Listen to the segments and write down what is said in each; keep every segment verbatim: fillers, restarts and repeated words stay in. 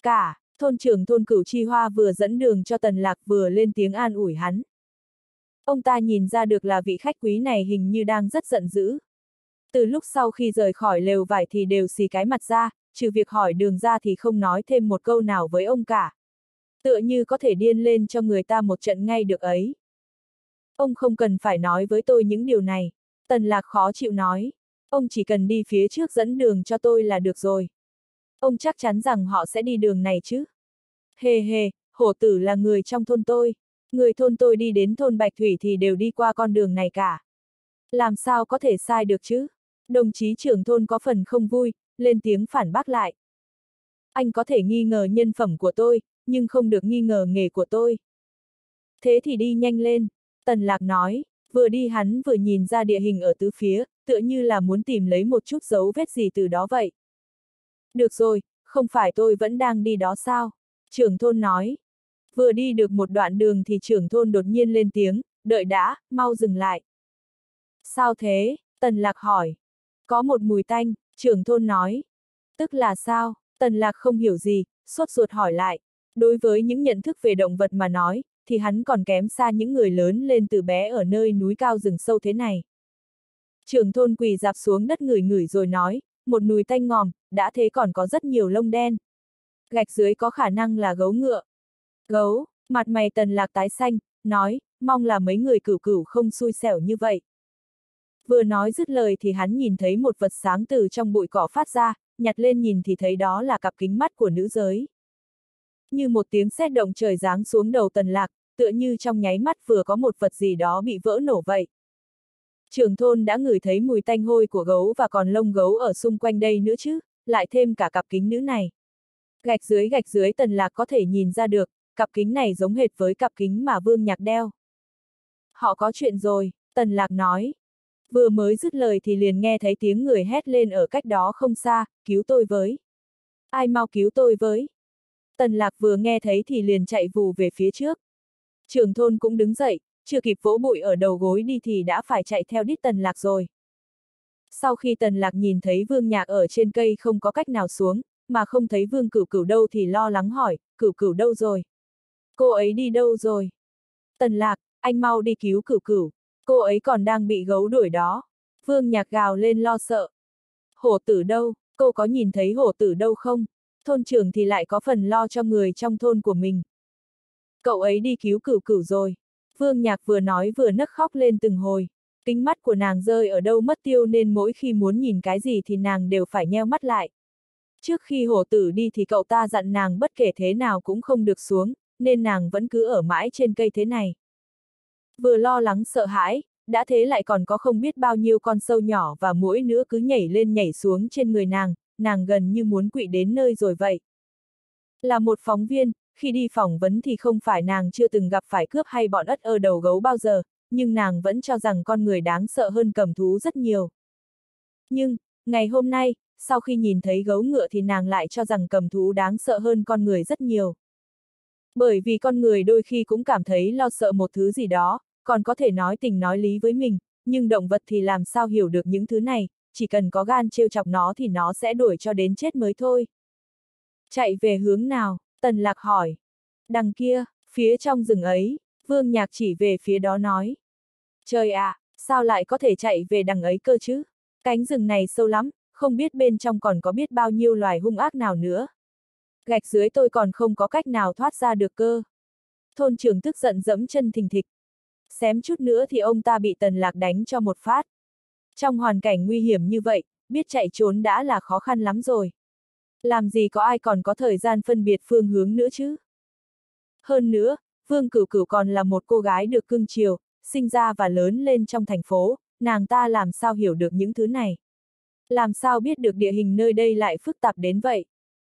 cả, thôn trưởng thôn Cửu Chi Hoa vừa dẫn đường cho Tần Lạc vừa lên tiếng an ủi hắn. Ông ta nhìn ra được là vị khách quý này hình như đang rất giận dữ. Từ lúc sau khi rời khỏi lều vải thì đều xì cái mặt ra, trừ việc hỏi đường ra thì không nói thêm một câu nào với ông cả. Tựa như có thể điên lên cho người ta một trận ngay được ấy. Ông không cần phải nói với tôi những điều này. Tần Lạc khó chịu nói. Ông chỉ cần đi phía trước dẫn đường cho tôi là được rồi. Ông chắc chắn rằng họ sẽ đi đường này chứ. Hề hề, hổ tử là người trong thôn tôi. Người thôn tôi đi đến thôn Bạch Thủy thì đều đi qua con đường này cả. Làm sao có thể sai được chứ? Đồng chí trưởng thôn có phần không vui, lên tiếng phản bác lại. Anh có thể nghi ngờ nhân phẩm của tôi, nhưng không được nghi ngờ nghề của tôi. Thế thì đi nhanh lên, Tần Lạc nói, vừa đi hắn vừa nhìn ra địa hình ở tứ phía, tựa như là muốn tìm lấy một chút dấu vết gì từ đó vậy. Được rồi, không phải tôi vẫn đang đi đó sao? Trưởng thôn nói. Vừa đi được một đoạn đường thì trưởng thôn đột nhiên lên tiếng, đợi đã, mau dừng lại. Sao thế? Tần Lạc hỏi. Có một mùi tanh, trưởng thôn nói. Tức là sao? Tần Lạc không hiểu gì, sốt ruột hỏi lại. Đối với những nhận thức về động vật mà nói, thì hắn còn kém xa những người lớn lên từ bé ở nơi núi cao rừng sâu thế này. Trưởng thôn quỳ dạp xuống đất ngửi ngửi rồi nói, một mùi tanh ngòm, đã thế còn có rất nhiều lông đen. Gạch dưới có khả năng là gấu ngựa. Gấu, mặt mày Tần Lạc tái xanh, nói, mong là mấy người cửu cửu không xui xẻo như vậy. Vừa nói dứt lời thì hắn nhìn thấy một vật sáng từ trong bụi cỏ phát ra, nhặt lên nhìn thì thấy đó là cặp kính mắt của nữ giới. Như một tiếng sét động trời giáng xuống đầu Tần Lạc, tựa như trong nháy mắt vừa có một vật gì đó bị vỡ nổ vậy. Trưởng thôn đã ngửi thấy mùi tanh hôi của gấu và còn lông gấu ở xung quanh đây nữa chứ, lại thêm cả cặp kính nữ này. Gạch dưới gạch dưới Tần Lạc có thể nhìn ra được, cặp kính này giống hệt với cặp kính mà Vương Nhạc đeo. Họ có chuyện rồi, Tần Lạc nói. Vừa mới dứt lời thì liền nghe thấy tiếng người hét lên ở cách đó không xa, cứu tôi với. Ai mau cứu tôi với. Tần Lạc vừa nghe thấy thì liền chạy vù về phía trước. Trưởng thôn cũng đứng dậy, chưa kịp vỗ bụi ở đầu gối đi thì đã phải chạy theo đít Tần Lạc rồi. Sau khi Tần Lạc nhìn thấy Vương Nhạc ở trên cây không có cách nào xuống, mà không thấy Vương Cửu Cửu đâu thì lo lắng hỏi, Cửu Cửu đâu rồi? Cô ấy đi đâu rồi? Tần Lạc, anh mau đi cứu Cửu Cửu, cô ấy còn đang bị gấu đuổi đó. Vương Nhạc gào lên lo sợ. Hổ tử đâu, cô có nhìn thấy hổ tử đâu không? Thôn trưởng thì lại có phần lo cho người trong thôn của mình. Cậu ấy đi cứu Cửu Cửu rồi. Vương Nhạc vừa nói vừa nấc khóc lên từng hồi. Kính mắt của nàng rơi ở đâu mất tiêu nên mỗi khi muốn nhìn cái gì thì nàng đều phải nheo mắt lại. Trước khi hổ tử đi thì cậu ta dặn nàng bất kể thế nào cũng không được xuống, nên nàng vẫn cứ ở mãi trên cây thế này. Vừa lo lắng sợ hãi, đã thế lại còn có không biết bao nhiêu con sâu nhỏ và muỗi nữa cứ nhảy lên nhảy xuống trên người nàng, nàng gần như muốn quỵ đến nơi rồi vậy. Là một phóng viên, khi đi phỏng vấn thì không phải nàng chưa từng gặp phải cướp hay bọn ất ơ đầu gấu bao giờ, nhưng nàng vẫn cho rằng con người đáng sợ hơn cầm thú rất nhiều. Nhưng, ngày hôm nay, sau khi nhìn thấy gấu ngựa thì nàng lại cho rằng cầm thú đáng sợ hơn con người rất nhiều. Bởi vì con người đôi khi cũng cảm thấy lo sợ một thứ gì đó, còn có thể nói tình nói lý với mình, nhưng động vật thì làm sao hiểu được những thứ này, chỉ cần có gan trêu chọc nó thì nó sẽ đuổi cho đến chết mới thôi. Chạy về hướng nào? Tần Lạc hỏi. Đằng kia, phía trong rừng ấy, Vương Nhạc chỉ về phía đó nói. Trời ạ, à, sao lại có thể chạy về đằng ấy cơ chứ? Cánh rừng này sâu lắm, không biết bên trong còn có biết bao nhiêu loài hung ác nào nữa. Gạch dưới tôi còn không có cách nào thoát ra được cơ. Thôn trưởng tức giận dẫm chân thình thịch. Xém chút nữa thì ông ta bị Tần Lạc đánh cho một phát. Trong hoàn cảnh nguy hiểm như vậy, biết chạy trốn đã là khó khăn lắm rồi. Làm gì có ai còn có thời gian phân biệt phương hướng nữa chứ? Hơn nữa, Vương Cửu Cửu còn là một cô gái được cưng chiều, sinh ra và lớn lên trong thành phố, nàng ta làm sao hiểu được những thứ này? Làm sao biết được địa hình nơi đây lại phức tạp đến vậy?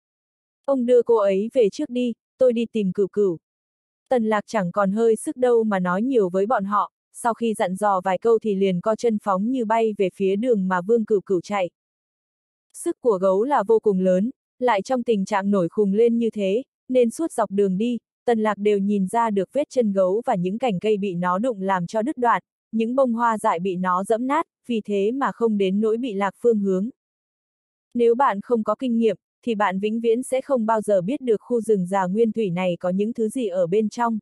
Ông đưa cô ấy về trước đi, tôi đi tìm Cửu Cửu. Tần Lạc chẳng còn hơi sức đâu mà nói nhiều với bọn họ, sau khi dặn dò vài câu thì liền co chân phóng như bay về phía đường mà Vương Cửu Cửu chạy. Sức của gấu là vô cùng lớn, lại trong tình trạng nổi khùng lên như thế, nên suốt dọc đường đi, Tần Lạc đều nhìn ra được vết chân gấu và những cành cây bị nó đụng làm cho đứt đoạn, những bông hoa dại bị nó dẫm nát, vì thế mà không đến nỗi bị lạc phương hướng. Nếu bạn không có kinh nghiệm, thì bạn vĩnh viễn sẽ không bao giờ biết được khu rừng già nguyên thủy này có những thứ gì ở bên trong.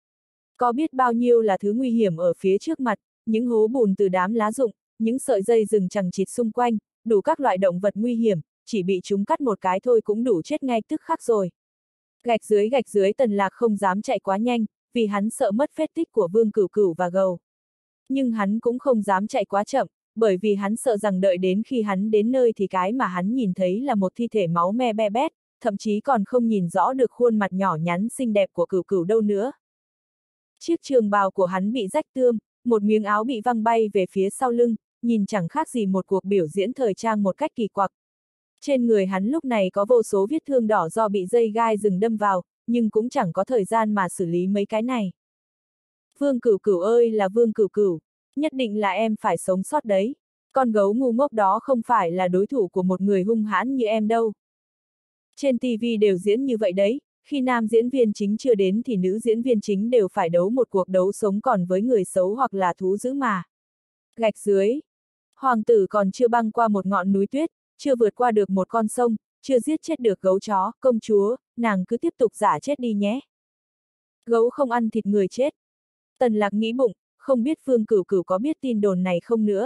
Có biết bao nhiêu là thứ nguy hiểm ở phía trước mặt, những hố bùn từ đám lá rụng, những sợi dây rừng chằng chịt xung quanh, đủ các loại động vật nguy hiểm, chỉ bị chúng cắt một cái thôi cũng đủ chết ngay tức khắc rồi. Gạch dưới gạch dưới Tần Lạc không dám chạy quá nhanh, vì hắn sợ mất vết tích của Vương Cửu Cửu và gầu. Nhưng hắn cũng không dám chạy quá chậm, bởi vì hắn sợ rằng đợi đến khi hắn đến nơi thì cái mà hắn nhìn thấy là một thi thể máu me be bét, thậm chí còn không nhìn rõ được khuôn mặt nhỏ nhắn xinh đẹp của Cửu Cửu đâu nữa. Chiếc trường bào của hắn bị rách tươm, một miếng áo bị văng bay về phía sau lưng, nhìn chẳng khác gì một cuộc biểu diễn thời trang một cách kỳ quặc. Trên người hắn lúc này có vô số vết thương đỏ do bị dây gai rừng đâm vào, nhưng cũng chẳng có thời gian mà xử lý mấy cái này. Vương Cửu Cửu ơi là Vương Cửu Cửu, nhất định là em phải sống sót đấy. Con gấu ngu ngốc đó không phải là đối thủ của một người hung hãn như em đâu. Trên ti vi đều diễn như vậy đấy, khi nam diễn viên chính chưa đến thì nữ diễn viên chính đều phải đấu một cuộc đấu sống còn với người xấu hoặc là thú dữ mà. Gạch dưới. Hoàng tử còn chưa băng qua một ngọn núi tuyết, chưa vượt qua được một con sông, chưa giết chết được gấu chó, công chúa, nàng cứ tiếp tục giả chết đi nhé. Gấu không ăn thịt người chết. Tần Lạc nghĩ bụng, không biết Vương Cửu Cửu có biết tin đồn này không nữa.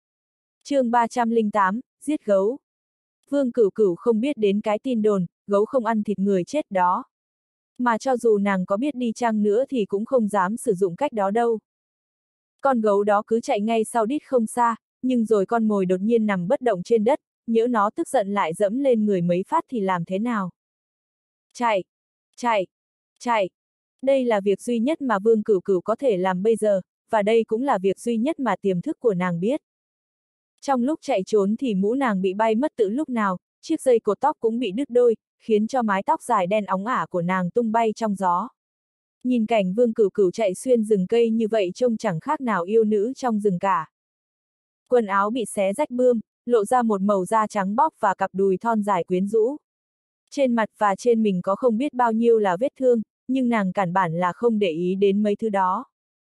Chương ba trăm lẻ tám, giết gấu. Vương Cửu Cửu không biết đến cái tin đồn, gấu không ăn thịt người chết đó. Mà cho dù nàng có biết đi chăng nữa thì cũng không dám sử dụng cách đó đâu. Con gấu đó cứ chạy ngay sau đít không xa, nhưng rồi con mồi đột nhiên nằm bất động trên đất, nhỡ nó tức giận lại dẫm lên người mấy phát thì làm thế nào? Chạy! Chạy! Chạy! Đây là việc duy nhất mà Vương Cửu Cửu có thể làm bây giờ, và đây cũng là việc duy nhất mà tiềm thức của nàng biết. Trong lúc chạy trốn thì mũ nàng bị bay mất từ lúc nào, chiếc dây cột tóc cũng bị đứt đôi, khiến cho mái tóc dài đen óng ả của nàng tung bay trong gió. Nhìn cảnh Vương Cửu Cửu chạy xuyên rừng cây như vậy trông chẳng khác nào yêu nữ trong rừng cả. Quần áo bị xé rách bươm, lộ ra một màu da trắng bóc và cặp đùi thon dài quyến rũ. Trên mặt và trên mình có không biết bao nhiêu là vết thương, nhưng nàng cản bản là không để ý đến mấy thứ đó.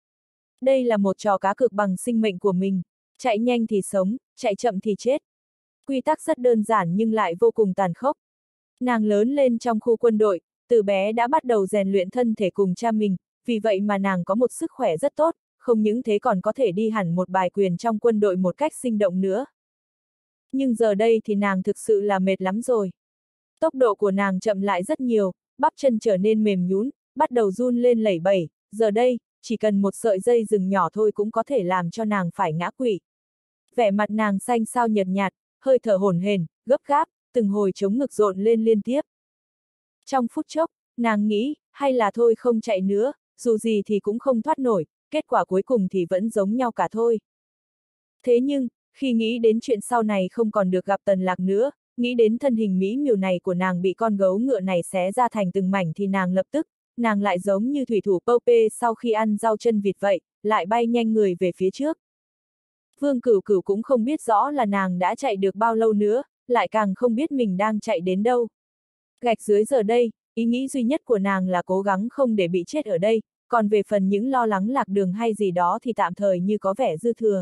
Đây là một trò cá cược bằng sinh mệnh của mình, chạy nhanh thì sống, chạy chậm thì chết. Quy tắc rất đơn giản nhưng lại vô cùng tàn khốc. Nàng lớn lên trong khu quân đội, từ bé đã bắt đầu rèn luyện thân thể cùng cha mình, vì vậy mà nàng có một sức khỏe rất tốt, không những thế còn có thể đi hẳn một bài quyền trong quân đội một cách sinh động nữa. Nhưng giờ đây thì nàng thực sự là mệt lắm rồi. Tốc độ của nàng chậm lại rất nhiều, bắp chân trở nên mềm nhũn, bắt đầu run lên lẩy bẩy, giờ đây, chỉ cần một sợi dây rừng nhỏ thôi cũng có thể làm cho nàng phải ngã quỵ. Vẻ mặt nàng xanh xao nhợt nhạt, hơi thở hổn hển, gấp gáp, từng hồi trống ngực rộn lên liên tiếp. Trong phút chốc, nàng nghĩ, hay là thôi không chạy nữa, dù gì thì cũng không thoát nổi, kết quả cuối cùng thì vẫn giống nhau cả thôi. Thế nhưng, khi nghĩ đến chuyện sau này không còn được gặp Tần Lạc nữa, nghĩ đến thân hình mỹ miều này của nàng bị con gấu ngựa này xé ra thành từng mảnh thì nàng lập tức, nàng lại giống như thủy thủ Pope sau khi ăn rau chân vịt vậy, lại bay nhanh người về phía trước. Vương Cửu Cửu cũng không biết rõ là nàng đã chạy được bao lâu nữa, lại càng không biết mình đang chạy đến đâu. Gạch dưới giờ đây, ý nghĩ duy nhất của nàng là cố gắng không để bị chết ở đây, còn về phần những lo lắng lạc đường hay gì đó thì tạm thời như có vẻ dư thừa.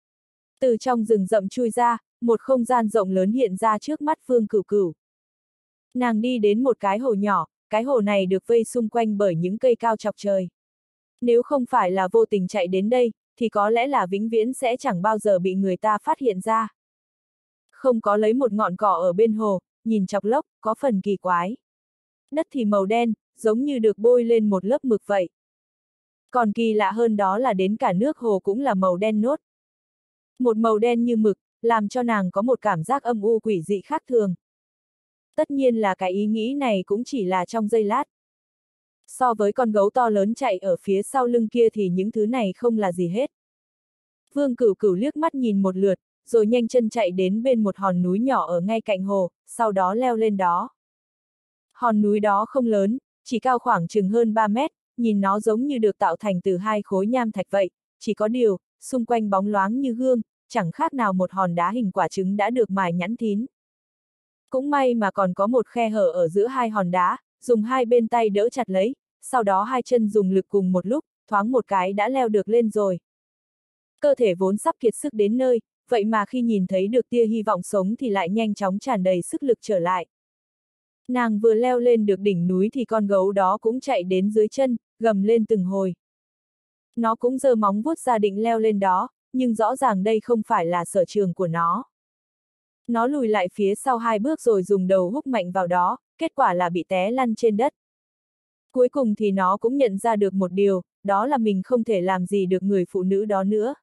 Từ trong rừng rậm chui ra, một không gian rộng lớn hiện ra trước mắt Vương Cửu Cửu. Nàng đi đến một cái hồ nhỏ, cái hồ này được vây xung quanh bởi những cây cao chọc trời. Nếu không phải là vô tình chạy đến đây, thì có lẽ là vĩnh viễn sẽ chẳng bao giờ bị người ta phát hiện ra. Không có lấy một ngọn cỏ ở bên hồ, nhìn chọc lốc, có phần kỳ quái. Đất thì màu đen, giống như được bôi lên một lớp mực vậy. Còn kỳ lạ hơn đó là đến cả nước hồ cũng là màu đen nốt. Một màu đen như mực, làm cho nàng có một cảm giác âm u quỷ dị khác thường. Tất nhiên là cái ý nghĩ này cũng chỉ là trong giây lát. So với con gấu to lớn chạy ở phía sau lưng kia thì những thứ này không là gì hết. Vương Cửu Cửu liếc mắt nhìn một lượt, rồi nhanh chân chạy đến bên một hòn núi nhỏ ở ngay cạnh hồ, sau đó leo lên đó. Hòn núi đó không lớn, chỉ cao khoảng chừng hơn ba mét, nhìn nó giống như được tạo thành từ hai khối nham thạch vậy, chỉ có điều, xung quanh bóng loáng như gương, chẳng khác nào một hòn đá hình quả trứng đã được mài nhẵn thín. Cũng may mà còn có một khe hở ở giữa hai hòn đá, dùng hai bên tay đỡ chặt lấy, sau đó hai chân dùng lực cùng một lúc, thoáng một cái đã leo được lên rồi. Cơ thể vốn sắp kiệt sức đến nơi, vậy mà khi nhìn thấy được tia hy vọng sống thì lại nhanh chóng tràn đầy sức lực trở lại. Nàng vừa leo lên được đỉnh núi thì con gấu đó cũng chạy đến dưới chân, gầm lên từng hồi. Nó cũng giơ móng vuốt ra định leo lên đó, nhưng rõ ràng đây không phải là sở trường của nó. Nó lùi lại phía sau hai bước rồi dùng đầu húc mạnh vào đó, kết quả là bị té lăn trên đất. Cuối cùng thì nó cũng nhận ra được một điều, đó là mình không thể làm gì được người phụ nữ đó nữa.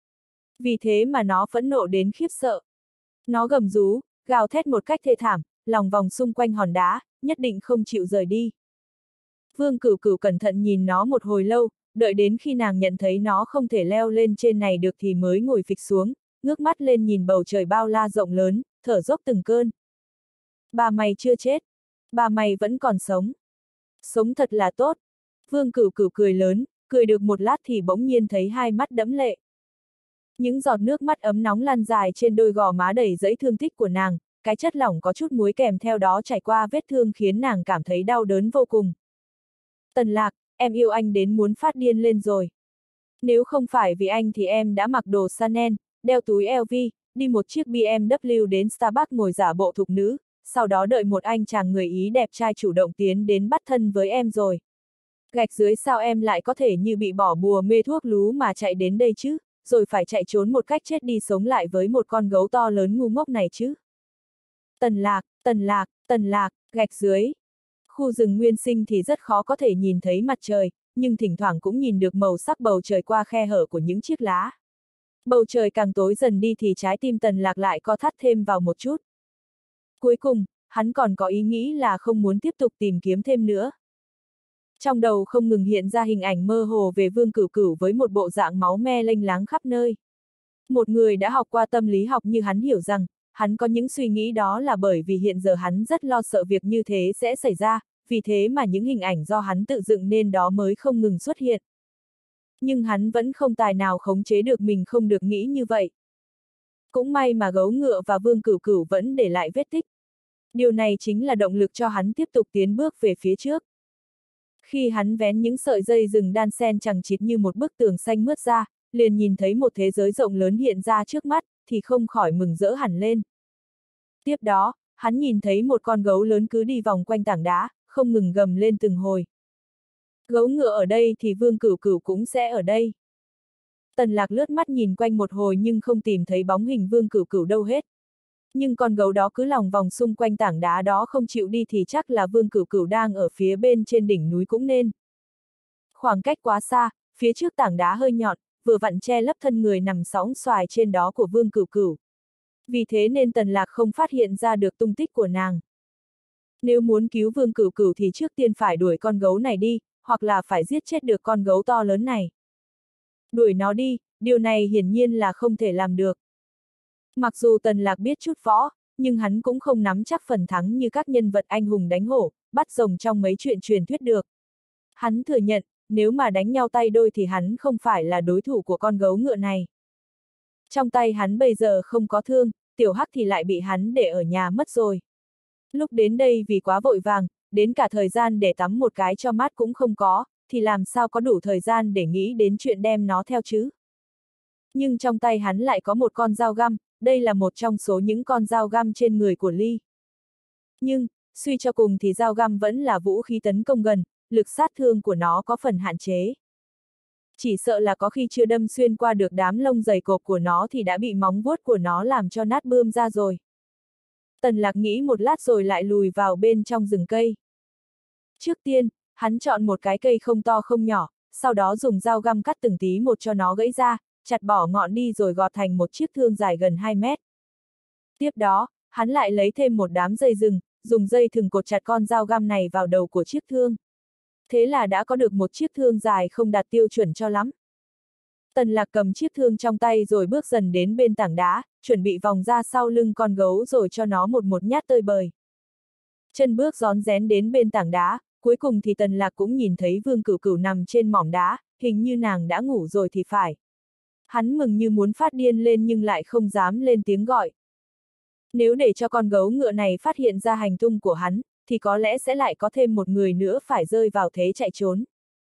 Vì thế mà nó phẫn nộ đến khiếp sợ. Nó gầm rú, gào thét một cách thê thảm, lòng vòng xung quanh hòn đá, nhất định không chịu rời đi. Vương Cửu Cửu cẩn thận nhìn nó một hồi lâu, đợi đến khi nàng nhận thấy nó không thể leo lên trên này được thì mới ngồi phịch xuống, ngước mắt lên nhìn bầu trời bao la rộng lớn, thở dốc từng cơn. Bà mày chưa chết. Bà mày vẫn còn sống. Sống thật là tốt. Vương Cửu Cửu cười lớn, cười được một lát thì bỗng nhiên thấy hai mắt đẫm lệ. Những giọt nước mắt ấm nóng lan dài trên đôi gò má đầy dẫy thương tích của nàng, cái chất lỏng có chút muối kèm theo đó chảy qua vết thương khiến nàng cảm thấy đau đớn vô cùng. Tần Lạc, em yêu anh đến muốn phát điên lên rồi. Nếu không phải vì anh thì em đã mặc đồ Chanel, đeo túi lờ vê, đi một chiếc bê em vê đến Starbucks ngồi giả bộ thục nữ, sau đó đợi một anh chàng người Ý đẹp trai chủ động tiến đến bắt thân với em rồi. Gạch dưới sao em lại có thể như bị bỏ bùa mê thuốc lú mà chạy đến đây chứ, rồi phải chạy trốn một cách chết đi sống lại với một con gấu to lớn ngu ngốc này chứ. Tần Lạc, Tần Lạc, Tần Lạc, gạch dưới. Khu rừng nguyên sinh thì rất khó có thể nhìn thấy mặt trời, nhưng thỉnh thoảng cũng nhìn được màu sắc bầu trời qua khe hở của những chiếc lá. Bầu trời càng tối dần đi thì trái tim Tần Lạc lại co thắt thêm vào một chút. Cuối cùng, hắn còn có ý nghĩ là không muốn tiếp tục tìm kiếm thêm nữa. Trong đầu không ngừng hiện ra hình ảnh mơ hồ về Vương Cửu Cửu với một bộ dạng máu me lênh láng khắp nơi. Một người đã học qua tâm lý học như hắn hiểu rằng, hắn có những suy nghĩ đó là bởi vì hiện giờ hắn rất lo sợ việc như thế sẽ xảy ra, vì thế mà những hình ảnh do hắn tự dựng nên đó mới không ngừng xuất hiện. Nhưng hắn vẫn không tài nào khống chế được mình không được nghĩ như vậy. Cũng may mà gấu ngựa và Vương Cửu Cửu vẫn để lại vết tích. Điều này chính là động lực cho hắn tiếp tục tiến bước về phía trước. Khi hắn vén những sợi dây rừng đan xen chằng chịt như một bức tường xanh mướt ra, liền nhìn thấy một thế giới rộng lớn hiện ra trước mắt, thì không khỏi mừng rỡ hẳn lên. Tiếp đó, hắn nhìn thấy một con gấu lớn cứ đi vòng quanh tảng đá, không ngừng gầm lên từng hồi. Gấu ngựa ở đây thì Vương Cửu Cửu cũng sẽ ở đây. Tần Lạc lướt mắt nhìn quanh một hồi nhưng không tìm thấy bóng hình Vương Cửu Cửu đâu hết. Nhưng con gấu đó cứ lòng vòng xung quanh tảng đá đó không chịu đi thì chắc là Vương Cửu Cửu đang ở phía bên trên đỉnh núi cũng nên. Khoảng cách quá xa, phía trước tảng đá hơi nhọn, vừa vặn che lấp thân người nằm sõng xoài trên đó của Vương Cửu Cửu. Vì thế nên Tần Lạc không phát hiện ra được tung tích của nàng. Nếu muốn cứu Vương Cửu Cửu thì trước tiên phải đuổi con gấu này đi, hoặc là phải giết chết được con gấu to lớn này. Đuổi nó đi, điều này hiển nhiên là không thể làm được. Mặc dù Tần Lạc biết chút võ, nhưng hắn cũng không nắm chắc phần thắng như các nhân vật anh hùng đánh hổ, bắt rồng trong mấy chuyện truyền thuyết được. Hắn thừa nhận, nếu mà đánh nhau tay đôi thì hắn không phải là đối thủ của con gấu ngựa này. Trong tay hắn bây giờ không có thương, tiểu hắc thì lại bị hắn để ở nhà mất rồi. Lúc đến đây vì quá vội vàng, đến cả thời gian để tắm một cái cho mát cũng không có, thì làm sao có đủ thời gian để nghĩ đến chuyện đem nó theo chứ. Nhưng trong tay hắn lại có một con dao găm, đây là một trong số những con dao găm trên người của Ly. Nhưng, suy cho cùng thì dao găm vẫn là vũ khí tấn công gần, lực sát thương của nó có phần hạn chế. Chỉ sợ là có khi chưa đâm xuyên qua được đám lông dày cộp của nó thì đã bị móng vuốt của nó làm cho nát bươm ra rồi. Tần Lạc nghĩ một lát rồi lại lùi vào bên trong rừng cây. Trước tiên, hắn chọn một cái cây không to không nhỏ, sau đó dùng dao găm cắt từng tí một cho nó gãy ra, chặt bỏ ngọn đi rồi gọt thành một chiếc thương dài gần hai mét. Tiếp đó, hắn lại lấy thêm một đám dây rừng, dùng dây thừng cột chặt con dao găm này vào đầu của chiếc thương. Thế là đã có được một chiếc thương dài không đạt tiêu chuẩn cho lắm. Tần Lạc cầm chiếc thương trong tay rồi bước dần đến bên tảng đá, chuẩn bị vòng ra sau lưng con gấu rồi cho nó một một nhát tơi bời. Chân bước rón rén đến bên tảng đá, cuối cùng thì Tần Lạc cũng nhìn thấy Vương Cửu Cửu nằm trên mỏm đá, hình như nàng đã ngủ rồi thì phải. Hắn mừng như muốn phát điên lên nhưng lại không dám lên tiếng gọi. Nếu để cho con gấu ngựa này phát hiện ra hành tung của hắn, thì có lẽ sẽ lại có thêm một người nữa phải rơi vào thế chạy trốn.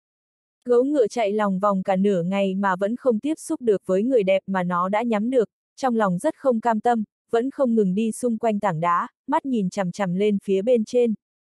Gấu ngựa chạy lòng vòng cả nửa ngày mà vẫn không tiếp xúc được với người đẹp mà nó đã nhắm được, trong lòng rất không cam tâm, vẫn không ngừng đi xung quanh tảng đá, mắt nhìn chằm chằm lên phía bên trên.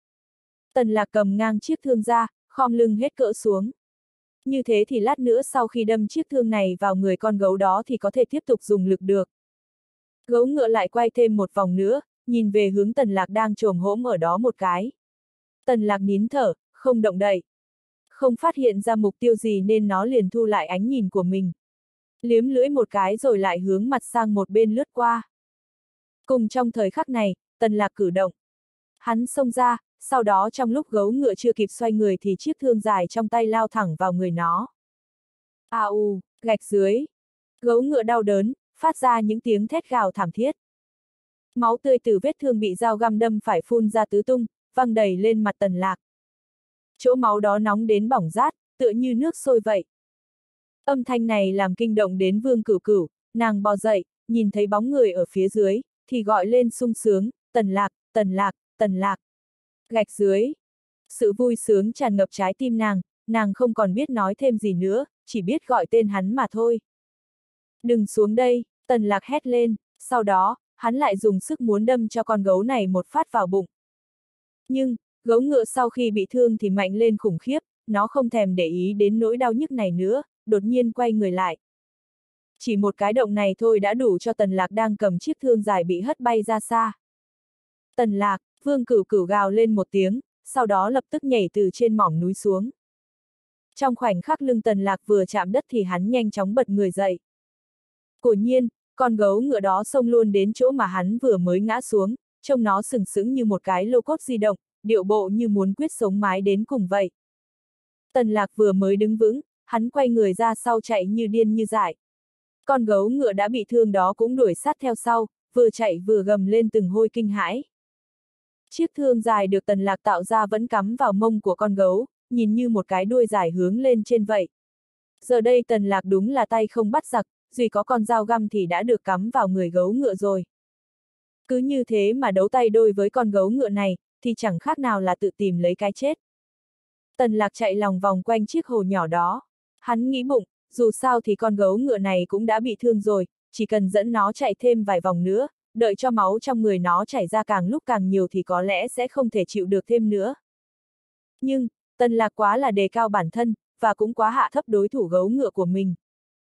Tần Lạc cầm ngang chiếc thương ra, khom lưng hết cỡ xuống. Như thế thì lát nữa sau khi đâm chiếc thương này vào người con gấu đó thì có thể tiếp tục dùng lực được. Gấu ngựa lại quay thêm một vòng nữa, nhìn về hướng Tần Lạc đang chồm hổm ở đó một cái. Tần Lạc nín thở, không động đậy. Không phát hiện ra mục tiêu gì nên nó liền thu lại ánh nhìn của mình. Liếm lưỡi một cái rồi lại hướng mặt sang một bên lướt qua. Cùng trong thời khắc này, Tần Lạc cử động. Hắn xông ra, sau đó trong lúc gấu ngựa chưa kịp xoay người thì chiếc thương dài trong tay lao thẳng vào người nó. A u, gạch dưới. Gấu ngựa đau đớn, phát ra những tiếng thét gào thảm thiết. Máu tươi từ vết thương bị dao găm đâm phải phun ra tứ tung, văng đầy lên mặt Tần Lạc. Chỗ máu đó nóng đến bỏng rát, tựa như nước sôi vậy. Âm thanh này làm kinh động đến Vương Cửu Cửu, nàng bò dậy, nhìn thấy bóng người ở phía dưới, thì gọi lên sung sướng, Tần Lạc, Tần Lạc, Tần Lạc. Gạch dưới. Sự vui sướng tràn ngập trái tim nàng, nàng không còn biết nói thêm gì nữa, chỉ biết gọi tên hắn mà thôi. Đừng xuống đây, Tần Lạc hét lên, sau đó, hắn lại dùng sức muốn đâm cho con gấu này một phát vào bụng. Nhưng, gấu ngựa sau khi bị thương thì mạnh lên khủng khiếp, nó không thèm để ý đến nỗi đau nhức này nữa, đột nhiên quay người lại. Chỉ một cái động này thôi đã đủ cho Tần Lạc đang cầm chiếc thương dài bị hất bay ra xa. Tần Lạc, Vương Cửu Cửu gào lên một tiếng, sau đó lập tức nhảy từ trên mỏm núi xuống. Trong khoảnh khắc lưng Tần Lạc vừa chạm đất thì hắn nhanh chóng bật người dậy. Quả nhiên, con gấu ngựa đó xông luôn đến chỗ mà hắn vừa mới ngã xuống, trông nó sừng sững như một cái lô cốt di động, điệu bộ như muốn quyết sống mái đến cùng vậy. Tần Lạc vừa mới đứng vững, hắn quay người ra sau chạy như điên như dại. Con gấu ngựa đã bị thương đó cũng đuổi sát theo sau, vừa chạy vừa gầm lên từng hồi kinh hãi. Chiếc thương dài được Tần Lạc tạo ra vẫn cắm vào mông của con gấu, nhìn như một cái đuôi dài hướng lên trên vậy. Giờ đây Tần Lạc đúng là tay không bắt giặc, duy có con dao găm thì đã được cắm vào người gấu ngựa rồi. Cứ như thế mà đấu tay đôi với con gấu ngựa này, thì chẳng khác nào là tự tìm lấy cái chết. Tần Lạc chạy lòng vòng quanh chiếc hồ nhỏ đó. Hắn nghĩ bụng, dù sao thì con gấu ngựa này cũng đã bị thương rồi, chỉ cần dẫn nó chạy thêm vài vòng nữa, đợi cho máu trong người nó chảy ra càng lúc càng nhiều thì có lẽ sẽ không thể chịu được thêm nữa. Nhưng, Tần Lạc quá là đề cao bản thân, và cũng quá hạ thấp đối thủ gấu ngựa của mình.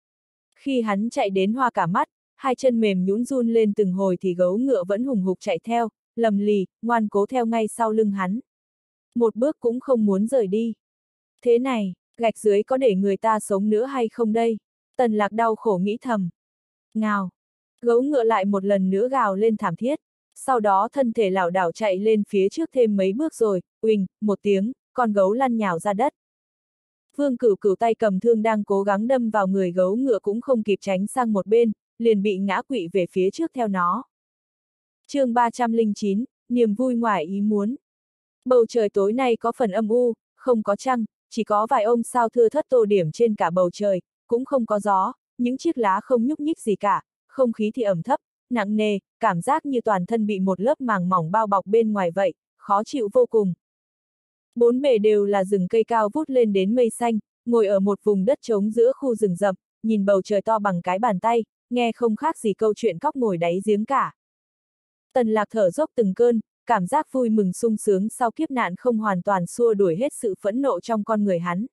Khi hắn chạy đến hoa cả mắt, hai chân mềm nhũn run lên từng hồi thì gấu ngựa vẫn hùng hục chạy theo, lầm lì, ngoan cố theo ngay sau lưng hắn. Một bước cũng không muốn rời đi. Thế này, gạch dưới có để người ta sống nữa hay không đây? Tần Lạc đau khổ nghĩ thầm. Ngào! Gấu ngựa lại một lần nữa gào lên thảm thiết. Sau đó thân thể lảo đảo chạy lên phía trước thêm mấy bước rồi, uỳnh, một tiếng, con gấu lăn nhào ra đất. Vương Cửu Cửu tay cầm thương đang cố gắng đâm vào người gấu ngựa cũng không kịp tránh sang một bên, liền bị ngã quỵ về phía trước theo nó. Chương ba trăm lẻ chín, niềm vui ngoài ý muốn. Bầu trời tối nay có phần âm u, không có trăng, chỉ có vài ông sao thưa thất tô điểm trên cả bầu trời, cũng không có gió, những chiếc lá không nhúc nhích gì cả, không khí thì ẩm thấp, nặng nề, cảm giác như toàn thân bị một lớp màng mỏng bao bọc bên ngoài vậy, khó chịu vô cùng. Bốn bề đều là rừng cây cao vút lên đến mây xanh, ngồi ở một vùng đất trống giữa khu rừng rậm, nhìn bầu trời to bằng cái bàn tay, nghe không khác gì câu chuyện cóc ngồi đáy giếng cả. Tần Lạc thở dốc từng cơn, cảm giác vui mừng sung sướng sau kiếp nạn không hoàn toàn xua đuổi hết sự phẫn nộ trong con người hắn.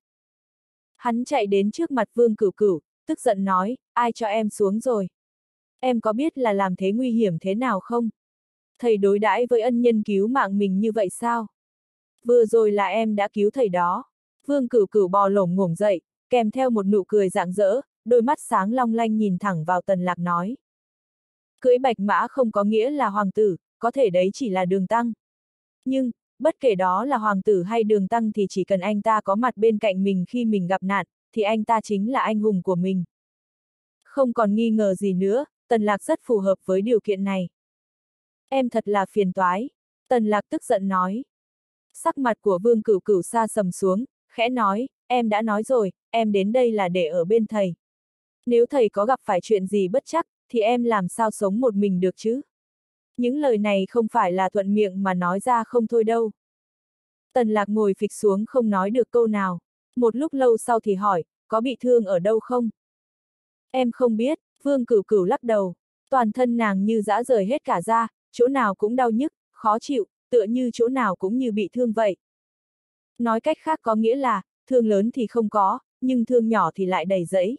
Hắn chạy đến trước mặt Vương Cửu Cửu, tức giận nói, ai cho em xuống rồi? Em có biết là làm thế nguy hiểm thế nào không? Thầy đối đãi với ân nhân cứu mạng mình như vậy sao? Vừa rồi là em đã cứu thầy đó. Vương Cửu Cửu bò lổm ngổm dậy, kèm theo một nụ cười rạng rỡ, đôi mắt sáng long lanh nhìn thẳng vào Tần Lạc nói. Cưỡi bạch mã không có nghĩa là hoàng tử, có thể đấy chỉ là đường tăng. Nhưng, bất kể đó là hoàng tử hay đường tăng thì chỉ cần anh ta có mặt bên cạnh mình khi mình gặp nạn, thì anh ta chính là anh hùng của mình. Không còn nghi ngờ gì nữa, Tần Lạc rất phù hợp với điều kiện này. Em thật là phiền toái. Tần Lạc tức giận nói. Sắc mặt của Vương Cửu Cửu sa sầm xuống, khẽ nói, em đã nói rồi, em đến đây là để ở bên thầy. Nếu thầy có gặp phải chuyện gì bất chắc, thì em làm sao sống một mình được chứ? Những lời này không phải là thuận miệng mà nói ra không thôi đâu. Tần Lạc ngồi phịch xuống không nói được câu nào. Một lúc lâu sau thì hỏi, có bị thương ở đâu không? Em không biết, Vương Cửu Cửu lắc đầu. Toàn thân nàng như giã rời hết cả ra, chỗ nào cũng đau nhức, khó chịu, tựa như chỗ nào cũng như bị thương vậy. Nói cách khác có nghĩa là, thương lớn thì không có, nhưng thương nhỏ thì lại đầy rẫy.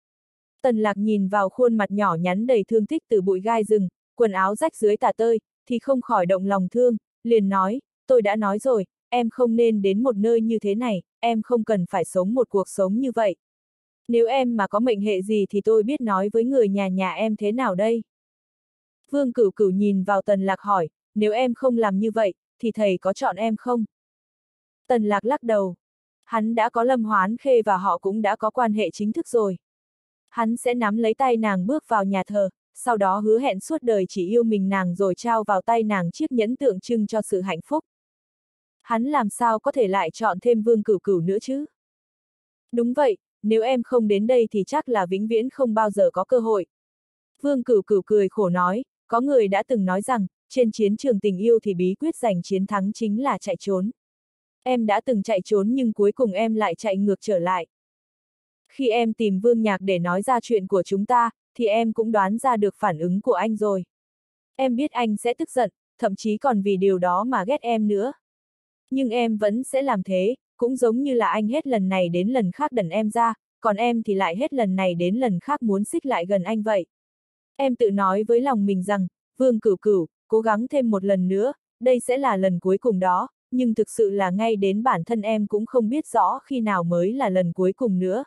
Tần Lạc nhìn vào khuôn mặt nhỏ nhắn đầy thương tích từ bụi gai rừng, quần áo rách dưới tả tơi, thì không khỏi động lòng thương, liền nói, tôi đã nói rồi, em không nên đến một nơi như thế này, em không cần phải sống một cuộc sống như vậy. Nếu em mà có mệnh hệ gì thì tôi biết nói với người nhà nhà em thế nào đây? Vương Cửu Cửu nhìn vào Tần Lạc hỏi, nếu em không làm như vậy, thì thầy có chọn em không? Tần Lạc lắc đầu. Hắn đã có Lâm Hoán Khê và họ cũng đã có quan hệ chính thức rồi. Hắn sẽ nắm lấy tay nàng bước vào nhà thờ, sau đó hứa hẹn suốt đời chỉ yêu mình nàng rồi trao vào tay nàng chiếc nhẫn tượng trưng cho sự hạnh phúc. Hắn làm sao có thể lại chọn thêm Vương Cửu Cửu nữa chứ? Đúng vậy, nếu em không đến đây thì chắc là vĩnh viễn không bao giờ có cơ hội. Vương Cửu Cửu cười khổ nói, có người đã từng nói rằng, trên chiến trường tình yêu thì bí quyết giành chiến thắng chính là chạy trốn. Em đã từng chạy trốn nhưng cuối cùng em lại chạy ngược trở lại. Khi em tìm Vương Nhạc để nói ra chuyện của chúng ta, thì em cũng đoán ra được phản ứng của anh rồi. Em biết anh sẽ tức giận, thậm chí còn vì điều đó mà ghét em nữa. Nhưng em vẫn sẽ làm thế, cũng giống như là anh hết lần này đến lần khác đần em ra, còn em thì lại hết lần này đến lần khác muốn xích lại gần anh vậy. Em tự nói với lòng mình rằng, Vương Cửu Cửu, cố gắng thêm một lần nữa, đây sẽ là lần cuối cùng đó, nhưng thực sự là ngay đến bản thân em cũng không biết rõ khi nào mới là lần cuối cùng nữa.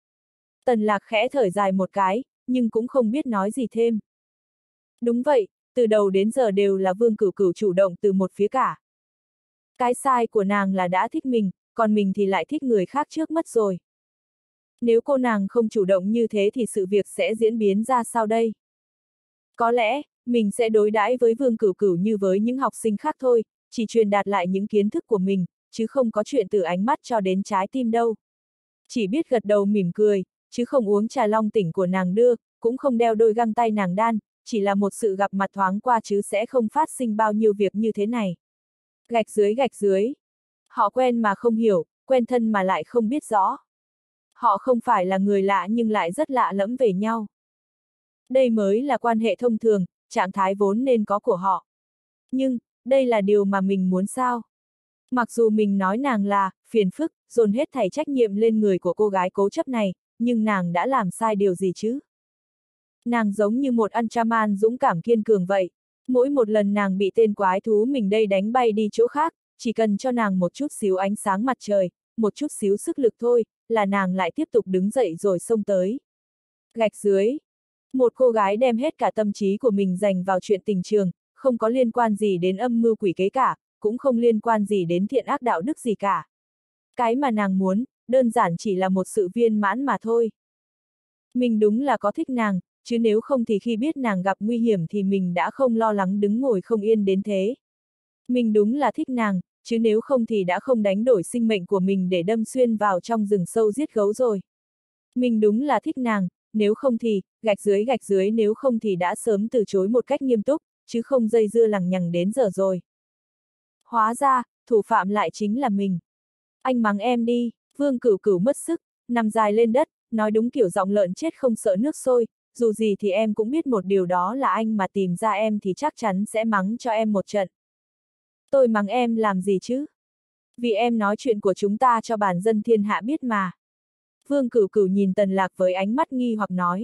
Tần Lạc khẽ thở dài một cái, nhưng cũng không biết nói gì thêm. Đúng vậy, từ đầu đến giờ đều là Vương Cửu Cửu chủ động từ một phía cả. Cái sai của nàng là đã thích mình, còn mình thì lại thích người khác trước mất rồi. Nếu cô nàng không chủ động như thế thì sự việc sẽ diễn biến ra sao đây? Có lẽ, mình sẽ đối đãi với Vương Cửu Cửu như với những học sinh khác thôi, chỉ truyền đạt lại những kiến thức của mình, chứ không có chuyện từ ánh mắt cho đến trái tim đâu. Chỉ biết gật đầu mỉm cười, chứ không uống trà long tỉnh của nàng đưa, cũng không đeo đôi găng tay nàng đan, chỉ là một sự gặp mặt thoáng qua chứ sẽ không phát sinh bao nhiêu việc như thế này. Gạch dưới gạch dưới. Họ quen mà không hiểu, quen thân mà lại không biết rõ. Họ không phải là người lạ nhưng lại rất lạ lẫm về nhau. Đây mới là quan hệ thông thường, trạng thái vốn nên có của họ. Nhưng, đây là điều mà mình muốn sao? Mặc dù mình nói nàng là, phiền phức, dồn hết thảy trách nhiệm lên người của cô gái cố chấp này, nhưng nàng đã làm sai điều gì chứ? Nàng giống như một Ultraman dũng cảm kiên cường vậy. Mỗi một lần nàng bị tên quái thú mình đây đánh bay đi chỗ khác, chỉ cần cho nàng một chút xíu ánh sáng mặt trời, một chút xíu sức lực thôi, là nàng lại tiếp tục đứng dậy rồi xông tới. Gạch dưới. Một cô gái đem hết cả tâm trí của mình dành vào chuyện tình trường, không có liên quan gì đến âm mưu quỷ kế cả, cũng không liên quan gì đến thiện ác đạo đức gì cả. Cái mà nàng muốn, đơn giản chỉ là một sự viên mãn mà thôi. Mình đúng là có thích nàng, chứ nếu không thì khi biết nàng gặp nguy hiểm thì mình đã không lo lắng đứng ngồi không yên đến thế. Mình đúng là thích nàng, chứ nếu không thì đã không đánh đổi sinh mệnh của mình để đâm xuyên vào trong rừng sâu giết gấu rồi. Mình đúng là thích nàng, nếu không thì, gạch dưới gạch dưới nếu không thì đã sớm từ chối một cách nghiêm túc, chứ không dây dưa lằng nhằng đến giờ rồi. Hóa ra, thủ phạm lại chính là mình. Anh mắng em đi, Vương Cửu Cửu mất sức, nằm dài lên đất, nói đúng kiểu giọng lợn chết không sợ nước sôi, dù gì thì em cũng biết một điều đó là anh mà tìm ra em thì chắc chắn sẽ mắng cho em một trận. Tôi mắng em làm gì chứ? Vì em nói chuyện của chúng ta cho bản dân thiên hạ biết mà. Vương Cửu Cửu nhìn Tần Lạc với ánh mắt nghi hoặc nói.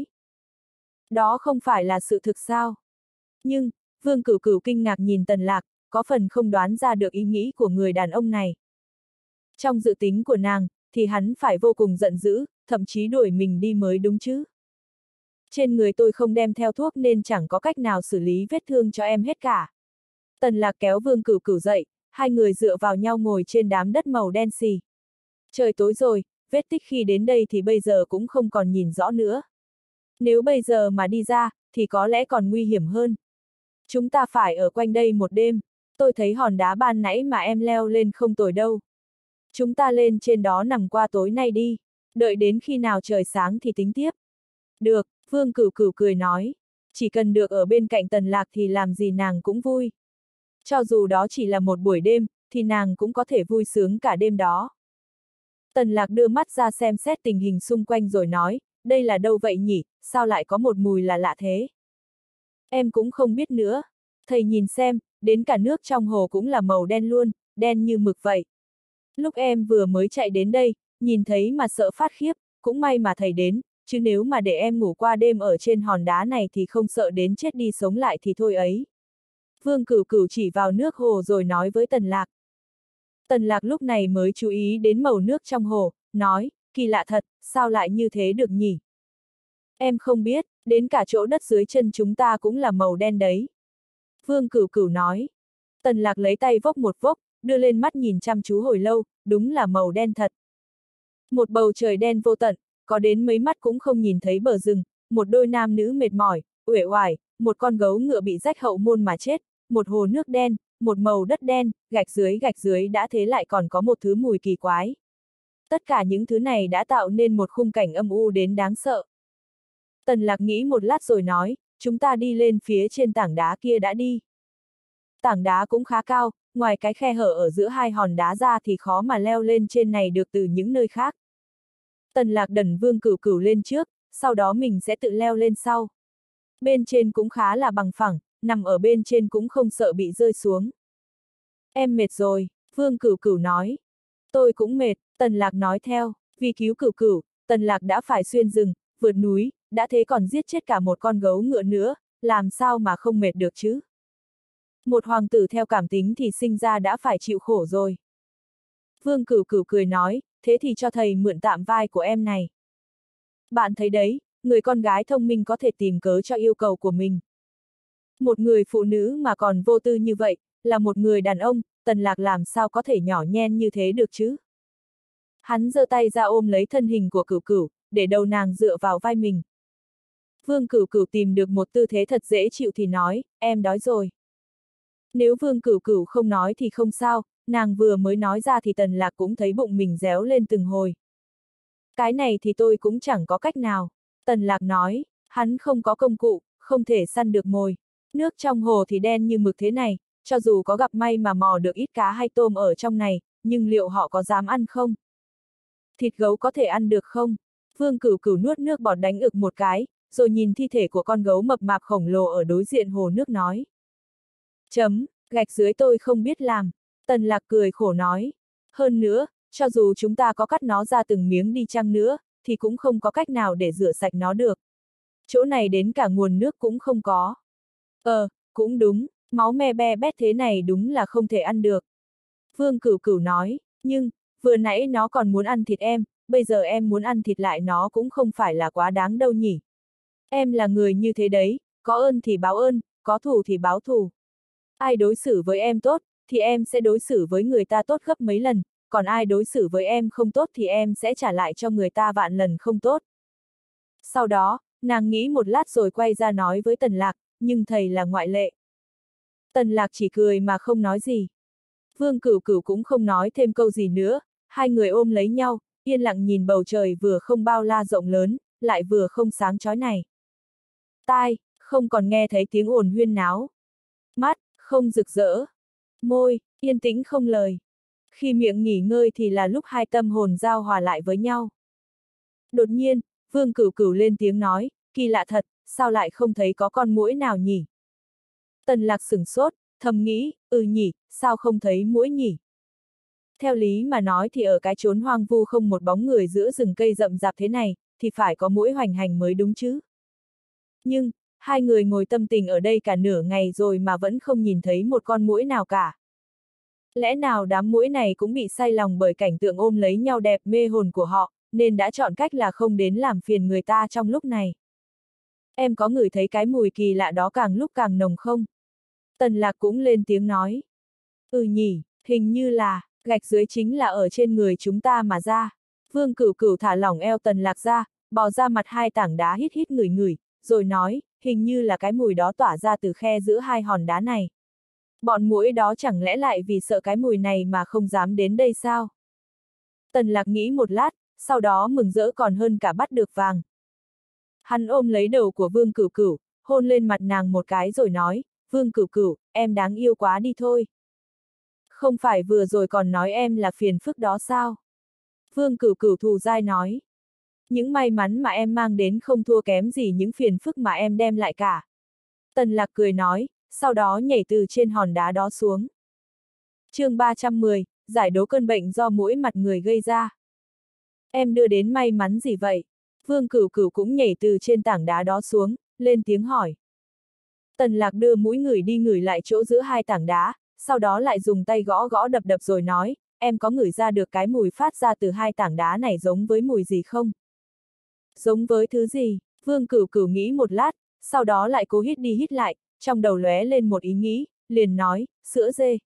Đó không phải là sự thực sao? Nhưng, Vương Cửu Cửu kinh ngạc nhìn Tần Lạc, có phần không đoán ra được ý nghĩ của người đàn ông này. Trong dự tính của nàng, thì hắn phải vô cùng giận dữ, thậm chí đuổi mình đi mới đúng chứ. Trên người tôi không đem theo thuốc nên chẳng có cách nào xử lý vết thương cho em hết cả. Tần Lạc kéo Vương Cửu Cửu dậy, hai người dựa vào nhau ngồi trên đám đất màu đen xì. Trời tối rồi, vết tích khi đến đây thì bây giờ cũng không còn nhìn rõ nữa. Nếu bây giờ mà đi ra, thì có lẽ còn nguy hiểm hơn. Chúng ta phải ở quanh đây một đêm, tôi thấy hòn đá ban nãy mà em leo lên không tồi đâu. Chúng ta lên trên đó nằm qua tối nay đi, đợi đến khi nào trời sáng thì tính tiếp. Được, Vương Cửu Cửu cười nói, chỉ cần được ở bên cạnh Tần Lạc thì làm gì nàng cũng vui. Cho dù đó chỉ là một buổi đêm, thì nàng cũng có thể vui sướng cả đêm đó. Tần Lạc đưa mắt ra xem xét tình hình xung quanh rồi nói, đây là đâu vậy nhỉ, sao lại có một mùi là lạ thế? Em cũng không biết nữa. Thầy nhìn xem, đến cả nước trong hồ cũng là màu đen luôn, đen như mực vậy. Lúc em vừa mới chạy đến đây, nhìn thấy mà sợ phát khiếp, cũng may mà thầy đến, chứ nếu mà để em ngủ qua đêm ở trên hòn đá này thì không sợ đến chết đi sống lại thì thôi ấy. Vương Cửu Cửu chỉ vào nước hồ rồi nói với Tần Lạc. Tần Lạc lúc này mới chú ý đến màu nước trong hồ, nói, kỳ lạ thật, sao lại như thế được nhỉ? Em không biết, đến cả chỗ đất dưới chân chúng ta cũng là màu đen đấy. Vương Cửu Cửu nói. Tần Lạc lấy tay vốc một vốc, đưa lên mắt nhìn chăm chú hồi lâu, đúng là màu đen thật. Một bầu trời đen vô tận, có đến mấy mắt cũng không nhìn thấy bờ rừng, một đôi nam nữ mệt mỏi, uể oải, một con gấu ngựa bị rách hậu môn mà chết, một hồ nước đen, một màu đất đen, gạch dưới gạch dưới đã thế lại còn có một thứ mùi kỳ quái. Tất cả những thứ này đã tạo nên một khung cảnh âm u đến đáng sợ. Tần Lạc nghĩ một lát rồi nói, chúng ta đi lên phía trên tảng đá kia đã đi. Tảng đá cũng khá cao, ngoài cái khe hở ở giữa hai hòn đá ra thì khó mà leo lên trên này được từ những nơi khác. Tần Lạc đẩy Vương Cửu Cửu lên trước, sau đó mình sẽ tự leo lên sau. Bên trên cũng khá là bằng phẳng, nằm ở bên trên cũng không sợ bị rơi xuống. Em mệt rồi, Vương Cửu Cửu nói. Tôi cũng mệt, Tần Lạc nói theo, vì cứu Cửu Cửu, Tần Lạc đã phải xuyên rừng, vượt núi, đã thế còn giết chết cả một con gấu ngựa nữa, làm sao mà không mệt được chứ? Một hoàng tử theo cảm tính thì sinh ra đã phải chịu khổ rồi. Vương Cửu Cửu cười nói, thế thì cho thầy mượn tạm vai của em này. Bạn thấy đấy, người con gái thông minh có thể tìm cớ cho yêu cầu của mình. Một người phụ nữ mà còn vô tư như vậy, là một người đàn ông, Tần Lạc làm sao có thể nhỏ nhen như thế được chứ? Hắn giơ tay ra ôm lấy thân hình của Cửu Cửu, để đầu nàng dựa vào vai mình. Vương Cửu Cửu tìm được một tư thế thật dễ chịu thì nói, em đói rồi. Nếu Vương Cửu Cửu không nói thì không sao, nàng vừa mới nói ra thì Tần Lạc cũng thấy bụng mình réo lên từng hồi. Cái này thì tôi cũng chẳng có cách nào. Tần Lạc nói, hắn không có công cụ, không thể săn được mồi. Nước trong hồ thì đen như mực thế này, cho dù có gặp may mà mò được ít cá hay tôm ở trong này, nhưng liệu họ có dám ăn không? Thịt gấu có thể ăn được không? Vương Cửu Cửu nuốt nước bọt đánh ực một cái, rồi nhìn thi thể của con gấu mập mạp khổng lồ ở đối diện hồ nước nói. Chấm, gạch dưới tôi không biết làm. Tần Lạc cười khổ nói. Hơn nữa, cho dù chúng ta có cắt nó ra từng miếng đi chăng nữa, thì cũng không có cách nào để rửa sạch nó được. Chỗ này đến cả nguồn nước cũng không có. Ờ, cũng đúng, máu me be bét thế này đúng là không thể ăn được. Vương Cửu Cửu nói, nhưng, vừa nãy nó còn muốn ăn thịt em, bây giờ em muốn ăn thịt lại nó cũng không phải là quá đáng đâu nhỉ. Em là người như thế đấy, có ơn thì báo ơn, có thù thì báo thù. Ai đối xử với em tốt, thì em sẽ đối xử với người ta tốt gấp mấy lần, còn ai đối xử với em không tốt thì em sẽ trả lại cho người ta vạn lần không tốt. Sau đó, nàng nghĩ một lát rồi quay ra nói với Tần Lạc, nhưng thầy là ngoại lệ. Tần Lạc chỉ cười mà không nói gì. Vương Cửu Cửu cũng không nói thêm câu gì nữa, hai người ôm lấy nhau, yên lặng nhìn bầu trời vừa không bao la rộng lớn, lại vừa không sáng chói này. Tai, không còn nghe thấy tiếng ồn huyên náo. Mắt, không rực rỡ. Môi, yên tĩnh không lời. Khi miệng nghỉ ngơi thì là lúc hai tâm hồn giao hòa lại với nhau. Đột nhiên, Vương Cửu Cửu lên tiếng nói, kỳ lạ thật, sao lại không thấy có con muỗi nào nhỉ? Tần Lạc sửng sốt, thầm nghĩ, ừ nhỉ, sao không thấy muỗi nhỉ? Theo lý mà nói thì ở cái chốn hoang vu không một bóng người giữa rừng cây rậm rạp thế này, thì phải có muỗi hoành hành mới đúng chứ. Nhưng, hai người ngồi tâm tình ở đây cả nửa ngày rồi mà vẫn không nhìn thấy một con muỗi nào cả. Lẽ nào đám muỗi này cũng bị say lòng bởi cảnh tượng ôm lấy nhau đẹp mê hồn của họ, nên đã chọn cách là không đến làm phiền người ta trong lúc này. Em có ngửi thấy cái mùi kỳ lạ đó càng lúc càng nồng không? Tần Lạc cũng lên tiếng nói. Ừ nhỉ, hình như là, gạch dưới chính là ở trên người chúng ta mà ra. Vương Cửu Cửu thả lỏng eo Tần Lạc ra, bò ra mặt hai tảng đá hít hít ngửi ngửi, rồi nói, hình như là cái mùi đó tỏa ra từ khe giữa hai hòn đá này. Bọn muỗi đó chẳng lẽ lại vì sợ cái mùi này mà không dám đến đây sao? Tần Lạc nghĩ một lát, sau đó mừng rỡ còn hơn cả bắt được vàng. Hắn ôm lấy đầu của Vương Cửu Cửu, hôn lên mặt nàng một cái rồi nói, Vương Cửu Cửu, em đáng yêu quá đi thôi. Không phải vừa rồi còn nói em là phiền phức đó sao? Vương Cửu Cửu thù dai nói. Những may mắn mà em mang đến không thua kém gì những phiền phức mà em đem lại cả. Tần Lạc cười nói, sau đó nhảy từ trên hòn đá đó xuống. Chương ba trăm mười, giải đố cơn bệnh do muỗi mặt người gây ra. Em đưa đến may mắn gì vậy? Vương Cửu Cửu cũng nhảy từ trên tảng đá đó xuống, lên tiếng hỏi. Tần Lạc đưa mũi ngửi đi ngửi lại chỗ giữa hai tảng đá, sau đó lại dùng tay gõ gõ đập đập rồi nói, em có ngửi ra được cái mùi phát ra từ hai tảng đá này giống với mùi gì không? Giống với thứ gì? Vương Cửu Cửu nghĩ một lát, sau đó lại cố hít đi hít lại, trong đầu lóe lên một ý nghĩ, liền nói, sữa dê.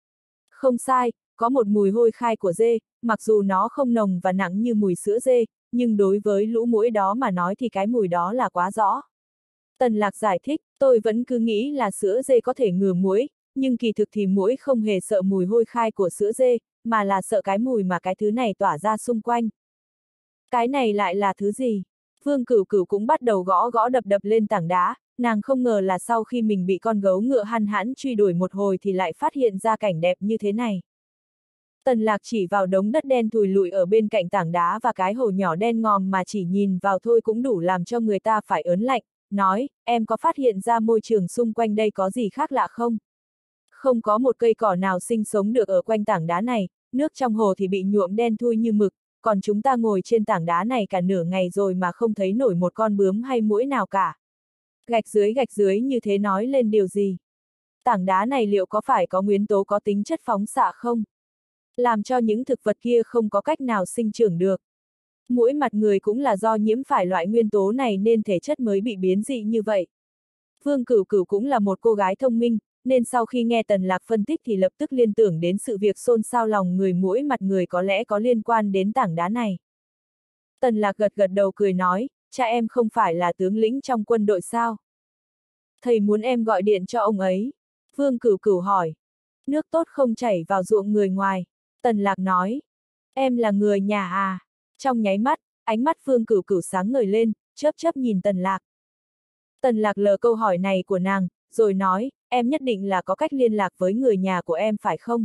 Không sai, có một mùi hôi khai của dê, mặc dù nó không nồng và nặng như mùi sữa dê, nhưng đối với lũ muỗi đó mà nói thì cái mùi đó là quá rõ. Tần Lạc giải thích, tôi vẫn cứ nghĩ là sữa dê có thể ngừa muỗi, nhưng kỳ thực thì muỗi không hề sợ mùi hôi khai của sữa dê, mà là sợ cái mùi mà cái thứ này tỏa ra xung quanh. Cái này lại là thứ gì? Vương Cửu Cửu cũng bắt đầu gõ gõ đập đập lên tảng đá, nàng không ngờ là sau khi mình bị con gấu ngựa hăn hãn truy đuổi một hồi thì lại phát hiện ra cảnh đẹp như thế này. Tần Lạc chỉ vào đống đất đen thùi lụi ở bên cạnh tảng đá và cái hồ nhỏ đen ngòm mà chỉ nhìn vào thôi cũng đủ làm cho người ta phải ớn lạnh, nói, em có phát hiện ra môi trường xung quanh đây có gì khác lạ không? Không có một cây cỏ nào sinh sống được ở quanh tảng đá này, nước trong hồ thì bị nhuộm đen thui như mực, còn chúng ta ngồi trên tảng đá này cả nửa ngày rồi mà không thấy nổi một con bướm hay muỗi nào cả. Gạch dưới gạch dưới như thế nói lên điều gì? Tảng đá này liệu có phải có nguyên tố có tính chất phóng xạ không? Làm cho những thực vật kia không có cách nào sinh trưởng được. Muỗi mặt người cũng là do nhiễm phải loại nguyên tố này nên thể chất mới bị biến dị như vậy. Vương Cửu Cửu cũng là một cô gái thông minh, nên sau khi nghe Tần Lạc phân tích thì lập tức liên tưởng đến sự việc xôn xao lòng người muỗi mặt người có lẽ có liên quan đến tảng đá này. Tần Lạc gật gật đầu cười nói, cha em không phải là tướng lĩnh trong quân đội sao? Thầy muốn em gọi điện cho ông ấy. Vương Cửu Cửu hỏi. Nước tốt không chảy vào ruộng người ngoài. Tần Lạc nói. Em là người nhà à? Trong nháy mắt, ánh mắt Vương Cửu Cửu sáng ngời lên, chớp chớp nhìn Tần Lạc. Tần Lạc lờ câu hỏi này của nàng, rồi nói, em nhất định là có cách liên lạc với người nhà của em phải không?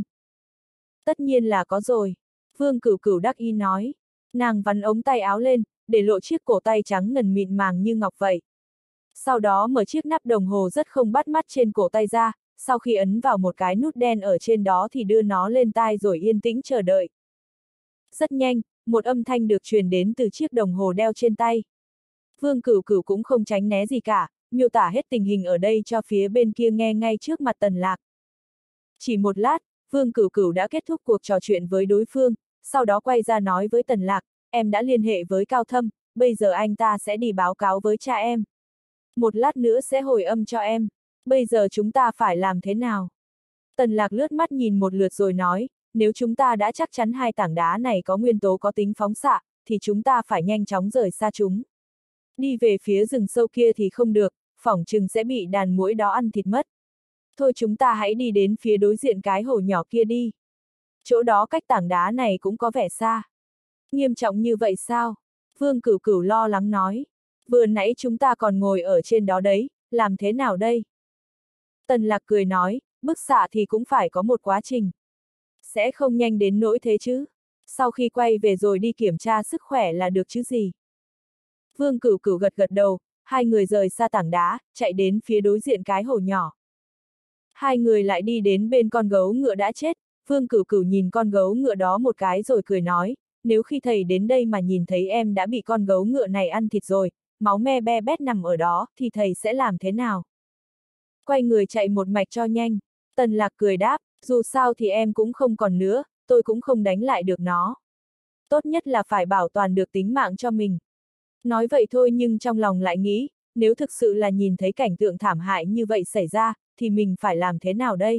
Tất nhiên là có rồi. Vương Cửu Cửu đắc ý nói. Nàng vắn ống tay áo lên, để lộ chiếc cổ tay trắng ngần mịn màng như ngọc vậy. Sau đó mở chiếc nắp đồng hồ rất không bắt mắt trên cổ tay ra, sau khi ấn vào một cái nút đen ở trên đó thì đưa nó lên tai rồi yên tĩnh chờ đợi. Rất nhanh, một âm thanh được truyền đến từ chiếc đồng hồ đeo trên tay. Vương Cửu Cửu cũng không tránh né gì cả, miêu tả hết tình hình ở đây cho phía bên kia nghe ngay trước mặt Tần Lạc. Chỉ một lát, Vương Cửu Cửu đã kết thúc cuộc trò chuyện với đối phương, sau đó quay ra nói với Tần Lạc, em đã liên hệ với Cao Thâm, bây giờ anh ta sẽ đi báo cáo với cha em. Một lát nữa sẽ hồi âm cho em. Bây giờ chúng ta phải làm thế nào? Tần Lạc lướt mắt nhìn một lượt rồi nói, nếu chúng ta đã chắc chắn hai tảng đá này có nguyên tố có tính phóng xạ, thì chúng ta phải nhanh chóng rời xa chúng. Đi về phía rừng sâu kia thì không được, phỏng chừng sẽ bị đàn muỗi đó ăn thịt mất. Thôi chúng ta hãy đi đến phía đối diện cái hồ nhỏ kia đi. Chỗ đó cách tảng đá này cũng có vẻ xa. Nghiêm trọng như vậy sao? Vương Cửu Cửu lo lắng nói. Vừa nãy chúng ta còn ngồi ở trên đó đấy, làm thế nào đây? Tần Lạc cười nói, bức xạ thì cũng phải có một quá trình. Sẽ không nhanh đến nỗi thế chứ. Sau khi quay về rồi đi kiểm tra sức khỏe là được chứ gì. Vương Cửu Cửu gật gật đầu, hai người rời xa tảng đá, chạy đến phía đối diện cái hồ nhỏ. Hai người lại đi đến bên con gấu ngựa đã chết, Vương Cửu Cửu nhìn con gấu ngựa đó một cái rồi cười nói, nếu khi thầy đến đây mà nhìn thấy em đã bị con gấu ngựa này ăn thịt rồi, máu me be bét nằm ở đó, thì thầy sẽ làm thế nào? Quay người chạy một mạch cho nhanh. Tần Lạc cười đáp, dù sao thì em cũng không còn nữa, tôi cũng không đánh lại được nó. Tốt nhất là phải bảo toàn được tính mạng cho mình. Nói vậy thôi nhưng trong lòng lại nghĩ, nếu thực sự là nhìn thấy cảnh tượng thảm hại như vậy xảy ra, thì mình phải làm thế nào đây?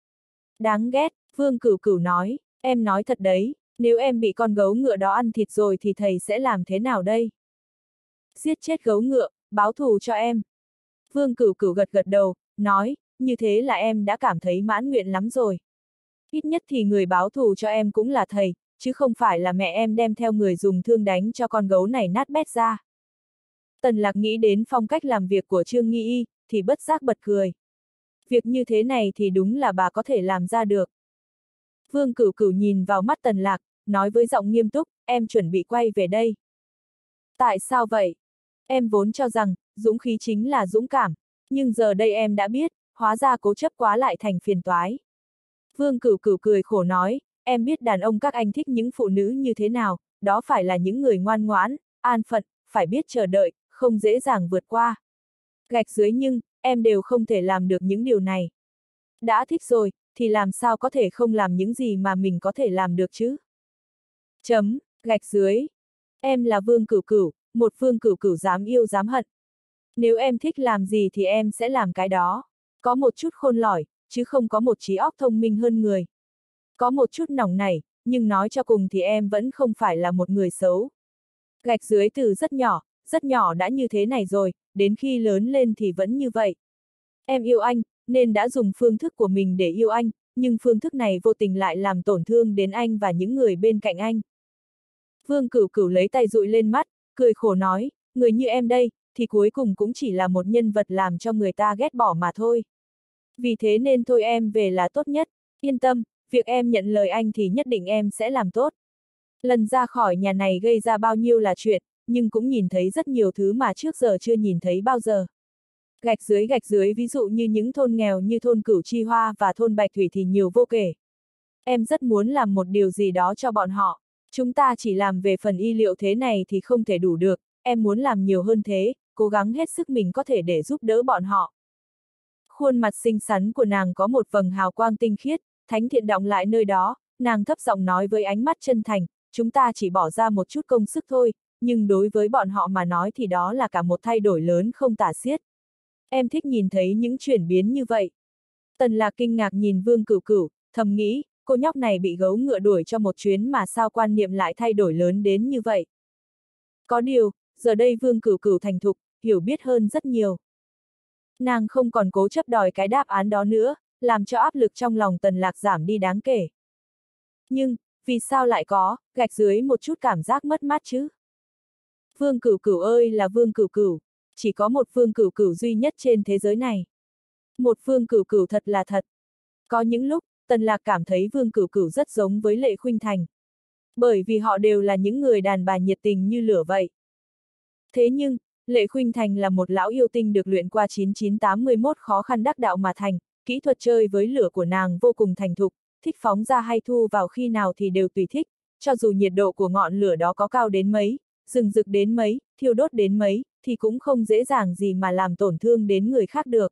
Đáng ghét, Vương Cửu Cửu nói, em nói thật đấy, nếu em bị con gấu ngựa đó ăn thịt rồi thì thầy sẽ làm thế nào đây? Giết chết gấu ngựa, báo thù cho em. Vương Cửu Cửu gật gật đầu, nói, như thế là em đã cảm thấy mãn nguyện lắm rồi. Ít nhất thì người báo thù cho em cũng là thầy, chứ không phải là mẹ em đem theo người dùng thương đánh cho con gấu này nát bét ra. Tần Lạc nghĩ đến phong cách làm việc của Trương Nghi Y, thì bất giác bật cười. Việc như thế này thì đúng là bà có thể làm ra được. Vương Cửu Cửu nhìn vào mắt Tần Lạc, nói với giọng nghiêm túc, em chuẩn bị quay về đây. Tại sao vậy? Em vốn cho rằng, dũng khí chính là dũng cảm, nhưng giờ đây em đã biết, hóa ra cố chấp quá lại thành phiền toái. Vương Cửu Cửu cười khổ nói, em biết đàn ông các anh thích những phụ nữ như thế nào, đó phải là những người ngoan ngoãn, an phận, phải biết chờ đợi, không dễ dàng vượt qua. Gạch dưới nhưng, em đều không thể làm được những điều này. Đã thích rồi, thì làm sao có thể không làm những gì mà mình có thể làm được chứ? Chấm, gạch dưới. Em là Vương Cửu Cửu, một Vương Cửu Cửu dám yêu dám hận. Nếu em thích làm gì thì em sẽ làm cái đó. Có một chút khôn lỏi, chứ không có một trí óc thông minh hơn người. Có một chút nóng nảy, nhưng nói cho cùng thì em vẫn không phải là một người xấu. Gạch dưới từ rất nhỏ, rất nhỏ đã như thế này rồi, đến khi lớn lên thì vẫn như vậy. Em yêu anh, nên đã dùng phương thức của mình để yêu anh, nhưng phương thức này vô tình lại làm tổn thương đến anh và những người bên cạnh anh. Vương Cửu Cửu lấy tay dụi lên mắt, cười khổ nói, người như em đây, thì cuối cùng cũng chỉ là một nhân vật làm cho người ta ghét bỏ mà thôi. Vì thế nên thôi em về là tốt nhất, yên tâm, việc em nhận lời anh thì nhất định em sẽ làm tốt. Lần ra khỏi nhà này gây ra bao nhiêu là chuyện, nhưng cũng nhìn thấy rất nhiều thứ mà trước giờ chưa nhìn thấy bao giờ. Gạch dưới gạch dưới ví dụ như những thôn nghèo như thôn Cửu Chi Hoa và thôn Bạch Thủy thì nhiều vô kể. Em rất muốn làm một điều gì đó cho bọn họ. Chúng ta chỉ làm về phần y liệu thế này thì không thể đủ được, em muốn làm nhiều hơn thế, cố gắng hết sức mình có thể để giúp đỡ bọn họ. Khuôn mặt xinh xắn của nàng có một vầng hào quang tinh khiết, thánh thiện đọng lại nơi đó, nàng thấp giọng nói với ánh mắt chân thành, chúng ta chỉ bỏ ra một chút công sức thôi, nhưng đối với bọn họ mà nói thì đó là cả một thay đổi lớn không tả xiết. Em thích nhìn thấy những chuyển biến như vậy. Tần Lạc kinh ngạc nhìn Vương Cửu Cửu, thầm nghĩ, cô nhóc này bị gấu ngựa đuổi cho một chuyến mà sao quan niệm lại thay đổi lớn đến như vậy. Có điều, giờ đây Vương Cửu Cửu thành thục, hiểu biết hơn rất nhiều. Nàng không còn cố chấp đòi cái đáp án đó nữa, làm cho áp lực trong lòng Tần Lạc giảm đi đáng kể. Nhưng, vì sao lại có, gạch dưới một chút cảm giác mất mát chứ? Vương Cửu Cửu ơi là Vương Cửu Cửu, chỉ có một Vương Cửu Cửu duy nhất trên thế giới này. Một Vương Cửu Cửu thật là thật. Có những lúc, Tần Lạc cảm thấy Vương Cửu Cửu rất giống với Lệ Khuynh Thành. Bởi vì họ đều là những người đàn bà nhiệt tình như lửa vậy. Thế nhưng, Lệ Khuynh Thành là một lão yêu tinh được luyện qua chín chín tám mươi mốt khó khăn đắc đạo mà thành, kỹ thuật chơi với lửa của nàng vô cùng thành thục, thích phóng ra hay thu vào khi nào thì đều tùy thích, cho dù nhiệt độ của ngọn lửa đó có cao đến mấy, rừng rực đến mấy, thiêu đốt đến mấy, thì cũng không dễ dàng gì mà làm tổn thương đến người khác được.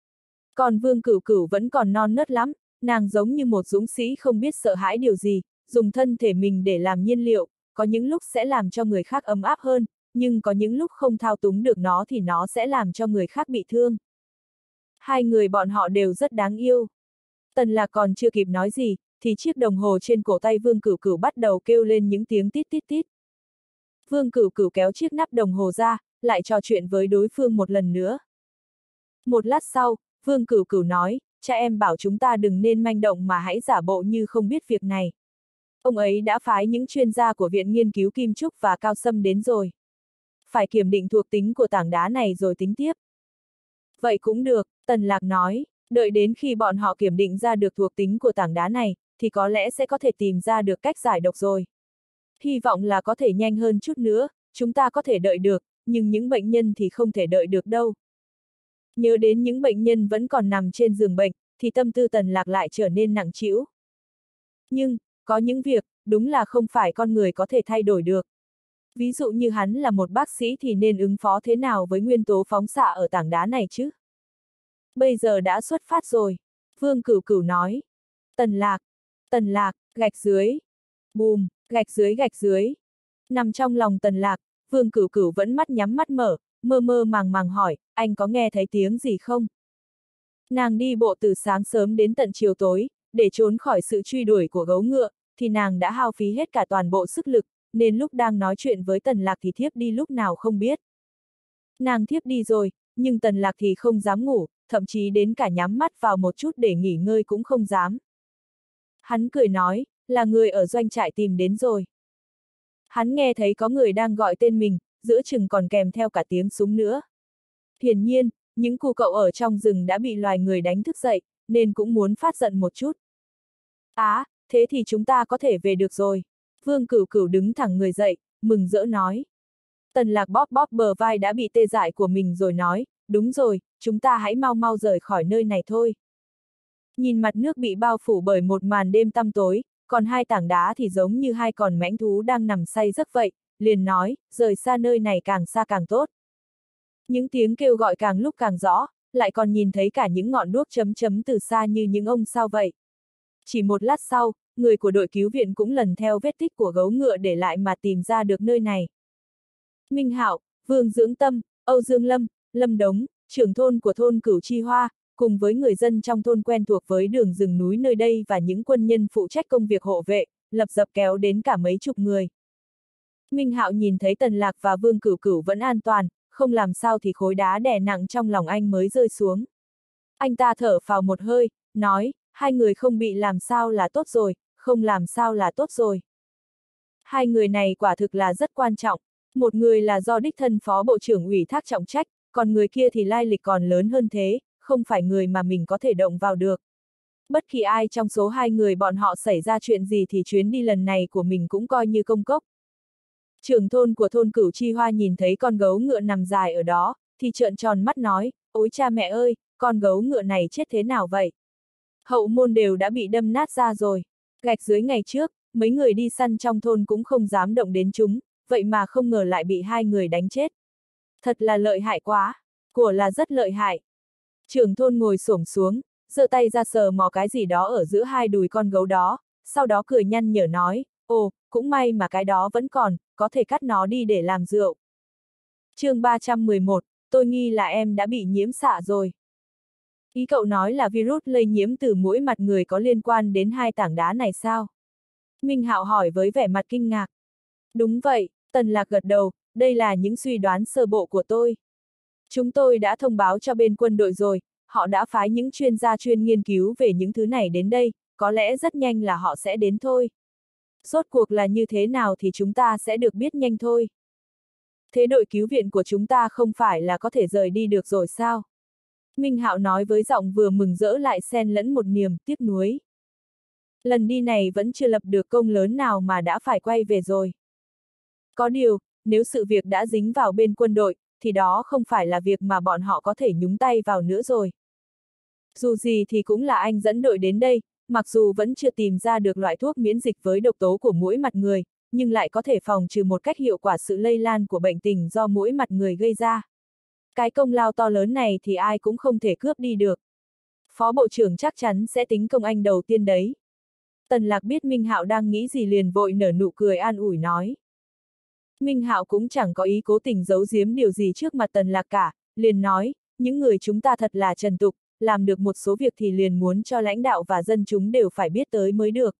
Còn Vương Cửu Cửu vẫn còn non nớt lắm, nàng giống như một dũng sĩ không biết sợ hãi điều gì, dùng thân thể mình để làm nhiên liệu, có những lúc sẽ làm cho người khác ấm áp hơn, nhưng có những lúc không thao túng được nó thì nó sẽ làm cho người khác bị thương. Hai người bọn họ đều rất đáng yêu. Tần Lạc còn chưa kịp nói gì, thì chiếc đồng hồ trên cổ tay Vương Cửu Cửu bắt đầu kêu lên những tiếng tít tít tít. Vương Cửu Cửu kéo chiếc nắp đồng hồ ra, lại trò chuyện với đối phương một lần nữa. Một lát sau, Vương Cửu Cửu nói, cha em bảo chúng ta đừng nên manh động mà hãy giả bộ như không biết việc này. Ông ấy đã phái những chuyên gia của Viện Nghiên cứu Kim Trúc và Cao Sâm đến rồi. Phải kiểm định thuộc tính của tảng đá này rồi tính tiếp. Vậy cũng được, Tần Lạc nói, đợi đến khi bọn họ kiểm định ra được thuộc tính của tảng đá này, thì có lẽ sẽ có thể tìm ra được cách giải độc rồi. Hy vọng là có thể nhanh hơn chút nữa, chúng ta có thể đợi được, nhưng những bệnh nhân thì không thể đợi được đâu. Nhớ đến những bệnh nhân vẫn còn nằm trên giường bệnh, thì tâm tư Tần Lạc lại trở nên nặng trĩu. Nhưng, có những việc, đúng là không phải con người có thể thay đổi được. Ví dụ như hắn là một bác sĩ thì nên ứng phó thế nào với nguyên tố phóng xạ ở tảng đá này chứ? Bây giờ đã xuất phát rồi. Vương Cửu Cửu nói. Tần Lạc. Tần Lạc, gạch dưới. Bùm, gạch dưới gạch dưới. Nằm trong lòng Tần Lạc, Vương Cửu Cửu vẫn mắt nhắm mắt mở, mơ mơ màng màng hỏi, anh có nghe thấy tiếng gì không? Nàng đi bộ từ sáng sớm đến tận chiều tối, để trốn khỏi sự truy đuổi của gấu ngựa, thì nàng đã hao phí hết cả toàn bộ sức lực, nên lúc đang nói chuyện với Tần Lạc thì thiếp đi lúc nào không biết. Nàng thiếp đi rồi, nhưng Tần Lạc thì không dám ngủ, thậm chí đến cả nhắm mắt vào một chút để nghỉ ngơi cũng không dám. Hắn cười nói, là người ở doanh trại tìm đến rồi. Hắn nghe thấy có người đang gọi tên mình, giữa chừng còn kèm theo cả tiếng súng nữa. Hiển nhiên, những cu cậu ở trong rừng đã bị loài người đánh thức dậy, nên cũng muốn phát giận một chút. Á, à, thế thì chúng ta có thể về được rồi. Vương Cửu Cửu đứng thẳng người dậy, mừng rỡ nói. Tần Lạc bóp bóp bờ vai đã bị tê dại của mình rồi nói, đúng rồi, chúng ta hãy mau mau rời khỏi nơi này thôi. Nhìn mặt nước bị bao phủ bởi một màn đêm tăm tối, còn hai tảng đá thì giống như hai con mãnh thú đang nằm say giấc vậy, liền nói, rời xa nơi này càng xa càng tốt. Những tiếng kêu gọi càng lúc càng rõ, lại còn nhìn thấy cả những ngọn đuốc chấm chấm từ xa như những ông sao vậy. Chỉ một lát sau, người của đội cứu viện cũng lần theo vết tích của gấu ngựa để lại mà tìm ra được nơi này. Minh Hạo, Vương Dưỡng Tâm, Âu Dương Lâm, Lâm Đống, trưởng thôn của thôn Cửu Chi Hoa, cùng với người dân trong thôn quen thuộc với đường rừng núi nơi đây và những quân nhân phụ trách công việc hộ vệ, lập dập kéo đến cả mấy chục người. Minh Hạo nhìn thấy Tần Lạc và Vương Cửu Cửu vẫn an toàn, không làm sao thì khối đá đè nặng trong lòng anh mới rơi xuống. Anh ta thở phào một hơi, nói, hai người không bị làm sao là tốt rồi, không làm sao là tốt rồi. Hai người này quả thực là rất quan trọng, một người là do đích thân phó bộ trưởng ủy thác trọng trách, còn người kia thì lai lịch còn lớn hơn thế, không phải người mà mình có thể động vào được. Bất kỳ ai trong số hai người bọn họ xảy ra chuyện gì thì chuyến đi lần này của mình cũng coi như công cốc. Trưởng thôn của thôn Cửu Chi Hoa nhìn thấy con gấu ngựa nằm dài ở đó, thì trợn tròn mắt nói, ôi cha mẹ ơi, con gấu ngựa này chết thế nào vậy? Hậu môn đều đã bị đâm nát ra rồi. Gạch dưới ngày trước, mấy người đi săn trong thôn cũng không dám động đến chúng, vậy mà không ngờ lại bị hai người đánh chết. Thật là lợi hại quá, của là rất lợi hại. Trưởng thôn ngồi xổm xuống, giơ tay ra sờ mò cái gì đó ở giữa hai đùi con gấu đó, sau đó cười nhăn nhở nói, ồ, cũng may mà cái đó vẫn còn, có thể cắt nó đi để làm rượu. chương ba trăm mười một, tôi nghi là em đã bị nhiễm xạ rồi. Ý cậu nói là virus lây nhiễm từ mũi mặt người có liên quan đến hai tảng đá này sao? Minh Hạo hỏi với vẻ mặt kinh ngạc. Đúng vậy, Tần Lạc gật đầu, đây là những suy đoán sơ bộ của tôi. Chúng tôi đã thông báo cho bên quân đội rồi, họ đã phái những chuyên gia chuyên nghiên cứu về những thứ này đến đây, có lẽ rất nhanh là họ sẽ đến thôi. Rốt cuộc là như thế nào thì chúng ta sẽ được biết nhanh thôi. Thế đội cứu viện của chúng ta không phải là có thể rời đi được rồi sao? Minh Hạo nói với giọng vừa mừng rỡ lại xen lẫn một niềm tiếc nuối. Lần đi này vẫn chưa lập được công lớn nào mà đã phải quay về rồi. Có điều, nếu sự việc đã dính vào bên quân đội, thì đó không phải là việc mà bọn họ có thể nhúng tay vào nữa rồi. Dù gì thì cũng là anh dẫn đội đến đây, mặc dù vẫn chưa tìm ra được loại thuốc miễn dịch với độc tố của muỗi mặt người, nhưng lại có thể phòng trừ một cách hiệu quả sự lây lan của bệnh tình do muỗi mặt người gây ra. Cái công lao to lớn này thì ai cũng không thể cướp đi được. Phó Bộ trưởng chắc chắn sẽ tính công anh đầu tiên đấy. Tần Lạc biết Minh Hạo đang nghĩ gì liền vội nở nụ cười an ủi nói. Minh Hạo cũng chẳng có ý cố tình giấu giếm điều gì trước mặt Tần Lạc cả, liền nói, những người chúng ta thật là trần tục, làm được một số việc thì liền muốn cho lãnh đạo và dân chúng đều phải biết tới mới được.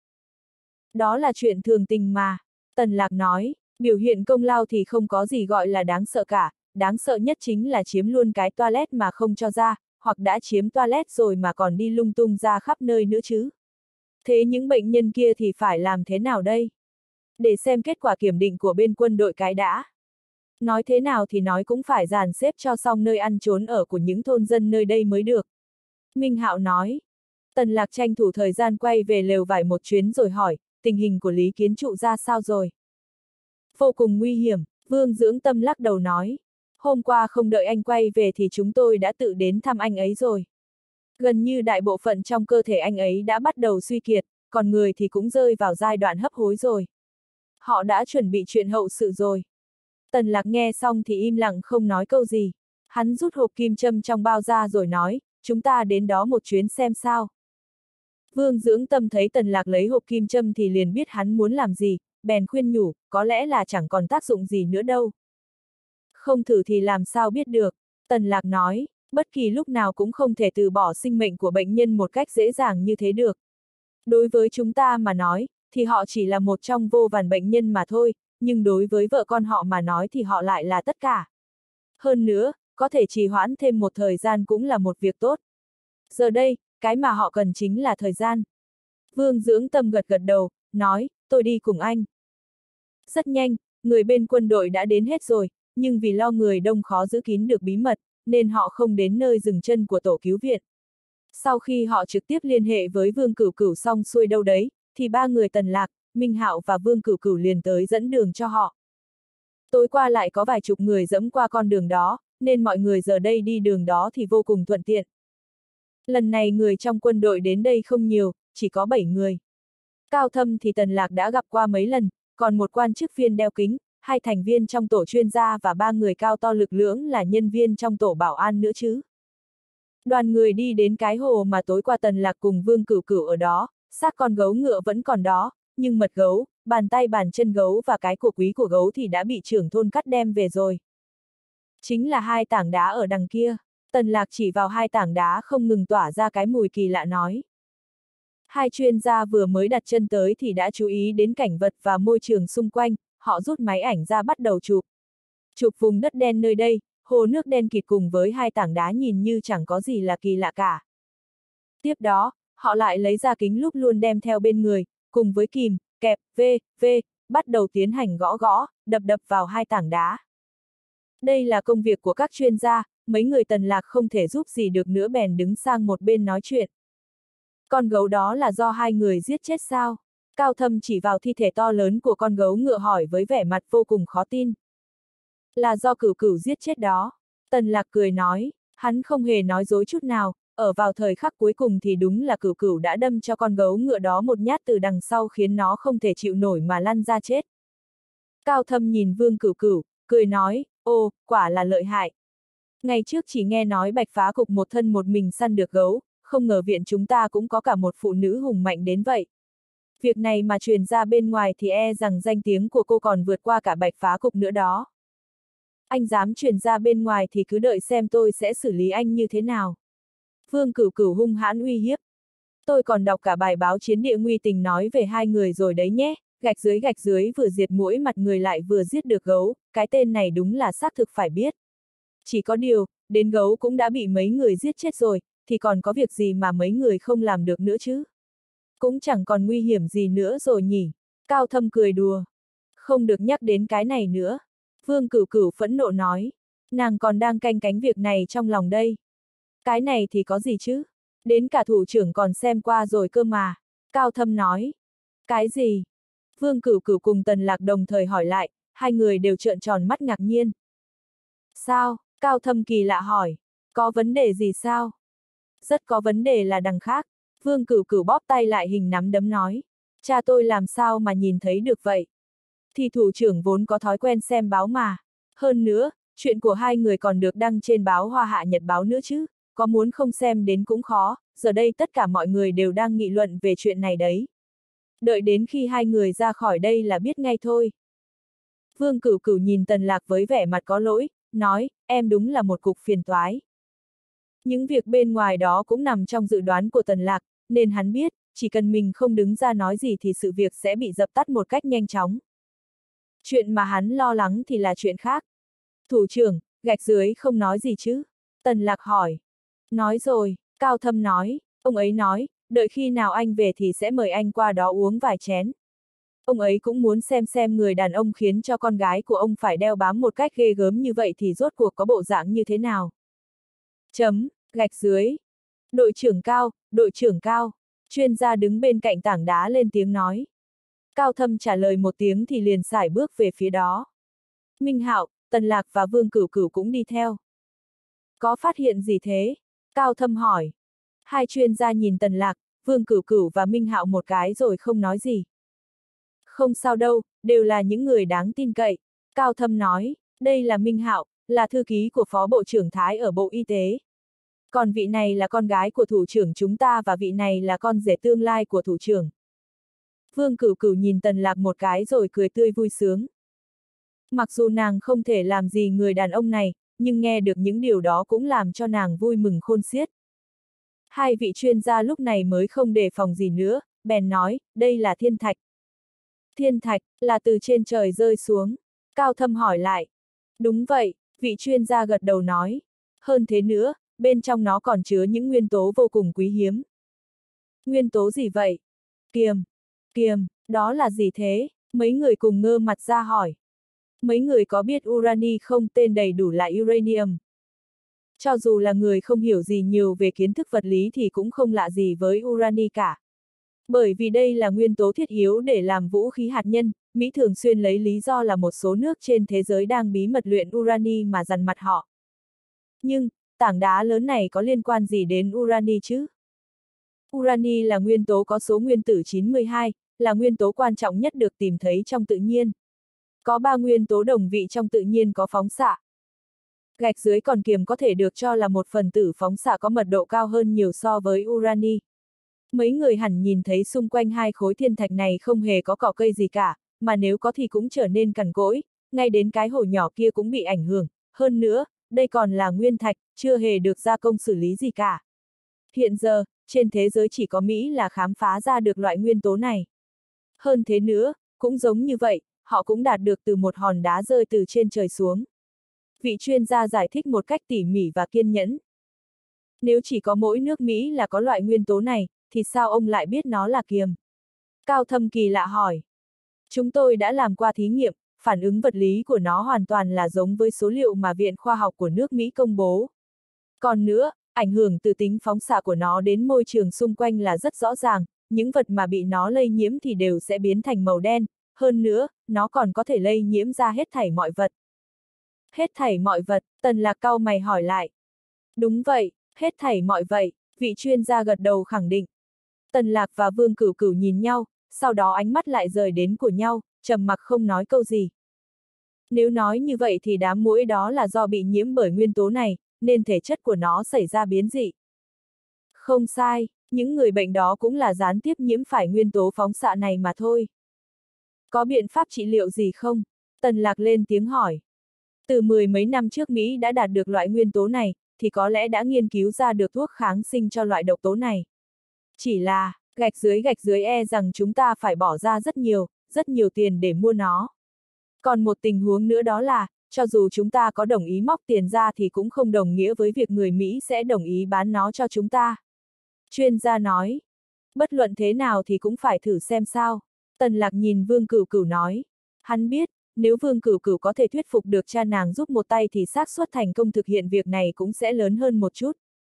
Đó là chuyện thường tình mà. Tần Lạc nói, biểu hiện công lao thì không có gì gọi là đáng sợ cả, đáng sợ nhất chính là chiếm luôn cái toilet mà không cho ra, hoặc đã chiếm toilet rồi mà còn đi lung tung ra khắp nơi nữa chứ. Thế những bệnh nhân kia thì phải làm thế nào đây? Để xem kết quả kiểm định của bên quân đội cái đã. Nói thế nào thì nói cũng phải dàn xếp cho xong nơi ăn trốn ở của những thôn dân nơi đây mới được. Minh Hạo nói. Tần Lạc tranh thủ thời gian quay về lều vải một chuyến rồi hỏi, tình hình của Lý Kiến Trụ ra sao rồi? Vô cùng nguy hiểm, Vương Dưỡng Tâm lắc đầu nói. Hôm qua không đợi anh quay về thì chúng tôi đã tự đến thăm anh ấy rồi. Gần như đại bộ phận trong cơ thể anh ấy đã bắt đầu suy kiệt, còn người thì cũng rơi vào giai đoạn hấp hối rồi. Họ đã chuẩn bị chuyện hậu sự rồi. Tần Lạc nghe xong thì im lặng không nói câu gì. Hắn rút hộp kim châm trong bao ra rồi nói, chúng ta đến đó một chuyến xem sao. Vương Dưỡng Tâm thấy Tần Lạc lấy hộp kim châm thì liền biết hắn muốn làm gì, bèn khuyên nhủ, có lẽ là chẳng còn tác dụng gì nữa đâu. Không thử thì làm sao biết được, Tần Lạc nói, bất kỳ lúc nào cũng không thể từ bỏ sinh mệnh của bệnh nhân một cách dễ dàng như thế được. Đối với chúng ta mà nói, thì họ chỉ là một trong vô vàn bệnh nhân mà thôi, nhưng đối với vợ con họ mà nói thì họ lại là tất cả. Hơn nữa, có thể trì hoãn thêm một thời gian cũng là một việc tốt. Giờ đây, cái mà họ cần chính là thời gian. Vương Dưỡng Tâm gật gật đầu, nói, tôi đi cùng anh. Rất nhanh, người bên quân đội đã đến hết rồi, nhưng vì lo người đông khó giữ kín được bí mật, nên họ không đến nơi dừng chân của tổ cứu viện. Sau khi họ trực tiếp liên hệ với Vương Cửu Cửu xong xuôi đâu đấy, thì ba người Tần Lạc, Minh Hạo và Vương Cửu Cửu liền tới dẫn đường cho họ. Tối qua lại có vài chục người dẫm qua con đường đó, nên mọi người giờ đây đi đường đó thì vô cùng thuận tiện. Lần này người trong quân đội đến đây không nhiều, chỉ có bảy người. Cao Thâm thì Tần Lạc đã gặp qua mấy lần, còn một quan chức viên đeo kính, hai thành viên trong tổ chuyên gia và ba người cao to lực lưỡng là nhân viên trong tổ bảo an nữa chứ. Đoàn người đi đến cái hồ mà tối qua Tần Lạc cùng Vương Cửu Cửu ở đó, xác con gấu ngựa vẫn còn đó, nhưng mật gấu, bàn tay bàn chân gấu và cái cổ quý của gấu thì đã bị trưởng thôn cắt đem về rồi. Chính là hai tảng đá ở đằng kia. Tần Lạc chỉ vào hai tảng đá không ngừng tỏa ra cái mùi kỳ lạ nói. Hai chuyên gia vừa mới đặt chân tới thì đã chú ý đến cảnh vật và môi trường xung quanh, họ rút máy ảnh ra bắt đầu chụp. Chụp vùng đất đen nơi đây, hồ nước đen kịt cùng với hai tảng đá nhìn như chẳng có gì là kỳ lạ cả. Tiếp đó, họ lại lấy ra kính lúp luôn đem theo bên người, cùng với kìm, kẹp, vê, vê, bắt đầu tiến hành gõ gõ, đập đập vào hai tảng đá. Đây là công việc của các chuyên gia, mấy người Tần Lạc không thể giúp gì được nữa bèn đứng sang một bên nói chuyện. Con gấu đó là do hai người giết chết sao? Cao Thâm chỉ vào thi thể to lớn của con gấu ngựa hỏi với vẻ mặt vô cùng khó tin. Là do Cửu Cửu giết chết đó. Tần Lạc cười nói, hắn không hề nói dối chút nào, ở vào thời khắc cuối cùng thì đúng là Cửu Cửu đã đâm cho con gấu ngựa đó một nhát từ đằng sau khiến nó không thể chịu nổi mà lăn ra chết. Cao Thâm nhìn Vương Cửu Cửu, cười nói, ô, quả là lợi hại. Ngày trước chỉ nghe nói Bạch Phá Cục một thân một mình săn được gấu, không ngờ viện chúng ta cũng có cả một phụ nữ hùng mạnh đến vậy. Việc này mà truyền ra bên ngoài thì e rằng danh tiếng của cô còn vượt qua cả Bạch Phá Cục nữa đó. Anh dám truyền ra bên ngoài thì cứ đợi xem tôi sẽ xử lý anh như thế nào. Vương Cửu Cửu hung hãn uy hiếp. Tôi còn đọc cả bài báo chiến địa nguy tình nói về hai người rồi đấy nhé, gạch dưới gạch dưới vừa diệt mũi mặt người lại vừa giết được gấu, cái tên này đúng là xác thực phải biết. Chỉ có điều, đến gấu cũng đã bị mấy người giết chết rồi, thì còn có việc gì mà mấy người không làm được nữa chứ? Cũng chẳng còn nguy hiểm gì nữa rồi nhỉ? Cao Thâm cười đùa. Không được nhắc đến cái này nữa. Vương Cửu Cửu phẫn nộ nói. Nàng còn đang canh cánh việc này trong lòng đây. Cái này thì có gì chứ? Đến cả thủ trưởng còn xem qua rồi cơ mà. Cao Thâm nói. Cái gì? Vương Cửu Cửu cùng Tần Lạc đồng thời hỏi lại, hai người đều trợn tròn mắt ngạc nhiên. Sao? Cao Thâm kỳ lạ hỏi. Có vấn đề gì sao? Rất có vấn đề là đằng khác. Vương Cửu Cửu bóp tay lại hình nắm đấm nói. Cha tôi làm sao mà nhìn thấy được vậy? Thì thủ trưởng vốn có thói quen xem báo mà. Hơn nữa, chuyện của hai người còn được đăng trên báo Hoa Hạ Nhật Báo nữa chứ. Có muốn không xem đến cũng khó, giờ đây tất cả mọi người đều đang nghị luận về chuyện này đấy. Đợi đến khi hai người ra khỏi đây là biết ngay thôi. Vương Cửu Cửu nhìn Tần Lạc với vẻ mặt có lỗi, nói, em đúng là một cục phiền toái. Những việc bên ngoài đó cũng nằm trong dự đoán của Tần Lạc, nên hắn biết, chỉ cần mình không đứng ra nói gì thì sự việc sẽ bị dập tắt một cách nhanh chóng. Chuyện mà hắn lo lắng thì là chuyện khác. Thủ trưởng, gạch dưới không nói gì chứ? Tần Lạc hỏi. Nói rồi, Cao Thâm nói, ông ấy nói, đợi khi nào anh về thì sẽ mời anh qua đó uống vài chén. Ông ấy cũng muốn xem xem người đàn ông khiến cho con gái của ông phải đeo bám một cách ghê gớm như vậy thì rốt cuộc có bộ dạng như thế nào. Chấm, gạch dưới. Đội trưởng Cao, đội trưởng Cao. Chuyên gia đứng bên cạnh tảng đá lên tiếng nói. Cao Thâm trả lời một tiếng thì liền sải bước về phía đó. Minh Hạo, Tần Lạc và Vương Cửu Cửu cũng đi theo. Có phát hiện gì thế? Cao Thâm hỏi. Hai chuyên gia nhìn Tần Lạc, Vương Cửu Cửu và Minh Hạo một cái rồi không nói gì. Không sao đâu, đều là những người đáng tin cậy. Cao Thâm nói, đây là Minh Hạo, là thư ký của Phó Bộ trưởng Thái ở Bộ Y tế. Còn vị này là con gái của thủ trưởng chúng ta và vị này là con rể tương lai của thủ trưởng. Vương Cửu Cửu nhìn Tần Lạc một cái rồi cười tươi vui sướng. Mặc dù nàng không thể làm gì người đàn ông này, nhưng nghe được những điều đó cũng làm cho nàng vui mừng khôn xiết. Hai vị chuyên gia lúc này mới không đề phòng gì nữa, bèn nói, đây là thiên thạch. Thiên thạch, là từ trên trời rơi xuống. Cao Thâm hỏi lại. Đúng vậy, vị chuyên gia gật đầu nói. Hơn thế nữa, bên trong nó còn chứa những nguyên tố vô cùng quý hiếm. Nguyên tố gì vậy? Kiềm. Kiềm, đó là gì thế? Mấy người cùng ngơ mặt ra hỏi. Mấy người có biết urani không, tên đầy đủ là uranium. Cho dù là người không hiểu gì nhiều về kiến thức vật lý thì cũng không lạ gì với urani cả. Bởi vì đây là nguyên tố thiết yếu để làm vũ khí hạt nhân, Mỹ thường xuyên lấy lý do là một số nước trên thế giới đang bí mật luyện urani mà dằn mặt họ. Nhưng, tảng đá lớn này có liên quan gì đến urani chứ? Urani là nguyên tố có số nguyên tử chín mươi hai, là nguyên tố quan trọng nhất được tìm thấy trong tự nhiên. Có ba nguyên tố đồng vị trong tự nhiên có phóng xạ. Gạch dưới còn kiềm có thể được cho là một phần tử phóng xạ có mật độ cao hơn nhiều so với urani. Mấy người hẳn nhìn thấy xung quanh hai khối thiên thạch này không hề có cỏ cây gì cả, mà nếu có thì cũng trở nên cằn cỗi, ngay đến cái hồ nhỏ kia cũng bị ảnh hưởng. Hơn nữa, đây còn là nguyên thạch, chưa hề được gia công xử lý gì cả. Hiện giờ, trên thế giới chỉ có Mỹ là khám phá ra được loại nguyên tố này. Hơn thế nữa, cũng giống như vậy, họ cũng đạt được từ một hòn đá rơi từ trên trời xuống. Vị chuyên gia giải thích một cách tỉ mỉ và kiên nhẫn. Nếu chỉ có mỗi nước Mỹ là có loại nguyên tố này, thì sao ông lại biết nó là kiềm? Cao Thâm kỳ lạ hỏi. Chúng tôi đã làm qua thí nghiệm, phản ứng vật lý của nó hoàn toàn là giống với số liệu mà Viện Khoa học của nước Mỹ công bố. Còn nữa, ảnh hưởng từ tính phóng xạ của nó đến môi trường xung quanh là rất rõ ràng, những vật mà bị nó lây nhiễm thì đều sẽ biến thành màu đen, hơn nữa, nó còn có thể lây nhiễm ra hết thảy mọi vật. Hết thảy mọi vật, Tần Lạc cau mày hỏi lại. Đúng vậy, hết thảy mọi vậy, vị chuyên gia gật đầu khẳng định. Tần Lạc và Vương Cửu Cửu nhìn nhau, sau đó ánh mắt lại rời đến của nhau, trầm mặc không nói câu gì. Nếu nói như vậy thì đám muỗi đó là do bị nhiễm bởi nguyên tố này, nên thể chất của nó xảy ra biến dị. Không sai, những người bệnh đó cũng là gián tiếp nhiễm phải nguyên tố phóng xạ này mà thôi. Có biện pháp trị liệu gì không? Tần Lạc lên tiếng hỏi. Từ mười mấy năm trước Mỹ đã đạt được loại nguyên tố này, thì có lẽ đã nghiên cứu ra được thuốc kháng sinh cho loại độc tố này. Chỉ là, gạch dưới gạch dưới e rằng chúng ta phải bỏ ra rất nhiều, rất nhiều tiền để mua nó. Còn một tình huống nữa đó là, cho dù chúng ta có đồng ý móc tiền ra thì cũng không đồng nghĩa với việc người Mỹ sẽ đồng ý bán nó cho chúng ta. Chuyên gia nói, bất luận thế nào thì cũng phải thử xem sao. Tần Lạc nhìn Vương Cửu Cửu nói, hắn biết, nếu Vương Cửu Cửu có thể thuyết phục được cha nàng giúp một tay thì xác suất thành công thực hiện việc này cũng sẽ lớn hơn một chút.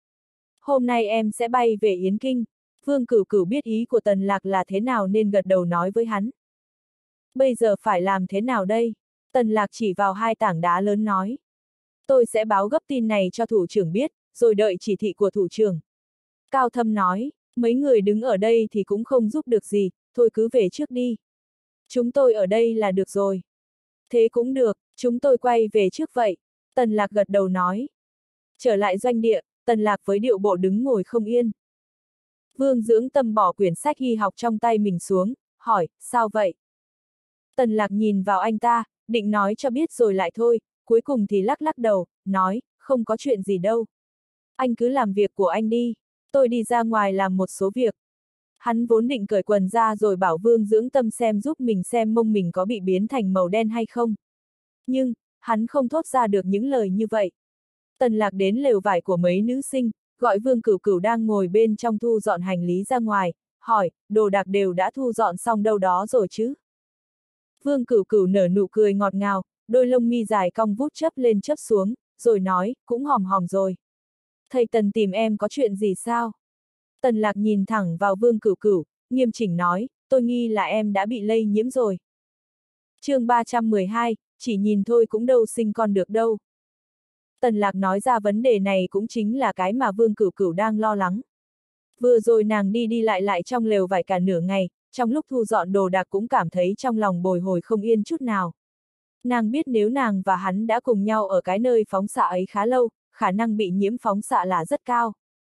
Hôm nay em sẽ bay về Yến Kinh. Vương Cửu Cửu biết ý của Tần Lạc là thế nào nên gật đầu nói với hắn. Bây giờ phải làm thế nào đây? Tần Lạc chỉ vào hai tảng đá lớn nói. Tôi sẽ báo gấp tin này cho thủ trưởng biết, rồi đợi chỉ thị của thủ trưởng. Cao Thâm nói, mấy người đứng ở đây thì cũng không giúp được gì, thôi cứ về trước đi. Chúng tôi ở đây là được rồi. Thế cũng được, chúng tôi quay về trước vậy. Tần Lạc gật đầu nói. Trở lại doanh địa, Tần Lạc với điệu bộ đứng ngồi không yên. Vương Dưỡng Tâm bỏ quyển sách y học trong tay mình xuống, hỏi, sao vậy? Tần Lạc nhìn vào anh ta, định nói cho biết rồi lại thôi, cuối cùng thì lắc lắc đầu, nói, không có chuyện gì đâu. Anh cứ làm việc của anh đi, tôi đi ra ngoài làm một số việc. Hắn vốn định cởi quần ra rồi bảo Vương Dưỡng Tâm xem giúp mình xem mông mình có bị biến thành màu đen hay không. Nhưng, hắn không thốt ra được những lời như vậy. Tần Lạc đến lều vải của mấy nữ sinh, gọi Vương Cửu Cửu đang ngồi bên trong thu dọn hành lý ra ngoài, hỏi, đồ đạc đều đã thu dọn xong đâu đó rồi chứ? Vương Cửu Cửu nở nụ cười ngọt ngào, đôi lông mi dài cong vút chớp lên chớp xuống, rồi nói, cũng hòm hòm rồi. Thầy Tần tìm em có chuyện gì sao? Tần Lạc nhìn thẳng vào Vương Cửu Cửu, nghiêm chỉnh nói, tôi nghi là em đã bị lây nhiễm rồi. Chương ba trăm mười hai, chỉ nhìn thôi cũng đâu sinh con được đâu. Tần Lạc nói ra vấn đề này cũng chính là cái mà Vương Cửu Cửu đang lo lắng. Vừa rồi nàng đi đi lại lại trong lều vải cả nửa ngày, trong lúc thu dọn đồ đạc cũng cảm thấy trong lòng bồi hồi không yên chút nào. Nàng biết nếu nàng và hắn đã cùng nhau ở cái nơi phóng xạ ấy khá lâu, khả năng bị nhiễm phóng xạ là rất cao.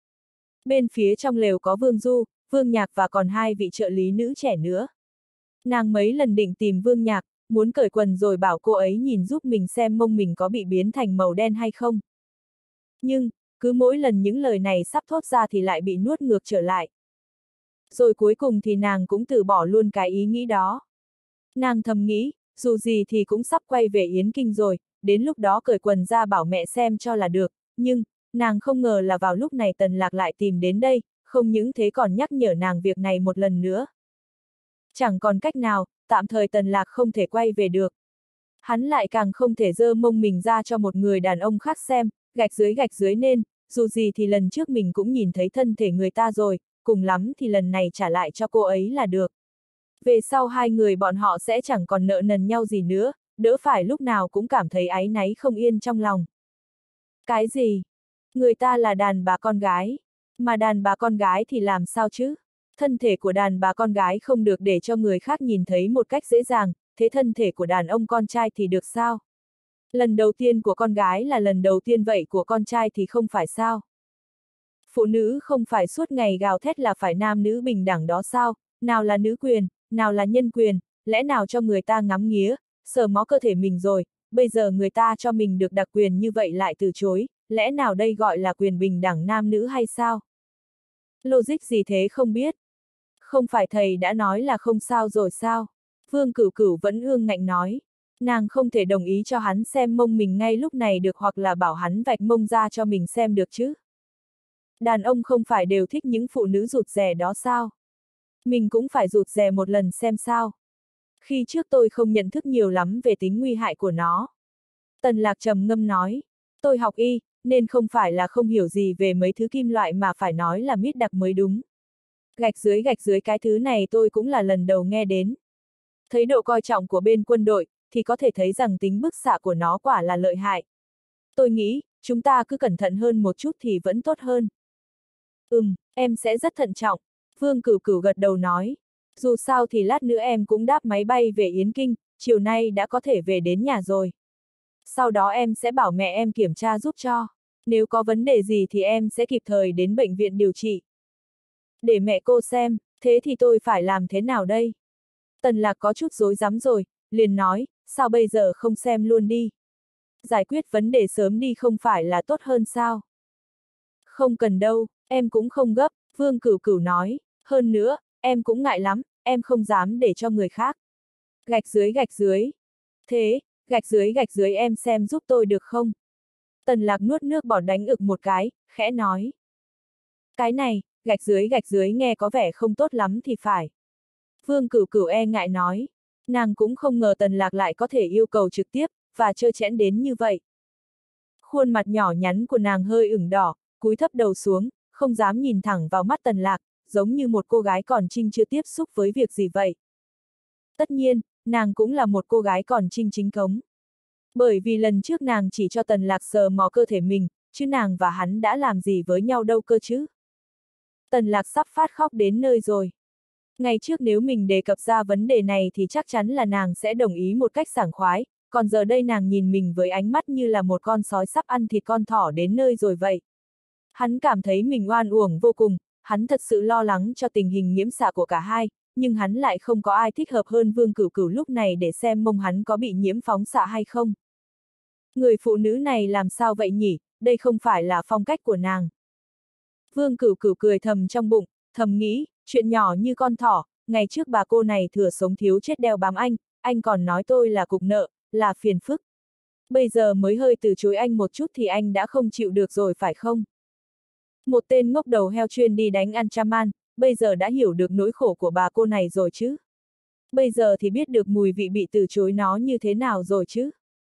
Bên phía trong lều có Vương Du, Vương Nhạc và còn hai vị trợ lý nữ trẻ nữa. Nàng mấy lần định tìm Vương Nhạc, muốn cởi quần rồi bảo cô ấy nhìn giúp mình xem mông mình có bị biến thành màu đen hay không. Nhưng, cứ mỗi lần những lời này sắp thốt ra thì lại bị nuốt ngược trở lại. Rồi cuối cùng thì nàng cũng từ bỏ luôn cái ý nghĩ đó. Nàng thầm nghĩ, dù gì thì cũng sắp quay về Yến Kinh rồi, đến lúc đó cởi quần ra bảo mẹ xem cho là được, nhưng, nàng không ngờ là vào lúc này Tần Lạc lại tìm đến đây, không những thế còn nhắc nhở nàng việc này một lần nữa. Chẳng còn cách nào, tạm thời Tần Lạc không thể quay về được. Hắn lại càng không thể giơ mông mình ra cho một người đàn ông khác xem, gạch dưới gạch dưới nên, dù gì thì lần trước mình cũng nhìn thấy thân thể người ta rồi, cùng lắm thì lần này trả lại cho cô ấy là được. Về sau hai người bọn họ sẽ chẳng còn nợ nần nhau gì nữa, đỡ phải lúc nào cũng cảm thấy áy náy không yên trong lòng. Cái gì? Người ta là đàn bà con gái, mà đàn bà con gái thì làm sao chứ? Thân thể của đàn bà con gái không được để cho người khác nhìn thấy một cách dễ dàng, thế thân thể của đàn ông con trai thì được sao? Lần đầu tiên của con gái là lần đầu tiên vậy của con trai thì không phải sao? Phụ nữ không phải suốt ngày gào thét là phải nam nữ bình đẳng đó sao? Nào là nữ quyền, nào là nhân quyền, lẽ nào cho người ta ngắm nghía, sờ mó cơ thể mình rồi, bây giờ người ta cho mình được đặc quyền như vậy lại từ chối, lẽ nào đây gọi là quyền bình đẳng nam nữ hay sao? Logic gì thế không biết? Không phải thầy đã nói là không sao rồi sao? Vương Cửu Cửu vẫn ương ngạnh nói. Nàng không thể đồng ý cho hắn xem mông mình ngay lúc này được hoặc là bảo hắn vạch mông ra cho mình xem được chứ. Đàn ông không phải đều thích những phụ nữ rụt rè đó sao? Mình cũng phải rụt rè một lần xem sao. Khi trước tôi không nhận thức nhiều lắm về tính nguy hại của nó. Tần Lạc trầm ngâm nói. Tôi học y, nên không phải là không hiểu gì về mấy thứ kim loại mà phải nói là mít đặc mới đúng. Gạch dưới gạch dưới cái thứ này tôi cũng là lần đầu nghe đến. Thấy độ coi trọng của bên quân đội, thì có thể thấy rằng tính bức xạ của nó quả là lợi hại. Tôi nghĩ, chúng ta cứ cẩn thận hơn một chút thì vẫn tốt hơn. Ừm, em sẽ rất thận trọng. Vương Cửu Cửu gật đầu nói. Dù sao thì lát nữa em cũng đáp máy bay về Yến Kinh, chiều nay đã có thể về đến nhà rồi. Sau đó em sẽ bảo mẹ em kiểm tra giúp cho. Nếu có vấn đề gì thì em sẽ kịp thời đến bệnh viện điều trị. Để mẹ cô xem, thế thì tôi phải làm thế nào đây? Tần Lạc có chút rối rắm rồi, liền nói, sao bây giờ không xem luôn đi? Giải quyết vấn đề sớm đi không phải là tốt hơn sao? Không cần đâu, em cũng không gấp, Vương Cửu Cửu nói, hơn nữa, em cũng ngại lắm, em không dám để cho người khác. Gạch dưới gạch dưới. Thế, gạch dưới gạch dưới em xem giúp tôi được không? Tần Lạc nuốt nước bọt đánh ực một cái, khẽ nói. Cái này, gạch dưới gạch dưới nghe có vẻ không tốt lắm thì phải. Vương Cửu Cửu e ngại nói. Nàng cũng không ngờ Tần Lạc lại có thể yêu cầu trực tiếp, và trơ trẽn đến như vậy. Khuôn mặt nhỏ nhắn của nàng hơi ửng đỏ, cúi thấp đầu xuống, không dám nhìn thẳng vào mắt Tần Lạc, giống như một cô gái còn trinh chưa tiếp xúc với việc gì vậy. Tất nhiên, nàng cũng là một cô gái còn trinh chính cống. Bởi vì lần trước nàng chỉ cho Tần Lạc sờ mò cơ thể mình, chứ nàng và hắn đã làm gì với nhau đâu cơ chứ. Tần Lạc sắp phát khóc đến nơi rồi. Ngày trước nếu mình đề cập ra vấn đề này thì chắc chắn là nàng sẽ đồng ý một cách sảng khoái, còn giờ đây nàng nhìn mình với ánh mắt như là một con sói sắp ăn thịt con thỏ đến nơi rồi vậy. Hắn cảm thấy mình oan uổng vô cùng, hắn thật sự lo lắng cho tình hình nhiễm xạ của cả hai, nhưng hắn lại không có ai thích hợp hơn Vương Cửu Cửu lúc này để xem mông hắn có bị nhiễm phóng xạ hay không. Người phụ nữ này làm sao vậy nhỉ, đây không phải là phong cách của nàng. Vương Cửu Cửu cười thầm trong bụng, thầm nghĩ, chuyện nhỏ như con thỏ, ngày trước bà cô này thừa sống thiếu chết đeo bám anh, anh còn nói tôi là cục nợ, là phiền phức. Bây giờ mới hơi từ chối anh một chút thì anh đã không chịu được rồi phải không? Một tên ngốc đầu heo chuyên đi đánh Antraman, bây giờ đã hiểu được nỗi khổ của bà cô này rồi chứ? Bây giờ thì biết được mùi vị bị từ chối nó như thế nào rồi chứ?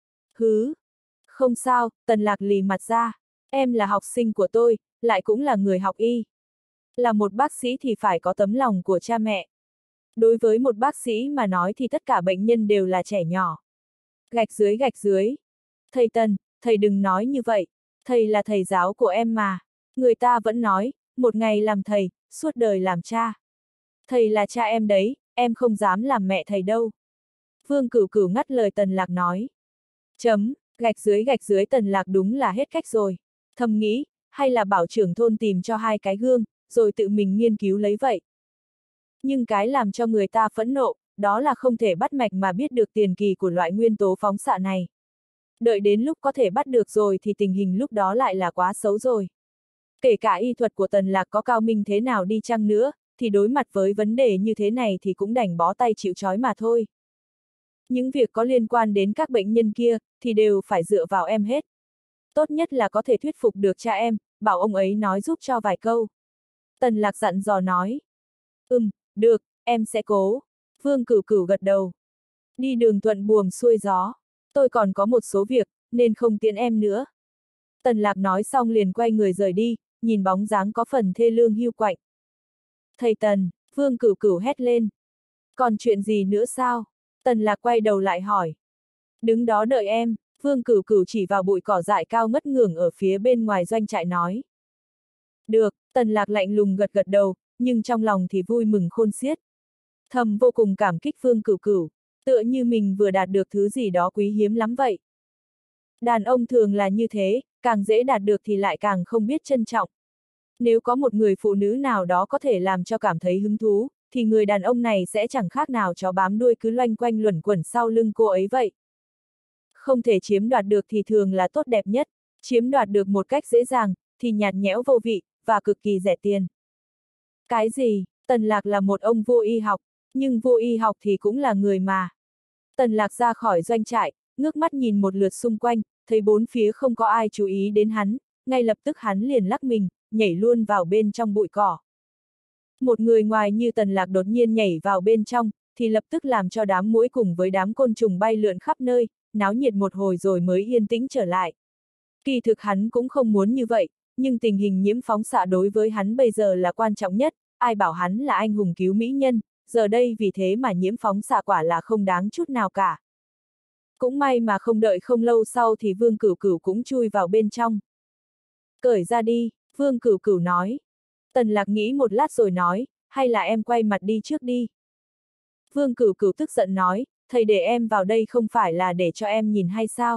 Hứ! Không sao, Tần Lạc lì mặt ra. Em là học sinh của tôi, lại cũng là người học y. Là một bác sĩ thì phải có tấm lòng của cha mẹ. Đối với một bác sĩ mà nói thì tất cả bệnh nhân đều là trẻ nhỏ. Gạch dưới gạch dưới. Thầy Tần, thầy đừng nói như vậy. Thầy là thầy giáo của em mà. Người ta vẫn nói, một ngày làm thầy, suốt đời làm cha. Thầy là cha em đấy, em không dám làm mẹ thầy đâu. Vương Cửu Cửu ngắt lời Tần Lạc nói. Chấm, gạch dưới gạch dưới Tần Lạc đúng là hết cách rồi. Thầm nghĩ, hay là bảo trưởng thôn tìm cho hai cái gương, rồi tự mình nghiên cứu lấy vậy. Nhưng cái làm cho người ta phẫn nộ, đó là không thể bắt mạch mà biết được tiền kỳ của loại nguyên tố phóng xạ này. Đợi đến lúc có thể bắt được rồi thì tình hình lúc đó lại là quá xấu rồi. Kể cả y thuật của Tần Lạc có cao minh thế nào đi chăng nữa, thì đối mặt với vấn đề như thế này thì cũng đành bó tay chịu trói mà thôi. Những việc có liên quan đến các bệnh nhân kia, thì đều phải dựa vào em hết. Tốt nhất là có thể thuyết phục được cha em, bảo ông ấy nói giúp cho vài câu. Tần Lạc dặn dò nói. Ừm, được, em sẽ cố. Vương Cửu Cửu gật đầu. Đi đường thuận buồm xuôi gió. Tôi còn có một số việc, nên không tiễn em nữa. Tần Lạc nói xong liền quay người rời đi, nhìn bóng dáng có phần thê lương hiu quạnh. Thầy Tần, Vương Cửu Cửu hét lên. Còn chuyện gì nữa sao? Tần Lạc quay đầu lại hỏi. Đứng đó đợi em, Vương Cửu Cửu chỉ vào bụi cỏ dại cao ngất ngưởng ở phía bên ngoài doanh trại nói. Được, Tần Lạc lạnh lùng gật gật đầu, nhưng trong lòng thì vui mừng khôn xiết. Thầm vô cùng cảm kích Vương Cửu Cửu, tựa như mình vừa đạt được thứ gì đó quý hiếm lắm vậy. Đàn ông thường là như thế, càng dễ đạt được thì lại càng không biết trân trọng. Nếu có một người phụ nữ nào đó có thể làm cho cảm thấy hứng thú, thì người đàn ông này sẽ chẳng khác nào chó bám đuôi cứ loanh quanh luẩn quẩn sau lưng cô ấy vậy. Không thể chiếm đoạt được thì thường là tốt đẹp nhất, chiếm đoạt được một cách dễ dàng, thì nhạt nhẽo vô vị, và cực kỳ rẻ tiền. Cái gì? Tần Lạc là một ông vua y học, nhưng vua y học thì cũng là người mà. Tần Lạc ra khỏi doanh trại, ngước mắt nhìn một lượt xung quanh, thấy bốn phía không có ai chú ý đến hắn, ngay lập tức hắn liền lắc mình, nhảy luôn vào bên trong bụi cỏ. Một người ngoài như Tần Lạc đột nhiên nhảy vào bên trong, thì lập tức làm cho đám muỗi cùng với đám côn trùng bay lượn khắp nơi, náo nhiệt một hồi rồi mới yên tĩnh trở lại. Kỳ thực hắn cũng không muốn như vậy, nhưng tình hình nhiễm phóng xạ đối với hắn bây giờ là quan trọng nhất, ai bảo hắn là anh hùng cứu mỹ nhân, giờ đây vì thế mà nhiễm phóng xạ quả là không đáng chút nào cả. Cũng may mà không đợi không lâu sau thì Vương Cửu Cửu cũng chui vào bên trong. Cởi ra đi, Vương Cửu Cửu nói. Tần Lạc nghĩ một lát rồi nói, hay là em quay mặt đi trước đi. Vương Cửu Cửu tức giận nói, thầy để em vào đây không phải là để cho em nhìn hay sao?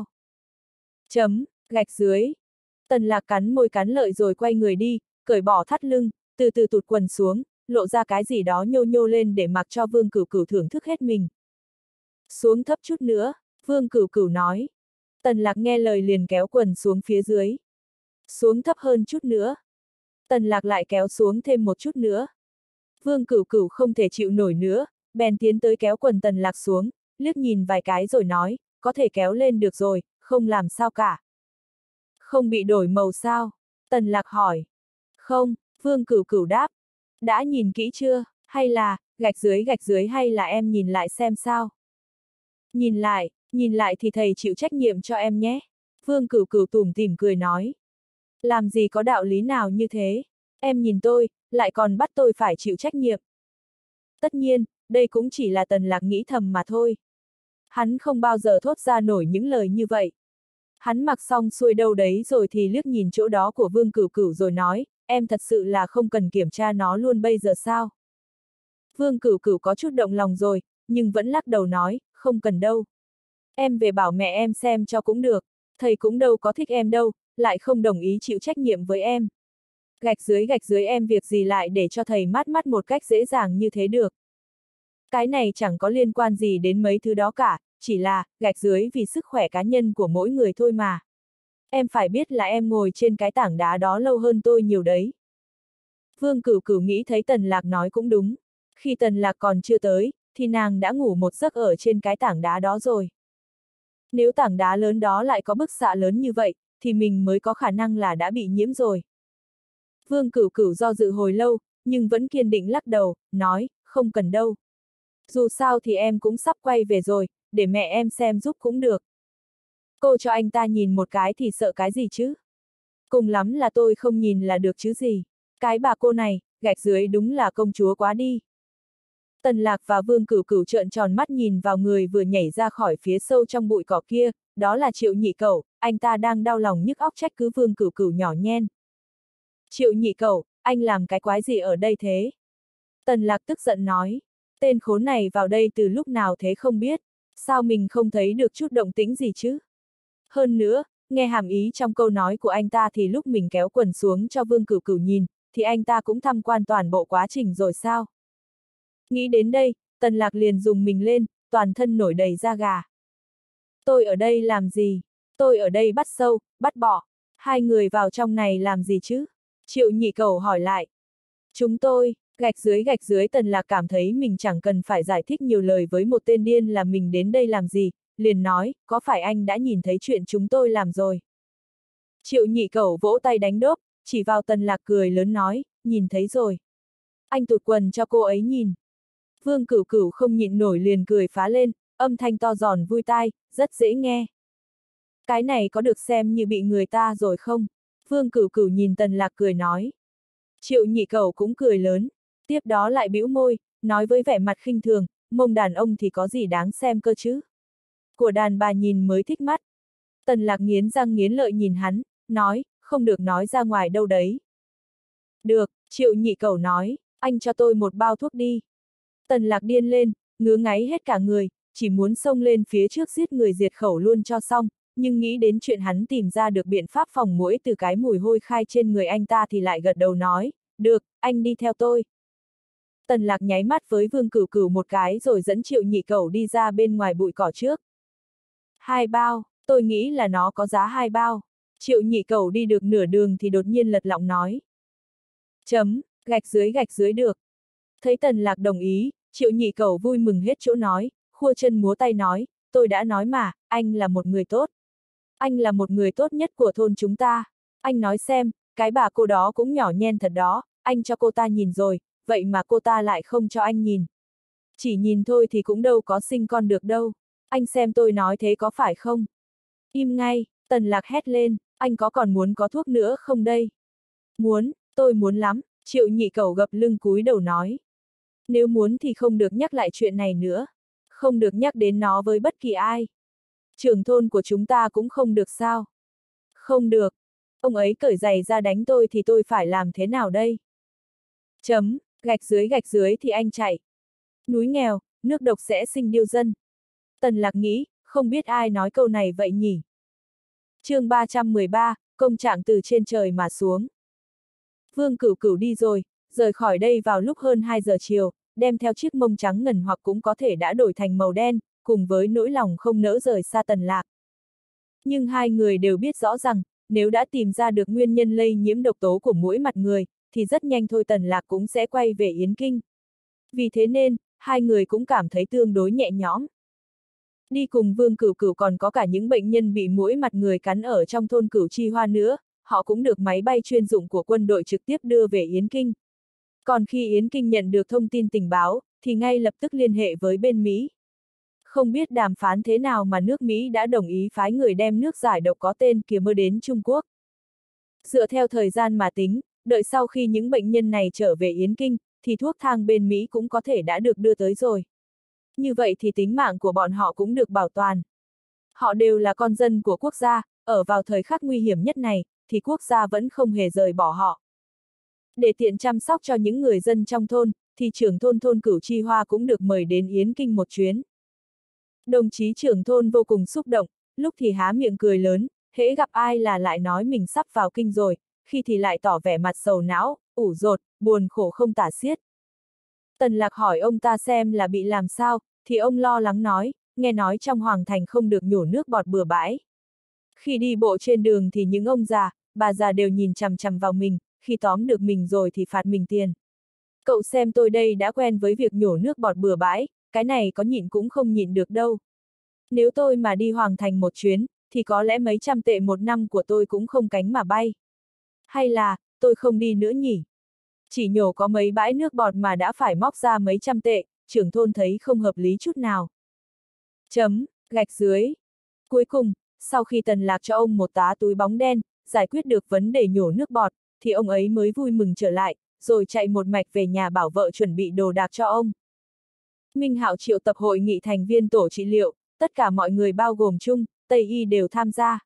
Chấm, gạch dưới. Tần Lạc cắn môi cắn lợi rồi quay người đi, cởi bỏ thắt lưng, từ từ tụt quần xuống, lộ ra cái gì đó nhô nhô lên để mặc cho Vương Cửu Cửu thưởng thức hết mình. Xuống thấp chút nữa, Vương Cửu Cửu nói. Tần Lạc nghe lời liền kéo quần xuống phía dưới. Xuống thấp hơn chút nữa. Tần Lạc lại kéo xuống thêm một chút nữa. Vương Cửu Cửu không thể chịu nổi nữa, bèn tiến tới kéo quần Tần Lạc xuống, liếc nhìn vài cái rồi nói, có thể kéo lên được rồi, không làm sao cả. Không bị đổi màu sao? Tần Lạc hỏi. Không, Vương Cửu Cửu đáp. Đã nhìn kỹ chưa, hay là, gạch dưới gạch dưới hay là em nhìn lại xem sao? Nhìn lại, nhìn lại thì thầy chịu trách nhiệm cho em nhé. Vương Cửu Cửu tủm tỉm cười nói. Làm gì có đạo lý nào như thế? Em nhìn tôi, lại còn bắt tôi phải chịu trách nhiệm. Tất nhiên, đây cũng chỉ là Tần Lạc nghĩ thầm mà thôi. Hắn không bao giờ thốt ra nổi những lời như vậy. Hắn mặc xong xuôi đâu đấy rồi thì liếc nhìn chỗ đó của Vương Cửu Cửu rồi nói, em thật sự là không cần kiểm tra nó luôn bây giờ sao? Vương Cửu Cửu có chút động lòng rồi, nhưng vẫn lắc đầu nói, không cần đâu. Em về bảo mẹ em xem cho cũng được, thầy cũng đâu có thích em đâu, lại không đồng ý chịu trách nhiệm với em. Gạch dưới gạch dưới em việc gì lại để cho thầy mát mắt một cách dễ dàng như thế được. Cái này chẳng có liên quan gì đến mấy thứ đó cả, chỉ là, gạch dưới vì sức khỏe cá nhân của mỗi người thôi mà. Em phải biết là em ngồi trên cái tảng đá đó lâu hơn tôi nhiều đấy. Vương Cửu Cửu nghĩ thấy Tần Lạc nói cũng đúng. Khi Tần Lạc còn chưa tới, thì nàng đã ngủ một giấc ở trên cái tảng đá đó rồi. Nếu tảng đá lớn đó lại có bức xạ lớn như vậy, thì mình mới có khả năng là đã bị nhiễm rồi. Vương Cửu Cửu do dự hồi lâu, nhưng vẫn kiên định lắc đầu, nói, không cần đâu. Dù sao thì em cũng sắp quay về rồi, để mẹ em xem giúp cũng được. Cô cho anh ta nhìn một cái thì sợ cái gì chứ? Cùng lắm là tôi không nhìn là được chứ gì. Cái bà cô này, gạch dưới đúng là công chúa quá đi. Tần Lạc và Vương Cửu Cửu trợn tròn mắt nhìn vào người vừa nhảy ra khỏi phía sâu trong bụi cỏ kia, đó là Triệu Nhị Cẩu, anh ta đang đau lòng nhức óc trách cứ Vương Cửu Cửu nhỏ nhen. Triệu Nhị Cẩu, anh làm cái quái gì ở đây thế? Tần Lạc tức giận nói, tên khốn này vào đây từ lúc nào thế không biết, sao mình không thấy được chút động tĩnh gì chứ? Hơn nữa, nghe hàm ý trong câu nói của anh ta thì lúc mình kéo quần xuống cho Vương Cửu Cửu nhìn, thì anh ta cũng tham quan toàn bộ quá trình rồi sao? Nghĩ đến đây, Tần Lạc liền dùng mình lên, toàn thân nổi đầy da gà. Tôi ở đây làm gì? Tôi ở đây bắt sâu, bắt bọ. Hai người vào trong này làm gì chứ? Triệu Nhị Cẩu hỏi lại. Chúng tôi, gạch dưới gạch dưới Tần Lạc cảm thấy mình chẳng cần phải giải thích nhiều lời với một tên điên là mình đến đây làm gì, liền nói, có phải anh đã nhìn thấy chuyện chúng tôi làm rồi? Triệu Nhị Cẩu vỗ tay đánh đốp, chỉ vào Tần Lạc cười lớn nói, nhìn thấy rồi. Anh tụt quần cho cô ấy nhìn. Vương Cửu Cửu không nhịn nổi liền cười phá lên, âm thanh to giòn vui tai, rất dễ nghe. Cái này có được xem như bị người ta rồi không? Vương Cửu Cửu nhìn Tần Lạc cười nói. Triệu Nhị Cẩu cũng cười lớn, tiếp đó lại bĩu môi, nói với vẻ mặt khinh thường, mông đàn ông thì có gì đáng xem cơ chứ? Của đàn bà nhìn mới thích mắt. Tần Lạc nghiến răng nghiến lợi nhìn hắn, nói, không được nói ra ngoài đâu đấy. Được, Triệu Nhị Cẩu nói, Anh cho tôi một bao thuốc đi. Tần Lạc điên lên, ngứa ngáy hết cả người, chỉ muốn xông lên phía trước giết người diệt khẩu luôn cho xong, nhưng nghĩ đến chuyện hắn tìm ra được biện pháp phòng muỗi từ cái mùi hôi khai trên người anh ta thì lại gật đầu nói, được, anh đi theo tôi. Tần Lạc nháy mắt với Vương Cửu Cửu một cái rồi dẫn Triệu Nhị Cẩu đi ra bên ngoài bụi cỏ trước. Hai bao, tôi nghĩ là nó có giá hai bao. Triệu Nhị Cẩu đi được nửa đường thì đột nhiên lật lọng nói. Chấm, gạch dưới gạch dưới được. Thấy Tần Lạc đồng ý, Triệu Nhị Cẩu vui mừng hết chỗ nói, khua chân múa tay nói, tôi đã nói mà, anh là một người tốt. Anh là một người tốt nhất của thôn chúng ta. Anh nói xem, cái bà cô đó cũng nhỏ nhen thật đó, anh cho cô ta nhìn rồi, vậy mà cô ta lại không cho anh nhìn. Chỉ nhìn thôi thì cũng đâu có sinh con được đâu. Anh xem tôi nói thế có phải không? Im ngay, Tần Lạc hét lên, anh có còn muốn có thuốc nữa không đây? Muốn, tôi muốn lắm, Triệu Nhị Cẩu gập lưng cúi đầu nói. Nếu muốn thì không được nhắc lại chuyện này nữa. Không được nhắc đến nó với bất kỳ ai. Trưởng thôn của chúng ta cũng không được sao? Không được. Ông ấy cởi giày ra đánh tôi thì tôi phải làm thế nào đây? Chấm, gạch dưới gạch dưới thì anh chạy. Núi nghèo, nước độc sẽ sinh điêu dân. Tần Lạc nghĩ, không biết ai nói câu này vậy nhỉ? chương ba trăm mười ba, công trạng từ trên trời mà xuống. Vương Cửu Cửu đi rồi, rời khỏi đây vào lúc hơn hai giờ chiều, đem theo chiếc mông trắng ngần hoặc cũng có thể đã đổi thành màu đen, cùng với nỗi lòng không nỡ rời xa Tần Lạc. Nhưng hai người đều biết rõ rằng, nếu đã tìm ra được nguyên nhân lây nhiễm độc tố của muỗi mặt người, thì rất nhanh thôi Tần Lạc cũng sẽ quay về Yến Kinh. Vì thế nên, hai người cũng cảm thấy tương đối nhẹ nhõm. Đi cùng Vương Cửu Cửu còn có cả những bệnh nhân bị muỗi mặt người cắn ở trong thôn Cửu Chi Hoa nữa, họ cũng được máy bay chuyên dụng của quân đội trực tiếp đưa về Yến Kinh. Còn khi Yến Kinh nhận được thông tin tình báo, thì ngay lập tức liên hệ với bên Mỹ. Không biết đàm phán thế nào mà nước Mỹ đã đồng ý phái người đem nước giải độc có tên kia mơ đến Trung Quốc. Dựa theo thời gian mà tính, đợi sau khi những bệnh nhân này trở về Yến Kinh, thì thuốc thang bên Mỹ cũng có thể đã được đưa tới rồi. Như vậy thì tính mạng của bọn họ cũng được bảo toàn. Họ đều là con dân của quốc gia, ở vào thời khắc nguy hiểm nhất này, thì quốc gia vẫn không hề rời bỏ họ. Để tiện chăm sóc cho những người dân trong thôn, thì trưởng thôn thôn Cửu Chi Hoa cũng được mời đến Yến Kinh một chuyến. Đồng chí trưởng thôn vô cùng xúc động, lúc thì há miệng cười lớn, hễ gặp ai là lại nói mình sắp vào kinh rồi, khi thì lại tỏ vẻ mặt sầu não, ủ rột, buồn khổ không tả xiết. Tần Lạc hỏi ông ta xem là bị làm sao, thì ông lo lắng nói, nghe nói trong hoàng thành không được nhổ nước bọt bừa bãi. Khi đi bộ trên đường thì những ông già, bà già đều nhìn chằm chằm vào mình, khi tóm được mình rồi thì phạt mình tiền. Cậu xem tôi đây đã quen với việc nhổ nước bọt bừa bãi, cái này có nhịn cũng không nhịn được đâu. Nếu tôi mà đi hoàng thành một chuyến, thì có lẽ mấy trăm tệ một năm của tôi cũng không cánh mà bay. Hay là, tôi không đi nữa nhỉ? Chỉ nhổ có mấy bãi nước bọt mà đã phải móc ra mấy trăm tệ, trưởng thôn thấy không hợp lý chút nào. Chấm, gạch dưới. Cuối cùng, sau khi Tần Lạc cho ông một tá túi bóng đen, giải quyết được vấn đề nhổ nước bọt, thì ông ấy mới vui mừng trở lại, rồi chạy một mạch về nhà bảo vợ chuẩn bị đồ đạc cho ông. Minh Hạo triệu tập hội nghị thành viên tổ trị liệu, tất cả mọi người bao gồm Trung, Tây Y đều tham gia.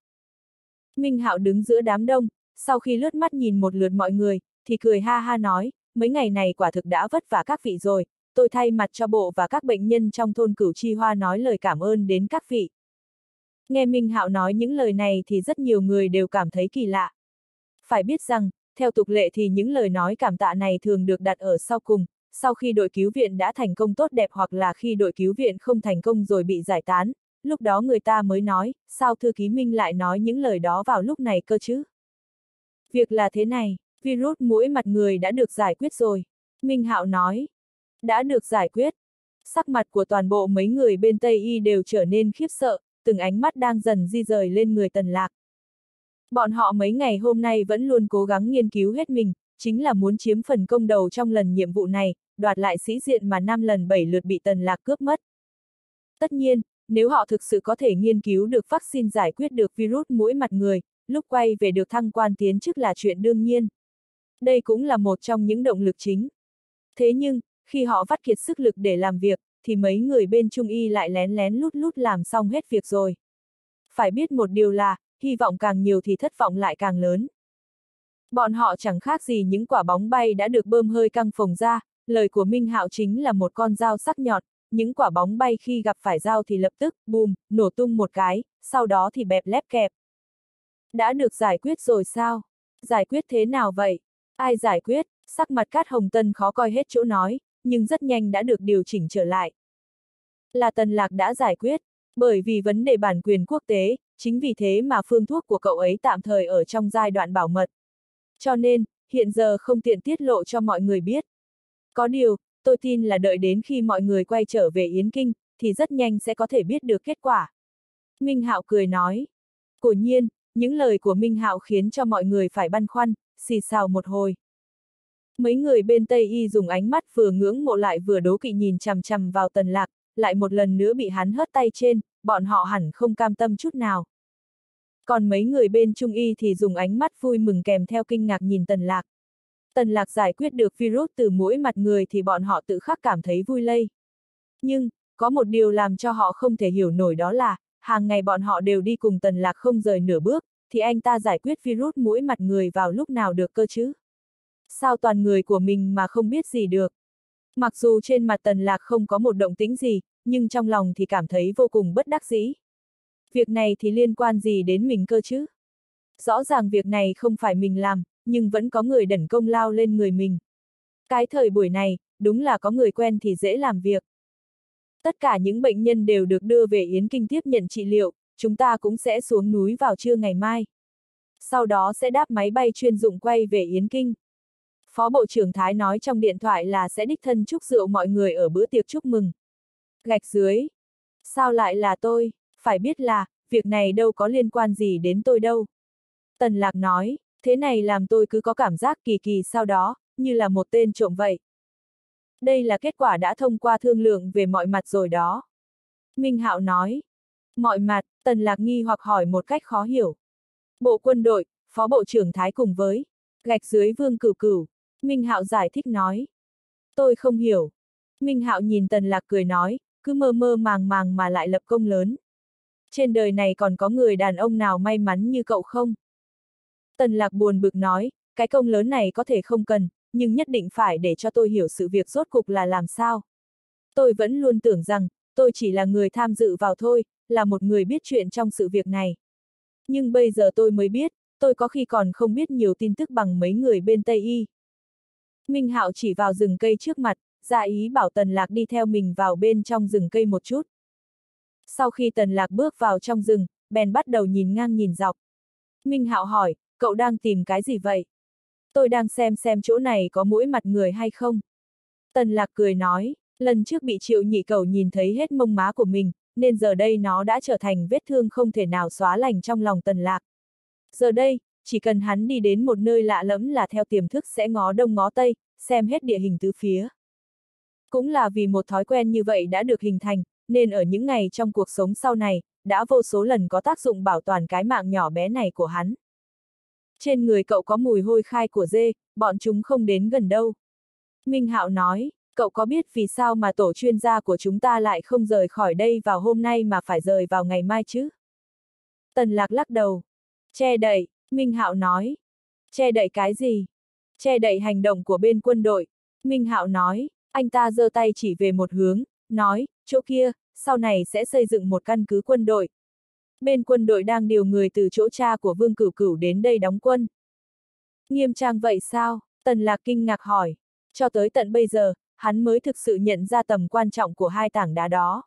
Minh Hạo đứng giữa đám đông, sau khi lướt mắt nhìn một lượt mọi người, thì cười ha ha nói, mấy ngày này quả thực đã vất vả các vị rồi, tôi thay mặt cho bộ và các bệnh nhân trong thôn Cửu Chi Hoa nói lời cảm ơn đến các vị. Nghe Minh Hạo nói những lời này thì rất nhiều người đều cảm thấy kỳ lạ. Phải biết rằng, theo tục lệ thì những lời nói cảm tạ này thường được đặt ở sau cùng, sau khi đội cứu viện đã thành công tốt đẹp hoặc là khi đội cứu viện không thành công rồi bị giải tán, lúc đó người ta mới nói, sao thư ký Minh lại nói những lời đó vào lúc này cơ chứ? Việc là thế này, virus muỗi mặt người đã được giải quyết rồi. Minh Hạo nói, đã được giải quyết. Sắc mặt của toàn bộ mấy người bên Tây Y đều trở nên khiếp sợ, từng ánh mắt đang dần di rời lên người Tần Lạc. Bọn họ mấy ngày hôm nay vẫn luôn cố gắng nghiên cứu hết mình, chính là muốn chiếm phần công đầu trong lần nhiệm vụ này, đoạt lại sĩ diện mà năm lần bảy lượt bị Tần Lạc cướp mất. Tất nhiên, nếu họ thực sự có thể nghiên cứu được vaccine giải quyết được virus muỗi mặt người, lúc quay về được thăng quan tiến chức là chuyện đương nhiên. Đây cũng là một trong những động lực chính. Thế nhưng, khi họ vắt kiệt sức lực để làm việc, thì mấy người bên Trung Y lại lén lén lút lút làm xong hết việc rồi. Phải biết một điều là, hy vọng càng nhiều thì thất vọng lại càng lớn. Bọn họ chẳng khác gì những quả bóng bay đã được bơm hơi căng phồng ra, lời của Minh Hạo chính là một con dao sắc nhọn, những quả bóng bay khi gặp phải dao thì lập tức, bùm, nổ tung một cái, sau đó thì bẹp lép kẹp. Đã được giải quyết rồi sao? Giải quyết thế nào vậy? Ai giải quyết? Sắc mặt Cát Hồng Tân khó coi hết chỗ nói, nhưng rất nhanh đã được điều chỉnh trở lại. Là Tần Lạc đã giải quyết, bởi vì vấn đề bản quyền quốc tế, chính vì thế mà phương thuốc của cậu ấy tạm thời ở trong giai đoạn bảo mật. Cho nên, hiện giờ không tiện tiết lộ cho mọi người biết. Có điều, tôi tin là đợi đến khi mọi người quay trở về Yến Kinh, thì rất nhanh sẽ có thể biết được kết quả. Minh Hạo cười nói. Quả nhiên, những lời của Minh Hạo khiến cho mọi người phải băn khoăn, xì xào một hồi. Mấy người bên Tây Y dùng ánh mắt vừa ngưỡng mộ lại vừa đố kỵ nhìn chằm chằm vào Tần Lạc, lại một lần nữa bị hắn hất tay trên, bọn họ hẳn không cam tâm chút nào. Còn mấy người bên Trung Y thì dùng ánh mắt vui mừng kèm theo kinh ngạc nhìn Tần Lạc. Tần Lạc giải quyết được virus từ mũi mặt người thì bọn họ tự khắc cảm thấy vui lây. Nhưng, có một điều làm cho họ không thể hiểu nổi đó là, hàng ngày bọn họ đều đi cùng Tần Lạc không rời nửa bước, thì anh ta giải quyết virus mũi mặt người vào lúc nào được cơ chứ? Sao toàn người của mình mà không biết gì được? Mặc dù trên mặt Tần Lạc không có một động tĩnh gì, nhưng trong lòng thì cảm thấy vô cùng bất đắc dĩ. Việc này thì liên quan gì đến mình cơ chứ? Rõ ràng việc này không phải mình làm, nhưng vẫn có người đẩn công lao lên người mình. Cái thời buổi này, đúng là có người quen thì dễ làm việc. Tất cả những bệnh nhân đều được đưa về Yến Kinh tiếp nhận trị liệu, chúng ta cũng sẽ xuống núi vào trưa ngày mai. Sau đó sẽ đáp máy bay chuyên dụng quay về Yến Kinh. Phó Bộ trưởng Thái nói trong điện thoại là sẽ đích thân chúc rượu mọi người ở bữa tiệc chúc mừng. Gạch dưới. Sao lại là tôi? Phải biết là, việc này đâu có liên quan gì đến tôi đâu. Tần Lạc nói, thế này làm tôi cứ có cảm giác kỳ kỳ sau đó, như là một tên trộm vậy. Đây là kết quả đã thông qua thương lượng về mọi mặt rồi đó. Minh Hạo nói. Mọi mặt, Tần Lạc nghi hoặc hỏi một cách khó hiểu. Bộ quân đội, Phó Bộ trưởng Thái cùng với gạch dưới Vương Cửu Cửu. Minh Hạo giải thích nói. Tôi không hiểu. Minh Hạo nhìn Tần Lạc cười nói, cứ mơ mơ màng màng mà lại lập công lớn. Trên đời này còn có người đàn ông nào may mắn như cậu không? Tần Lạc buồn bực nói, cái công lớn này có thể không cần, nhưng nhất định phải để cho tôi hiểu sự việc rốt cục là làm sao. Tôi vẫn luôn tưởng rằng, tôi chỉ là người tham dự vào thôi, là một người biết chuyện trong sự việc này. Nhưng bây giờ tôi mới biết, tôi có khi còn không biết nhiều tin tức bằng mấy người bên Tây Y. Minh Hạo chỉ vào rừng cây trước mặt, ra ý bảo Tần Lạc đi theo mình vào bên trong rừng cây một chút. Sau khi Tần Lạc bước vào trong rừng, bèn bắt đầu nhìn ngang nhìn dọc. Minh Hạo hỏi, cậu đang tìm cái gì vậy? Tôi đang xem xem chỗ này có mũi mặt người hay không. Tần Lạc cười nói, lần trước bị Triệu Nhị Cẩu nhìn thấy hết mông má của mình, nên giờ đây nó đã trở thành vết thương không thể nào xóa lành trong lòng Tần Lạc. Giờ đây, chỉ cần hắn đi đến một nơi lạ lẫm là theo tiềm thức sẽ ngó đông ngó tây, xem hết địa hình tứ phía. Cũng là vì một thói quen như vậy đã được hình thành, nên ở những ngày trong cuộc sống sau này, đã vô số lần có tác dụng bảo toàn cái mạng nhỏ bé này của hắn. Trên người cậu có mùi hôi khai của dê, bọn chúng không đến gần đâu. Minh Hạo nói, cậu có biết vì sao mà tổ chuyên gia của chúng ta lại không rời khỏi đây vào hôm nay mà phải rời vào ngày mai chứ? Tần Lạc lắc đầu. Che đậy, Minh Hạo nói. Che đậy cái gì? Che đậy hành động của bên quân đội. Minh Hạo nói, anh ta giơ tay chỉ về một hướng, nói, chỗ kia, sau này sẽ xây dựng một căn cứ quân đội. Bên quân đội đang điều người từ chỗ cha của Vương Cửu Cửu đến đây đóng quân. Nghiêm trang vậy sao? Tần Lạc kinh ngạc hỏi. Cho tới tận bây giờ, hắn mới thực sự nhận ra tầm quan trọng của hai tảng đá đó.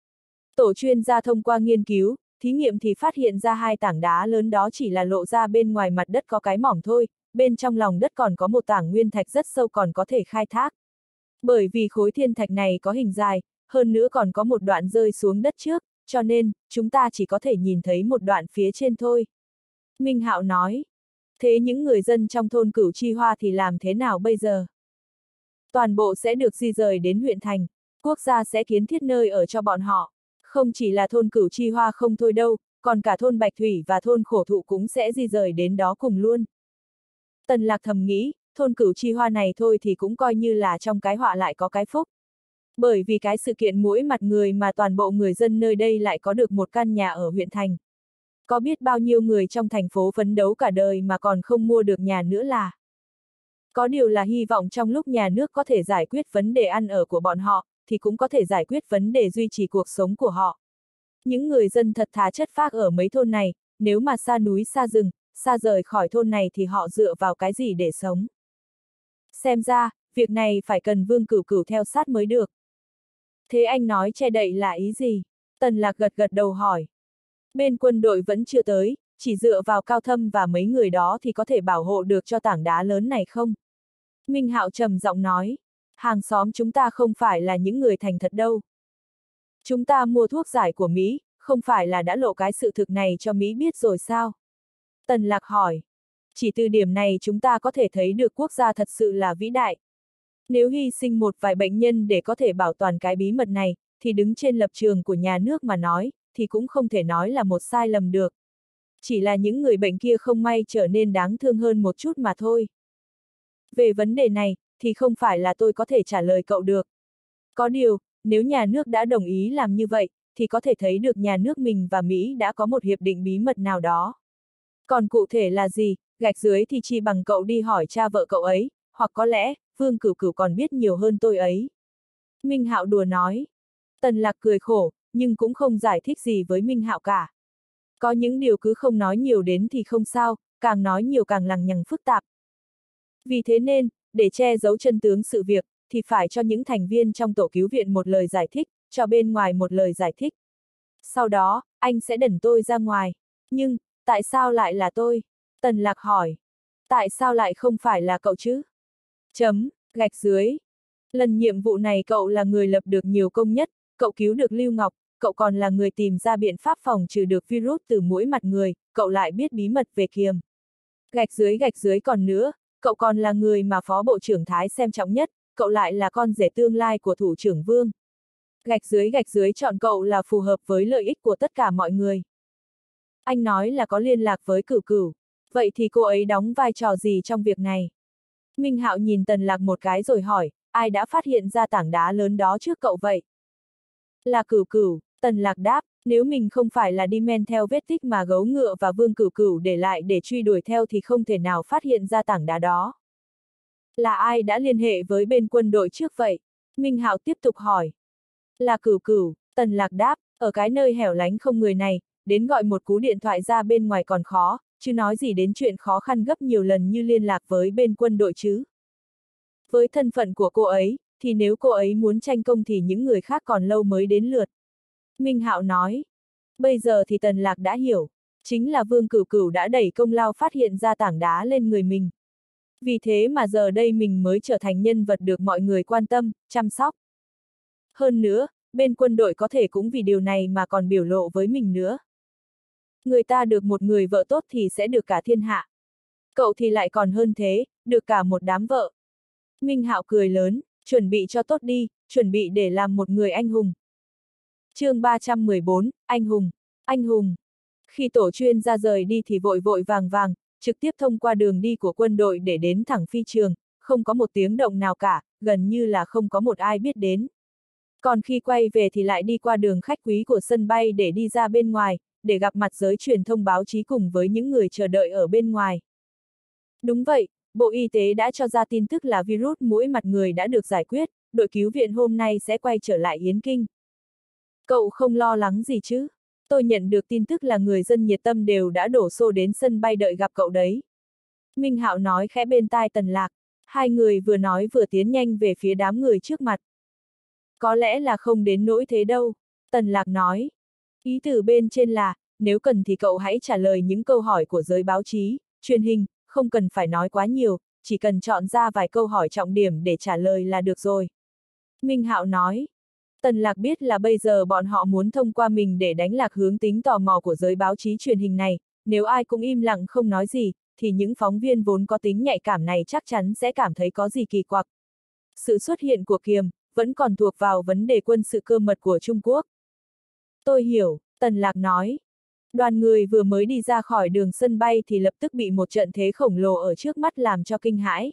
Tổ chuyên gia thông qua nghiên cứu, thí nghiệm thì phát hiện ra hai tảng đá lớn đó chỉ là lộ ra bên ngoài mặt đất có cái mỏm thôi, bên trong lòng đất còn có một tảng nguyên thạch rất sâu còn có thể khai thác. Bởi vì khối thiên thạch này có hình dài, hơn nữa còn có một đoạn rơi xuống đất trước, cho nên, chúng ta chỉ có thể nhìn thấy một đoạn phía trên thôi. Minh Hạo nói. Thế những người dân trong thôn Cửu Chi Hoa thì làm thế nào bây giờ? Toàn bộ sẽ được di rời đến huyện thành, quốc gia sẽ kiến thiết nơi ở cho bọn họ. Không chỉ là thôn Cửu Chi Hoa không thôi đâu, còn cả thôn Bạch Thủy và thôn Khổ Thụ cũng sẽ di rời đến đó cùng luôn. Tần Lạc thầm nghĩ, thôn Cửu Chi Hoa này thôi thì cũng coi như là trong cái họa lại có cái phúc. Bởi vì cái sự kiện mũi mặt người mà toàn bộ người dân nơi đây lại có được một căn nhà ở huyện thành. Có biết bao nhiêu người trong thành phố phấn đấu cả đời mà còn không mua được nhà nữa là. Có điều là hy vọng trong lúc nhà nước có thể giải quyết vấn đề ăn ở của bọn họ, thì cũng có thể giải quyết vấn đề duy trì cuộc sống của họ. Những người dân thật thà chất phác ở mấy thôn này, nếu mà xa núi xa rừng, xa rời khỏi thôn này thì họ dựa vào cái gì để sống? Xem ra, việc này phải cần Vương Cửu Cửu theo sát mới được. Thế anh nói che đậy là ý gì? Tần Lạc gật gật đầu hỏi. Bên quân đội vẫn chưa tới, chỉ dựa vào Cao Thâm và mấy người đó thì có thể bảo hộ được cho tảng đá lớn này không? Minh Hạo trầm giọng nói. Hàng xóm chúng ta không phải là những người thành thật đâu. Chúng ta mua thuốc giải của Mỹ, không phải là đã lộ cái sự thực này cho Mỹ biết rồi sao? Tần Lạc hỏi. Chỉ từ điểm này chúng ta có thể thấy được quốc gia thật sự là vĩ đại. Nếu hy sinh một vài bệnh nhân để có thể bảo toàn cái bí mật này, thì đứng trên lập trường của nhà nước mà nói, thì cũng không thể nói là một sai lầm được. Chỉ là những người bệnh kia không may trở nên đáng thương hơn một chút mà thôi. Về vấn đề này, thì không phải là tôi có thể trả lời cậu được. Có điều, nếu nhà nước đã đồng ý làm như vậy, thì có thể thấy được nhà nước mình và Mỹ đã có một hiệp định bí mật nào đó. Còn cụ thể là gì, gạch dưới thì chỉ bằng cậu đi hỏi cha vợ cậu ấy, hoặc có lẽ, Vương Cửu Cửu còn biết nhiều hơn tôi ấy. Minh Hạo đùa nói. Tần Lạc cười khổ, nhưng cũng không giải thích gì với Minh Hạo cả. Có những điều cứ không nói nhiều đến thì không sao, càng nói nhiều càng lằng nhằng phức tạp. Vì thế nên, để che giấu chân tướng sự việc, thì phải cho những thành viên trong tổ cứu viện một lời giải thích, cho bên ngoài một lời giải thích. Sau đó, anh sẽ đẩn tôi ra ngoài. Nhưng, tại sao lại là tôi? Tần Lạc hỏi. Tại sao lại không phải là cậu chứ? Chấm, gạch dưới. Lần nhiệm vụ này cậu là người lập được nhiều công nhất, cậu cứu được Lưu Ngọc, cậu còn là người tìm ra biện pháp phòng trừ được virus từ mũi mặt người, cậu lại biết bí mật về kiềm. Gạch dưới gạch dưới còn nữa, cậu còn là người mà Phó Bộ trưởng Thái xem trọng nhất, cậu lại là con rể tương lai của Thủ trưởng Vương. Gạch dưới gạch dưới chọn cậu là phù hợp với lợi ích của tất cả mọi người. Anh nói là có liên lạc với Cửu Cửu, vậy thì cô ấy đóng vai trò gì trong việc này? Minh Hạo nhìn Tần Lạc một cái rồi hỏi, ai đã phát hiện ra tảng đá lớn đó trước cậu vậy? Là Cửu Cửu, Tần Lạc đáp, nếu mình không phải là đi men theo vết tích mà gấu ngựa và Vương Cửu Cửu để lại để truy đuổi theo thì không thể nào phát hiện ra tảng đá đó. Là ai đã liên hệ với bên quân đội trước vậy? Minh Hạo tiếp tục hỏi. Là Cửu Cửu, Tần Lạc đáp, ở cái nơi hẻo lánh không người này, đến gọi một cú điện thoại ra bên ngoài còn khó, chứ nói gì đến chuyện khó khăn gấp nhiều lần như liên lạc với bên quân đội chứ. Với thân phận của cô ấy, thì nếu cô ấy muốn tranh công thì những người khác còn lâu mới đến lượt. Minh Hạo nói. Bây giờ thì Tần Lạc đã hiểu, chính là Vương Cửu Cửu đã đẩy công lao phát hiện ra tảng đá lên người mình. Vì thế mà giờ đây mình mới trở thành nhân vật được mọi người quan tâm, chăm sóc. Hơn nữa, bên quân đội có thể cũng vì điều này mà còn biểu lộ với mình nữa. Người ta được một người vợ tốt thì sẽ được cả thiên hạ. Cậu thì lại còn hơn thế, được cả một đám vợ. Minh Hạo cười lớn, chuẩn bị cho tốt đi, chuẩn bị để làm một người anh hùng. Chương ba trăm mười bốn, anh hùng, anh hùng. Khi tổ chuyên ra rời đi thì vội vội vàng vàng, trực tiếp thông qua đường đi của quân đội để đến thẳng phi trường, không có một tiếng động nào cả, gần như là không có một ai biết đến. Còn khi quay về thì lại đi qua đường khách quý của sân bay để đi ra bên ngoài, để gặp mặt giới truyền thông báo chí cùng với những người chờ đợi ở bên ngoài. Đúng vậy, Bộ Y tế đã cho ra tin tức là virus mũi mặt người đã được giải quyết, đội cứu viện hôm nay sẽ quay trở lại Yến Kinh. Cậu không lo lắng gì chứ? Tôi nhận được tin tức là người dân nhiệt tâm đều đã đổ xô đến sân bay đợi gặp cậu đấy. Minh Hạo nói khẽ bên tai Tần Lạc, hai người vừa nói vừa tiến nhanh về phía đám người trước mặt. Có lẽ là không đến nỗi thế đâu, Tần Lạc nói. Ý từ bên trên là, nếu cần thì cậu hãy trả lời những câu hỏi của giới báo chí, truyền hình, không cần phải nói quá nhiều, chỉ cần chọn ra vài câu hỏi trọng điểm để trả lời là được rồi. Minh Hạo nói. Tần Lạc biết là bây giờ bọn họ muốn thông qua mình để đánh lạc hướng tính tò mò của giới báo chí truyền hình này, nếu ai cũng im lặng không nói gì, thì những phóng viên vốn có tính nhạy cảm này chắc chắn sẽ cảm thấy có gì kỳ quặc. Sự xuất hiện của Kiềm vẫn còn thuộc vào vấn đề quân sự cơ mật của Trung Quốc. Tôi hiểu, Tần Lạc nói. Đoàn người vừa mới đi ra khỏi đường sân bay thì lập tức bị một trận thế khổng lồ ở trước mắt làm cho kinh hãi.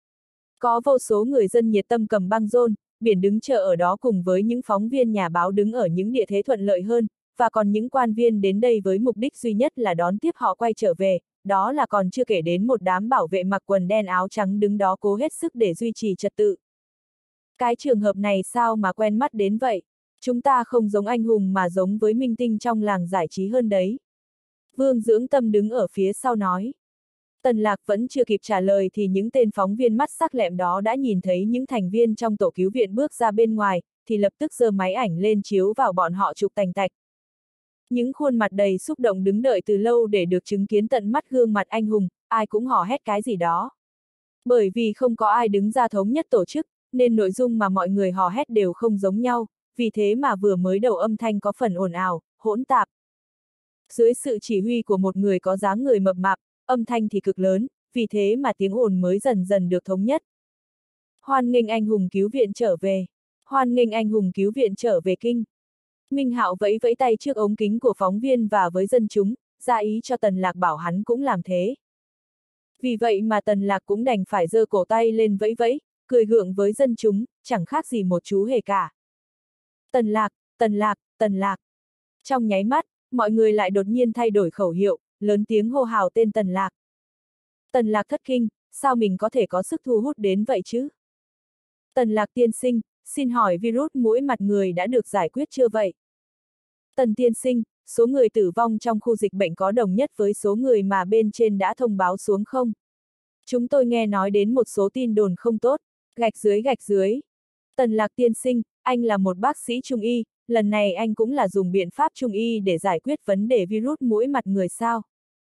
Có vô số người dân nhiệt tâm cầm băng rôn, biển đứng chờ ở đó cùng với những phóng viên nhà báo đứng ở những địa thế thuận lợi hơn, và còn những quan viên đến đây với mục đích duy nhất là đón tiếp họ quay trở về, đó là còn chưa kể đến một đám bảo vệ mặc quần đen áo trắng đứng đó cố hết sức để duy trì trật tự. Cái trường hợp này sao mà quen mắt đến vậy? Chúng ta không giống anh hùng mà giống với minh tinh trong làng giải trí hơn đấy. Vương Dưỡng Tâm đứng ở phía sau nói. Tần Lạc vẫn chưa kịp trả lời thì những tên phóng viên mắt sắc lẹm đó đã nhìn thấy những thành viên trong tổ cứu viện bước ra bên ngoài, thì lập tức giơ máy ảnh lên chiếu vào bọn họ chụp tành tạch. Những khuôn mặt đầy xúc động đứng đợi từ lâu để được chứng kiến tận mắt gương mặt anh hùng, ai cũng hò hét cái gì đó. Bởi vì không có ai đứng ra thống nhất tổ chức, nên nội dung mà mọi người hò hét đều không giống nhau, vì thế mà vừa mới đầu âm thanh có phần ồn ào, hỗn tạp. Dưới sự chỉ huy của một người có dáng người mập mạp, âm thanh thì cực lớn, vì thế mà tiếng ồn mới dần dần được thống nhất. Hoan nghênh anh hùng cứu viện trở về. Hoan nghênh anh hùng cứu viện trở về kinh. Minh Hạo vẫy vẫy tay trước ống kính của phóng viên và với dân chúng, ra ý cho Tần Lạc bảo hắn cũng làm thế. Vì vậy mà Tần Lạc cũng đành phải giơ cổ tay lên vẫy vẫy, cười gượng với dân chúng, chẳng khác gì một chú hề cả. Tần Lạc, Tần Lạc, Tần Lạc. Trong nháy mắt, mọi người lại đột nhiên thay đổi khẩu hiệu, lớn tiếng hô hào tên Tần Lạc. Tần Lạc thất kinh, sao mình có thể có sức thu hút đến vậy chứ? Tần Lạc tiên sinh, xin hỏi virus mũi mặt người đã được giải quyết chưa vậy? Tần tiên sinh, số người tử vong trong khu dịch bệnh có đồng nhất với số người mà bên trên đã thông báo xuống không? Chúng tôi nghe nói đến một số tin đồn không tốt, gạch dưới gạch dưới. Tần Lạc tiên sinh, anh là một bác sĩ trung y, lần này anh cũng là dùng biện pháp trung y để giải quyết vấn đề virus mũi mặt người sao?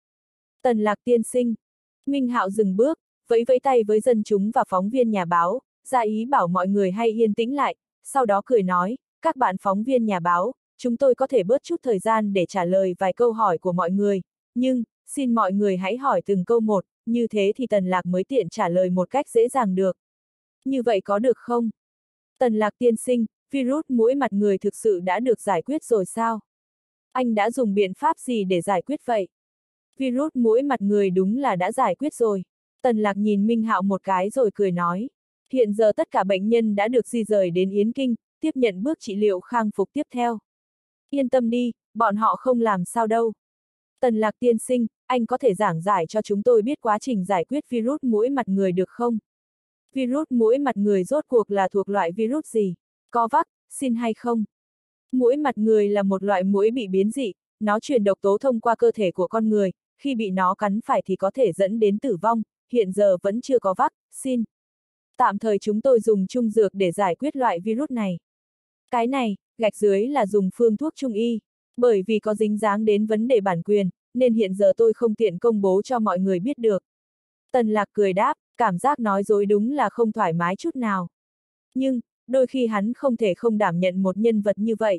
Tần Lạc tiên sinh. Minh Hạo dừng bước, vẫy vẫy tay với dân chúng và phóng viên nhà báo, ra ý bảo mọi người hay yên tĩnh lại, sau đó cười nói, các bạn phóng viên nhà báo, chúng tôi có thể bớt chút thời gian để trả lời vài câu hỏi của mọi người, nhưng, xin mọi người hãy hỏi từng câu một, như thế thì Tần Lạc mới tiện trả lời một cách dễ dàng được. Như vậy có được không? Tần Lạc tiên sinh, virus mũi mặt người thực sự đã được giải quyết rồi sao? Anh đã dùng biện pháp gì để giải quyết vậy? Virus mũi mặt người đúng là đã giải quyết rồi. Tần Lạc nhìn Minh Hạo một cái rồi cười nói. Hiện giờ tất cả bệnh nhân đã được di rời đến Yến Kinh, tiếp nhận bước trị liệu khang phục tiếp theo. Yên tâm đi, bọn họ không làm sao đâu. Tần Lạc tiên sinh, anh có thể giảng giải cho chúng tôi biết quá trình giải quyết virus mũi mặt người được không? Virus mũi mặt người rốt cuộc là thuộc loại virus gì? Có vaccine hay không? Mũi mặt người là một loại muỗi bị biến dị, nó truyền độc tố thông qua cơ thể của con người, khi bị nó cắn phải thì có thể dẫn đến tử vong, hiện giờ vẫn chưa có vaccine. Tạm thời chúng tôi dùng trung dược để giải quyết loại virus này. Cái này, gạch dưới là dùng phương thuốc trung y, bởi vì có dính dáng đến vấn đề bản quyền, nên hiện giờ tôi không tiện công bố cho mọi người biết được. Tần Lạc cười đáp, cảm giác nói dối đúng là không thoải mái chút nào. Nhưng, đôi khi hắn không thể không đảm nhận một nhân vật như vậy.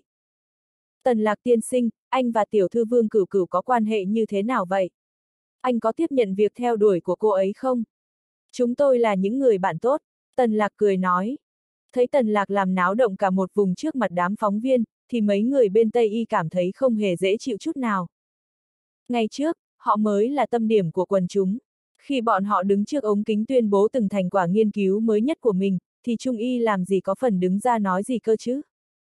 Tần Lạc tiên sinh, anh và tiểu thư Vương Cửu Cửu có quan hệ như thế nào vậy? Anh có tiếp nhận việc theo đuổi của cô ấy không? Chúng tôi là những người bạn tốt, Tần Lạc cười nói. Thấy Tần Lạc làm náo động cả một vùng trước mặt đám phóng viên, thì mấy người bên Tây Y cảm thấy không hề dễ chịu chút nào. Ngày trước, họ mới là tâm điểm của quần chúng. Khi bọn họ đứng trước ống kính tuyên bố từng thành quả nghiên cứu mới nhất của mình, thì Trung Y làm gì có phần đứng ra nói gì cơ chứ?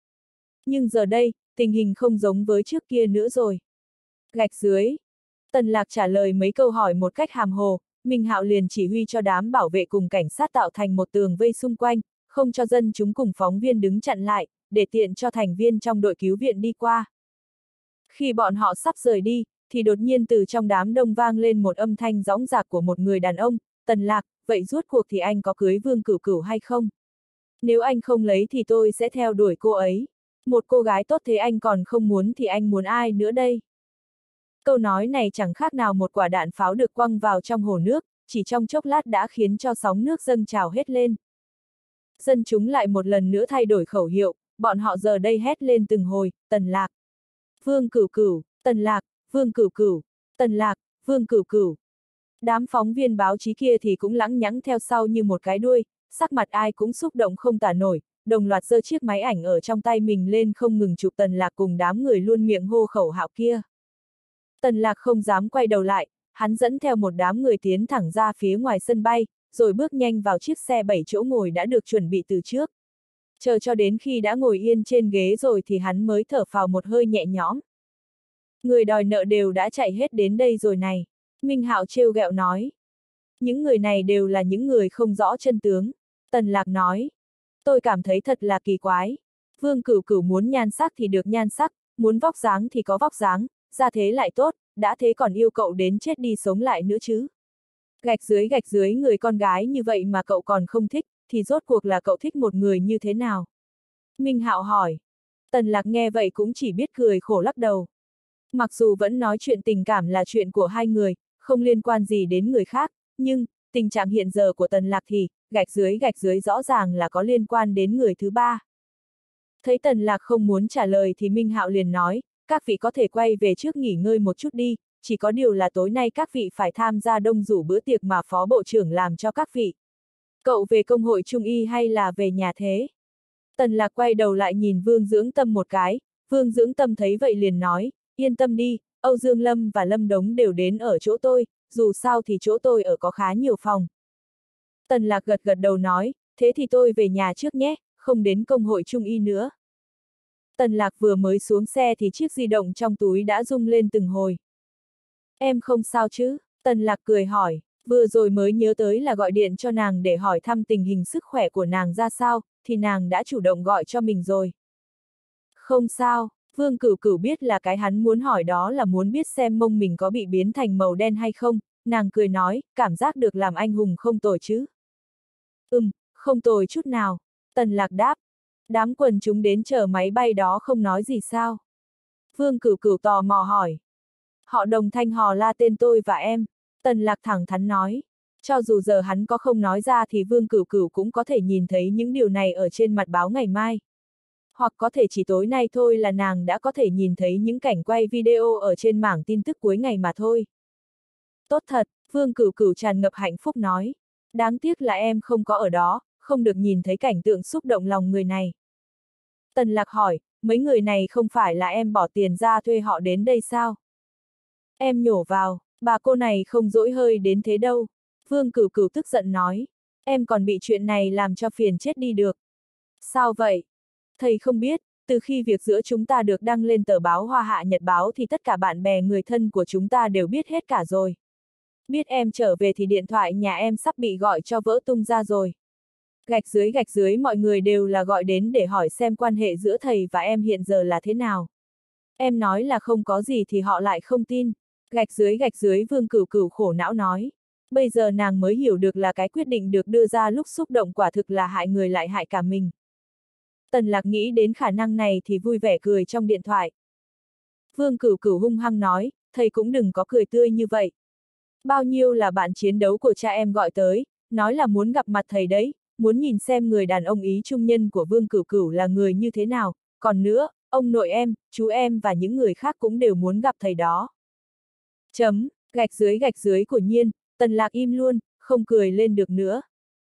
Nhưng giờ đây, tình hình không giống với trước kia nữa rồi. Gạch dưới. Tần Lạc trả lời mấy câu hỏi một cách hàm hồ, Minh Hạo liền chỉ huy cho đám bảo vệ cùng cảnh sát tạo thành một tường vây xung quanh, không cho dân chúng cùng phóng viên đứng chặn lại, để tiện cho thành viên trong đội cứu viện đi qua. Khi bọn họ sắp rời đi, thì đột nhiên từ trong đám đông vang lên một âm thanh dõng dạc của một người đàn ông, Tần Lạc, vậy rốt cuộc thì anh có cưới Vương Cửu Cửu hay không? Nếu anh không lấy thì tôi sẽ theo đuổi cô ấy. Một cô gái tốt thế anh còn không muốn thì anh muốn ai nữa đây? Câu nói này chẳng khác nào một quả đạn pháo được quăng vào trong hồ nước, chỉ trong chốc lát đã khiến cho sóng nước dâng trào hết lên. Dân chúng lại một lần nữa thay đổi khẩu hiệu, bọn họ giờ đây hét lên từng hồi, Tần Lạc, Vương Cửu Cửu, Tần Lạc, Vương Cửu Cửu, Tần Lạc, Vương Cửu Cửu. Đám phóng viên báo chí kia thì cũng lẳng nhẳng theo sau như một cái đuôi, sắc mặt ai cũng xúc động không tả nổi, đồng loạt giơ chiếc máy ảnh ở trong tay mình lên không ngừng chụp Tần Lạc cùng đám người luôn miệng hô khẩu hạo kia. Tần Lạc không dám quay đầu lại, hắn dẫn theo một đám người tiến thẳng ra phía ngoài sân bay, rồi bước nhanh vào chiếc xe bảy chỗ ngồi đã được chuẩn bị từ trước. Chờ cho đến khi đã ngồi yên trên ghế rồi thì hắn mới thở phào một hơi nhẹ nhõm. Người đòi nợ đều đã chạy hết đến đây rồi này. Minh Hạo trêu ghẹo nói. Những người này đều là những người không rõ chân tướng. Tần Lạc nói. Tôi cảm thấy thật là kỳ quái. Vương Cửu Cửu muốn nhan sắc thì được nhan sắc, muốn vóc dáng thì có vóc dáng, ra thế lại tốt, đã thế còn yêu cậu đến chết đi sống lại nữa chứ. Gạch dưới gạch dưới người con gái như vậy mà cậu còn không thích, thì rốt cuộc là cậu thích một người như thế nào? Minh Hạo hỏi. Tần Lạc nghe vậy cũng chỉ biết cười khổ lắc đầu. Mặc dù vẫn nói chuyện tình cảm là chuyện của hai người, không liên quan gì đến người khác, nhưng, tình trạng hiện giờ của Tần Lạc thì, gạch dưới gạch dưới rõ ràng là có liên quan đến người thứ ba. Thấy Tần Lạc không muốn trả lời thì Minh Hạo liền nói, các vị có thể quay về trước nghỉ ngơi một chút đi, chỉ có điều là tối nay các vị phải tham gia đông đủ bữa tiệc mà Phó Bộ trưởng làm cho các vị. Cậu về công hội Trung Y hay là về nhà thế? Tần Lạc quay đầu lại nhìn Vương Dưỡng Tâm một cái, Vương Dưỡng Tâm thấy vậy liền nói, yên tâm đi, Âu Dương Lâm và Lâm Đống đều đến ở chỗ tôi, dù sao thì chỗ tôi ở có khá nhiều phòng. Tần Lạc gật gật đầu nói, thế thì tôi về nhà trước nhé, không đến công hội Trung Y nữa. Tần Lạc vừa mới xuống xe thì chiếc di động trong túi đã rung lên từng hồi. Em không sao chứ? Tần Lạc cười hỏi, vừa rồi mới nhớ tới là gọi điện cho nàng để hỏi thăm tình hình sức khỏe của nàng ra sao, thì nàng đã chủ động gọi cho mình rồi. Không sao, Vương Cửu Cửu biết là cái hắn muốn hỏi đó là muốn biết xem mông mình có bị biến thành màu đen hay không, nàng cười nói, cảm giác được làm anh hùng không tồi chứ. Ừm, không tồi chút nào, Tần Lạc đáp. Đám quần chúng đến chờ máy bay đó không nói gì sao? Vương Cửu Cửu tò mò hỏi. Họ đồng thanh hò la tên tôi và em, Tần Lạc thẳng thắn nói. Cho dù giờ hắn có không nói ra thì Vương Cửu Cửu cũng có thể nhìn thấy những điều này ở trên mặt báo ngày mai. Hoặc có thể chỉ tối nay thôi là nàng đã có thể nhìn thấy những cảnh quay video ở trên mảng tin tức cuối ngày mà thôi. Tốt thật, Vương Cửu Cửu tràn ngập hạnh phúc nói. Đáng tiếc là em không có ở đó, không được nhìn thấy cảnh tượng xúc động lòng người này. Tần Lạc hỏi, mấy người này không phải là em bỏ tiền ra thuê họ đến đây sao? Em nhổ vào, bà cô này không dỗi hơi đến thế đâu. Vương Cửu Cửu tức giận nói, em còn bị chuyện này làm cho phiền chết đi được. Sao vậy? Thầy không biết, từ khi việc giữa chúng ta được đăng lên tờ báo Hoa Hạ Nhật Báo thì tất cả bạn bè người thân của chúng ta đều biết hết cả rồi. Biết em trở về thì điện thoại nhà em sắp bị gọi cho vỡ tung ra rồi. Gạch dưới gạch dưới mọi người đều là gọi đến để hỏi xem quan hệ giữa thầy và em hiện giờ là thế nào. Em nói là không có gì thì họ lại không tin. Gạch dưới gạch dưới Vương Cửu Cửu khổ não nói. Bây giờ nàng mới hiểu được là cái quyết định được đưa ra lúc xúc động quả thực là hại người lại hại cả mình. Tần Lạc nghĩ đến khả năng này thì vui vẻ cười trong điện thoại. Vương Cửu Cửu hung hăng nói, thầy cũng đừng có cười tươi như vậy. Bao nhiêu là bạn chiến đấu của cha em gọi tới, nói là muốn gặp mặt thầy đấy, muốn nhìn xem người đàn ông ý trung nhân của Vương Cửu Cửu là người như thế nào, còn nữa, ông nội em, chú em và những người khác cũng đều muốn gặp thầy đó. Chấm, gạch dưới gạch dưới của Nhiên, Tần Lạc im luôn, không cười lên được nữa.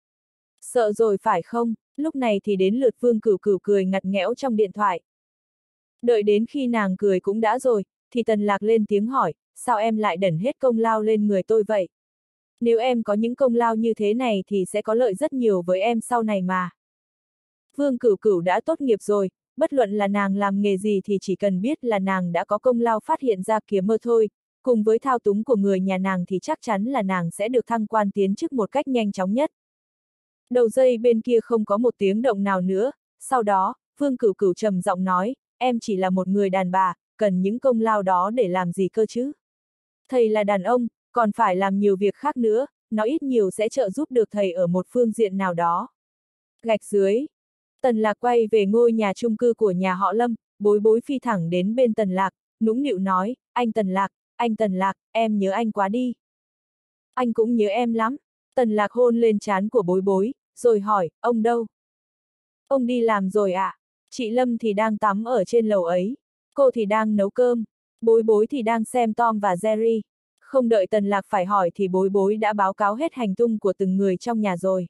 Sợ rồi phải không, lúc này thì đến lượt Vương Cửu Cửu cười ngặt nghẽo trong điện thoại. Đợi đến khi nàng cười cũng đã rồi, thì Tần Lạc lên tiếng hỏi, sao em lại đẩn hết công lao lên người tôi vậy? Nếu em có những công lao như thế này thì sẽ có lợi rất nhiều với em sau này mà. Vương Cửu Cửu đã tốt nghiệp rồi, bất luận là nàng làm nghề gì thì chỉ cần biết là nàng đã có công lao phát hiện ra kìa mơ thôi, cùng với thao túng của người nhà nàng thì chắc chắn là nàng sẽ được thăng quan tiến chức một cách nhanh chóng nhất. Đầu dây bên kia không có một tiếng động nào nữa, sau đó, Vương Cửu Cửu trầm giọng nói, em chỉ là một người đàn bà, cần những công lao đó để làm gì cơ chứ? Thầy là đàn ông, còn phải làm nhiều việc khác nữa, nó ít nhiều sẽ trợ giúp được thầy ở một phương diện nào đó. Gạch dưới. Tần Lạc quay về ngôi nhà chung cư của nhà họ Lâm, Bối Bối phi thẳng đến bên Tần Lạc, nũng nịu nói, anh Tần Lạc, anh Tần Lạc, em nhớ anh quá đi. Anh cũng nhớ em lắm. Tần Lạc hôn lên trán của Bối Bối, rồi hỏi, ông đâu? Ông đi làm rồi ạ. À? Chị Lâm thì đang tắm ở trên lầu ấy. Cô thì đang nấu cơm. Bối Bối thì đang xem Tom và Jerry. Không đợi Tần Lạc phải hỏi thì Bối Bối đã báo cáo hết hành tung của từng người trong nhà rồi.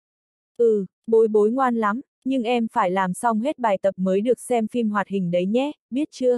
Ừ, Bối Bối ngoan lắm, nhưng em phải làm xong hết bài tập mới được xem phim hoạt hình đấy nhé, biết chưa?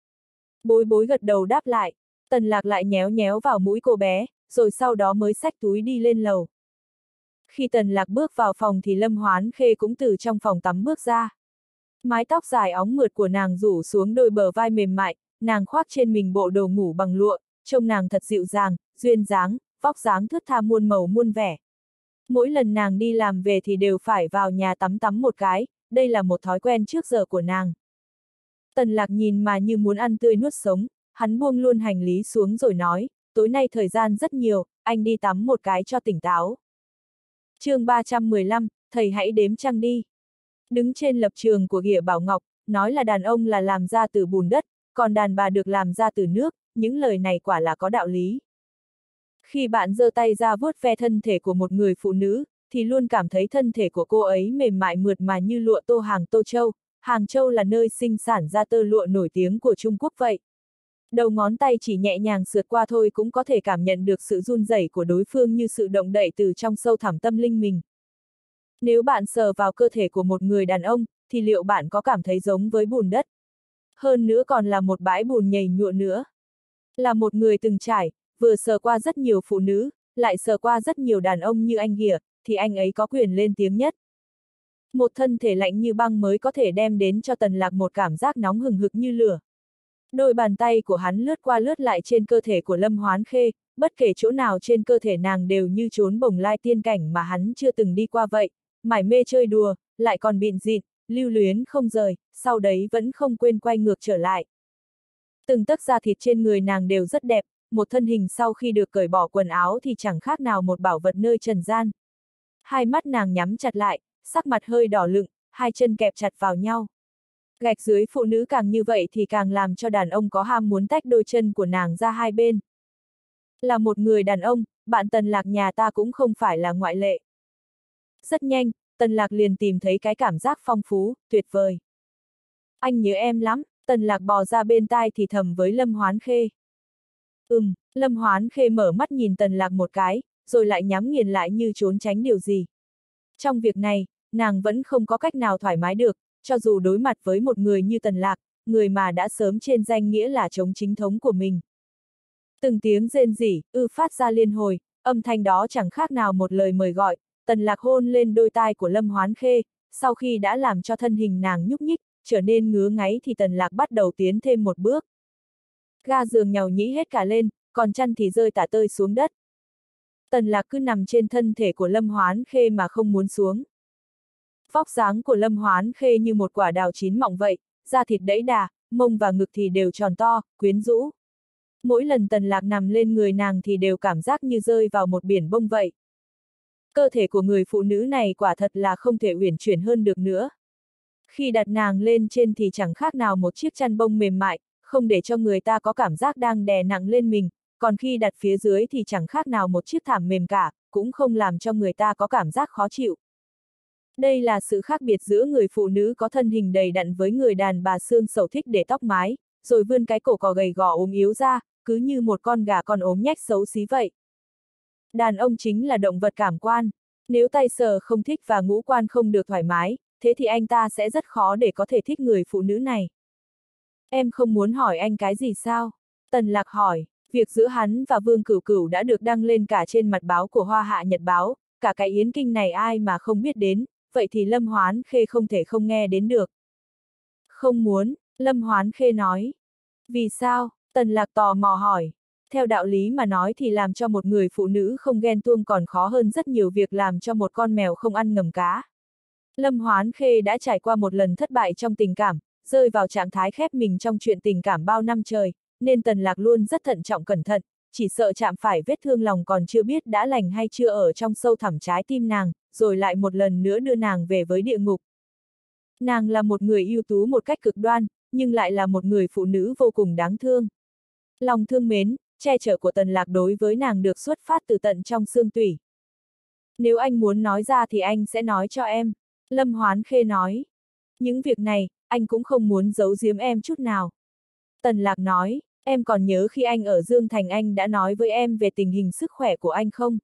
Bối Bối gật đầu đáp lại. Tần Lạc lại nhéo nhéo vào mũi cô bé, rồi sau đó mới xách túi đi lên lầu. Khi Tần Lạc bước vào phòng thì Lâm Hoán Khê cũng từ trong phòng tắm bước ra. Mái tóc dài óng mượt của nàng rủ xuống đôi bờ vai mềm mại, nàng khoác trên mình bộ đồ ngủ bằng lụa, trông nàng thật dịu dàng, duyên dáng, vóc dáng thướt tha muôn màu muôn vẻ. Mỗi lần nàng đi làm về thì đều phải vào nhà tắm tắm một cái, đây là một thói quen trước giờ của nàng. Tần Lạc nhìn mà như muốn ăn tươi nuốt sống, hắn buông luôn hành lý xuống rồi nói, tối nay thời gian rất nhiều, anh đi tắm một cái cho tỉnh táo. chương ba trăm mười lăm, thầy hãy đếm trăng đi. Đứng trên lập trường của Ghịa Bảo Ngọc, nói là đàn ông là làm ra từ bùn đất, còn đàn bà được làm ra từ nước, những lời này quả là có đạo lý. Khi bạn giơ tay ra vuốt ve thân thể của một người phụ nữ, thì luôn cảm thấy thân thể của cô ấy mềm mại mượt mà như lụa tô hàng Tô Châu. Hàng Châu là nơi sinh sản ra tơ lụa nổi tiếng của Trung Quốc vậy. Đầu ngón tay chỉ nhẹ nhàng sượt qua thôi cũng có thể cảm nhận được sự run rẩy của đối phương như sự động đậy từ trong sâu thẳm tâm linh mình. Nếu bạn sờ vào cơ thể của một người đàn ông, thì liệu bạn có cảm thấy giống với bùn đất? Hơn nữa còn là một bãi bùn nhầy nhụa nữa. Là một người từng trải, vừa sờ qua rất nhiều phụ nữ, lại sờ qua rất nhiều đàn ông như anh Ghịa, thì anh ấy có quyền lên tiếng nhất. Một thân thể lạnh như băng mới có thể đem đến cho Tần Lạc một cảm giác nóng hừng hực như lửa. Đôi bàn tay của hắn lướt qua lướt lại trên cơ thể của Lâm Hoán Khê, bất kể chỗ nào trên cơ thể nàng đều như trốn bồng lai tiên cảnh mà hắn chưa từng đi qua vậy, mải mê chơi đùa, lại còn bịn dịn, lưu luyến không rời, sau đấy vẫn không quên quay ngược trở lại. Từng tấc da thịt trên người nàng đều rất đẹp, một thân hình sau khi được cởi bỏ quần áo thì chẳng khác nào một bảo vật nơi trần gian. Hai mắt nàng nhắm chặt lại, sắc mặt hơi đỏ lựng, hai chân kẹp chặt vào nhau. Gạch dưới phụ nữ càng như vậy thì càng làm cho đàn ông có ham muốn tách đôi chân của nàng ra hai bên. Là một người đàn ông, bạn Tần Lạc nhà ta cũng không phải là ngoại lệ. Rất nhanh, Tần Lạc liền tìm thấy cái cảm giác phong phú, tuyệt vời. Anh nhớ em lắm, Tần Lạc bò ra bên tai thì thầm với Lâm Hoán Khê. Ừm, Lâm Hoán Khê mở mắt nhìn Tần Lạc một cái, rồi lại nhắm nghiền lại như trốn tránh điều gì. Trong việc này, nàng vẫn không có cách nào thoải mái được, cho dù đối mặt với một người như Tần Lạc, người mà đã sớm trên danh nghĩa là chống chính thống của mình. Từng tiếng rên rỉ, ư phát ra liên hồi, âm thanh đó chẳng khác nào một lời mời gọi. Tần Lạc hôn lên đôi tai của Lâm Hoán Khê, sau khi đã làm cho thân hình nàng nhúc nhích, trở nên ngứa ngáy thì Tần Lạc bắt đầu tiến thêm một bước. Ga giường nhàu nhĩ hết cả lên, còn chăn thì rơi tả tơi xuống đất. Tần Lạc cứ nằm trên thân thể của Lâm Hoán Khê mà không muốn xuống. Vóc dáng của Lâm Hoán Khê như một quả đào chín mọng vậy, da thịt đẫy đà, mông và ngực thì đều tròn to, quyến rũ. Mỗi lần Tần Lạc nằm lên người nàng thì đều cảm giác như rơi vào một biển bông vậy. Cơ thể của người phụ nữ này quả thật là không thể uyển chuyển hơn được nữa. Khi đặt nàng lên trên thì chẳng khác nào một chiếc chăn bông mềm mại, không để cho người ta có cảm giác đang đè nặng lên mình, còn khi đặt phía dưới thì chẳng khác nào một chiếc thảm mềm cả, cũng không làm cho người ta có cảm giác khó chịu. Đây là sự khác biệt giữa người phụ nữ có thân hình đầy đặn với người đàn bà xương sầu thích để tóc mái, rồi vươn cái cổ cò gầy gò ốm yếu ra, cứ như một con gà con ốm nhách xấu xí vậy. Đàn ông chính là động vật cảm quan, nếu tay sờ không thích và ngũ quan không được thoải mái, thế thì anh ta sẽ rất khó để có thể thích người phụ nữ này. Em không muốn hỏi anh cái gì sao? Tần Lạc hỏi, việc giữa hắn và Vương Cửu Cửu đã được đăng lên cả trên mặt báo của Hoa Hạ Nhật Báo, cả cái Yến Kinh này ai mà không biết đến, vậy thì Lâm Hoán Khê không thể không nghe đến được. Không muốn, Lâm Hoán Khê nói. Vì sao? Tần Lạc tò mò hỏi. Theo đạo lý mà nói thì làm cho một người phụ nữ không ghen tuông còn khó hơn rất nhiều việc làm cho một con mèo không ăn ngầm cá. Lâm Hoán Khê đã trải qua một lần thất bại trong tình cảm, rơi vào trạng thái khép mình trong chuyện tình cảm bao năm trời, nên Tần Lạc luôn rất thận trọng cẩn thận, chỉ sợ chạm phải vết thương lòng còn chưa biết đã lành hay chưa ở trong sâu thẳm trái tim nàng, rồi lại một lần nữa đưa nàng về với địa ngục. Nàng là một người ưu tú một cách cực đoan, nhưng lại là một người phụ nữ vô cùng đáng thương. Lòng thương mến, che chở của Tần Lạc đối với nàng được xuất phát từ tận trong xương tủy. Nếu anh muốn nói ra thì anh sẽ nói cho em, Lâm Hoán Khê nói. Những việc này, anh cũng không muốn giấu giếm em chút nào. Tần Lạc nói, em còn nhớ khi anh ở Dương Thành anh đã nói với em về tình hình sức khỏe của anh không?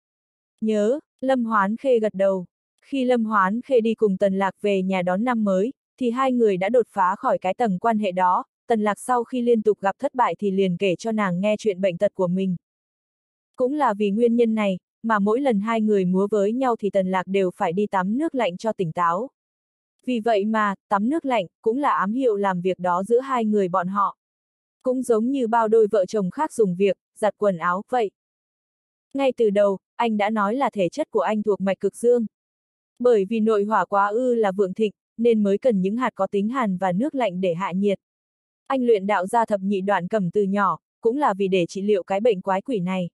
Nhớ, Lâm Hoán Khê gật đầu. Khi Lâm Hoán Khê đi cùng Tần Lạc về nhà đón năm mới, thì hai người đã đột phá khỏi cái tầng quan hệ đó. Tần Lạc sau khi liên tục gặp thất bại thì liền kể cho nàng nghe chuyện bệnh tật của mình. Cũng là vì nguyên nhân này, mà mỗi lần hai người múa với nhau thì Tần Lạc đều phải đi tắm nước lạnh cho tỉnh táo. Vì vậy mà, tắm nước lạnh, cũng là ám hiệu làm việc đó giữa hai người bọn họ. cũng giống như bao đôi vợ chồng khác dùng việc, giặt quần áo, vậy. Ngay từ đầu, anh đã nói là thể chất của anh thuộc mạch cực dương. Bởi vì nội hỏa quá ư là vượng thịnh, nên mới cần những hạt có tính hàn và nước lạnh để hạ nhiệt. Anh luyện đạo ra thập nhị đoạn cẩm từ nhỏ, cũng là vì để trị liệu cái bệnh quái quỷ này.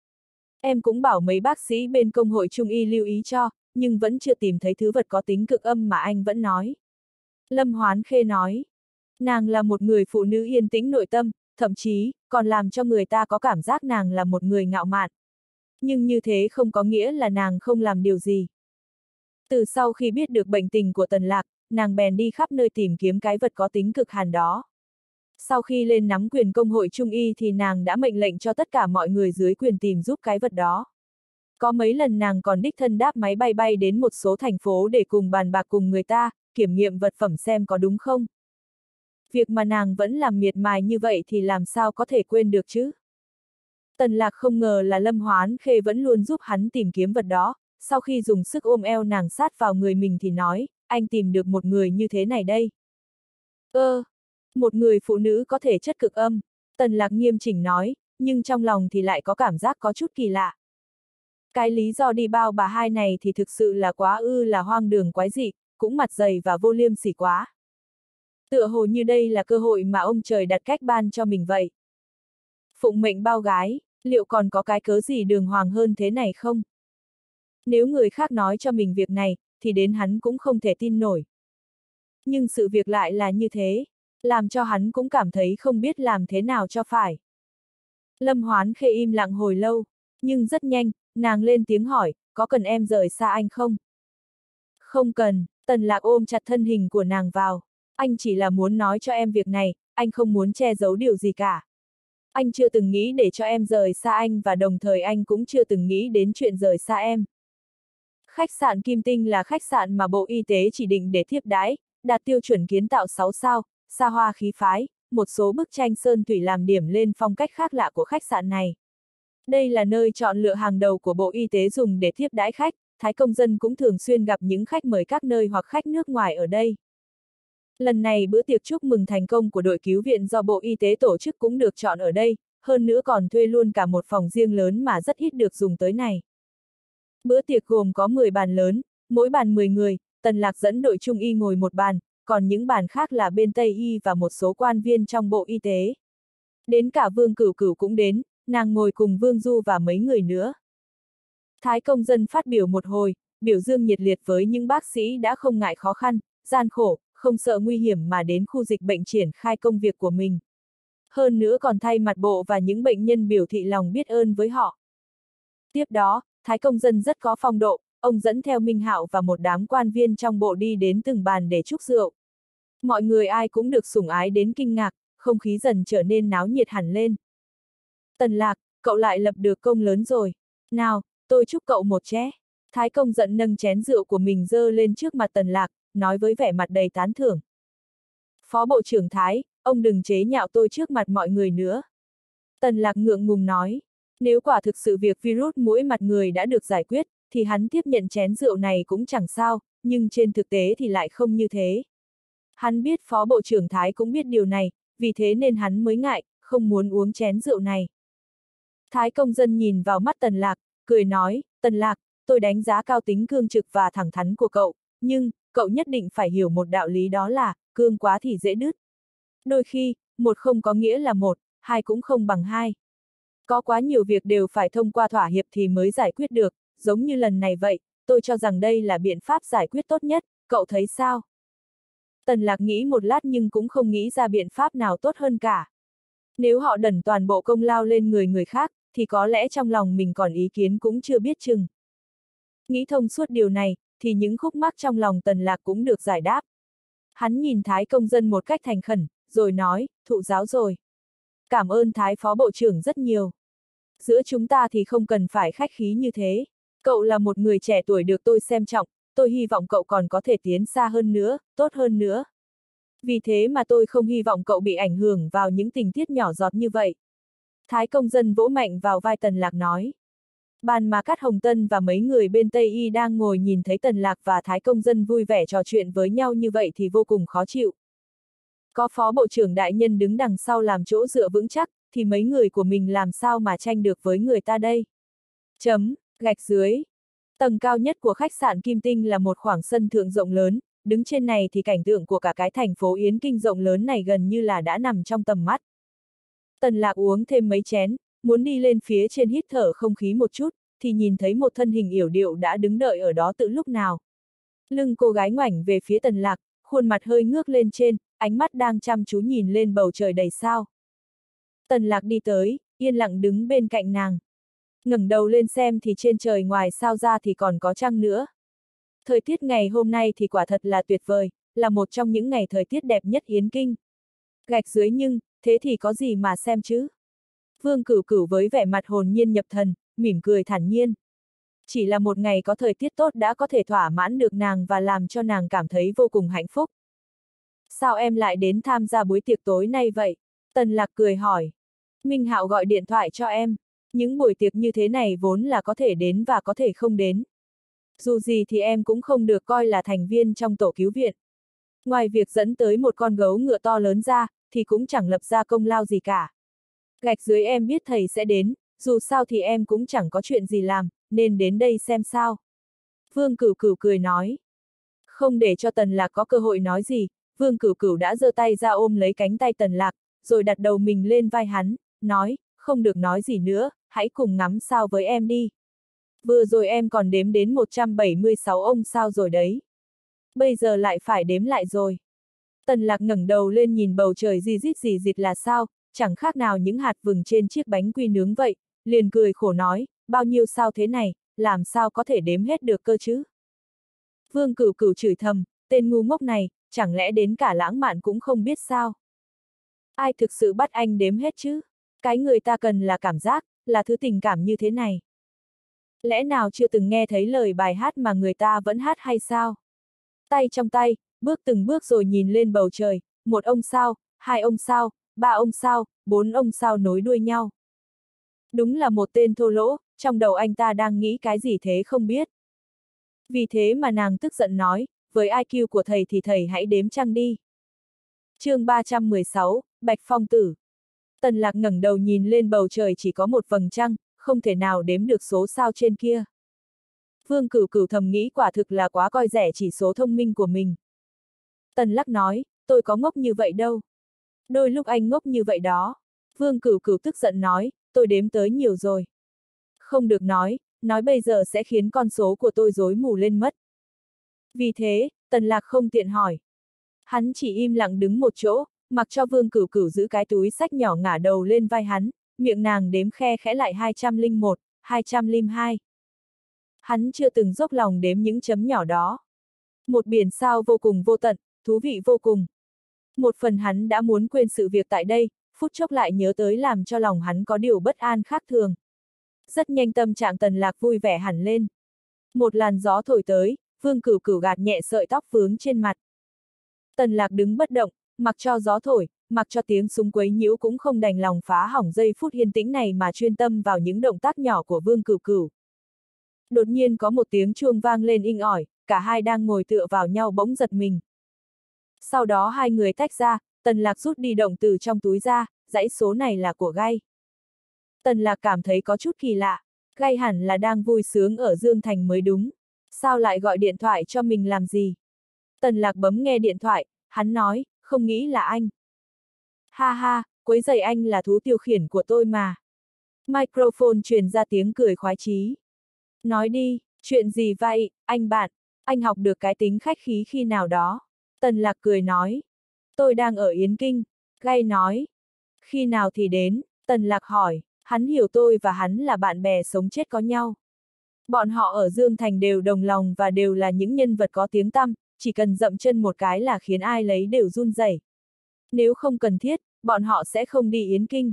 Em cũng bảo mấy bác sĩ bên công hội Trung y lưu ý cho, nhưng vẫn chưa tìm thấy thứ vật có tính cực âm mà anh vẫn nói. Lâm Hoán Khê nói, nàng là một người phụ nữ yên tĩnh nội tâm, thậm chí, còn làm cho người ta có cảm giác nàng là một người ngạo mạn. Nhưng như thế không có nghĩa là nàng không làm điều gì. Từ sau khi biết được bệnh tình của Tần Lạc, nàng bèn đi khắp nơi tìm kiếm cái vật có tính cực hàn đó. Sau khi lên nắm quyền công hội Trung y thì nàng đã mệnh lệnh cho tất cả mọi người dưới quyền tìm giúp cái vật đó. Có mấy lần nàng còn đích thân đáp máy bay bay đến một số thành phố để cùng bàn bạc cùng người ta, kiểm nghiệm vật phẩm xem có đúng không. Việc mà nàng vẫn làm miệt mài như vậy thì làm sao có thể quên được chứ. Tần Lạc không ngờ là Lâm Hoán Khê vẫn luôn giúp hắn tìm kiếm vật đó, sau khi dùng sức ôm eo nàng sát vào người mình thì nói, anh tìm được một người như thế này đây. Ơ, một người phụ nữ có thể chất cực âm, Tần Lạc nghiêm chỉnh nói, nhưng trong lòng thì lại có cảm giác có chút kỳ lạ. Cái lý do đi bao bà hai này thì thực sự là quá ư là hoang đường quái dị, cũng mặt dày và vô liêm sỉ quá. Tựa hồ như đây là cơ hội mà ông trời đặt cách ban cho mình vậy. Phụng mệnh bao gái, liệu còn có cái cớ gì đường hoàng hơn thế này không? Nếu người khác nói cho mình việc này, thì đến hắn cũng không thể tin nổi. Nhưng sự việc lại là như thế, làm cho hắn cũng cảm thấy không biết làm thế nào cho phải. Lâm Hoán Khê im lặng hồi lâu, nhưng rất nhanh, nàng lên tiếng hỏi, có cần em rời xa anh không? Không cần, Tần Lạc ôm chặt thân hình của nàng vào. Anh chỉ là muốn nói cho em việc này, anh không muốn che giấu điều gì cả. Anh chưa từng nghĩ để cho em rời xa anh và đồng thời anh cũng chưa từng nghĩ đến chuyện rời xa em. Khách sạn Kim Tinh là khách sạn mà Bộ Y tế chỉ định để tiếp đãi, đạt tiêu chuẩn kiến tạo sáu sao, xa hoa khí phái, một số bức tranh sơn thủy làm điểm lên phong cách khác lạ của khách sạn này. Đây là nơi chọn lựa hàng đầu của Bộ Y tế dùng để tiếp đãi khách, Thái công dân cũng thường xuyên gặp những khách mời các nơi hoặc khách nước ngoài ở đây. Lần này bữa tiệc chúc mừng thành công của đội cứu viện do Bộ Y tế tổ chức cũng được chọn ở đây, hơn nữa còn thuê luôn cả một phòng riêng lớn mà rất ít được dùng tới này. Bữa tiệc gồm có mười bàn lớn, mỗi bàn mười người, Tần Lạc dẫn đội Trung y ngồi một bàn, còn những bàn khác là bên Tây y và một số quan viên trong Bộ Y tế. Đến cả Vương Cửu Cửu cũng đến, nàng ngồi cùng Vương Du và mấy người nữa. Thái công dân phát biểu một hồi, biểu dương nhiệt liệt với những bác sĩ đã không ngại khó khăn, gian khổ, không sợ nguy hiểm mà đến khu dịch bệnh triển khai công việc của mình. Hơn nữa còn thay mặt bộ và những bệnh nhân biểu thị lòng biết ơn với họ. Tiếp đó, Thái công dân rất có phong độ, ông dẫn theo Minh Hạo và một đám quan viên trong bộ đi đến từng bàn để chúc rượu. Mọi người ai cũng được sủng ái đến kinh ngạc, không khí dần trở nên náo nhiệt hẳn lên. Tần Lạc, cậu lại lập được công lớn rồi. Nào, tôi chúc cậu một ché. Thái công giận nâng chén rượu của mình dơ lên trước mặt Tần Lạc, nói với vẻ mặt đầy tán thưởng. Phó Bộ trưởng Thái, ông đừng chế nhạo tôi trước mặt mọi người nữa. Tần Lạc ngượng ngùng nói, nếu quả thực sự việc virus muỗi mặt người đã được giải quyết, thì hắn tiếp nhận chén rượu này cũng chẳng sao, nhưng trên thực tế thì lại không như thế. Hắn biết Phó Bộ trưởng Thái cũng biết điều này, vì thế nên hắn mới ngại, không muốn uống chén rượu này. Thái công dân nhìn vào mắt Tần Lạc, cười nói, Tần Lạc, tôi đánh giá cao tính cương trực và thẳng thắn của cậu, nhưng, cậu nhất định phải hiểu một đạo lý đó là, cương quá thì dễ đứt. Đôi khi, một không có nghĩa là một, hai cũng không bằng hai. Có quá nhiều việc đều phải thông qua thỏa hiệp thì mới giải quyết được, giống như lần này vậy, tôi cho rằng đây là biện pháp giải quyết tốt nhất, cậu thấy sao? Tần Lạc nghĩ một lát nhưng cũng không nghĩ ra biện pháp nào tốt hơn cả. Nếu họ đẩn toàn bộ công lao lên người người khác, thì có lẽ trong lòng mình còn ý kiến cũng chưa biết chừng. Nghĩ thông suốt điều này, thì những khúc mắc trong lòng Tần Lạc cũng được giải đáp. Hắn nhìn Thái công dân một cách thành khẩn, rồi nói, thụ giáo rồi. Cảm ơn Thái Phó Bộ trưởng rất nhiều. Giữa chúng ta thì không cần phải khách khí như thế. Cậu là một người trẻ tuổi được tôi xem trọng, tôi hy vọng cậu còn có thể tiến xa hơn nữa, tốt hơn nữa. Vì thế mà tôi không hy vọng cậu bị ảnh hưởng vào những tình tiết nhỏ giọt như vậy. Thái công dân vỗ mạnh vào vai Tần Lạc nói. Bàn mà Cát Hồng Tân và mấy người bên Tây Y đang ngồi nhìn thấy Tần Lạc và Thái công dân vui vẻ trò chuyện với nhau như vậy thì vô cùng khó chịu. Có phó bộ trưởng đại nhân đứng đằng sau làm chỗ dựa vững chắc, thì mấy người của mình làm sao mà tranh được với người ta đây? Chấm, gạch dưới. Tầng cao nhất của khách sạn Kim Tinh là một khoảng sân thượng rộng lớn, đứng trên này thì cảnh tượng của cả cái thành phố Yến Kinh rộng lớn này gần như là đã nằm trong tầm mắt. Tần Lạc uống thêm mấy chén, muốn đi lên phía trên hít thở không khí một chút, thì nhìn thấy một thân hình yểu điệu đã đứng đợi ở đó từ lúc nào. Lưng cô gái ngoảnh về phía Tần Lạc, khuôn mặt hơi ngước lên trên, ánh mắt đang chăm chú nhìn lên bầu trời đầy sao. Tần Lạc đi tới, yên lặng đứng bên cạnh nàng. Ngẩng đầu lên xem thì trên trời ngoài sao ra thì còn có trăng nữa. Thời tiết ngày hôm nay thì quả thật là tuyệt vời, là một trong những ngày thời tiết đẹp nhất Yến Kinh. Gạch dưới nhưng, thế thì có gì mà xem chứ? Vương Cửu Cửu với vẻ mặt hồn nhiên nhập thần, mỉm cười thản nhiên. Chỉ là một ngày có thời tiết tốt đã có thể thỏa mãn được nàng và làm cho nàng cảm thấy vô cùng hạnh phúc. Sao em lại đến tham gia buổi tiệc tối nay vậy? Tần Lạc cười hỏi. Minh Hạo gọi điện thoại cho em. Những buổi tiệc như thế này vốn là có thể đến và có thể không đến. Dù gì thì em cũng không được coi là thành viên trong tổ cứu viện. Ngoài việc dẫn tới một con gấu ngựa to lớn ra, thì cũng chẳng lập ra công lao gì cả. Gạch dưới em biết thầy sẽ đến, dù sao thì em cũng chẳng có chuyện gì làm, nên đến đây xem sao. Vương Cửu Cửu cười nói. Không để cho Tần Lạc có cơ hội nói gì, Vương Cửu Cửu đã giơ tay ra ôm lấy cánh tay Tần Lạc, rồi đặt đầu mình lên vai hắn, nói, không được nói gì nữa, hãy cùng ngắm sao với em đi. Vừa rồi em còn đếm đến một trăm bảy mươi sáu ông sao rồi đấy. Bây giờ lại phải đếm lại rồi. Tần Lạc ngẩng đầu lên nhìn bầu trời rì rít rì rịt là sao, chẳng khác nào những hạt vừng trên chiếc bánh quy nướng vậy, liền cười khổ nói, bao nhiêu sao thế này, làm sao có thể đếm hết được cơ chứ? Vương Cửu Cửu chửi thầm, tên ngu ngốc này, chẳng lẽ đến cả lãng mạn cũng không biết sao? Ai thực sự bắt anh đếm hết chứ? Cái người ta cần là cảm giác, là thứ tình cảm như thế này. Lẽ nào chưa từng nghe thấy lời bài hát mà người ta vẫn hát hay sao? Tay trong tay, bước từng bước rồi nhìn lên bầu trời, một ông sao, hai ông sao, ba ông sao, bốn ông sao nối đuôi nhau. Đúng là một tên thô lỗ, trong đầu anh ta đang nghĩ cái gì thế không biết. Vì thế mà nàng tức giận nói, với i kiu của thầy thì thầy hãy đếm trăng đi. Chương ba trăm mười sáu, Bạch Phong Tử. Tần Lạc ngẩng đầu nhìn lên bầu trời chỉ có một vầng trăng, không thể nào đếm được số sao trên kia. Vương Cửu Cửu thầm nghĩ quả thực là quá coi rẻ chỉ số thông minh của mình. Tần Lạc nói, tôi có ngốc như vậy đâu. Đôi lúc anh ngốc như vậy đó. Vương Cửu Cửu tức giận nói, tôi đếm tới nhiều rồi. Không được nói, nói bây giờ sẽ khiến con số của tôi rối mù lên mất. Vì thế, Tần Lạc không tiện hỏi. Hắn chỉ im lặng đứng một chỗ, mặc cho Vương Cửu Cửu giữ cái túi sách nhỏ ngả đầu lên vai hắn, miệng nàng đếm khe khẽ lại hai trăm lẻ một, hai trăm lẻ hai. Hắn chưa từng dốc lòng đếm những chấm nhỏ đó. Một biển sao vô cùng vô tận, thú vị vô cùng. Một phần hắn đã muốn quên sự việc tại đây, phút chốc lại nhớ tới làm cho lòng hắn có điều bất an khác thường. Rất nhanh tâm trạng Tần Lạc vui vẻ hẳn lên. Một làn gió thổi tới, Vương Cửu Cửu gạt nhẹ sợi tóc vướng trên mặt. Tần Lạc đứng bất động, mặc cho gió thổi, mặc cho tiếng súng quấy nhiễu cũng không đành lòng phá hỏng giây phút yên tĩnh này mà chuyên tâm vào những động tác nhỏ của Vương Cửu Cửu. Đột nhiên có một tiếng chuông vang lên inh ỏi, cả hai đang ngồi tựa vào nhau bỗng giật mình. Sau đó hai người tách ra, Tần Lạc rút đi động từ trong túi ra, dãy số này là của Gai. Tần Lạc cảm thấy có chút kỳ lạ, Gai hẳn là đang vui sướng ở Dương Thành mới đúng. Sao lại gọi điện thoại cho mình làm gì? Tần Lạc bấm nghe điện thoại, hắn nói, không nghĩ là anh. Ha ha, quấy rầy anh là thú tiêu khiển của tôi mà. Microphone truyền ra tiếng cười khoái chí. Nói đi, chuyện gì vậy, anh bạn? Anh học được cái tính khách khí khi nào đó? Tần Lạc cười nói. Tôi đang ở Yến Kinh. Gai nói. Khi nào thì đến? Tần Lạc hỏi. Hắn hiểu tôi và hắn là bạn bè sống chết có nhau. Bọn họ ở Dương Thành đều đồng lòng và đều là những nhân vật có tiếng tăm, chỉ cần dậm chân một cái là khiến ai lấy đều run rẩy. Nếu không cần thiết, bọn họ sẽ không đi Yến Kinh.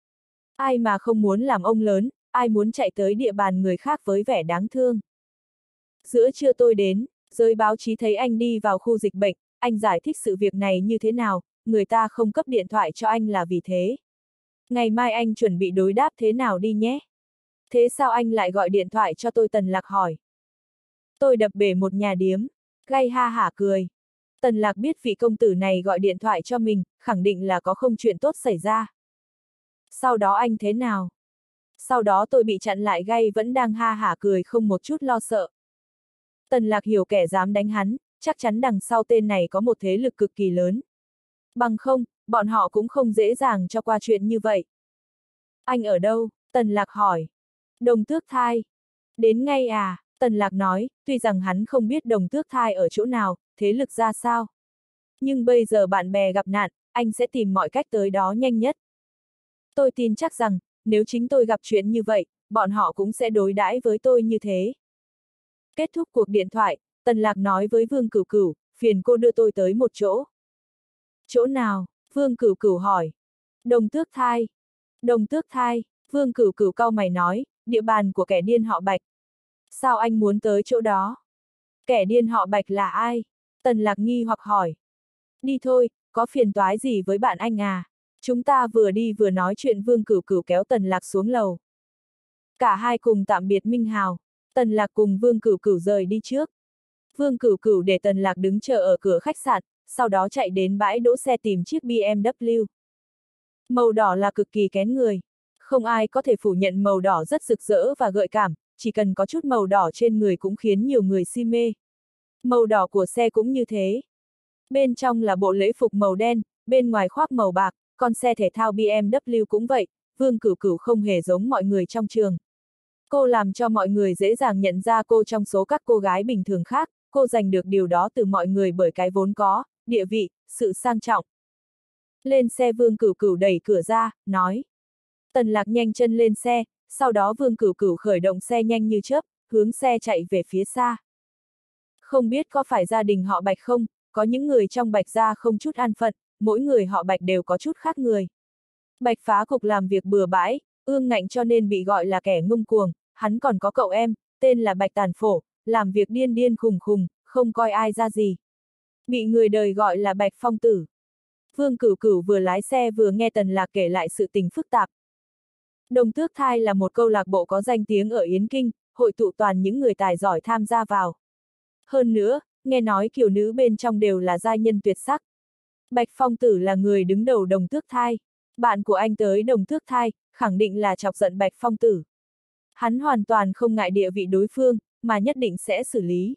Ai mà không muốn làm ông lớn, ai muốn chạy tới địa bàn người khác với vẻ đáng thương. Giữa trưa tôi đến, giới báo chí thấy anh đi vào khu dịch bệnh, anh giải thích sự việc này như thế nào, người ta không cấp điện thoại cho anh là vì thế. Ngày mai anh chuẩn bị đối đáp thế nào đi nhé. Thế sao anh lại gọi điện thoại cho tôi? Tần Lạc hỏi. Tôi đập bể một nhà điếm. Gai ha hả cười. Tần Lạc biết vị công tử này gọi điện thoại cho mình, khẳng định là có không chuyện tốt xảy ra. Sau đó anh thế nào? Sau đó tôi bị chặn lại gay vẫn đang ha hả cười không một chút lo sợ. Tần Lạc hiểu kẻ dám đánh hắn, chắc chắn đằng sau tên này có một thế lực cực kỳ lớn. Bằng không, bọn họ cũng không dễ dàng cho qua chuyện như vậy. Anh ở đâu? Tần Lạc hỏi. Đồng Tước Thai. Đến ngay à? Tần Lạc nói, tuy rằng hắn không biết Đồng Tước Thai ở chỗ nào, thế lực ra sao. Nhưng bây giờ bạn bè gặp nạn, anh sẽ tìm mọi cách tới đó nhanh nhất. Tôi tin chắc rằng, nếu chính tôi gặp chuyện như vậy, bọn họ cũng sẽ đối đãi với tôi như thế. Kết thúc cuộc điện thoại, Tần Lạc nói với Vương Cửu Cửu, phiền cô đưa tôi tới một chỗ. Chỗ nào? Vương Cửu Cửu hỏi. Đồng Tước Thai. Đồng Tước Thai, Vương Cửu Cửu cau mày nói, địa bàn của kẻ điên họ Bạch. Sao anh muốn tới chỗ đó? Kẻ điên họ Bạch là ai? Tần Lạc nghi hoặc hỏi. Đi thôi, có phiền toái gì với bạn anh à? Chúng ta vừa đi vừa nói chuyện. Vương Cửu Cửu kéo Tần Lạc xuống lầu. Cả hai cùng tạm biệt Minh Hào. Tần Lạc cùng Vương Cửu Cửu rời đi trước. Vương Cửu Cửu để Tần Lạc đứng chờ ở cửa khách sạn, sau đó chạy đến bãi đỗ xe tìm chiếc B M W. Màu đỏ là cực kỳ kén người. Không ai có thể phủ nhận màu đỏ rất rực rỡ và gợi cảm, chỉ cần có chút màu đỏ trên người cũng khiến nhiều người si mê. Màu đỏ của xe cũng như thế. Bên trong là bộ lễ phục màu đen, bên ngoài khoác màu bạc, còn xe thể thao B M W cũng vậy, Vương Cửu Cửu không hề giống mọi người trong trường. Cô làm cho mọi người dễ dàng nhận ra cô trong số các cô gái bình thường khác, cô giành được điều đó từ mọi người bởi cái vốn có, địa vị, sự sang trọng. Lên xe. Vương Cửu Cửu đẩy cửa ra, nói. Tần Lạc nhanh chân lên xe, sau đó Vương Cửu Cửu khởi động xe nhanh như chớp, hướng xe chạy về phía xa. Không biết có phải gia đình họ Bạch không, có những người trong Bạch gia không chút an phận, mỗi người họ Bạch đều có chút khác người. Bạch Phá Cục làm việc bừa bãi, ương ngạnh cho nên bị gọi là kẻ ngông cuồng, hắn còn có cậu em, tên là Bạch Tàn Phổ, làm việc điên điên khùng khùng, không coi ai ra gì. Bị người đời gọi là Bạch Phong Tử. Vương Cửu Cửu vừa lái xe vừa nghe Tần Lạc kể lại sự tình phức tạp. Đồng Tước Thai là một câu lạc bộ có danh tiếng ở Yến Kinh, hội tụ toàn những người tài giỏi tham gia vào. Hơn nữa, nghe nói kiều nữ bên trong đều là giai nhân tuyệt sắc. Bạch Phong Tử là người đứng đầu Đồng Tước Thai. Bạn của anh tới Đồng Tước Thai, khẳng định là chọc giận Bạch Phong Tử. Hắn hoàn toàn không ngại địa vị đối phương, mà nhất định sẽ xử lý.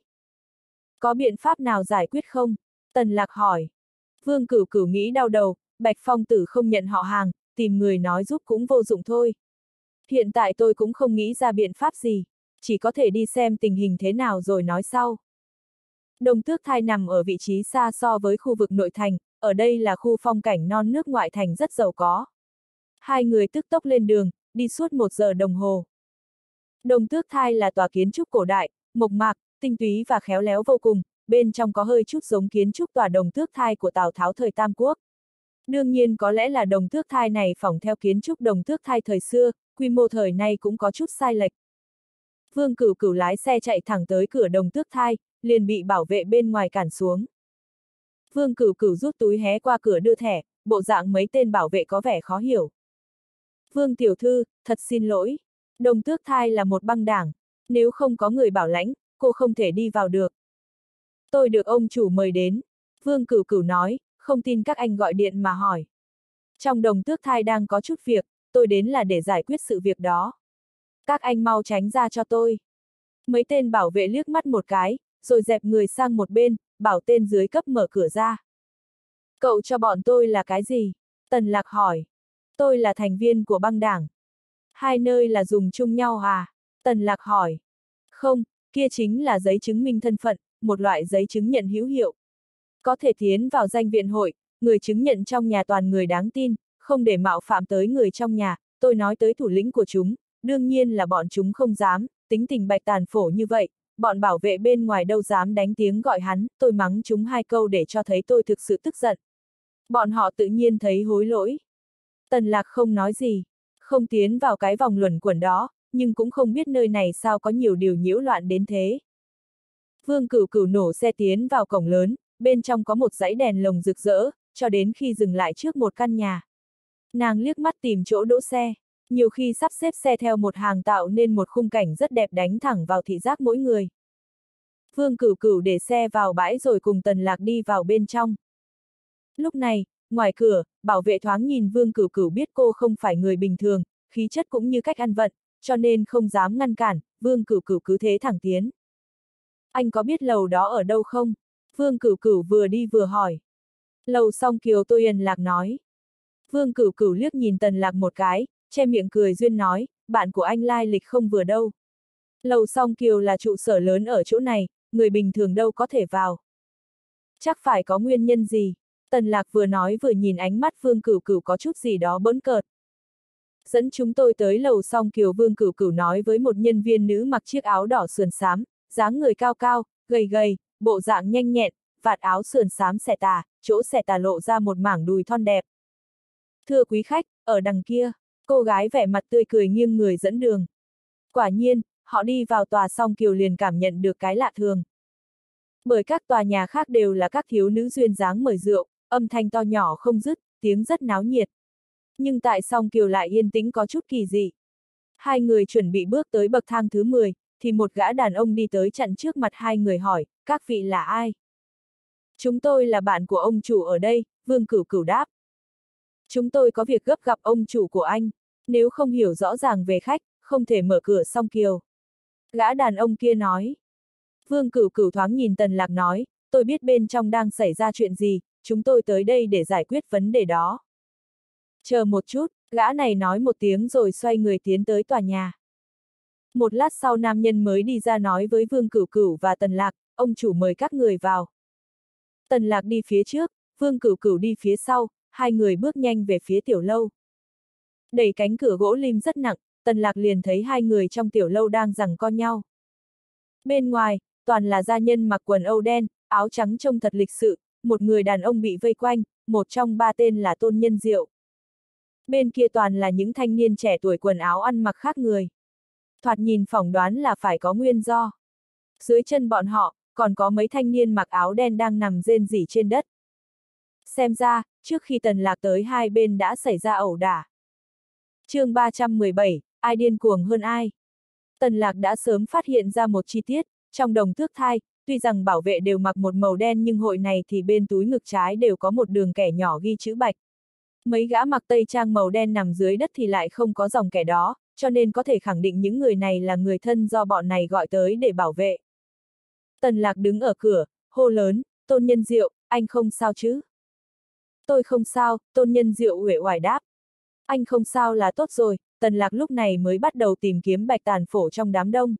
Có biện pháp nào giải quyết không? Tần Lạc hỏi. Vương Cửu Cửu nghĩ đau đầu, Bạch Phong Tử không nhận họ hàng, tìm người nói giúp cũng vô dụng thôi. Hiện tại tôi cũng không nghĩ ra biện pháp gì, chỉ có thể đi xem tình hình thế nào rồi nói sau. Đồng Tước Thai nằm ở vị trí xa so với khu vực nội thành, ở đây là khu phong cảnh non nước ngoại thành rất giàu có. Hai người tức tốc lên đường, đi suốt một giờ đồng hồ. Đồng Tước Thai là tòa kiến trúc cổ đại, mộc mạc, tinh túy và khéo léo vô cùng, bên trong có hơi chút giống kiến trúc tòa Đồng Tước Thai của Tào Tháo thời Tam Quốc. Đương nhiên có lẽ là Đồng Tước Thai này phỏng theo kiến trúc Đồng Tước Thai thời xưa, quy mô thời nay cũng có chút sai lệch. Vương Cửu Cửu lái xe chạy thẳng tới cửa Đồng Tước Thai, liền bị bảo vệ bên ngoài cản xuống. Vương Cửu Cửu rút túi hé qua cửa đưa thẻ, bộ dạng mấy tên bảo vệ có vẻ khó hiểu. Vương tiểu thư, thật xin lỗi. Đồng Tước Thai là một băng đảng, nếu không có người bảo lãnh, cô không thể đi vào được. Tôi được ông chủ mời đến. Vương Cửu Cửu nói, không tin các anh gọi điện mà hỏi. Trong Đồng Tước Thai đang có chút việc, tôi đến là để giải quyết sự việc đó. Các anh mau tránh ra cho tôi. Mấy tên bảo vệ liếc mắt một cái, rồi dẹp người sang một bên, bảo tên dưới cấp mở cửa ra. Cậu cho bọn tôi là cái gì? Tần Lạc hỏi. Tôi là thành viên của băng đảng. Hai nơi là dùng chung nhau à? Tần Lạc hỏi. Không, kia chính là giấy chứng minh thân phận, một loại giấy chứng nhận hữu hiệu. Có thể tiến vào danh viện hội, người chứng nhận trong nhà toàn người đáng tin, không để mạo phạm tới người trong nhà, tôi nói tới thủ lĩnh của chúng, đương nhiên là bọn chúng không dám, tính tình Bạch Tàn Phổ như vậy, bọn bảo vệ bên ngoài đâu dám đánh tiếng gọi hắn, tôi mắng chúng hai câu để cho thấy tôi thực sự tức giận. Bọn họ tự nhiên thấy hối lỗi. Tần Lạc không nói gì, không tiến vào cái vòng luẩn quẩn đó, nhưng cũng không biết nơi này sao có nhiều điều nhiễu loạn đến thế. Vương Cửu Cửu nổ xe tiến vào cổng lớn, bên trong có một dãy đèn lồng rực rỡ, cho đến khi dừng lại trước một căn nhà. Nàng liếc mắt tìm chỗ đỗ xe, nhiều khi sắp xếp xe theo một hàng tạo nên một khung cảnh rất đẹp đánh thẳng vào thị giác mỗi người. Vương Cửu Cửu để xe vào bãi rồi cùng Tần Lạc đi vào bên trong. Lúc này, ngoài cửa, bảo vệ thoáng nhìn Vương Cửu Cửu biết cô không phải người bình thường, khí chất cũng như cách ăn vận, cho nên không dám ngăn cản, Vương Cửu Cửu cứ thế thẳng tiến. Anh có biết lầu đó ở đâu không? Vương Cửu Cửu vừa đi vừa hỏi. Lầu Song Kiều, Tô Yên Lạc nói. Vương Cửu Cửu liếc nhìn Tần Lạc một cái, che miệng cười duyên nói, bạn của anh lai lịch không vừa đâu. Lầu Song Kiều là trụ sở lớn ở chỗ này, người bình thường đâu có thể vào. Chắc phải có nguyên nhân gì? Tần Lạc vừa nói vừa nhìn ánh mắt Vương Cửu Cửu có chút gì đó bỡn cợt. Dẫn chúng tôi tới lầu Song Kiều, Vương Cửu Cửu nói với một nhân viên nữ mặc chiếc áo đỏ sườn xám, dáng người cao cao, gầy gầy, bộ dạng nhanh nhẹn, vạt áo sườn xám xẻ tà, chỗ xẻ tà lộ ra một mảng đùi thon đẹp. Thưa quý khách, ở đằng kia, cô gái vẻ mặt tươi cười nghiêng người dẫn đường. Quả nhiên, họ đi vào tòa Song Kiều liền cảm nhận được cái lạ thường. Bởi các tòa nhà khác đều là các thiếu nữ duyên dáng mời rượu, âm thanh to nhỏ không dứt, tiếng rất náo nhiệt. Nhưng tại Song Kiều lại yên tĩnh có chút kỳ dị. Hai người chuẩn bị bước tới bậc thang thứ mười, thì một gã đàn ông đi tới chặn trước mặt hai người hỏi, các vị là ai? Chúng tôi là bạn của ông chủ ở đây, Vương Cửu Cửu đáp. Chúng tôi có việc gấp gặp ông chủ của anh, nếu không hiểu rõ ràng về khách, không thể mở cửa Song Kiều. Gã đàn ông kia nói. Vương Cửu Cửu thoáng nhìn Tần Lạc nói, tôi biết bên trong đang xảy ra chuyện gì, chúng tôi tới đây để giải quyết vấn đề đó. Chờ một chút, gã này nói một tiếng rồi xoay người tiến tới tòa nhà. Một lát sau nam nhân mới đi ra nói với Vương Cửu Cửu và Tần Lạc, ông chủ mời các người vào. Tần Lạc đi phía trước, Vương Cửu Cửu đi phía sau, hai người bước nhanh về phía tiểu lâu. Đẩy cánh cửa gỗ lim rất nặng, Tần Lạc liền thấy hai người trong tiểu lâu đang giằng co nhau. Bên ngoài, toàn là gia nhân mặc quần âu đen, áo trắng trông thật lịch sự, một người đàn ông bị vây quanh, một trong ba tên là Tôn Nhân Diệu. Bên kia toàn là những thanh niên trẻ tuổi quần áo ăn mặc khác người. Thoạt nhìn phỏng đoán là phải có nguyên do. Dưới chân bọn họ, còn có mấy thanh niên mặc áo đen đang nằm rên rỉ trên đất. Xem ra, trước khi Tần Lạc tới hai bên đã xảy ra ẩu đả. Chương ba trăm mười bảy, ai điên cuồng hơn ai? Tần Lạc đã sớm phát hiện ra một chi tiết, trong đồng tước thai, tuy rằng bảo vệ đều mặc một màu đen nhưng hội này thì bên túi ngực trái đều có một đường kẻ nhỏ ghi chữ bạch. Mấy gã mặc tây trang màu đen nằm dưới đất thì lại không có dòng kẻ đó, cho nên có thể khẳng định những người này là người thân do bọn này gọi tới để bảo vệ. Tần Lạc đứng ở cửa, hô lớn, Tôn Nhân Diệu, anh không sao chứ? Tôi không sao, Tôn Nhân Diệu uể oải đáp. Anh không sao là tốt rồi, Tần Lạc lúc này mới bắt đầu tìm kiếm Bạch Tàn Phổ trong đám đông.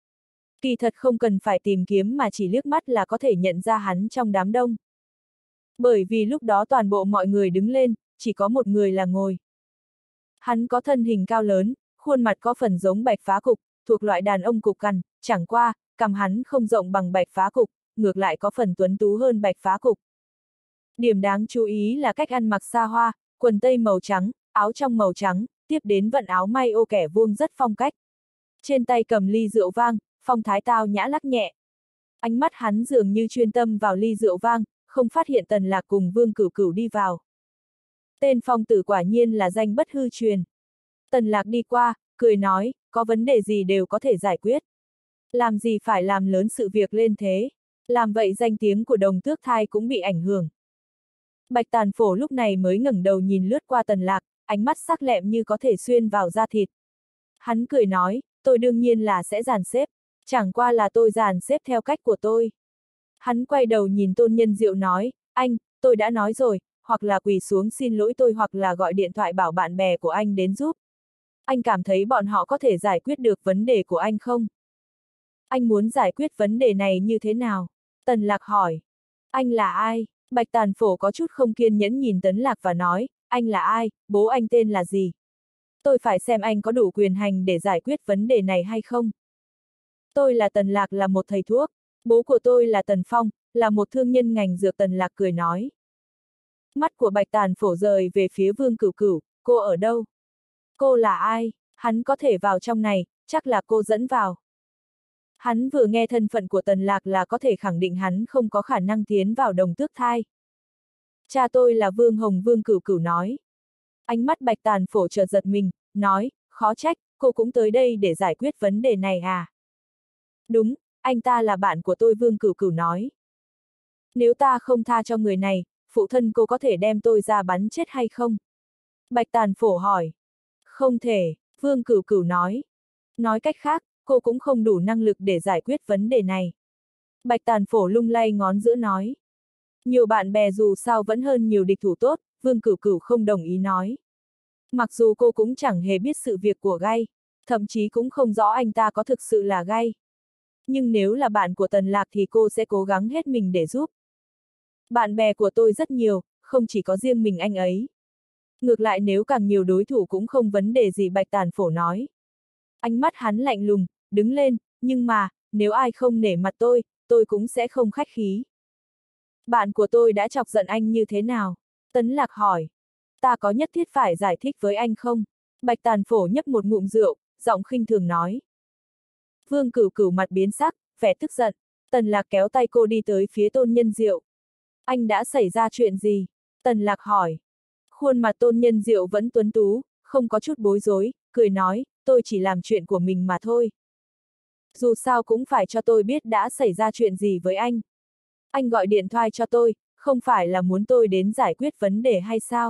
Kỳ thật không cần phải tìm kiếm mà chỉ liếc mắt là có thể nhận ra hắn trong đám đông. Bởi vì lúc đó toàn bộ mọi người đứng lên, chỉ có một người là ngồi. Hắn có thân hình cao lớn, khuôn mặt có phần giống Bạch Phá Cục, thuộc loại đàn ông cục cằn, chẳng qua, cằm hắn không rộng bằng Bạch Phá Cục, ngược lại có phần tuấn tú hơn Bạch Phá Cục. Điểm đáng chú ý là cách ăn mặc xa hoa, quần tây màu trắng, áo trong màu trắng, tiếp đến vận áo may ô kẻ vuông rất phong cách. Trên tay cầm ly rượu vang, phong thái tao nhã lắc nhẹ. Ánh mắt hắn dường như chuyên tâm vào ly rượu vang, không phát hiện Tần Lạc cùng Vương Cửu Cửu đi vào. Tên phong tử quả nhiên là danh bất hư truyền. Tần Lạc đi qua, cười nói, có vấn đề gì đều có thể giải quyết. Làm gì phải làm lớn sự việc lên thế, làm vậy danh tiếng của đồng tước thai cũng bị ảnh hưởng. Bạch Tàn Phổ lúc này mới ngẩng đầu nhìn lướt qua Tần Lạc, ánh mắt sắc lẹm như có thể xuyên vào da thịt. Hắn cười nói, tôi đương nhiên là sẽ dàn xếp, chẳng qua là tôi dàn xếp theo cách của tôi. Hắn quay đầu nhìn Tôn Nhân Diệu nói, anh, tôi đã nói rồi, hoặc là quỳ xuống xin lỗi tôi hoặc là gọi điện thoại bảo bạn bè của anh đến giúp. Anh cảm thấy bọn họ có thể giải quyết được vấn đề của anh không? Anh muốn giải quyết vấn đề này như thế nào? Tần Lạc hỏi. Anh là ai? Bạch Tàn Phổ có chút không kiên nhẫn nhìn Tần Lạc và nói, anh là ai, bố anh tên là gì? Tôi phải xem anh có đủ quyền hành để giải quyết vấn đề này hay không? Tôi là Tần Lạc, là một thầy thuốc, bố của tôi là Tần Phong, là một thương nhân ngành dược. Tần Lạc cười nói. Mắt của Bạch Tàn Phổ rời về phía Vương Cửu Cửu, cô ở đâu? Cô là ai? Hắn có thể vào trong này, chắc là cô dẫn vào. Hắn vừa nghe thân phận của Tần Lạc là có thể khẳng định hắn không có khả năng tiến vào đồng tước thai. Cha tôi là Vương Hồng. Vương Cửu Cửu nói. Ánh mắt Bạch Tàn Phổ chợt giật mình, nói, khó trách, cô cũng tới đây để giải quyết vấn đề này à? Đúng, anh ta là bạn của tôi, Vương Cửu Cửu nói. Nếu ta không tha cho người này, phụ thân cô có thể đem tôi ra bắn chết hay không? Bạch Tàn Phổ hỏi. Không thể, Vương Cửu Cửu nói. Nói cách khác, cô cũng không đủ năng lực để giải quyết vấn đề này. Bạch Tàn Phổ lung lay ngón giữa nói. Nhiều bạn bè dù sao vẫn hơn nhiều địch thủ tốt, Vương Cửu Cửu không đồng ý nói. Mặc dù cô cũng chẳng hề biết sự việc của Gai, thậm chí cũng không rõ anh ta có thực sự là Gai. Nhưng nếu là bạn của Tần Lạc thì cô sẽ cố gắng hết mình để giúp. Bạn bè của tôi rất nhiều, không chỉ có riêng mình anh ấy. Ngược lại nếu càng nhiều đối thủ cũng không vấn đề gì, Bạch Tàn Phổ nói. Ánh mắt hắn lạnh lùng, đứng lên, nhưng mà, nếu ai không nể mặt tôi, tôi cũng sẽ không khách khí. Bạn của tôi đã chọc giận anh như thế nào? Tấn Lạc hỏi. Ta có nhất thiết phải giải thích với anh không? Bạch Tàn Phổ nhấp một ngụm rượu, giọng khinh thường nói. Vương Cửu Cửu mặt biến sắc, vẻ tức giận. Tần Lạc kéo tay cô đi tới phía Tôn Nhân Diệu. Anh đã xảy ra chuyện gì? Tần Lạc hỏi. Khuôn mặt Tôn Nhân Diệu vẫn tuấn tú, không có chút bối rối, cười nói, tôi chỉ làm chuyện của mình mà thôi. Dù sao cũng phải cho tôi biết đã xảy ra chuyện gì với anh. Anh gọi điện thoại cho tôi, không phải là muốn tôi đến giải quyết vấn đề hay sao?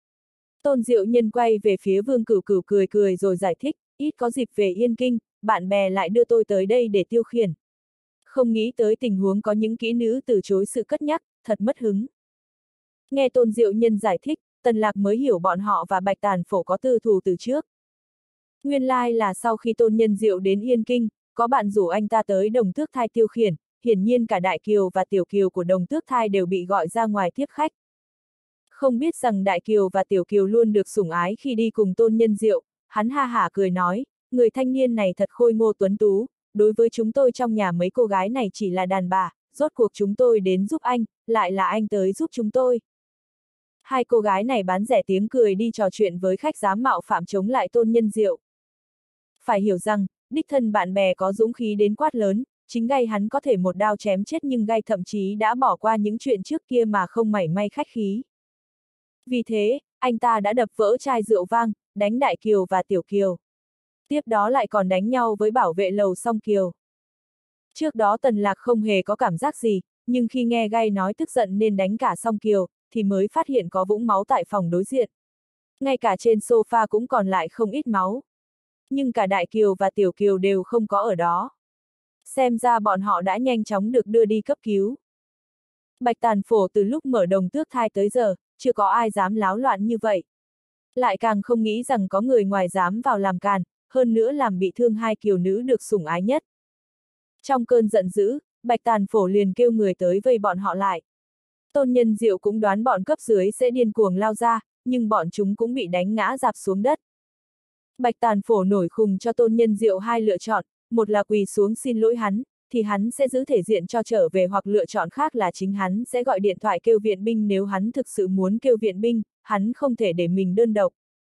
Tôn Diệu Nhân quay về phía Vương Cửu Cửu cười cười rồi giải thích, ít có dịp về Yên Kinh, bạn bè lại đưa tôi tới đây để tiêu khiển. Không nghĩ tới tình huống có những kỹ nữ từ chối sự cất nhắc, thật mất hứng. Nghe Tôn Diệu Nhân giải thích, Tần Lạc mới hiểu bọn họ và Bạch Tàn Phổ có tư thù từ trước. Nguyên lai là sau khi Tôn Nhân Diệu đến Yên Kinh, có bạn rủ anh ta tới Đồng Tước Thai tiêu khiển, hiển nhiên cả Đại Kiều và Tiểu Kiều của Đồng Tước Thai đều bị gọi ra ngoài tiếp khách. Không biết rằng Đại Kiều và Tiểu Kiều luôn được sủng ái khi đi cùng Tôn Nhân Diệu, hắn ha hả cười nói, người thanh niên này thật khôi ngô tuấn tú, đối với chúng tôi trong nhà mấy cô gái này chỉ là đàn bà, rốt cuộc chúng tôi đến giúp anh, lại là anh tới giúp chúng tôi. Hai cô gái này bán rẻ tiếng cười đi trò chuyện với khách dám mạo phạm chống lại Tôn Nhân Diệu. Phải hiểu rằng, đích thân bạn bè có dũng khí đến quát lớn, chính Gai hắn có thể một đao chém chết nhưng Gai thậm chí đã bỏ qua những chuyện trước kia mà không mảy may khách khí. Vì thế, anh ta đã đập vỡ chai rượu vang, đánh Đại Kiều và Tiểu Kiều. Tiếp đó lại còn đánh nhau với bảo vệ lầu Song Kiều. Trước đó Tần Lạc không hề có cảm giác gì, nhưng khi nghe Gai nói tức giận nên đánh cả Song Kiều, thì mới phát hiện có vũng máu tại phòng đối diện. Ngay cả trên sofa cũng còn lại không ít máu. Nhưng cả Đại Kiều và Tiểu Kiều đều không có ở đó. Xem ra bọn họ đã nhanh chóng được đưa đi cấp cứu. Bạch Tàn Phổ từ lúc mở Đồng Tước Thai tới giờ, chưa có ai dám láo loạn như vậy. Lại càng không nghĩ rằng có người ngoài dám vào làm càn, hơn nữa làm bị thương hai kiều nữ được sủng ái nhất. Trong cơn giận dữ, Bạch Tàn Phổ liền kêu người tới vây bọn họ lại. Tôn Nhân Diệu cũng đoán bọn cấp dưới sẽ điên cuồng lao ra, nhưng bọn chúng cũng bị đánh ngã rạp xuống đất. Bạch Tàn Phổ nổi khùng cho Tôn Nhân Diệu hai lựa chọn, một là quỳ xuống xin lỗi hắn, thì hắn sẽ giữ thể diện cho trở về, hoặc lựa chọn khác là chính hắn sẽ gọi điện thoại kêu viện binh. Nếu hắn thực sự muốn kêu viện binh, hắn không thể để mình đơn độc.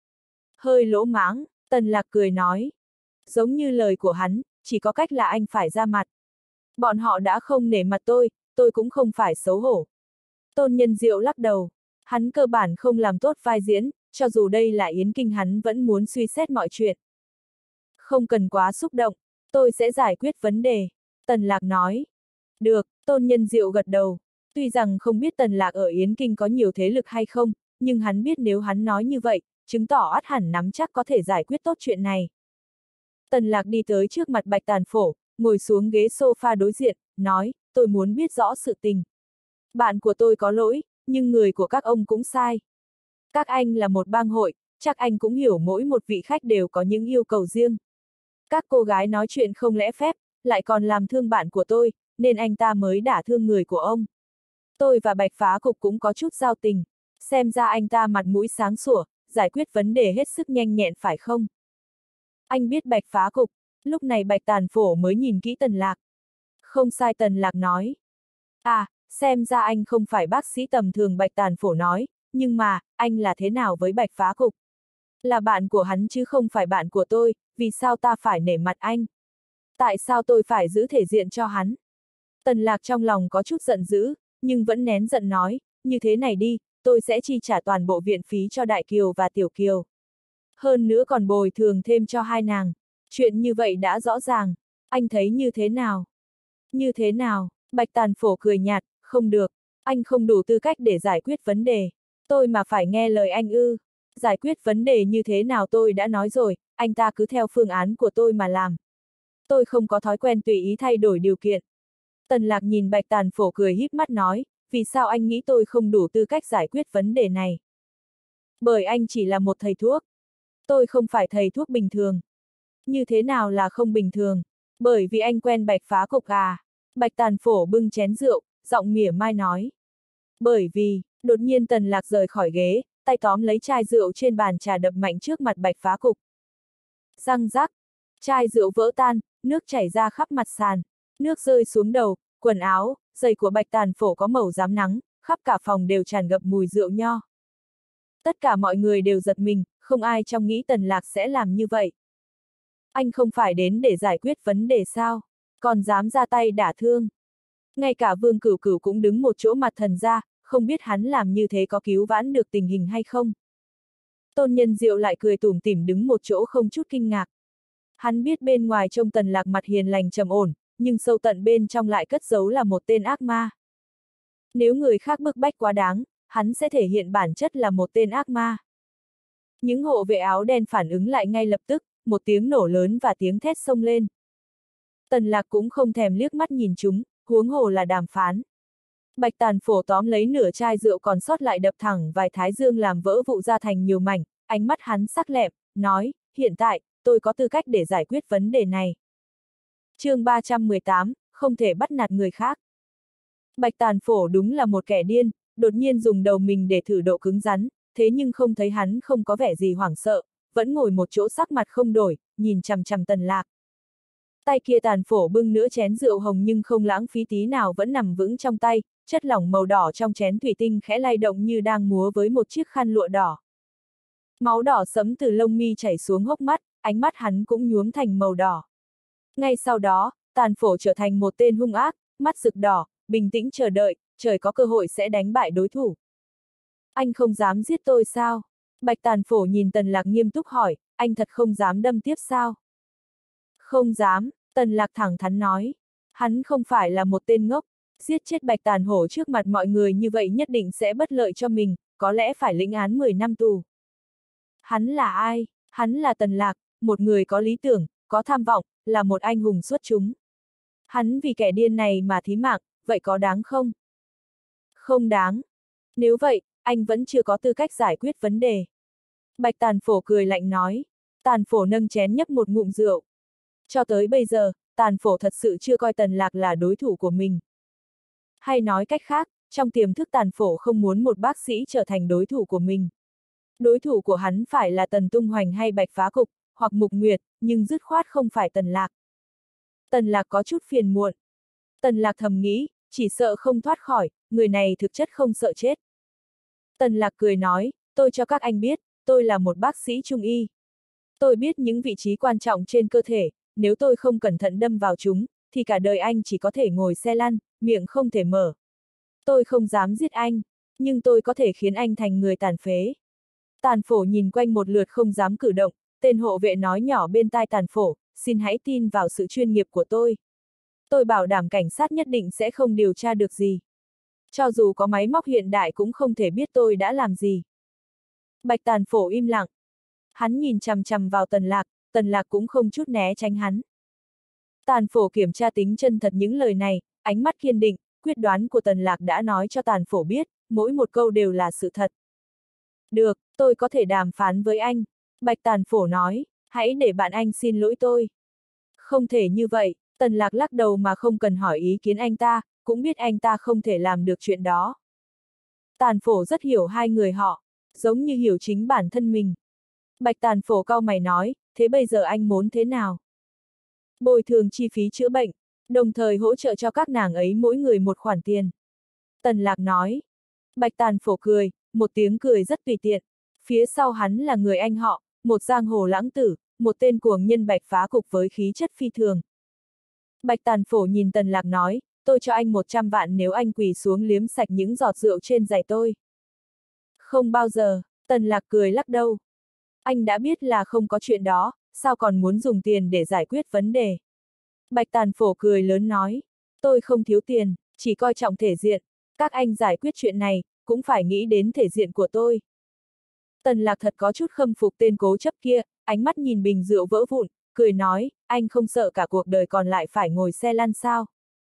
Hơi lỗ mãng, Tần Lạc cười nói. Giống như lời của hắn, chỉ có cách là anh phải ra mặt. Bọn họ đã không nể mặt tôi, tôi cũng không phải xấu hổ. Tôn Nhân Diệu lắc đầu, hắn cơ bản không làm tốt vai diễn, cho dù đây là Yến Kinh hắn vẫn muốn suy xét mọi chuyện. Không cần quá xúc động, tôi sẽ giải quyết vấn đề, Tần Lạc nói. Được, Tôn Nhân Diệu gật đầu, tuy rằng không biết Tần Lạc ở Yến Kinh có nhiều thế lực hay không, nhưng hắn biết nếu hắn nói như vậy, chứng tỏ ắt hẳn nắm chắc có thể giải quyết tốt chuyện này. Tần Lạc đi tới trước mặt Bạch Tàn Phổ, ngồi xuống ghế sofa đối diện, nói, tôi muốn biết rõ sự tình. Bạn của tôi có lỗi, nhưng người của các ông cũng sai. Các anh là một bang hội, chắc anh cũng hiểu mỗi một vị khách đều có những yêu cầu riêng. Các cô gái nói chuyện không lẽ phép, lại còn làm thương bạn của tôi, nên anh ta mới đả thương người của ông. Tôi và Bạch Phá Cục cũng có chút giao tình, xem ra anh ta mặt mũi sáng sủa, giải quyết vấn đề hết sức nhanh nhẹn phải không? Anh biết Bạch Phá Cục, lúc này Bạch Tàn Phổ mới nhìn kỹ Tần Lạc. Không sai, Tần Lạc nói. À, xem ra anh không phải bác sĩ tầm thường, Bạch Tàn Phổ nói, nhưng mà, anh là thế nào với Bạch Phá Cục? Là bạn của hắn chứ không phải bạn của tôi, vì sao ta phải nể mặt anh? Tại sao tôi phải giữ thể diện cho hắn? Tần Lạc trong lòng có chút giận dữ, nhưng vẫn nén giận nói, như thế này đi, tôi sẽ chi trả toàn bộ viện phí cho Đại Kiều và Tiểu Kiều. Hơn nữa còn bồi thường thêm cho hai nàng. Chuyện như vậy đã rõ ràng, anh thấy như thế nào? Như thế nào? Bạch Tàn Phổ cười nhạt, không được, anh không đủ tư cách để giải quyết vấn đề. Tôi mà phải nghe lời anh ư. Giải quyết vấn đề như thế nào tôi đã nói rồi, anh ta cứ theo phương án của tôi mà làm. Tôi không có thói quen tùy ý thay đổi điều kiện. Tần Lạc nhìn Bạch Tàn Phổ cười híp mắt nói, vì sao anh nghĩ tôi không đủ tư cách giải quyết vấn đề này? Bởi anh chỉ là một thầy thuốc. Tôi không phải thầy thuốc bình thường. Như thế nào là không bình thường? Bởi vì anh quen Bạch Phá Cục à? Bạch Tàn Phổ bưng chén rượu, giọng mỉa mai nói. Bởi vì, đột nhiên Tần Lạc rời khỏi ghế, tay tóm lấy chai rượu trên bàn trà đập mạnh trước mặt Bạch Phá Cục. Răng rắc, chai rượu vỡ tan, nước chảy ra khắp mặt sàn. Nước rơi xuống đầu, quần áo, giày của Bạch Tàn Phổ có màu rám nắng, khắp cả phòng đều tràn ngập mùi rượu nho. Tất cả mọi người đều giật mình, không ai trong nghĩ Tần Lạc sẽ làm như vậy. Anh không phải đến để giải quyết vấn đề sao, còn dám ra tay đả thương. Ngay cả Vương Cửu Cửu cũng đứng một chỗ mặt thần ra, không biết hắn làm như thế có cứu vãn được tình hình hay không. Tôn Nhân Diệu lại cười tủm tỉm đứng một chỗ không chút kinh ngạc. Hắn biết bên ngoài trông Tần Lạc mặt hiền lành trầm ổn, nhưng sâu tận bên trong lại cất giấu là một tên ác ma. Nếu người khác bức bách quá đáng, hắn sẽ thể hiện bản chất là một tên ác ma. Những hộ vệ áo đen phản ứng lại ngay lập tức, một tiếng nổ lớn và tiếng thét xông lên. Tần Lạc cũng không thèm liếc mắt nhìn chúng, huống hồ là đàm phán. Bạch Tàn Phổ tóm lấy nửa chai rượu còn sót lại đập thẳng vài thái dương làm vỡ vụn ra thành nhiều mảnh, ánh mắt hắn sắc lẹm, nói, hiện tại, tôi có tư cách để giải quyết vấn đề này. chương ba trăm mười tám, không thể bắt nạt người khác. Bạch Tàn Phổ đúng là một kẻ điên, đột nhiên dùng đầu mình để thử độ cứng rắn, thế nhưng không thấy hắn không có vẻ gì hoảng sợ, vẫn ngồi một chỗ sắc mặt không đổi, nhìn chằm chằm Tần Lạc. Tay kia Tàn Phổ bưng nửa chén rượu hồng nhưng không lãng phí tí nào vẫn nằm vững trong tay, chất lỏng màu đỏ trong chén thủy tinh khẽ lay động như đang múa với một chiếc khăn lụa đỏ. Máu đỏ sẫm từ lông mi chảy xuống hốc mắt, ánh mắt hắn cũng nhuốm thành màu đỏ. Ngay sau đó, Tàn Phổ trở thành một tên hung ác, mắt rực đỏ, bình tĩnh chờ đợi, trời có cơ hội sẽ đánh bại đối thủ. Anh không dám giết tôi sao? Bạch Tàn Phổ nhìn Tần Lạc nghiêm túc hỏi, anh thật không dám đâm tiếp sao? Không dám, Tần Lạc thẳng thắn nói. Hắn không phải là một tên ngốc, giết chết Bạch Tàn Hổ trước mặt mọi người như vậy nhất định sẽ bất lợi cho mình, có lẽ phải lĩnh án mười năm tù. Hắn là ai? Hắn là Tần Lạc, một người có lý tưởng, có tham vọng, là một anh hùng xuất chúng. Hắn vì kẻ điên này mà thí mạng, vậy có đáng không? Không đáng. Nếu vậy, anh vẫn chưa có tư cách giải quyết vấn đề. Bạch Tàn Phổ cười lạnh nói. Tàn Phổ nâng chén nhấp một ngụm rượu. Cho tới bây giờ, Tàn Phổ thật sự chưa coi Tần Lạc là đối thủ của mình. Hay nói cách khác, trong tiềm thức Tàn Phổ không muốn một bác sĩ trở thành đối thủ của mình. Đối thủ của hắn phải là Tần Tung Hoành hay Bạch Phá Cục, hoặc Mục Nguyệt, nhưng dứt khoát không phải Tần Lạc. Tần Lạc có chút phiền muộn. Tần Lạc thầm nghĩ, chỉ sợ không thoát khỏi, người này thực chất không sợ chết. Tần Lạc cười nói, tôi cho các anh biết, tôi là một bác sĩ trung y. Tôi biết những vị trí quan trọng trên cơ thể, nếu tôi không cẩn thận đâm vào chúng, thì cả đời anh chỉ có thể ngồi xe lăn, miệng không thể mở. Tôi không dám giết anh, nhưng tôi có thể khiến anh thành người tàn phế. Tàn Phổ nhìn quanh một lượt không dám cử động, tên hộ vệ nói nhỏ bên tai Tàn Phổ, xin hãy tin vào sự chuyên nghiệp của tôi. Tôi bảo đảm cảnh sát nhất định sẽ không điều tra được gì. Cho dù có máy móc hiện đại cũng không thể biết tôi đã làm gì. Bạch Tàn Phổ im lặng. Hắn nhìn chằm chằm vào Tần Lạc, Tần Lạc cũng không chút né tránh hắn. Tàn Phổ kiểm tra tính chân thật những lời này, ánh mắt kiên định, quyết đoán của Tần Lạc đã nói cho Tàn Phổ biết, mỗi một câu đều là sự thật. Được, tôi có thể đàm phán với anh. Bạch Tàn Phổ nói, hãy để bạn anh xin lỗi tôi. Không thể như vậy, Tần Lạc lắc đầu mà không cần hỏi ý kiến anh ta, cũng biết anh ta không thể làm được chuyện đó. Tàn Phổ rất hiểu hai người họ, giống như hiểu chính bản thân mình. Bạch Tàn Phổ cau mày nói, thế bây giờ anh muốn thế nào? Bồi thường chi phí chữa bệnh, đồng thời hỗ trợ cho các nàng ấy mỗi người một khoản tiền. Tần Lạc nói. Bạch Tàn Phổ cười, một tiếng cười rất tùy tiện. Phía sau hắn là người anh họ, một giang hồ lãng tử, một tên cuồng nhân Bạch Phá Cục với khí chất phi thường. Bạch Tàn Phổ nhìn Tần Lạc nói, tôi cho anh một trăm vạn nếu anh quỳ xuống liếm sạch những giọt rượu trên giày tôi. Không bao giờ, Tần Lạc cười lắc đầu. Anh đã biết là không có chuyện đó, sao còn muốn dùng tiền để giải quyết vấn đề. Bạch Tàn Phổ cười lớn nói, Tôi không thiếu tiền, chỉ coi trọng thể diện, các anh giải quyết chuyện này, cũng phải nghĩ đến thể diện của tôi. Tần Lạc thật có chút khâm phục tên cố chấp kia, ánh mắt nhìn bình rượu vỡ vụn, cười nói, anh không sợ cả cuộc đời còn lại phải ngồi xe lăn sao?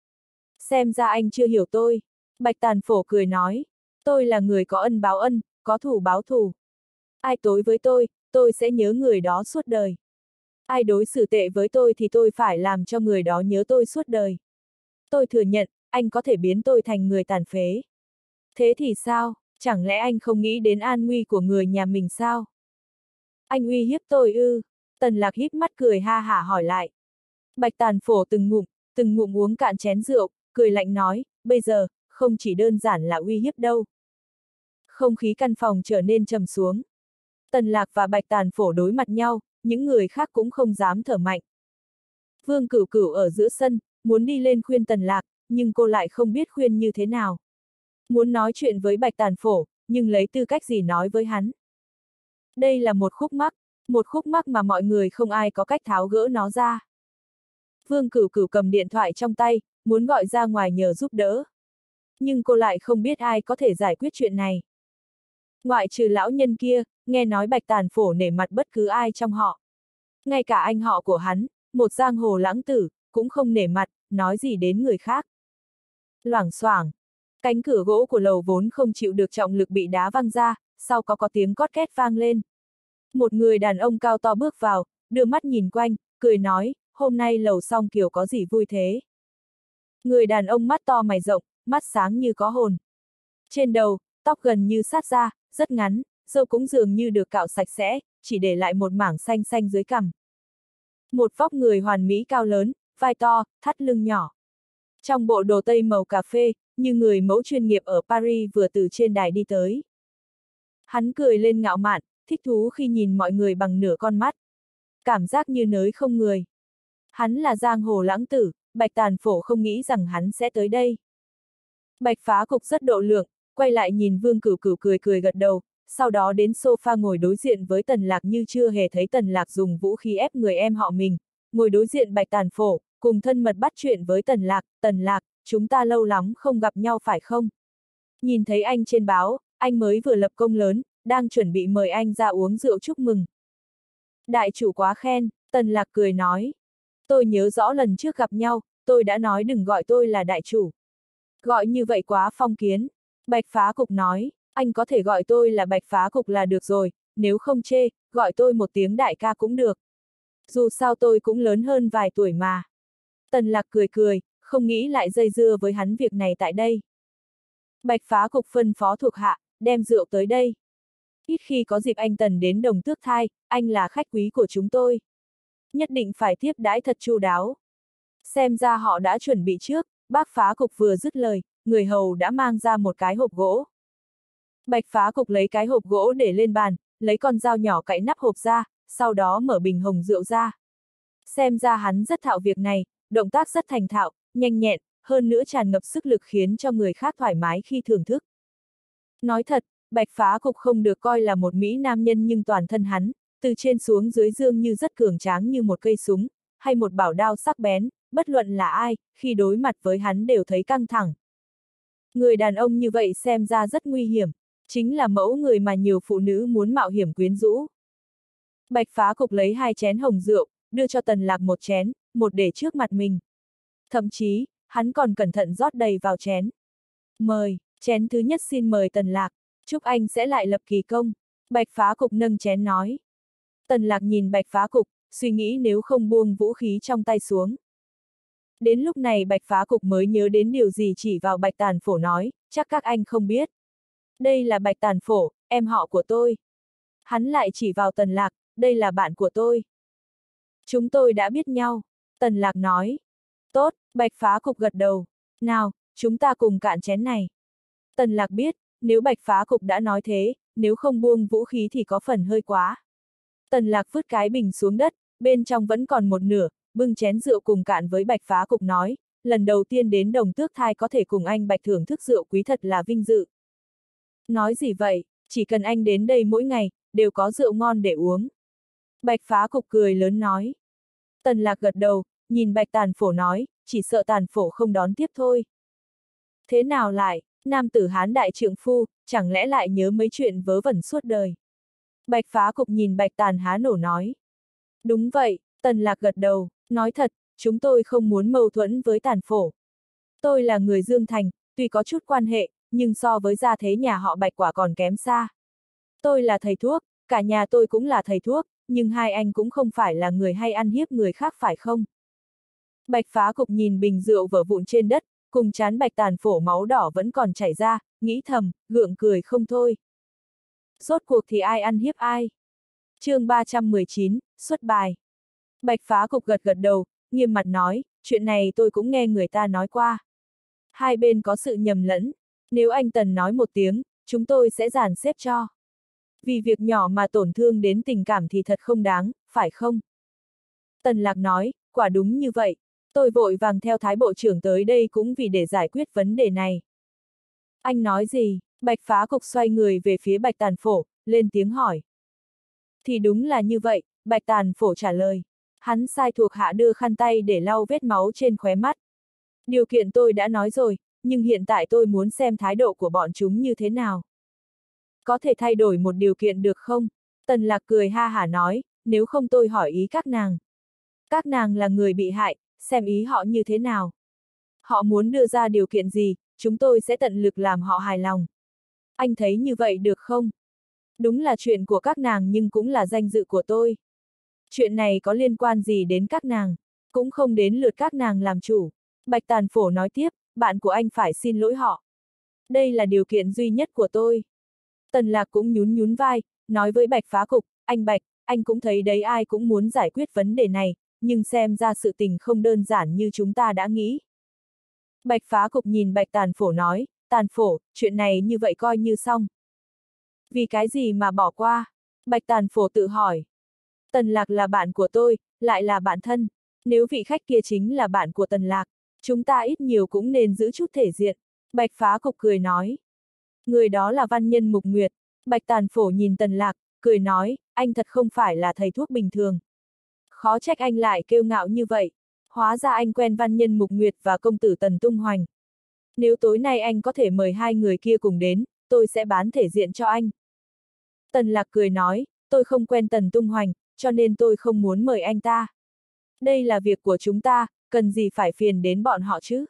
Xem ra anh chưa hiểu tôi. Bạch Tàn Phổ cười nói, tôi là người có ân báo ân, có thù báo thù. Ai tối với tôi, tôi sẽ nhớ người đó suốt đời. Ai đối xử tệ với tôi thì tôi phải làm cho người đó nhớ tôi suốt đời. Tôi thừa nhận, anh có thể biến tôi thành người tàn phế. Thế thì sao, chẳng lẽ anh không nghĩ đến an nguy của người nhà mình sao? Anh uy hiếp tôi ư? Tần Lạc híp mắt cười ha hả hỏi lại. Bạch Tàn Phổ từng ngụm, từng ngụm uống cạn chén rượu, cười lạnh nói, bây giờ, không chỉ đơn giản là uy hiếp đâu. Không khí căn phòng trở nên trầm xuống. Tần Lạc và Bạch Tàn Phổ đối mặt nhau, những người khác cũng không dám thở mạnh. Vương Cửu Cửu ở giữa sân, muốn đi lên khuyên Tần Lạc, nhưng cô lại không biết khuyên như thế nào. Muốn nói chuyện với Bạch Tàn Phổ, nhưng lấy tư cách gì nói với hắn. Đây là một khúc mắc, một khúc mắc mà mọi người không ai có cách tháo gỡ nó ra. Vương Cửu Cửu cầm điện thoại trong tay, muốn gọi ra ngoài nhờ giúp đỡ. Nhưng cô lại không biết ai có thể giải quyết chuyện này. Ngoại trừ lão nhân kia, nghe nói Bạch Tàn Phổ nể mặt bất cứ ai trong họ. Ngay cả anh họ của hắn, một giang hồ lãng tử, cũng không nể mặt, nói gì đến người khác. Loảng xoảng, cánh cửa gỗ của lầu vốn không chịu được trọng lực bị đá văng ra, sau có có tiếng cót két vang lên. Một người đàn ông cao to bước vào, đưa mắt nhìn quanh, cười nói, hôm nay lầu Song Kiều có gì vui thế? Người đàn ông mắt to mày rộng, mắt sáng như có hồn. Trên đầu, tóc gần như sát ra, rất ngắn, râu cũng dường như được cạo sạch sẽ, chỉ để lại một mảng xanh xanh dưới cằm. Một vóc người hoàn mỹ cao lớn, vai to, thắt lưng nhỏ. Trong bộ đồ tây màu cà phê, như người mẫu chuyên nghiệp ở Paris vừa từ trên đài đi tới. Hắn cười lên ngạo mạn, thích thú khi nhìn mọi người bằng nửa con mắt. Cảm giác như nới không người. Hắn là giang hồ lãng tử, Bạch Tàn Phổ không nghĩ rằng hắn sẽ tới đây. Bạch Phá Cục rất độ lượng, quay lại nhìn Vương Cửu Cửu cười cười gật đầu, sau đó đến sofa ngồi đối diện với Tần Lạc như chưa hề thấy Tần Lạc dùng vũ khí ép người em họ mình, ngồi đối diện Bạch Tàn Phổ, cùng thân mật bắt chuyện với Tần Lạc, Tần Lạc, chúng ta lâu lắm không gặp nhau phải không? Nhìn thấy anh trên báo, anh mới vừa lập công lớn, đang chuẩn bị mời anh ra uống rượu chúc mừng. Đại chủ quá khen, Tần Lạc cười nói. Tôi nhớ rõ lần trước gặp nhau, tôi đã nói đừng gọi tôi là đại chủ. Gọi như vậy quá phong kiến. Bạch Phá Cục nói, anh có thể gọi tôi là Bạch Phá Cục là được rồi, nếu không chê, gọi tôi một tiếng đại ca cũng được. Dù sao tôi cũng lớn hơn vài tuổi mà. Tần Lạc cười cười, không nghĩ lại dây dưa với hắn việc này tại đây. Bạch Phá Cục phân phó thuộc hạ, đem rượu tới đây. Ít khi có dịp anh Tần đến Đồng Tước Thai, anh là khách quý của chúng tôi. Nhất định phải tiếp đãi thật chu đáo. Xem ra họ đã chuẩn bị trước, bác Phá Cục vừa dứt lời, người hầu đã mang ra một cái hộp gỗ. Bạch Phá Cục lấy cái hộp gỗ để lên bàn, lấy con dao nhỏ cạy nắp hộp ra, sau đó mở bình hồng rượu ra. Xem ra hắn rất thạo việc này, động tác rất thành thạo, nhanh nhẹn, hơn nữa tràn ngập sức lực khiến cho người khác thoải mái khi thưởng thức. Nói thật, Bạch Phá Cục không được coi là một mỹ nam nhân nhưng toàn thân hắn, từ trên xuống dưới dường như rất cường tráng như một cây súng, hay một bảo đao sắc bén, bất luận là ai, khi đối mặt với hắn đều thấy căng thẳng. Người đàn ông như vậy xem ra rất nguy hiểm, chính là mẫu người mà nhiều phụ nữ muốn mạo hiểm quyến rũ. Bạch Phá Cục lấy hai chén hồng rượu, đưa cho Tần Lạc một chén, một để trước mặt mình. Thậm chí, hắn còn cẩn thận rót đầy vào chén. Mời, chén thứ nhất xin mời Tần Lạc, chúc anh sẽ lại lập kỳ công. Bạch Phá Cục nâng chén nói. Tần Lạc nhìn Bạch Phá Cục, suy nghĩ nếu không buông vũ khí trong tay xuống. Đến lúc này Bạch Phá Cục mới nhớ đến điều gì chỉ vào Bạch Tàn Phổ nói, chắc các anh không biết. Đây là Bạch Tàn Phổ, em họ của tôi. Hắn lại chỉ vào Tần Lạc, đây là bạn của tôi. Chúng tôi đã biết nhau, Tần Lạc nói. Tốt, Bạch Phá Cục gật đầu. Nào, chúng ta cùng cạn chén này. Tần Lạc biết, nếu Bạch Phá Cục đã nói thế, nếu không buông vũ khí thì có phần hơi quá. Tần Lạc vứt cái bình xuống đất, bên trong vẫn còn một nửa, bưng chén rượu cùng cạn với Bạch Phá Cục nói, lần đầu tiên đến Đồng Tước Thai có thể cùng anh Bạch thưởng thức rượu quý thật là vinh dự. Nói gì vậy, chỉ cần anh đến đây mỗi ngày, đều có rượu ngon để uống. Bạch Phá Cục cười lớn nói. Tần Lạc gật đầu, nhìn Bạch Tàn Phổ nói, chỉ sợ tàn phổ không đón tiếp thôi. Thế nào lại, nam tử Hán đại trượng phu, chẳng lẽ lại nhớ mấy chuyện vớ vẩn suốt đời. Bạch Phá Cục nhìn Bạch Tàn Há nổ nói. Đúng vậy, Tần Lạc gật đầu, nói thật, chúng tôi không muốn mâu thuẫn với tàn phổ. Tôi là người Dương Thành, tuy có chút quan hệ, nhưng so với gia thế nhà họ Bạch quả còn kém xa. Tôi là thầy thuốc, cả nhà tôi cũng là thầy thuốc, nhưng hai anh cũng không phải là người hay ăn hiếp người khác phải không? Bạch Phá Cục nhìn bình rượu vỡ vụn trên đất, cùng chán Bạch Tàn phổ máu đỏ vẫn còn chảy ra, nghĩ thầm, gượng cười không thôi. Rốt cuộc thì ai ăn hiếp ai? chương ba trăm mười chín, xuất bài. Bạch Phá Cục gật gật đầu, nghiêm mặt nói, chuyện này tôi cũng nghe người ta nói qua. Hai bên có sự nhầm lẫn, nếu anh Tần nói một tiếng, chúng tôi sẽ dàn xếp cho. Vì việc nhỏ mà tổn thương đến tình cảm thì thật không đáng, phải không? Tần Lạc nói, quả đúng như vậy, tôi vội vàng theo Thái Bộ trưởng tới đây cũng vì để giải quyết vấn đề này. Anh nói gì? Bạch Phá Cục xoay người về phía Bạch Tàn phổ, lên tiếng hỏi. Thì đúng là như vậy, Bạch Tàn phổ trả lời. Hắn sai thuộc hạ đưa khăn tay để lau vết máu trên khóe mắt. Điều kiện tôi đã nói rồi, nhưng hiện tại tôi muốn xem thái độ của bọn chúng như thế nào. Có thể thay đổi một điều kiện được không? Tần Lạc cười ha hả nói, nếu không tôi hỏi ý các nàng. Các nàng là người bị hại, xem ý họ như thế nào. Họ muốn đưa ra điều kiện gì, chúng tôi sẽ tận lực làm họ hài lòng. Anh thấy như vậy được không? Đúng là chuyện của các nàng nhưng cũng là danh dự của tôi. Chuyện này có liên quan gì đến các nàng, cũng không đến lượt các nàng làm chủ. Bạch Tàn phổ nói tiếp, bạn của anh phải xin lỗi họ. Đây là điều kiện duy nhất của tôi. Tần Lạc cũng nhún nhún vai, nói với Bạch Phá Cục, anh Bạch, anh cũng thấy đấy ai cũng muốn giải quyết vấn đề này, nhưng xem ra sự tình không đơn giản như chúng ta đã nghĩ. Bạch Phá Cục nhìn Bạch Tàn phổ nói, Tàn phổ, chuyện này như vậy coi như xong. Vì cái gì mà bỏ qua? Bạch Tàn phổ tự hỏi. Tần Lạc là bạn của tôi, lại là bạn thân. Nếu vị khách kia chính là bạn của Tần Lạc, chúng ta ít nhiều cũng nên giữ chút thể diện. Bạch Phá Cục cười nói. Người đó là văn nhân Mục Nguyệt. Bạch Tàn phổ nhìn Tần Lạc, cười nói, anh thật không phải là thầy thuốc bình thường. Khó trách anh lại kiêu ngạo như vậy. Hóa ra anh quen văn nhân Mục Nguyệt và công tử Tần Tung Hoành. Nếu tối nay anh có thể mời hai người kia cùng đến, tôi sẽ bán thể diện cho anh. Tần Lạc cười nói, tôi không quen Tần Tung Hoành, cho nên tôi không muốn mời anh ta. Đây là việc của chúng ta, cần gì phải phiền đến bọn họ chứ?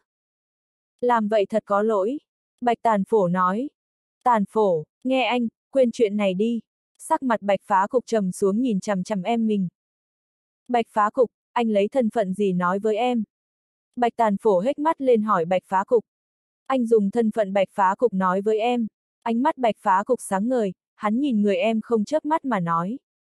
Làm vậy thật có lỗi. Bạch Tàn phổ nói. Tàn phổ, nghe anh, quên chuyện này đi. Sắc mặt Bạch Phá Cục trầm xuống nhìn chằm chằm em mình. Bạch Phá Cục, anh lấy thân phận gì nói với em? Bạch Tàn phổ hếch mắt lên hỏi Bạch Phá Cục. Anh dùng thân phận Bạch Phá Cục nói với em. Ánh mắt Bạch Phá Cục sáng ngời, hắn nhìn người em không chớp mắt mà nói.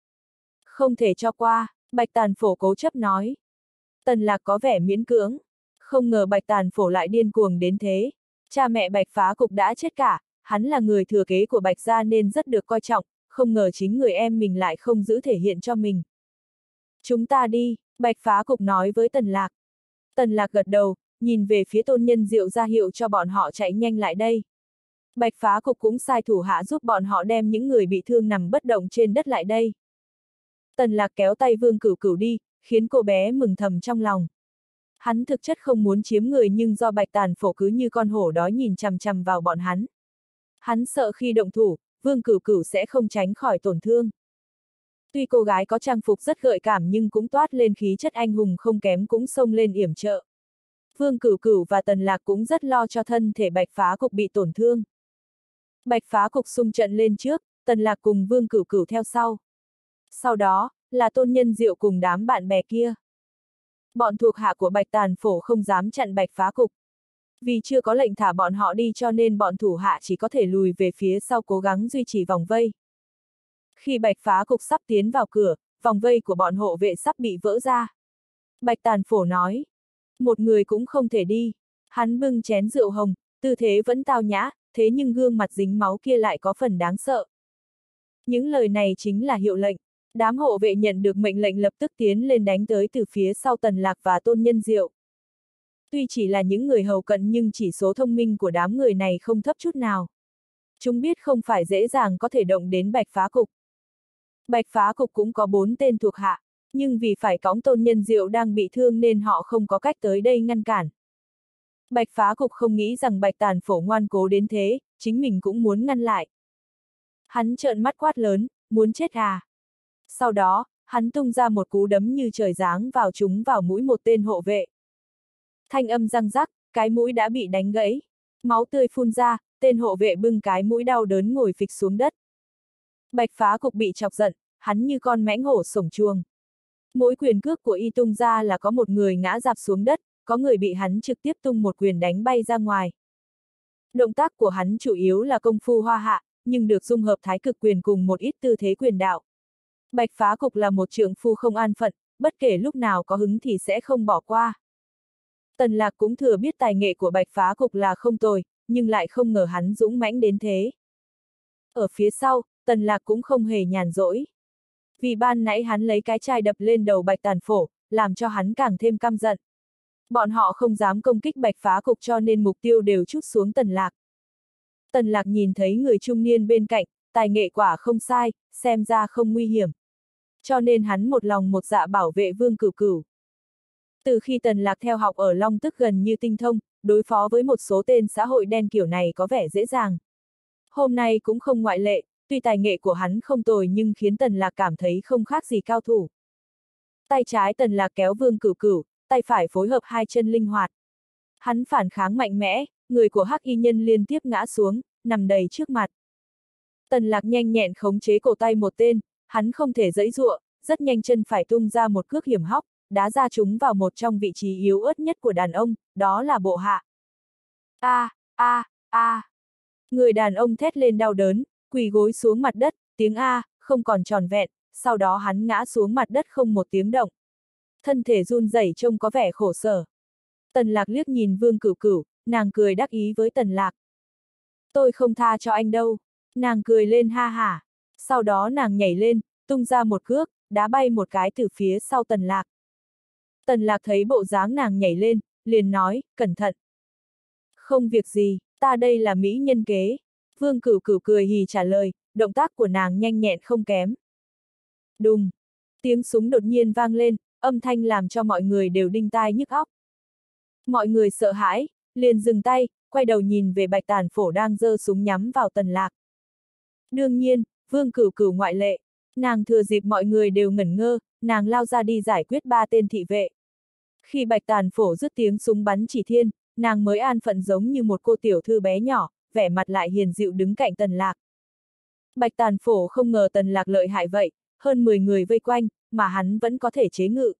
Không thể cho qua, Bạch Tàn phổ cố chấp nói. Tần Lạc có vẻ miễn cưỡng. Không ngờ Bạch Tàn phổ lại điên cuồng đến thế. Cha mẹ Bạch Phá Cục đã chết cả, hắn là người thừa kế của Bạch gia nên rất được coi trọng, không ngờ chính người em mình lại không giữ thể hiện cho mình. Chúng ta đi, Bạch Phá Cục nói với Tần Lạc. Tần Lạc gật đầu, nhìn về phía Tôn Nhân Diệu ra hiệu cho bọn họ chạy nhanh lại đây. Bạch Phá Cục cũng sai thủ hạ giúp bọn họ đem những người bị thương nằm bất động trên đất lại đây. Tần Lạc kéo tay Vương Cửu Cửu đi, khiến cô bé mừng thầm trong lòng. Hắn thực chất không muốn chiếm người nhưng do Bạch Tàn phổ cứ như con hổ đói nhìn chằm chằm vào bọn hắn. Hắn sợ khi động thủ, Vương Cửu Cửu sẽ không tránh khỏi tổn thương. Tuy cô gái có trang phục rất gợi cảm nhưng cũng toát lên khí chất anh hùng không kém cũng xông lên yểm trợ. Vương Cửu Cửu và Tần Lạc cũng rất lo cho thân thể Bạch Phá Cục bị tổn thương. Bạch Phá Cục xung trận lên trước, Tần Lạc cùng Vương Cửu Cửu theo sau. Sau đó, là Tôn Nhân Diệu cùng đám bạn bè kia. Bọn thuộc hạ của Bạch Tàn phổ không dám chặn Bạch Phá Cục. Vì chưa có lệnh thả bọn họ đi cho nên bọn thủ hạ chỉ có thể lùi về phía sau cố gắng duy trì vòng vây. Khi Bạch Phá Cục sắp tiến vào cửa, vòng vây của bọn hộ vệ sắp bị vỡ ra. Bạch Tàn phổ nói, một người cũng không thể đi. Hắn bưng chén rượu hồng, tư thế vẫn tao nhã, thế nhưng gương mặt dính máu kia lại có phần đáng sợ. Những lời này chính là hiệu lệnh. Đám hộ vệ nhận được mệnh lệnh lập tức tiến lên đánh tới từ phía sau Tần Lạc và Tôn Nhân Diệu. Tuy chỉ là những người hầu cận nhưng chỉ số thông minh của đám người này không thấp chút nào. Chúng biết không phải dễ dàng có thể động đến Bạch Phá Cục. Bạch Phá Cục cũng có bốn tên thuộc hạ, Nhưng vì phải cõng Tôn Nhân Diệu đang bị thương nên họ không có cách tới đây ngăn cản. Bạch Phá Cục không nghĩ rằng Bạch Tàn Phổ ngoan cố đến thế, chính mình cũng muốn ngăn lại. Hắn trợn mắt quát lớn, muốn chết à? Sau đó, hắn tung ra một cú đấm như trời giáng vào chúng vào mũi một tên hộ vệ. Thanh âm răng rắc, cái mũi đã bị đánh gãy. Máu tươi phun ra, tên hộ vệ bưng cái mũi đau đớn ngồi phịch xuống đất. Bạch Phá Cục bị chọc giận, hắn như con mãnh hổ sổng chuồng. Mỗi quyền cước của y tung ra là có một người ngã rạp xuống đất, có người bị hắn trực tiếp tung một quyền đánh bay ra ngoài. Động tác của hắn chủ yếu là công phu hoa hạ, nhưng được dung hợp thái cực quyền cùng một ít tư thế quyền đạo. Bạch Phá Cục là một trượng phu không an phận, bất kể lúc nào có hứng thì sẽ không bỏ qua. Tần Lạc cũng thừa biết tài nghệ của Bạch Phá Cục là không tồi, nhưng lại không ngờ hắn dũng mãnh đến thế. Ở phía sau, Tần Lạc cũng không hề nhàn rỗi. Vì ban nãy hắn lấy cái chai đập lên đầu Bạch Tàn Phổ, làm cho hắn càng thêm căm giận. Bọn họ không dám công kích Bạch Phá Cục cho nên mục tiêu đều trút xuống Tần Lạc. Tần Lạc nhìn thấy người trung niên bên cạnh, tài nghệ quả không sai, xem ra không nguy hiểm. Cho nên hắn một lòng một dạ bảo vệ Vương Cửu Cửu. Từ khi Tần Lạc theo học ở Long Tức gần như tinh thông, đối phó với một số tên xã hội đen kiểu này có vẻ dễ dàng. Hôm nay cũng không ngoại lệ, tuy tài nghệ của hắn không tồi nhưng khiến Tần Lạc cảm thấy không khác gì cao thủ. Tay trái Tần Lạc kéo Vương Cửu Cửu, tay phải phối hợp hai chân linh hoạt. Hắn phản kháng mạnh mẽ, người của Hắc Y Nhân liên tiếp ngã xuống, nằm đầy trước mặt. Tần Lạc nhanh nhẹn khống chế cổ tay một tên, hắn không thể giãy giụa, rất nhanh chân phải tung ra một cước hiểm hóc, đá ra chúng vào một trong vị trí yếu ớt nhất của đàn ông, đó là bộ hạ. A, a, a. Người đàn ông thét lên đau đớn, quỳ gối xuống mặt đất, tiếng A, không còn tròn vẹn, sau đó hắn ngã xuống mặt đất không một tiếng động. Thân thể run rẩy trông có vẻ khổ sở. Tần Lạc liếc nhìn Vương Cửu Cửu, nàng cười đắc ý với Tần Lạc. Tôi không tha cho anh đâu. Nàng cười lên ha hả. Sau đó nàng nhảy lên, tung ra một cước, đá bay một cái từ phía sau Tần Lạc. Tần Lạc thấy bộ dáng nàng nhảy lên, liền nói, cẩn thận. Không việc gì, ta đây là mỹ nhân kế. Vương Cửu Cửu cười hì trả lời, động tác của nàng nhanh nhẹn không kém. Đùng! Tiếng súng đột nhiên vang lên, âm thanh làm cho mọi người đều đinh tai nhức óc. Mọi người sợ hãi, liền dừng tay, quay đầu nhìn về Bạch Tàn Phổ đang giơ súng nhắm vào Tần Lạc. Đương nhiên, Vương Cửu Cửu ngoại lệ. Nàng thừa dịp mọi người đều ngẩn ngơ, nàng lao ra đi giải quyết ba tên thị vệ. Khi Bạch Tàn Phổ dứt tiếng súng bắn chỉ thiên, nàng mới an phận giống như một cô tiểu thư bé nhỏ, vẻ mặt lại hiền dịu đứng cạnh Tần Lạc. Bạch Tàn Phổ không ngờ Tần Lạc lợi hại vậy, hơn mười người vây quanh, mà hắn vẫn có thể chế ngự.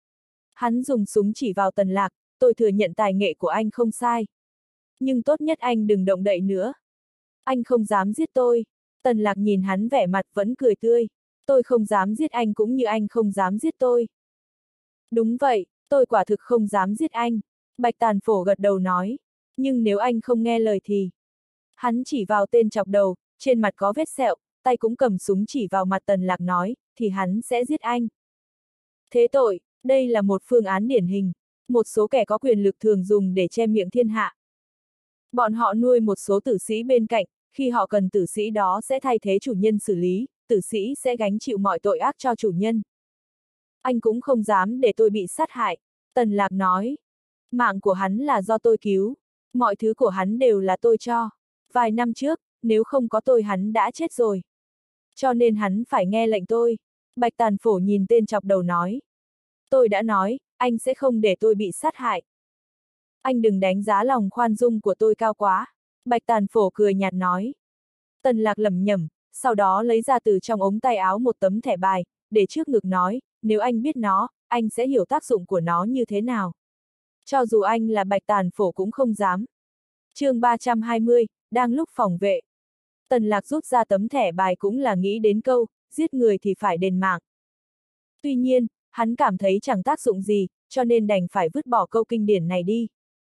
Hắn dùng súng chỉ vào Tần Lạc, tôi thừa nhận tài nghệ của anh không sai. Nhưng tốt nhất anh đừng động đậy nữa. Anh không dám giết tôi. Tần Lạc nhìn hắn vẻ mặt vẫn cười tươi. Tôi không dám giết anh cũng như anh không dám giết tôi. Đúng vậy, tôi quả thực không dám giết anh. Bạch Tàn Phổ gật đầu nói. Nhưng nếu anh không nghe lời thì... Hắn chỉ vào tên chọc đầu, trên mặt có vết sẹo, tay cũng cầm súng chỉ vào mặt Tần Lạc nói, thì hắn sẽ giết anh. Thế tội, đây là một phương án điển hình. Một số kẻ có quyền lực thường dùng để che miệng thiên hạ. Bọn họ nuôi một số tử sĩ bên cạnh, khi họ cần tử sĩ đó sẽ thay thế chủ nhân xử lý, tử sĩ sẽ gánh chịu mọi tội ác cho chủ nhân. Anh cũng không dám để tôi bị sát hại, Tần Lạc nói. Mạng của hắn là do tôi cứu, mọi thứ của hắn đều là tôi cho. Vài năm trước, nếu không có tôi hắn đã chết rồi. Cho nên hắn phải nghe lệnh tôi. Bạch Tàn Phổ nhìn tên chọc đầu nói. Tôi đã nói, anh sẽ không để tôi bị sát hại. Anh đừng đánh giá lòng khoan dung của tôi cao quá. Bạch Tàn Phổ cười nhạt nói. Tần Lạc lẩm nhẩm, sau đó lấy ra từ trong ống tay áo một tấm thẻ bài, để trước ngực nói, nếu anh biết nó, anh sẽ hiểu tác dụng của nó như thế nào. Cho dù anh là Bạch Tàn Phổ cũng không dám. Chương ba trăm hai mươi, đang lúc phòng vệ. Tần Lạc rút ra tấm thẻ bài cũng là nghĩ đến câu, giết người thì phải đền mạng. Tuy nhiên, hắn cảm thấy chẳng tác dụng gì, cho nên đành phải vứt bỏ câu kinh điển này đi.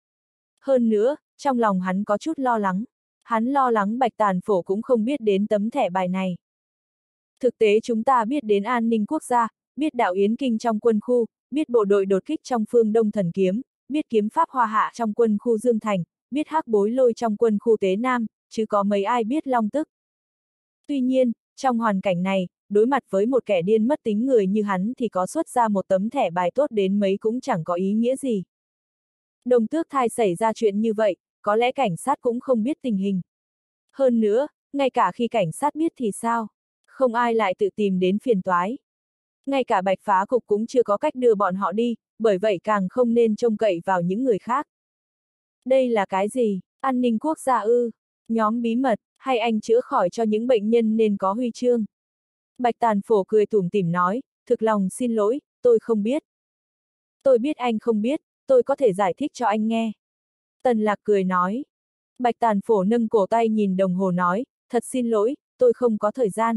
Hơn nữa, trong lòng hắn có chút lo lắng. Hắn lo lắng Bạch Tàn Phổ cũng không biết đến tấm thẻ bài này. Thực tế chúng ta biết đến an ninh quốc gia, biết đạo Yến Kinh trong quân khu, biết bộ đội đột kích trong phương Đông Thần Kiếm, biết kiếm pháp Hoa Hạ trong quân khu Dương Thành, biết Hắc Bối Lôi trong quân khu Tế Nam, chứ có mấy ai biết Long Tức. Tuy nhiên, trong hoàn cảnh này, đối mặt với một kẻ điên mất tính người như hắn thì có xuất ra một tấm thẻ bài tốt đến mấy cũng chẳng có ý nghĩa gì. Đồng tước thai xảy ra chuyện như vậy, có lẽ cảnh sát cũng không biết tình hình. Hơn nữa, ngay cả khi cảnh sát biết thì sao? Không ai lại tự tìm đến phiền toái. Ngay cả Bạch Phá Cục cũng chưa có cách đưa bọn họ đi, bởi vậy càng không nên trông cậy vào những người khác. Đây là cái gì? An ninh quốc gia ư? Nhóm bí mật, hay anh chữa khỏi cho những bệnh nhân nên có huy chương? Bạch Tàn Phổ cười tủm tỉm nói, thực lòng xin lỗi, tôi không biết. Tôi biết anh không biết, tôi có thể giải thích cho anh nghe. Tần Lạc cười nói. Bạch Tàn Phổ nâng cổ tay nhìn đồng hồ nói, thật xin lỗi, tôi không có thời gian.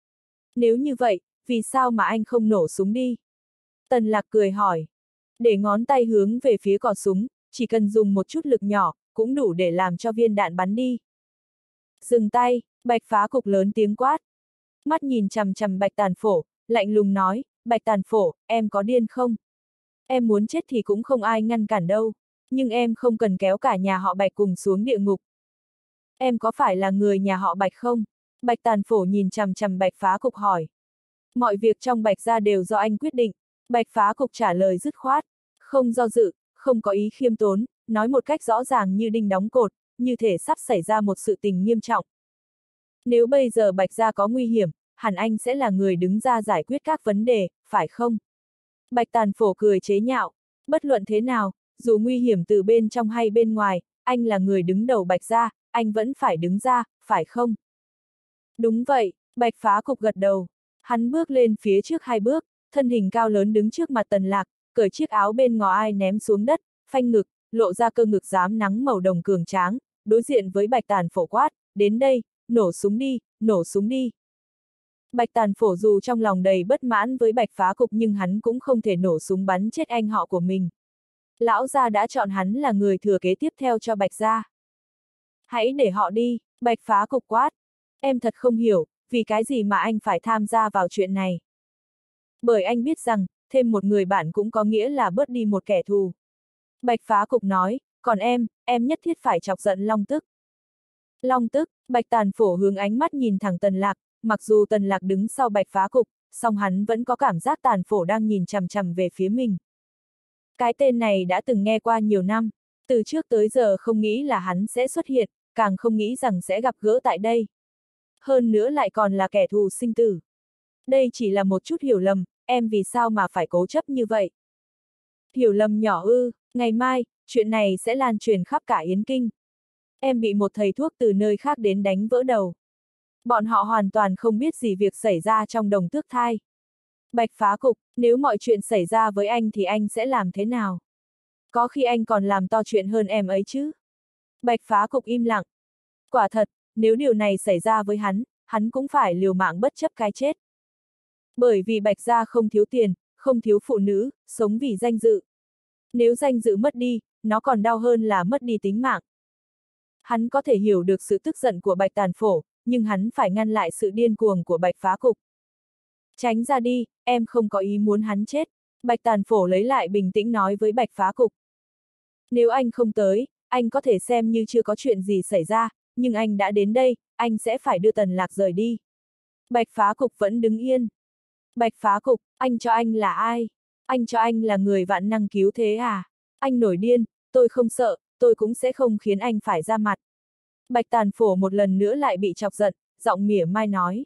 Nếu như vậy, vì sao mà anh không nổ súng đi? Tần Lạc cười hỏi. Để ngón tay hướng về phía cò súng, chỉ cần dùng một chút lực nhỏ, cũng đủ để làm cho viên đạn bắn đi. Dừng tay, Bạch Phá Cục lớn tiếng quát. Mắt nhìn chằm chằm Bạch Tàn Phổ, lạnh lùng nói, Bạch Tàn Phổ, em có điên không? Em muốn chết thì cũng không ai ngăn cản đâu, nhưng em không cần kéo cả nhà họ Bạch cùng xuống địa ngục. Em có phải là người nhà họ Bạch không? Bạch Tàn Phổ nhìn chằm chằm Bạch Phá Cục hỏi. Mọi việc trong Bạch gia đều do anh quyết định. Bạch Phá Cục trả lời dứt khoát, không do dự, không có ý khiêm tốn, nói một cách rõ ràng như đinh đóng cột, như thể sắp xảy ra một sự tình nghiêm trọng. Nếu bây giờ Bạch gia có nguy hiểm, hẳn anh sẽ là người đứng ra giải quyết các vấn đề, phải không? Bạch Tàn Phổ cười chế nhạo, bất luận thế nào, dù nguy hiểm từ bên trong hay bên ngoài, anh là người đứng đầu Bạch gia, anh vẫn phải đứng ra, phải không? Đúng vậy, Bạch Phá Cục gật đầu. Hắn bước lên phía trước hai bước, thân hình cao lớn đứng trước mặt Tần Lạc, cởi chiếc áo bên ngò ai ném xuống đất, phanh ngực, lộ ra cơ ngực rám nắng màu đồng cường tráng, đối diện với Bạch Tàn Phổ quát, đến đây, nổ súng đi, nổ súng đi. Bạch Tàn Phổ dù trong lòng đầy bất mãn với Bạch Phá Cục nhưng hắn cũng không thể nổ súng bắn chết anh họ của mình. Lão gia đã chọn hắn là người thừa kế tiếp theo cho Bạch gia. Hãy để họ đi, Bạch Phá Cục quát. Em thật không hiểu, vì cái gì mà anh phải tham gia vào chuyện này. Bởi anh biết rằng, thêm một người bạn cũng có nghĩa là bớt đi một kẻ thù. Bạch Phá Cục nói, còn em, em nhất thiết phải chọc giận Long Tức. Long Tức, Bạch Tàn Phổ hướng ánh mắt nhìn thẳng Tần Lạc, mặc dù Tần Lạc đứng sau Bạch Phá Cục, song hắn vẫn có cảm giác Tàn Phổ đang nhìn chằm chằm về phía mình. Cái tên này đã từng nghe qua nhiều năm, từ trước tới giờ không nghĩ là hắn sẽ xuất hiện, càng không nghĩ rằng sẽ gặp gỡ tại đây. Hơn nữa lại còn là kẻ thù sinh tử. Đây chỉ là một chút hiểu lầm, em vì sao mà phải cố chấp như vậy? Hiểu lầm nhỏ ư, ngày mai, chuyện này sẽ lan truyền khắp cả Yến Kinh. Em bị một thầy thuốc từ nơi khác đến đánh vỡ đầu. Bọn họ hoàn toàn không biết gì việc xảy ra trong đồng tước thai. Bạch Phá Cục, nếu mọi chuyện xảy ra với anh thì anh sẽ làm thế nào? Có khi anh còn làm to chuyện hơn em ấy chứ? Bạch Phá Cục im lặng. Quả thật, nếu điều này xảy ra với hắn, hắn cũng phải liều mạng bất chấp cái chết. Bởi vì Bạch gia không thiếu tiền, không thiếu phụ nữ, sống vì danh dự. Nếu danh dự mất đi, nó còn đau hơn là mất đi tính mạng. Hắn có thể hiểu được sự tức giận của Bạch Tàn Phổ, nhưng hắn phải ngăn lại sự điên cuồng của Bạch Phá Cục. Tránh ra đi, em không có ý muốn hắn chết. Bạch Tàn Phổ lấy lại bình tĩnh nói với Bạch Phá Cục. Nếu anh không tới, anh có thể xem như chưa có chuyện gì xảy ra, nhưng anh đã đến đây, anh sẽ phải đưa Tần Lạc rời đi. Bạch Phá Cục vẫn đứng yên. Bạch Phá Cục, anh cho anh là ai? Anh cho anh là người vạn năng cứu thế à? Anh nổi điên, tôi không sợ, tôi cũng sẽ không khiến anh phải ra mặt. Bạch Tàn Phổ một lần nữa lại bị chọc giận, giọng mỉa mai nói.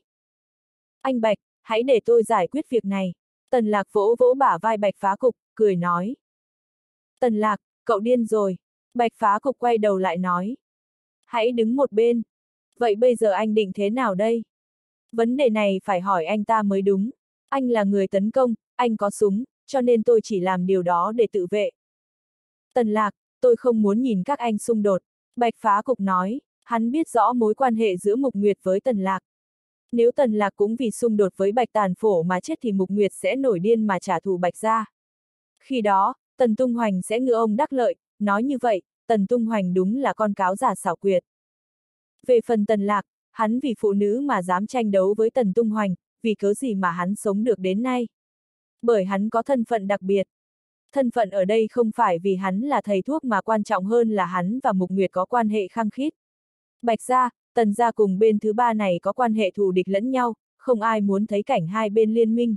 Anh Bạch, hãy để tôi giải quyết việc này. Tần Lạc vỗ vỗ bả vai Bạch Phá Cục, cười nói. Tần Lạc, cậu điên rồi. Bạch Phá Cục quay đầu lại nói. Hãy đứng một bên. Vậy bây giờ anh định thế nào đây? Vấn đề này phải hỏi anh ta mới đúng. Anh là người tấn công, anh có súng, cho nên tôi chỉ làm điều đó để tự vệ. Tần Lạc, tôi không muốn nhìn các anh xung đột. Bạch Phá Cục nói, hắn biết rõ mối quan hệ giữa Mục Nguyệt với Tần Lạc. Nếu Tần Lạc cũng vì xung đột với Bạch Tàn Phổ mà chết thì Mục Nguyệt sẽ nổi điên mà trả thù Bạch gia. Khi đó, Tần Tung Hoành sẽ ngư ông đắc lợi, nói như vậy, Tần Tung Hoành đúng là con cáo già xảo quyệt. Về phần Tần Lạc, hắn vì phụ nữ mà dám tranh đấu với Tần Tung Hoành, vì cớ gì mà hắn sống được đến nay? Bởi hắn có thân phận đặc biệt. Thân phận ở đây không phải vì hắn là thầy thuốc mà quan trọng hơn là hắn và Mục Nguyệt có quan hệ khăng khít. Bạch gia, Tần gia cùng bên thứ ba này có quan hệ thù địch lẫn nhau, không ai muốn thấy cảnh hai bên liên minh.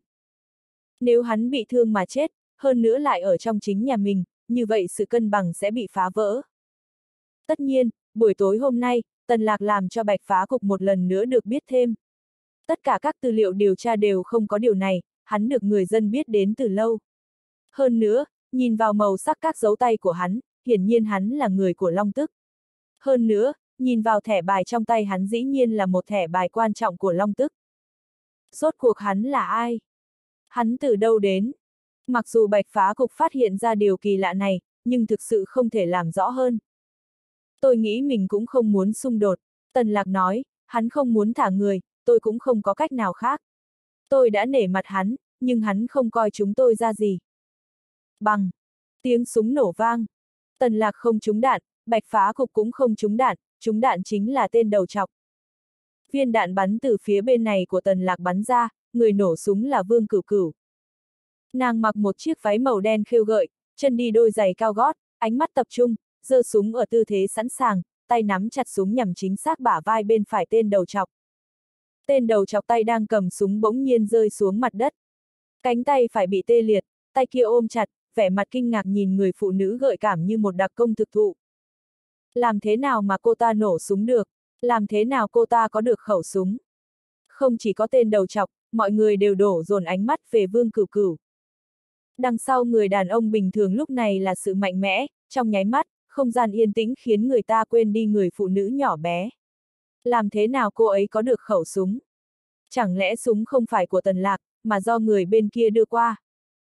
Nếu hắn bị thương mà chết, hơn nữa lại ở trong chính nhà mình, như vậy sự cân bằng sẽ bị phá vỡ. Tất nhiên, buổi tối hôm nay, Tần Lạc làm cho Bạch Phá Cục một lần nữa được biết thêm. Tất cả các tư liệu điều tra đều không có điều này, hắn được người dân biết đến từ lâu. Hơn nữa, nhìn vào màu sắc các dấu tay của hắn, hiển nhiên hắn là người của Long Tức. Hơn nữa, nhìn vào thẻ bài trong tay hắn dĩ nhiên là một thẻ bài quan trọng của Long Tức. Rốt cuộc hắn là ai? Hắn từ đâu đến? Mặc dù Bạch Phá Cục phát hiện ra điều kỳ lạ này, nhưng thực sự không thể làm rõ hơn. Tôi nghĩ mình cũng không muốn xung đột, Tần Lạc nói, hắn không muốn thả người, tôi cũng không có cách nào khác. Tôi đã nể mặt hắn, nhưng hắn không coi chúng tôi ra gì. Bằng, tiếng súng nổ vang. Tần Lạc không trúng đạn, Bạch Phá Cục cũng không trúng đạn, trúng đạn chính là tên đầu trọc. Viên đạn bắn từ phía bên này của Tần Lạc bắn ra, người nổ súng là Vương Cửu Cửu. Nàng mặc một chiếc váy màu đen khêu gợi, chân đi đôi giày cao gót, ánh mắt tập trung, giơ súng ở tư thế sẵn sàng, tay nắm chặt súng nhằm chính xác bả vai bên phải tên đầu trọc. Tên đầu trọc tay đang cầm súng bỗng nhiên rơi xuống mặt đất. Cánh tay phải bị tê liệt, tay kia ôm chặt, vẻ mặt kinh ngạc nhìn người phụ nữ gợi cảm như một đặc công thực thụ. Làm thế nào mà cô ta nổ súng được? Làm thế nào cô ta có được khẩu súng? Không chỉ có tên đầu trọc, mọi người đều đổ dồn ánh mắt về Vương Cửu Cửu. Đằng sau người đàn ông bình thường lúc này là sự mạnh mẽ, trong nháy mắt, không gian yên tĩnh khiến người ta quên đi người phụ nữ nhỏ bé. Làm thế nào cô ấy có được khẩu súng? Chẳng lẽ súng không phải của Tần Lạc, mà do người bên kia đưa qua?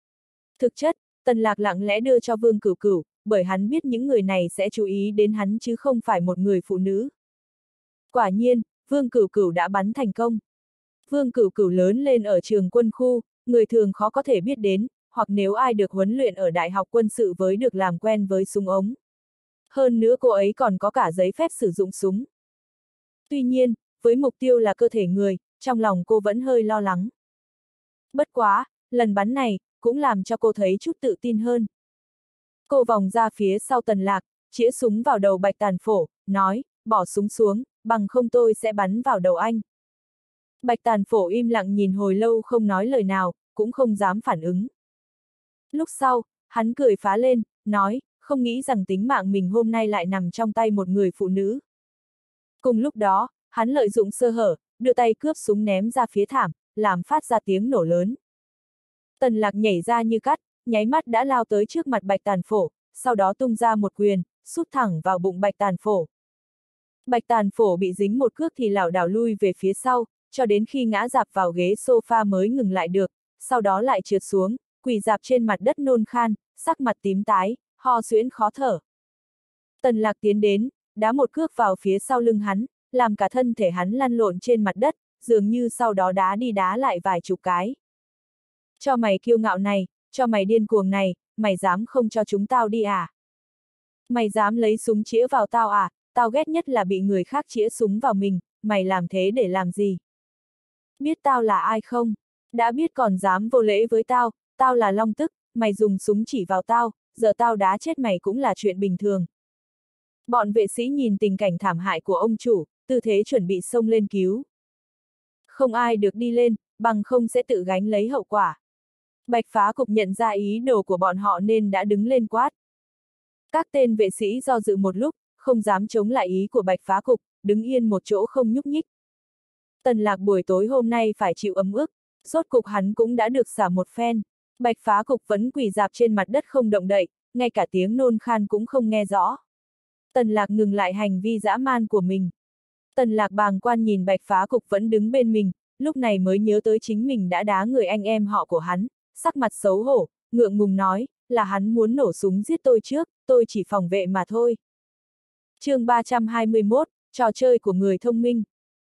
Thực chất, Tần Lạc lặng lẽ đưa cho Vương Cửu Cửu, bởi hắn biết những người này sẽ chú ý đến hắn chứ không phải một người phụ nữ. Quả nhiên, Vương Cửu Cửu đã bắn thành công. Vương Cửu Cửu lớn lên ở trường quân khu, người thường khó có thể biết đến, hoặc nếu ai được huấn luyện ở đại học quân sự với được làm quen với súng ống. Hơn nữa cô ấy còn có cả giấy phép sử dụng súng. Tuy nhiên, với mục tiêu là cơ thể người, trong lòng cô vẫn hơi lo lắng. Bất quá, lần bắn này, cũng làm cho cô thấy chút tự tin hơn. Cô vòng ra phía sau Tần Lạc, chĩa súng vào đầu Bạch Tàn Phổ, nói, bỏ súng xuống, bằng không tôi sẽ bắn vào đầu anh. Bạch Tàn Phổ im lặng nhìn hồi lâu không nói lời nào, cũng không dám phản ứng. Lúc sau, hắn cười phá lên, nói, không nghĩ rằng tính mạng mình hôm nay lại nằm trong tay một người phụ nữ. Cùng lúc đó, hắn lợi dụng sơ hở, đưa tay cướp súng ném ra phía thảm, làm phát ra tiếng nổ lớn. Tần Lạc nhảy ra như cắt, nháy mắt đã lao tới trước mặt Bạch Tàn Phổ, sau đó tung ra một quyền, sút thẳng vào bụng Bạch Tàn Phổ. Bạch Tàn Phổ bị dính một cước thì lảo đảo lui về phía sau, cho đến khi ngã rạp vào ghế sofa mới ngừng lại được, sau đó lại trượt xuống, quỳ rạp trên mặt đất nôn khan, sắc mặt tím tái, ho suyễn khó thở. Tần Lạc tiến đến, đá một cước vào phía sau lưng hắn, làm cả thân thể hắn lăn lộn trên mặt đất, dường như sau đó đá đi đá lại vài chục cái. Cho mày kiêu ngạo này, cho mày điên cuồng này, mày dám không cho chúng tao đi à? Mày dám lấy súng chĩa vào tao à? Tao ghét nhất là bị người khác chĩa súng vào mình, mày làm thế để làm gì? Biết tao là ai không? Đã biết còn dám vô lễ với tao, tao là Long Tức, mày dùng súng chỉ vào tao, giờ tao đá chết mày cũng là chuyện bình thường. Bọn vệ sĩ nhìn tình cảnh thảm hại của ông chủ, tư thế chuẩn bị xông lên cứu. Không ai được đi lên, bằng không sẽ tự gánh lấy hậu quả. Bạch Phá Cục nhận ra ý đồ của bọn họ nên đã đứng lên quát. Các tên vệ sĩ do dự một lúc, không dám chống lại ý của Bạch Phá Cục, đứng yên một chỗ không nhúc nhích. Tần Lạc buổi tối hôm nay phải chịu ấm ức, rốt cục hắn cũng đã được xả một phen. Bạch Phá Cục vẫn quỳ rạp trên mặt đất không động đậy, ngay cả tiếng nôn khan cũng không nghe rõ. Tần Lạc ngừng lại hành vi dã man của mình. Tần Lạc bàng quan nhìn Bạch Phá Cục vẫn đứng bên mình, lúc này mới nhớ tới chính mình đã đá người anh em họ của hắn, sắc mặt xấu hổ, ngượng ngùng nói, là hắn muốn nổ súng giết tôi trước, tôi chỉ phòng vệ mà thôi. Chương ba trăm hai mươi mốt, trò chơi của người thông minh.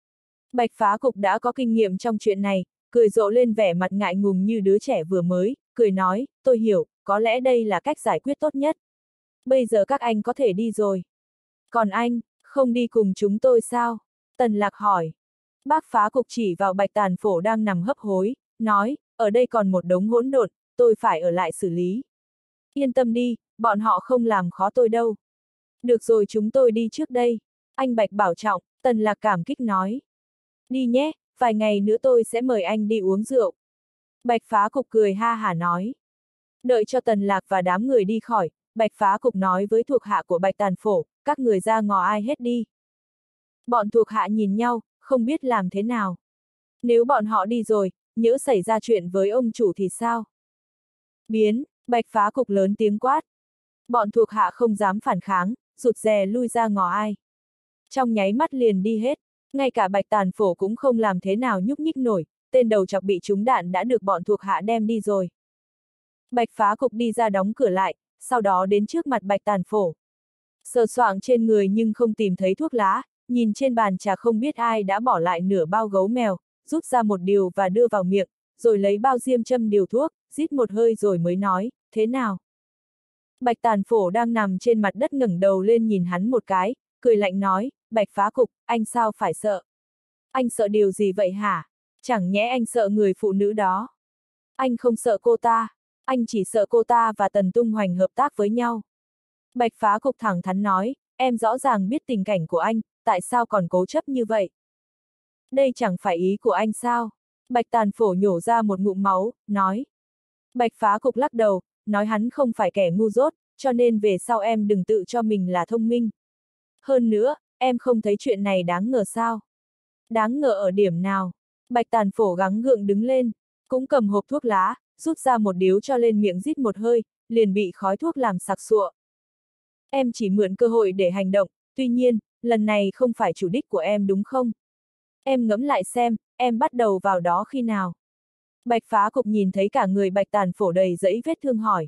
Bạch Phá Cục đã có kinh nghiệm trong chuyện này, cười rộ lên vẻ mặt ngại ngùng như đứa trẻ vừa mới, cười nói, tôi hiểu, có lẽ đây là cách giải quyết tốt nhất. Bây giờ các anh có thể đi rồi. Còn anh, không đi cùng chúng tôi sao? Tần Lạc hỏi. Bác Phá Cục chỉ vào Bạch Tàn Phổ đang nằm hấp hối, nói, ở đây còn một đống hỗn độn, tôi phải ở lại xử lý. Yên tâm đi, bọn họ không làm khó tôi đâu. Được rồi chúng tôi đi trước đây. Anh Bạch bảo trọng, Tần Lạc cảm kích nói. Đi nhé, vài ngày nữa tôi sẽ mời anh đi uống rượu. Bạch Phá Cục cười ha hả nói. Đợi cho Tần Lạc và đám người đi khỏi, Bạch Phá Cục nói với thuộc hạ của Bạch Tàn Phổ, các người ra ngò ai hết đi. Bọn thuộc hạ nhìn nhau, không biết làm thế nào. Nếu bọn họ đi rồi, nhỡ xảy ra chuyện với ông chủ thì sao? Biến, Bạch Phá Cục lớn tiếng quát. Bọn thuộc hạ không dám phản kháng, rụt rè lui ra ngò ai. Trong nháy mắt liền đi hết, ngay cả Bạch Tàn Phổ cũng không làm thế nào nhúc nhích nổi, tên đầu chọc bị trúng đạn đã được bọn thuộc hạ đem đi rồi. Bạch Phá Cục đi ra đóng cửa lại, sau đó đến trước mặt Bạch Tàn Phổ. Sờ soạng trên người nhưng không tìm thấy thuốc lá, nhìn trên bàn trà không biết ai đã bỏ lại nửa bao gấu mèo, rút ra một điều và đưa vào miệng, rồi lấy bao diêm châm điều thuốc, rít một hơi rồi mới nói, thế nào? Bạch Tàn Phổ đang nằm trên mặt đất ngẩng đầu lên nhìn hắn một cái, cười lạnh nói, Bạch Phá Cục, anh sao phải sợ? Anh sợ điều gì vậy hả? Chẳng nhẽ anh sợ người phụ nữ đó? Anh không sợ cô ta, anh chỉ sợ cô ta và Tần Tung Hoành hợp tác với nhau. Bạch Phá Cục thẳng thắn nói, em rõ ràng biết tình cảnh của anh, tại sao còn cố chấp như vậy? Đây chẳng phải ý của anh sao? Bạch Tàn Phổ nhổ ra một ngụm máu, nói. Bạch Phá Cục lắc đầu, nói hắn không phải kẻ ngu dốt, cho nên về sau em đừng tự cho mình là thông minh. Hơn nữa, em không thấy chuyện này đáng ngờ sao? Đáng ngờ ở điểm nào? Bạch Tàn Phổ gắng gượng đứng lên, cũng cầm hộp thuốc lá, rút ra một điếu cho lên miệng rít một hơi, liền bị khói thuốc làm sặc sụa. Em chỉ mượn cơ hội để hành động, tuy nhiên, lần này không phải chủ đích của em đúng không? Em ngẫm lại xem, em bắt đầu vào đó khi nào? Bạch Phá Cục nhìn thấy cả người Bạch Tàn Phổ đầy dẫy vết thương hỏi.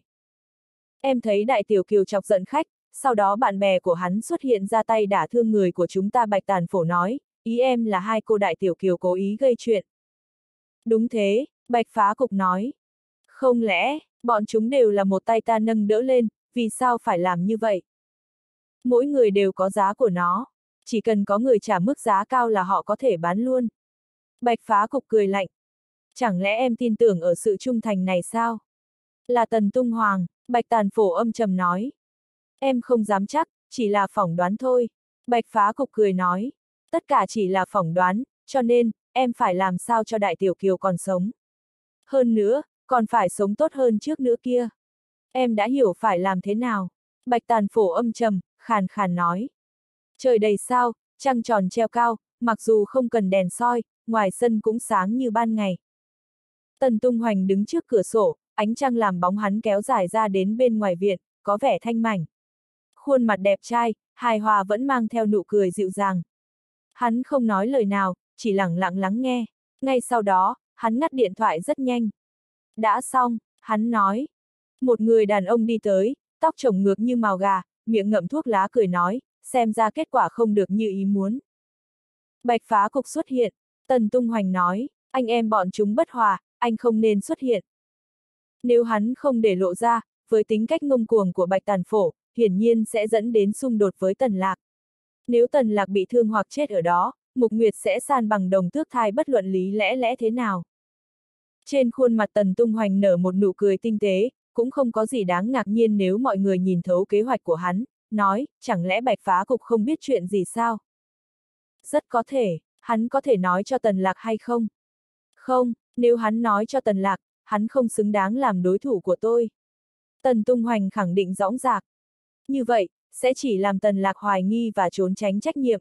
Em thấy Đại Tiểu Kiều chọc giận khách, sau đó bạn bè của hắn xuất hiện ra tay đả thương người của chúng ta. Bạch Tàn Phổ nói, ý em là hai cô Đại Tiểu Kiều cố ý gây chuyện. Đúng thế, Bạch Phá Cục nói. Không lẽ, bọn chúng đều là một tay ta nâng đỡ lên, vì sao phải làm như vậy? Mỗi người đều có giá của nó, chỉ cần có người trả mức giá cao là họ có thể bán luôn. Bạch Phá Cục cười lạnh. Chẳng lẽ em tin tưởng ở sự trung thành này sao? Là Tần Tung Hoàng, Bạch Tàn Phổ âm trầm nói. Em không dám chắc, chỉ là phỏng đoán thôi. Bạch Phá Cục cười nói. Tất cả chỉ là phỏng đoán, cho nên, em phải làm sao cho Đại Tiểu Kiều còn sống. Hơn nữa, còn phải sống tốt hơn trước nữa kia. Em đã hiểu phải làm thế nào. Bạch Tàn Phổ âm trầm, khàn khàn nói. Trời đầy sao, trăng tròn treo cao, mặc dù không cần đèn soi, ngoài sân cũng sáng như ban ngày. Tần Tung Hoành đứng trước cửa sổ, ánh trăng làm bóng hắn kéo dài ra đến bên ngoài viện, có vẻ thanh mảnh. Khuôn mặt đẹp trai, hài hòa vẫn mang theo nụ cười dịu dàng. Hắn không nói lời nào, chỉ lặng lặng lắng nghe. Ngay sau đó, hắn ngắt điện thoại rất nhanh. Đã xong, hắn nói. Một người đàn ông đi tới, tóc trồng ngược như mào gà, miệng ngậm thuốc lá cười nói, xem ra kết quả không được như ý muốn. Bạch Phá Cục xuất hiện, Tần Tung Hoành nói, anh em bọn chúng bất hòa, anh không nên xuất hiện. Nếu hắn không để lộ ra, với tính cách ngông cuồng của Bạch Tàn Phổ, hiển nhiên sẽ dẫn đến xung đột với Tần Lạc. Nếu Tần Lạc bị thương hoặc chết ở đó, Mục Nguyệt sẽ san bằng đồng tước thai bất luận lý lẽ lẽ thế nào. Trên khuôn mặt Tần Tung Hoành nở một nụ cười tinh tế, cũng không có gì đáng ngạc nhiên nếu mọi người nhìn thấu kế hoạch của hắn, nói, chẳng lẽ Bạch Phá Cục không biết chuyện gì sao? Rất có thể, hắn có thể nói cho Tần Lạc hay không? Không, nếu hắn nói cho Tần Lạc, hắn không xứng đáng làm đối thủ của tôi. Tần Tung Hoành khẳng định dõng dạc. Như vậy, sẽ chỉ làm Tần Lạc hoài nghi và trốn tránh trách nhiệm.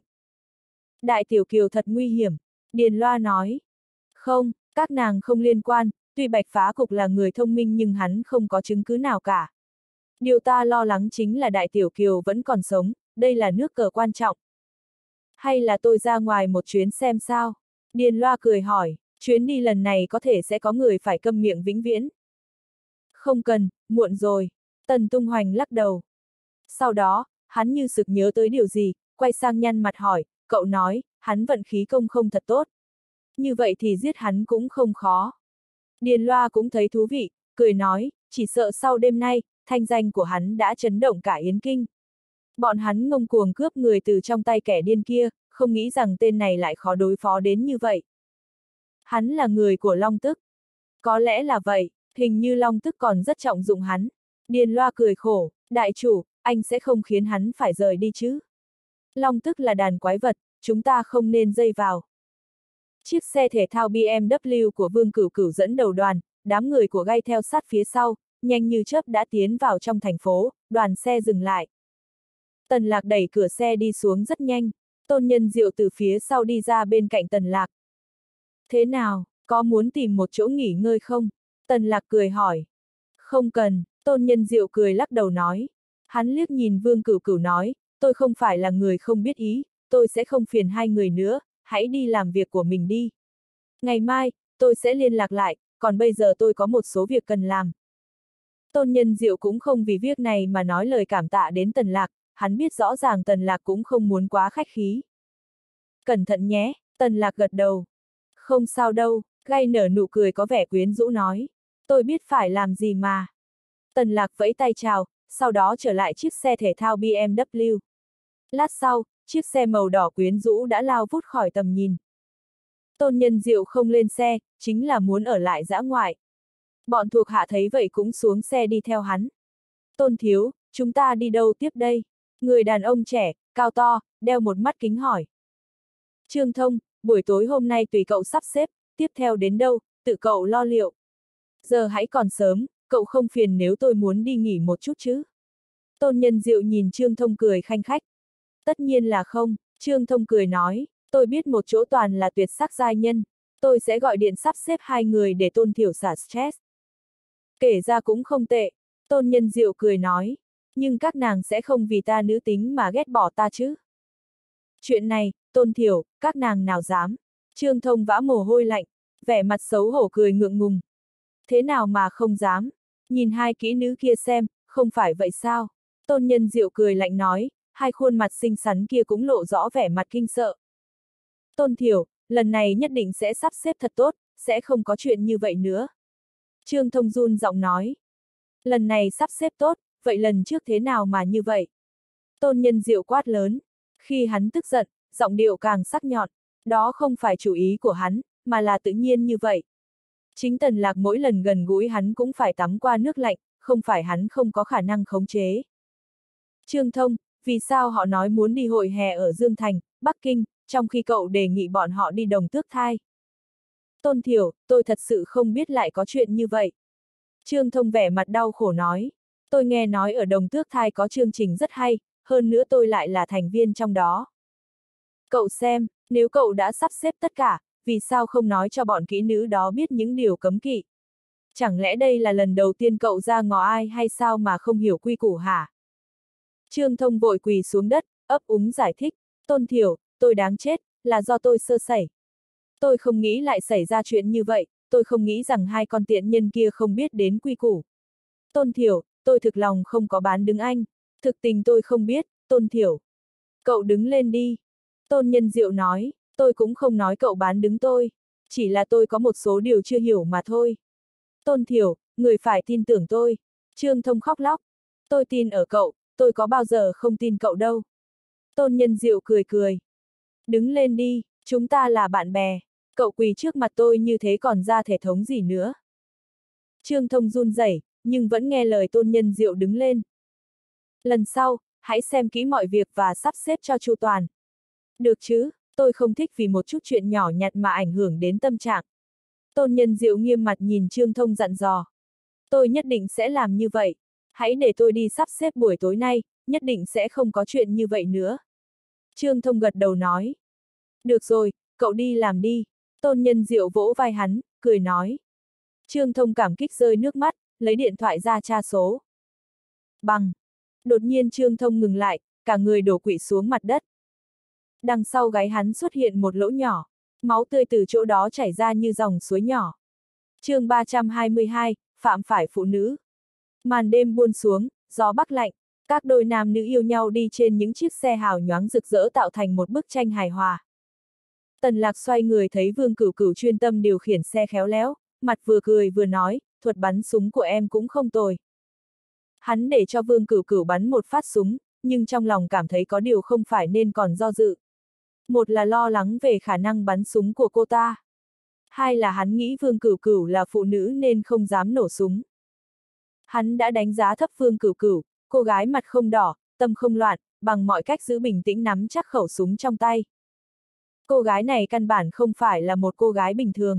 Đại Tiểu Kiều thật nguy hiểm, Điền Loa nói. Không, các nàng không liên quan, tuy Bạch Phá Cục là người thông minh nhưng hắn không có chứng cứ nào cả. Điều ta lo lắng chính là Đại Tiểu Kiều vẫn còn sống, đây là nước cờ quan trọng. Hay là tôi ra ngoài một chuyến xem sao? Điền Loa cười hỏi, chuyến đi lần này có thể sẽ có người phải câm miệng vĩnh viễn. Không cần, muộn rồi. Tần Tung Hoành lắc đầu. Sau đó, hắn như sực nhớ tới điều gì, quay sang nhăn mặt hỏi, cậu nói, hắn vận khí công không thật tốt. Như vậy thì giết hắn cũng không khó. Điền Loa cũng thấy thú vị, cười nói, chỉ sợ sau đêm nay, thanh danh của hắn đã chấn động cả Yến Kinh. Bọn hắn ngông cuồng cướp người từ trong tay kẻ điên kia, không nghĩ rằng tên này lại khó đối phó đến như vậy. Hắn là người của Long Tức. Có lẽ là vậy, hình như Long Tức còn rất trọng dụng hắn. Điền Loa cười khổ, đại chủ, anh sẽ không khiến hắn phải rời đi chứ. Long Tức là đàn quái vật, chúng ta không nên dây vào. Chiếc xe thể thao B M W của Vương Cửu Cửu dẫn đầu đoàn, đám người của Gai theo sát phía sau, nhanh như chớp đã tiến vào trong thành phố, đoàn xe dừng lại. Tần Lạc đẩy cửa xe đi xuống rất nhanh, Tôn Nhân Diệu từ phía sau đi ra bên cạnh Tần Lạc. Thế nào, có muốn tìm một chỗ nghỉ ngơi không? Tần Lạc cười hỏi. Không cần, Tôn Nhân Diệu cười lắc đầu nói. Hắn liếc nhìn Vương Cửu Cửu nói, tôi không phải là người không biết ý, tôi sẽ không phiền hai người nữa, hãy đi làm việc của mình đi. Ngày mai, tôi sẽ liên lạc lại, còn bây giờ tôi có một số việc cần làm. Tôn Nhân Diệu cũng không vì việc này mà nói lời cảm tạ đến Tần Lạc, hắn biết rõ ràng Tần Lạc cũng không muốn quá khách khí. Cẩn thận nhé, Tần Lạc gật đầu. Không sao đâu, Gai nở nụ cười có vẻ quyến rũ nói. Tôi biết phải làm gì mà. Tần Lạc vẫy tay chào, sau đó trở lại chiếc xe thể thao B M W. Lát sau, chiếc xe màu đỏ quyến rũ đã lao vút khỏi tầm nhìn. Tôn Nhân Diệu không lên xe, chính là muốn ở lại dã ngoại. Bọn thuộc hạ thấy vậy cũng xuống xe đi theo hắn. Tôn thiếu, chúng ta đi đâu tiếp đây? Người đàn ông trẻ, cao to, đeo một mắt kính hỏi. Trương Thông, buổi tối hôm nay tùy cậu sắp xếp, tiếp theo đến đâu, tự cậu lo liệu. Giờ hãy còn sớm, cậu không phiền nếu tôi muốn đi nghỉ một chút chứ? Tôn Nhân Diệu nhìn Trương Thông cười khanh khách. Tất nhiên là không, Trương Thông cười nói, tôi biết một chỗ toàn là tuyệt sắc giai nhân, tôi sẽ gọi điện sắp xếp hai người để Tôn thiểu xả stress. Kể ra cũng không tệ, Tôn Nhân Diệu cười nói, nhưng các nàng sẽ không vì ta nữ tính mà ghét bỏ ta chứ. Chuyện này, Tôn thiểu, các nàng nào dám. Trương Thông vã mồ hôi lạnh, vẻ mặt xấu hổ cười ngượng ngùng. Thế nào mà không dám, nhìn hai kỹ nữ kia xem, không phải vậy sao? Tôn Nhân Diệu cười lạnh nói, hai khuôn mặt xinh xắn kia cũng lộ rõ vẻ mặt kinh sợ. Tôn thiểu, lần này nhất định sẽ sắp xếp thật tốt, sẽ không có chuyện như vậy nữa. Trương Thông run giọng nói. Lần này sắp xếp tốt, vậy lần trước thế nào mà như vậy? Tôn Nhân Diệu quát lớn. Khi hắn tức giận, giọng điệu càng sắc nhọn. Đó không phải chủ ý của hắn, mà là tự nhiên như vậy. Chính Tần Lạc mỗi lần gần gũi hắn cũng phải tắm qua nước lạnh, không phải hắn không có khả năng khống chế. Trương Thông, vì sao họ nói muốn đi hội hè ở Dương Thành, Bắc Kinh, trong khi cậu đề nghị bọn họ đi Đồng Tước Thai? Tôn thiểu, tôi thật sự không biết lại có chuyện như vậy. Trương Thông vẻ mặt đau khổ nói, tôi nghe nói ở Đồng Tước Thai có chương trình rất hay, hơn nữa tôi lại là thành viên trong đó. Cậu xem, nếu cậu đã sắp xếp tất cả, vì sao không nói cho bọn kỹ nữ đó biết những điều cấm kỵ? Chẳng lẽ đây là lần đầu tiên cậu ra ngó ai hay sao mà không hiểu quy củ hả? Trương Thông vội quỳ xuống đất, ấp úng giải thích, Tôn thiểu, tôi đáng chết, là do tôi sơ sẩy. Tôi không nghĩ lại xảy ra chuyện như vậy, tôi không nghĩ rằng hai con tiện nhân kia không biết đến quy củ. Tôn thiểu, tôi thực lòng không có bán đứng anh, thực tình tôi không biết, Tôn thiểu. Cậu đứng lên đi. Tôn Nhân Diệu nói, tôi cũng không nói cậu bán đứng tôi, chỉ là tôi có một số điều chưa hiểu mà thôi. Tôn thiểu, người phải tin tưởng tôi. Trương Thông khóc lóc. Tôi tin ở cậu, tôi có bao giờ không tin cậu đâu. Tôn Nhân Diệu cười cười. Đứng lên đi, chúng ta là bạn bè. Cậu quỳ trước mặt tôi như thế còn ra thể thống gì nữa. Trương Thông run rẩy, nhưng vẫn nghe lời Tôn Nhân Diệu đứng lên. Lần sau, hãy xem kỹ mọi việc và sắp xếp cho chu toàn. Được chứ, tôi không thích vì một chút chuyện nhỏ nhặt mà ảnh hưởng đến tâm trạng. Tôn Nhân Diệu nghiêm mặt nhìn Trương Thông dặn dò. Tôi nhất định sẽ làm như vậy. Hãy để tôi đi sắp xếp buổi tối nay, nhất định sẽ không có chuyện như vậy nữa. Trương Thông gật đầu nói. Được rồi, cậu đi làm đi. Tôn Nhân Diệu vỗ vai hắn, cười nói. Trương Thông cảm kích rơi nước mắt, lấy điện thoại ra tra số. Bằng. Đột nhiên Trương Thông ngừng lại, cả người đổ quỵ xuống mặt đất. Đằng sau gáy hắn xuất hiện một lỗ nhỏ, máu tươi từ chỗ đó chảy ra như dòng suối nhỏ. Chương ba trăm hai mươi hai, phạm phải phụ nữ. Màn đêm buông xuống, gió bắc lạnh, các đôi nam nữ yêu nhau đi trên những chiếc xe hào nhoáng rực rỡ tạo thành một bức tranh hài hòa. Tần Lạc xoay người thấy Vương Cửu Cửu chuyên tâm điều khiển xe khéo léo, mặt vừa cười vừa nói, thuật bắn súng của em cũng không tồi. Hắn để cho Vương Cửu Cửu bắn một phát súng, nhưng trong lòng cảm thấy có điều không phải nên còn do dự. Một là lo lắng về khả năng bắn súng của cô ta. Hai là hắn nghĩ Vương Cửu Cửu là phụ nữ nên không dám nổ súng. Hắn đã đánh giá thấp Vương Cửu Cửu, cô gái mặt không đỏ, tâm không loạn, bằng mọi cách giữ bình tĩnh nắm chắc khẩu súng trong tay. Cô gái này căn bản không phải là một cô gái bình thường.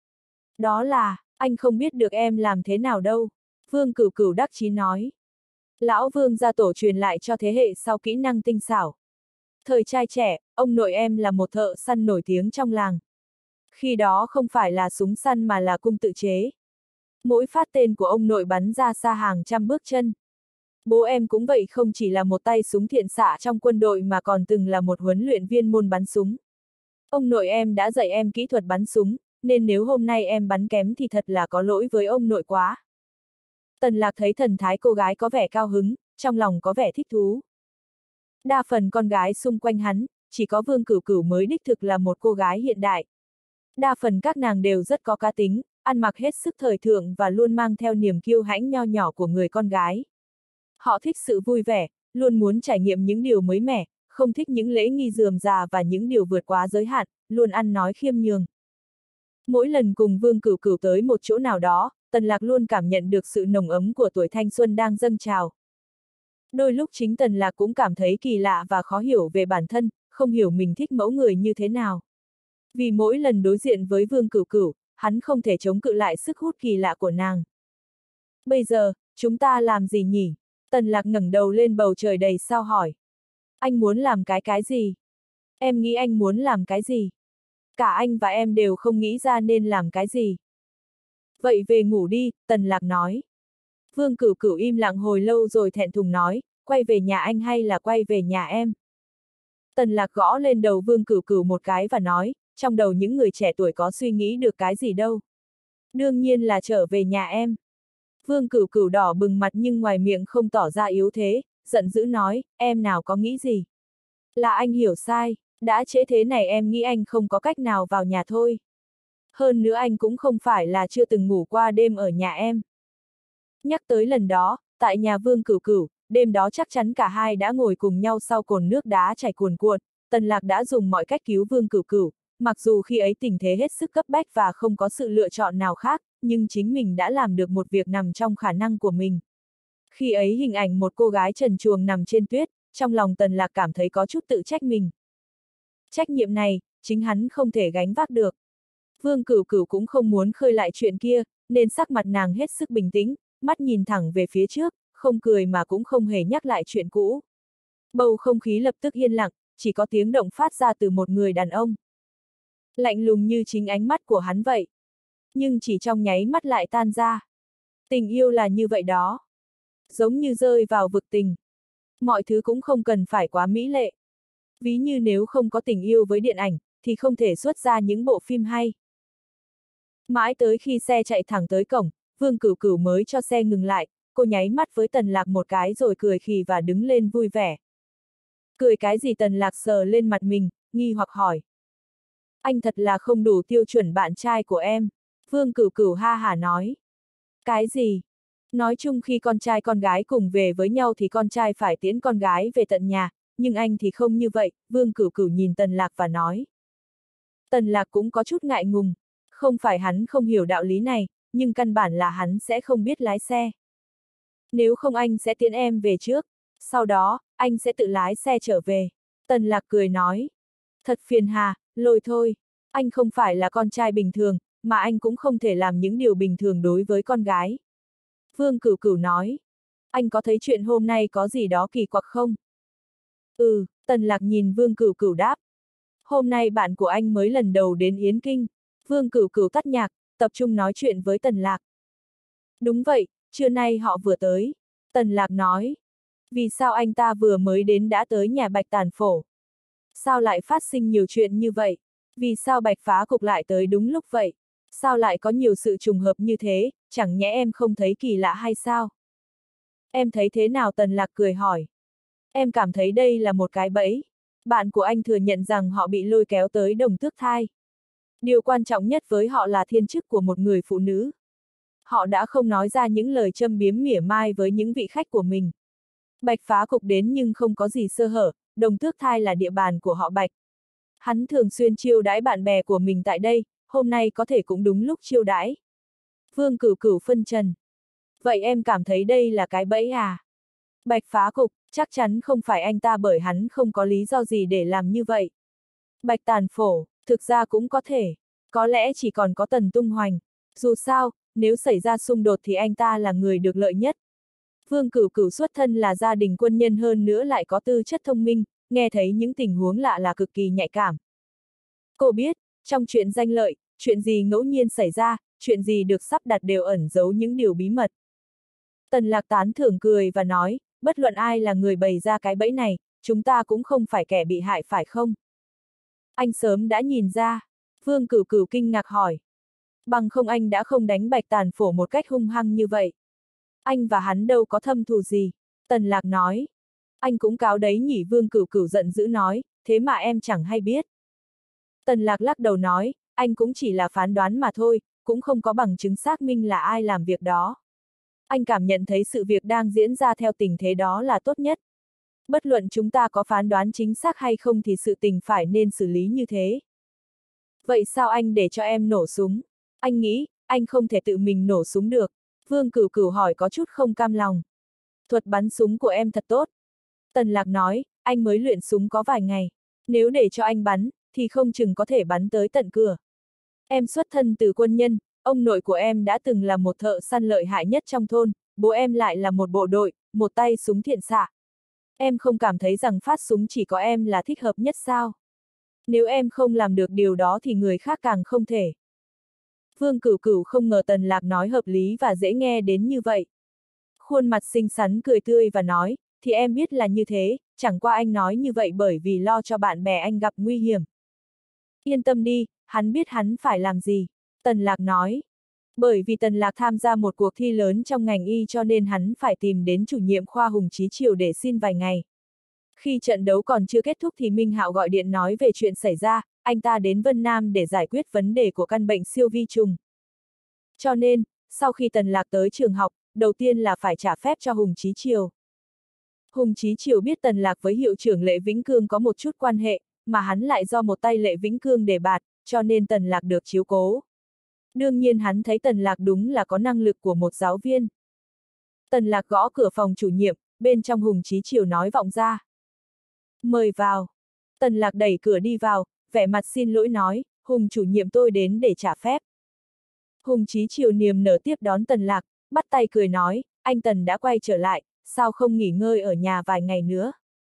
Đó là, anh không biết được em làm thế nào đâu. Vương Cửu Cửu đắc chí nói. Lão Vương gia tổ truyền lại cho thế hệ sau kỹ năng tinh xảo. Thời trai trẻ, ông nội em là một thợ săn nổi tiếng trong làng. Khi đó không phải là súng săn mà là cung tự chế. Mỗi phát tên của ông nội bắn ra xa hàng trăm bước chân. Bố em cũng vậy, không chỉ là một tay súng thiện xạ trong quân đội mà còn từng là một huấn luyện viên môn bắn súng. Ông nội em đã dạy em kỹ thuật bắn súng, nên nếu hôm nay em bắn kém thì thật là có lỗi với ông nội quá. Tần Lạc thấy thần thái cô gái có vẻ cao hứng, trong lòng có vẻ thích thú. Đa phần con gái xung quanh hắn, chỉ có Vương Cửu Cửu mới đích thực là một cô gái hiện đại. Đa phần các nàng đều rất có cá tính, ăn mặc hết sức thời thượng và luôn mang theo niềm kiêu hãnh nho nhỏ của người con gái. Họ thích sự vui vẻ, luôn muốn trải nghiệm những điều mới mẻ, không thích những lễ nghi rườm rà và những điều vượt quá giới hạn, luôn ăn nói khiêm nhường. Mỗi lần cùng Vương Cửu Cửu tới một chỗ nào đó, Tần Lạc luôn cảm nhận được sự nồng ấm của tuổi thanh xuân đang dâng trào. Đôi lúc chính Tần Lạc cũng cảm thấy kỳ lạ và khó hiểu về bản thân, không hiểu mình thích mẫu người như thế nào. Vì mỗi lần đối diện với Vương Cửu Cửu, hắn không thể chống cự lại sức hút kỳ lạ của nàng. Bây giờ, chúng ta làm gì nhỉ? Tần Lạc ngẩng đầu lên bầu trời đầy sao hỏi. Anh muốn làm cái cái gì? Em nghĩ anh muốn làm cái gì? Cả anh và em đều không nghĩ ra nên làm cái gì. Vậy về ngủ đi, Tần Lạc nói. Vương Cửu Cửu im lặng hồi lâu rồi thẹn thùng nói, quay về nhà anh hay là quay về nhà em? Tần Lạc gõ lên đầu Vương Cửu Cửu một cái và nói, trong đầu những người trẻ tuổi có suy nghĩ được cái gì đâu. Đương nhiên là trở về nhà em. Vương Cửu Cửu đỏ bừng mặt nhưng ngoài miệng không tỏ ra yếu thế, giận dữ nói, em nào có nghĩ gì. Là anh hiểu sai, đã trễ thế này em nghĩ anh không có cách nào vào nhà thôi. Hơn nữa anh cũng không phải là chưa từng ngủ qua đêm ở nhà em. Nhắc tới lần đó, tại nhà Vương Cửu Cửu, đêm đó chắc chắn cả hai đã ngồi cùng nhau sau cồn nước đá chảy cuồn cuộn. Tần Lạc đã dùng mọi cách cứu Vương Cửu Cửu, mặc dù khi ấy tình thế hết sức cấp bách và không có sự lựa chọn nào khác, nhưng chính mình đã làm được một việc nằm trong khả năng của mình. Khi ấy hình ảnh một cô gái trần truồng nằm trên tuyết, trong lòng Tần Lạc cảm thấy có chút tự trách mình. Trách nhiệm này, chính hắn không thể gánh vác được. Vương Cửu Cửu cũng không muốn khơi lại chuyện kia, nên sắc mặt nàng hết sức bình tĩnh, mắt nhìn thẳng về phía trước, không cười mà cũng không hề nhắc lại chuyện cũ. Bầu không khí lập tức yên lặng, chỉ có tiếng động phát ra từ một người đàn ông. Lạnh lùng như chính ánh mắt của hắn vậy. Nhưng chỉ trong nháy mắt lại tan ra. Tình yêu là như vậy đó. Giống như rơi vào vực tình. Mọi thứ cũng không cần phải quá mỹ lệ. Ví như nếu không có tình yêu với điện ảnh, thì không thể xuất ra những bộ phim hay. Mãi tới khi xe chạy thẳng tới cổng, Vương Cửu Cửu mới cho xe ngừng lại, cô nháy mắt với Tần Lạc một cái rồi cười khì và đứng lên vui vẻ. Cười cái gì? Tần Lạc sờ lên mặt mình, nghi hoặc hỏi. Anh thật là không đủ tiêu chuẩn bạn trai của em. Vương Cửu Cửu ha hả nói. Cái gì? Nói chung khi con trai con gái cùng về với nhau thì con trai phải tiễn con gái về tận nhà, nhưng anh thì không như vậy, Vương Cửu Cửu nhìn Tần Lạc và nói. Tần Lạc cũng có chút ngại ngùng, không phải hắn không hiểu đạo lý này, nhưng căn bản là hắn sẽ không biết lái xe. Nếu không anh sẽ tiễn em về trước, sau đó, anh sẽ tự lái xe trở về. Tần Lạc cười nói. Thật phiền hà, lôi thôi, anh không phải là con trai bình thường, mà anh cũng không thể làm những điều bình thường đối với con gái. Vương Cửu Cửu nói. Anh có thấy chuyện hôm nay có gì đó kỳ quặc không? Ừ, Tần Lạc nhìn Vương Cửu Cửu đáp. Hôm nay bạn của anh mới lần đầu đến Yến Kinh. Vương Cửu Cửu tắt nhạc, tập trung nói chuyện với Tần Lạc. Đúng vậy, trưa nay họ vừa tới. Tần Lạc nói. Vì sao anh ta vừa mới đến đã tới nhà Bạch Tàn Phổ? Sao lại phát sinh nhiều chuyện như vậy? Vì sao Bạch Phá Cục lại tới đúng lúc vậy? Sao lại có nhiều sự trùng hợp như thế, chẳng nhẽ em không thấy kỳ lạ hay sao? Em thấy thế nào? Tần Lạc cười hỏi. Em cảm thấy đây là một cái bẫy. Bạn của anh thừa nhận rằng họ bị lôi kéo tới Đồng Tước Thai. Điều quan trọng nhất với họ là thiên chức của một người phụ nữ. Họ đã không nói ra những lời châm biếm mỉa mai với những vị khách của mình. Bạch Phá Cục đến nhưng không có gì sơ hở, Đồng Tước Thai là địa bàn của họ Bạch. Hắn thường xuyên chiêu đãi bạn bè của mình tại đây, hôm nay có thể cũng đúng lúc chiêu đãi. Vương Cửu Cửu phân trần. Vậy em cảm thấy đây là cái bẫy à? Bạch Phá Cục, chắc chắn không phải anh ta, bởi hắn không có lý do gì để làm như vậy. Bạch Tàn Phổ, thực ra cũng có thể. Có lẽ chỉ còn có Tần Tung Hoành. Dù sao, nếu xảy ra xung đột thì anh ta là người được lợi nhất. Vương Cửu Cửu xuất thân là gia đình quân nhân hơn nữa lại có tư chất thông minh, nghe thấy những tình huống lạ là cực kỳ nhạy cảm. Cô biết, trong chuyện danh lợi, chuyện gì ngẫu nhiên xảy ra, chuyện gì được sắp đặt đều ẩn giấu những điều bí mật. Tần Lạc tán thưởng cười và nói, bất luận ai là người bày ra cái bẫy này, chúng ta cũng không phải kẻ bị hại phải không? Anh sớm đã nhìn ra. Vương Cửu Cửu kinh ngạc hỏi. Bằng không anh đã không đánh Bạch Tàn Phổ một cách hung hăng như vậy. Anh và hắn đâu có thâm thù gì. Tần Lạc nói. Anh cũng cáo đấy nhỉ. Vương Cửu Cửu giận dữ nói, thế mà em chẳng hay biết. Tần Lạc lắc đầu nói, anh cũng chỉ là phán đoán mà thôi, cũng không có bằng chứng xác minh là ai làm việc đó. Anh cảm nhận thấy sự việc đang diễn ra theo tình thế đó là tốt nhất. Bất luận chúng ta có phán đoán chính xác hay không thì sự tình phải nên xử lý như thế. Vậy sao anh để cho em nổ súng? Anh nghĩ, anh không thể tự mình nổ súng được. Vương Cửu Cửu hỏi có chút không cam lòng. Thuật bắn súng của em thật tốt. Tần Lạc nói, anh mới luyện súng có vài ngày. Nếu để cho anh bắn, thì không chừng có thể bắn tới tận cửa. Em xuất thân từ quân nhân, ông nội của em đã từng là một thợ săn lợi hại nhất trong thôn, bố em lại là một bộ đội, một tay súng thiện xạ. Em không cảm thấy rằng phát súng chỉ có em là thích hợp nhất sao? Nếu em không làm được điều đó thì người khác càng không thể. Vương Cửu Cửu không ngờ Tần Lạc nói hợp lý và dễ nghe đến như vậy. Khuôn mặt xinh xắn cười tươi và nói, thì em biết là như thế, chẳng qua anh nói như vậy bởi vì lo cho bạn bè anh gặp nguy hiểm. Yên tâm đi, hắn biết hắn phải làm gì. Tần Lạc nói. Bởi vì Tần Lạc tham gia một cuộc thi lớn trong ngành y cho nên hắn phải tìm đến chủ nhiệm khoa Hùng Chí Triều để xin vài ngày. Khi trận đấu còn chưa kết thúc thì Minh Hạo gọi điện nói về chuyện xảy ra, anh ta đến Vân Nam để giải quyết vấn đề của căn bệnh siêu vi trùng. Cho nên, sau khi Tần Lạc tới trường học, đầu tiên là phải trả phép cho Hùng Chí Triều. Hùng Chí Triều biết Tần Lạc với hiệu trưởng Lệ Vĩnh Cương có một chút quan hệ, mà hắn lại do một tay Lệ Vĩnh Cương đề bạt, cho nên Tần Lạc được chiếu cố. Đương nhiên hắn thấy Tần Lạc đúng là có năng lực của một giáo viên. Tần Lạc gõ cửa phòng chủ nhiệm, bên trong Hùng Chí Triều nói vọng ra. Mời vào. Tần Lạc đẩy cửa đi vào, vẻ mặt xin lỗi nói, Hùng chủ nhiệm tôi đến để trả phép. Hùng Chí Triều niềm nở tiếp đón Tần Lạc, bắt tay cười nói, anh Tần đã quay trở lại, sao không nghỉ ngơi ở nhà vài ngày nữa?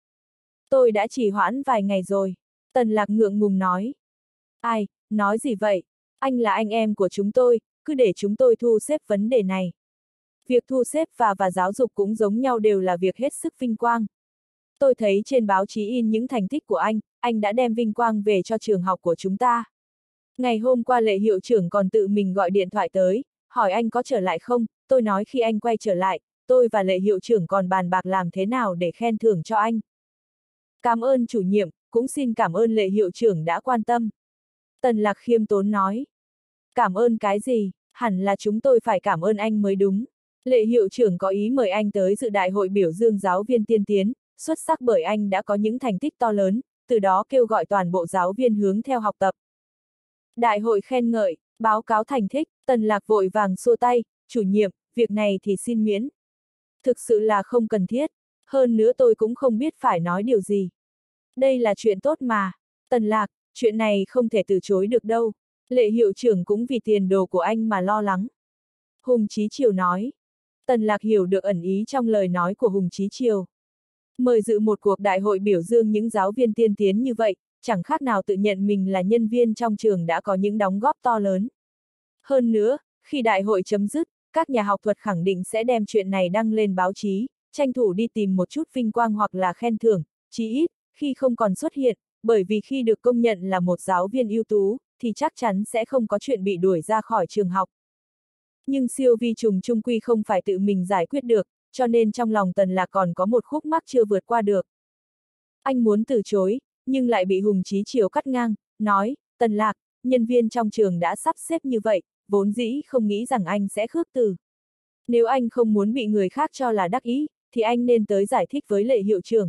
Tôi đã trì hoãn vài ngày rồi. Tần Lạc ngượng ngùng nói. Ai, nói gì vậy? Anh là anh em của chúng tôi, cứ để chúng tôi thu xếp vấn đề này. Việc thu xếp và và giáo dục cũng giống nhau, đều là việc hết sức vinh quang. Tôi thấy trên báo chí in những thành tích của anh, anh đã đem vinh quang về cho trường học của chúng ta. Ngày hôm qua Lệ hiệu trưởng còn tự mình gọi điện thoại tới, hỏi anh có trở lại không, tôi nói khi anh quay trở lại, tôi và Lệ hiệu trưởng còn bàn bạc làm thế nào để khen thưởng cho anh. Cảm ơn chủ nhiệm, cũng xin cảm ơn Lệ hiệu trưởng đã quan tâm. Tần Lạc khiêm tốn nói. Cảm ơn cái gì, hẳn là chúng tôi phải cảm ơn anh mới đúng. Lệ hiệu trưởng có ý mời anh tới dự đại hội biểu dương giáo viên tiên tiến, xuất sắc bởi anh đã có những thành tích to lớn, từ đó kêu gọi toàn bộ giáo viên hướng theo học tập. Đại hội khen ngợi, báo cáo thành tích, Tần Lạc vội vàng xua tay, chủ nhiệm, việc này thì xin miễn. Thực sự là không cần thiết, hơn nữa tôi cũng không biết phải nói điều gì. Đây là chuyện tốt mà. Tần Lạc, chuyện này không thể từ chối được đâu. Lệ hiệu trưởng cũng vì tiền đồ của anh mà lo lắng. Hùng Chí Triều nói. Tần Lạc hiểu được ẩn ý trong lời nói của Hùng Chí Triều. Mời dự một cuộc đại hội biểu dương những giáo viên tiên tiến như vậy, chẳng khác nào tự nhận mình là nhân viên trong trường đã có những đóng góp to lớn. Hơn nữa, khi đại hội chấm dứt, các nhà học thuật khẳng định sẽ đem chuyện này đăng lên báo chí, tranh thủ đi tìm một chút vinh quang hoặc là khen thưởng, chí ít, khi không còn xuất hiện, bởi vì khi được công nhận là một giáo viên ưu tú, thì chắc chắn sẽ không có chuyện bị đuổi ra khỏi trường học. Nhưng siêu vi trùng chung quy không phải tự mình giải quyết được, cho nên trong lòng Tần Lạc còn có một khúc mắc chưa vượt qua được. Anh muốn từ chối, nhưng lại bị Hùng Chí Triều cắt ngang, nói, Tần Lạc, nhân viên trong trường đã sắp xếp như vậy, vốn dĩ không nghĩ rằng anh sẽ khước từ. Nếu anh không muốn bị người khác cho là đắc ý, thì anh nên tới giải thích với Lệ hiệu trưởng.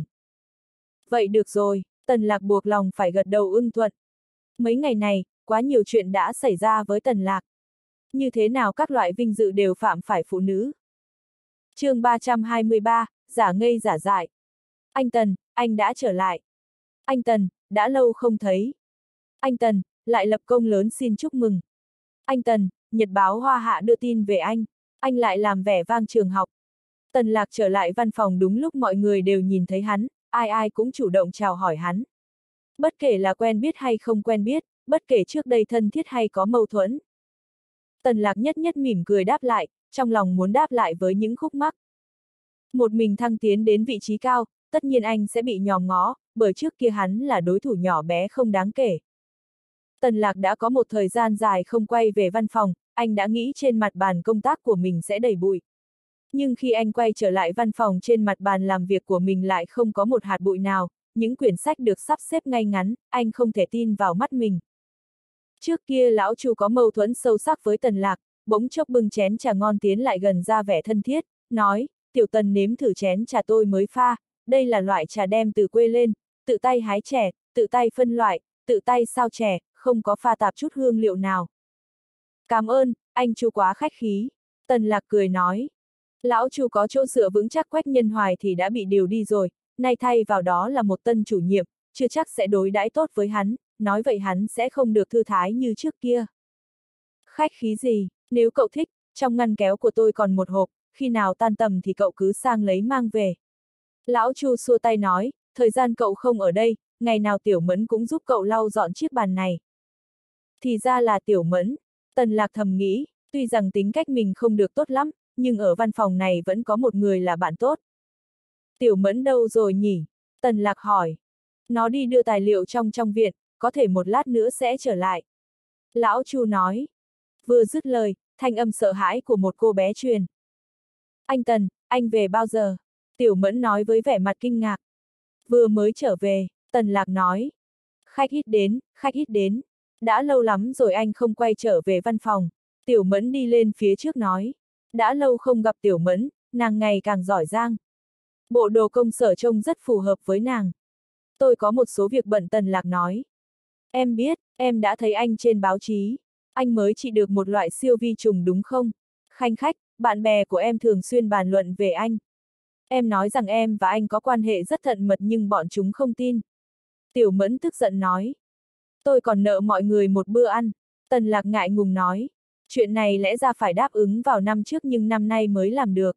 Vậy được rồi, Tần Lạc buộc lòng phải gật đầu ưng thuận. Mấy ngày này, quá nhiều chuyện đã xảy ra với Tần Lạc. Như thế nào các loại vinh dự đều phạm phải phụ nữ. Chương ba trăm hai mươi ba, giả ngây giả dại. Anh Tần, anh đã trở lại. Anh Tần, đã lâu không thấy. Anh Tần, lại lập công lớn xin chúc mừng. Anh Tần, nhật báo Hoa Hạ đưa tin về anh. Anh lại làm vẻ vang trường học. Tần Lạc trở lại văn phòng đúng lúc mọi người đều nhìn thấy hắn, ai ai cũng chủ động chào hỏi hắn. Bất kể là quen biết hay không quen biết, bất kể trước đây thân thiết hay có mâu thuẫn. Tần Lạc nhất nhất mỉm cười đáp lại, trong lòng muốn đáp lại với những khúc mắc. Một mình thăng tiến đến vị trí cao, tất nhiên anh sẽ bị nhòm ngó, bởi trước kia hắn là đối thủ nhỏ bé không đáng kể. Tần Lạc đã có một thời gian dài không quay về văn phòng, anh đã nghĩ trên mặt bàn công tác của mình sẽ đầy bụi. Nhưng khi anh quay trở lại văn phòng, trên mặt bàn làm việc của mình lại không có một hạt bụi nào, những quyển sách được sắp xếp ngay ngắn, anh không thể tin vào mắt mình. Trước kia lão Chu có mâu thuẫn sâu sắc với Tần Lạc, bỗng chốc bưng chén trà ngon tiến lại gần ra vẻ thân thiết, nói, tiểu Tần nếm thử chén trà tôi mới pha, đây là loại trà đem từ quê lên, tự tay hái chè, tự tay phân loại, tự tay sao chè, không có pha tạp chút hương liệu nào. Cảm ơn, anh Chu quá khách khí. Tần Lạc cười nói. Lão Chu có chỗ dựa vững chắc, Quách Nhân Hoài thì đã bị điều đi rồi, nay thay vào đó là một tân chủ nhiệm, chưa chắc sẽ đối đãi tốt với hắn, nói vậy hắn sẽ không được thư thái như trước kia. Khách khí gì, nếu cậu thích, trong ngăn kéo của tôi còn một hộp, khi nào tan tầm thì cậu cứ sang lấy mang về. Lão Chu xua tay nói, thời gian cậu không ở đây, ngày nào Tiểu Mẫn cũng giúp cậu lau dọn chiếc bàn này. Thì ra là Tiểu Mẫn. Tần Lạc thầm nghĩ, tuy rằng tính cách mình không được tốt lắm, nhưng ở văn phòng này vẫn có một người là bạn tốt. Tiểu Mẫn đâu rồi nhỉ? Tần Lạc hỏi. Nó đi đưa tài liệu trong trong viện, có thể một lát nữa sẽ trở lại. Lão Chu nói. Vừa dứt lời, thanh âm sợ hãi của một cô bé truyền. Anh Tần, anh về bao giờ? Tiểu Mẫn nói với vẻ mặt kinh ngạc. Vừa mới trở về, Tần Lạc nói. Khách ít đến, khách ít đến. Đã lâu lắm rồi anh không quay trở về văn phòng. Tiểu Mẫn đi lên phía trước nói. Đã lâu không gặp Tiểu Mẫn, nàng ngày càng giỏi giang. Bộ đồ công sở trông rất phù hợp với nàng. Tôi có một số việc bận, Tần Lạc nói. Em biết, em đã thấy anh trên báo chí. Anh mới trị được một loại siêu vi trùng đúng không? Khanh khách, bạn bè của em thường xuyên bàn luận về anh. Em nói rằng em và anh có quan hệ rất thân mật nhưng bọn chúng không tin. Tiểu Mẫn tức giận nói. Tôi còn nợ mọi người một bữa ăn. Tần Lạc ngại ngùng nói. Chuyện này lẽ ra phải đáp ứng vào năm trước nhưng năm nay mới làm được.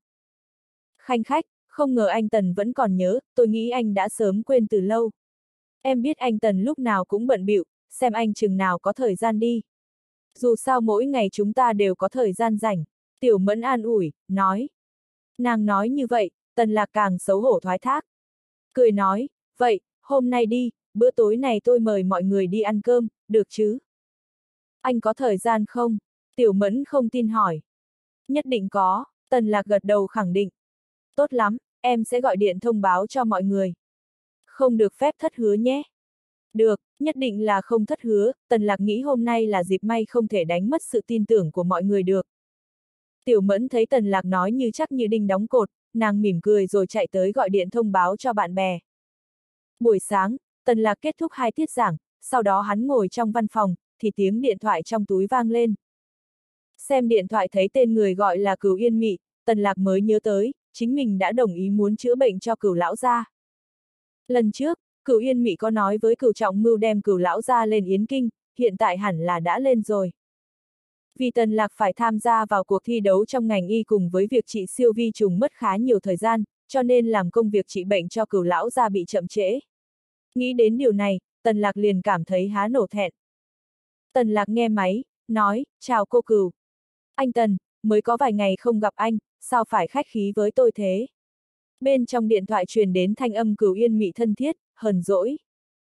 Khanh khách, không ngờ anh Tần vẫn còn nhớ, tôi nghĩ anh đã sớm quên từ lâu. Em biết anh Tần lúc nào cũng bận bịu, xem anh chừng nào có thời gian đi. Dù sao mỗi ngày chúng ta đều có thời gian rảnh. Tiểu Mẫn an ủi, nói. Nàng nói như vậy, Tần Lạc càng xấu hổ thoái thác. Cười nói, vậy, hôm nay đi, bữa tối này tôi mời mọi người đi ăn cơm, được chứ? Anh có thời gian không? Tiểu Mẫn không tin hỏi. Nhất định có, Tần Lạc gật đầu khẳng định. Tốt lắm, em sẽ gọi điện thông báo cho mọi người. Không được phép thất hứa nhé. Được, nhất định là không thất hứa, Tần Lạc nghĩ hôm nay là dịp may không thể đánh mất sự tin tưởng của mọi người được. Tiểu Mẫn thấy Tần Lạc nói như chắc như đinh đóng cột, nàng mỉm cười rồi chạy tới gọi điện thông báo cho bạn bè. Buổi sáng, Tần Lạc kết thúc hai tiết giảng, sau đó hắn ngồi trong văn phòng, thì tiếng điện thoại trong túi vang lên. Xem điện thoại thấy tên người gọi là Cửu Yên Mị, Tần Lạc mới nhớ tới, chính mình đã đồng ý muốn chữa bệnh cho Cửu lão gia. Lần trước, Cửu Yên Mị có nói với Cửu Trọng Mưu đem Cửu lão gia lên Yến Kinh, hiện tại hẳn là đã lên rồi. Vì Tần Lạc phải tham gia vào cuộc thi đấu trong ngành y cùng với việc trị siêu vi trùng mất khá nhiều thời gian, cho nên làm công việc trị bệnh cho Cửu lão gia bị chậm trễ. Nghĩ đến điều này, Tần Lạc liền cảm thấy há nổ thẹn. Tần Lạc nghe máy, nói, chào cô Cửu. Anh Tần, mới có vài ngày không gặp anh, sao phải khách khí với tôi thế? Bên trong điện thoại truyền đến thanh âm Cửu Yên Mị thân thiết, hờn dỗi.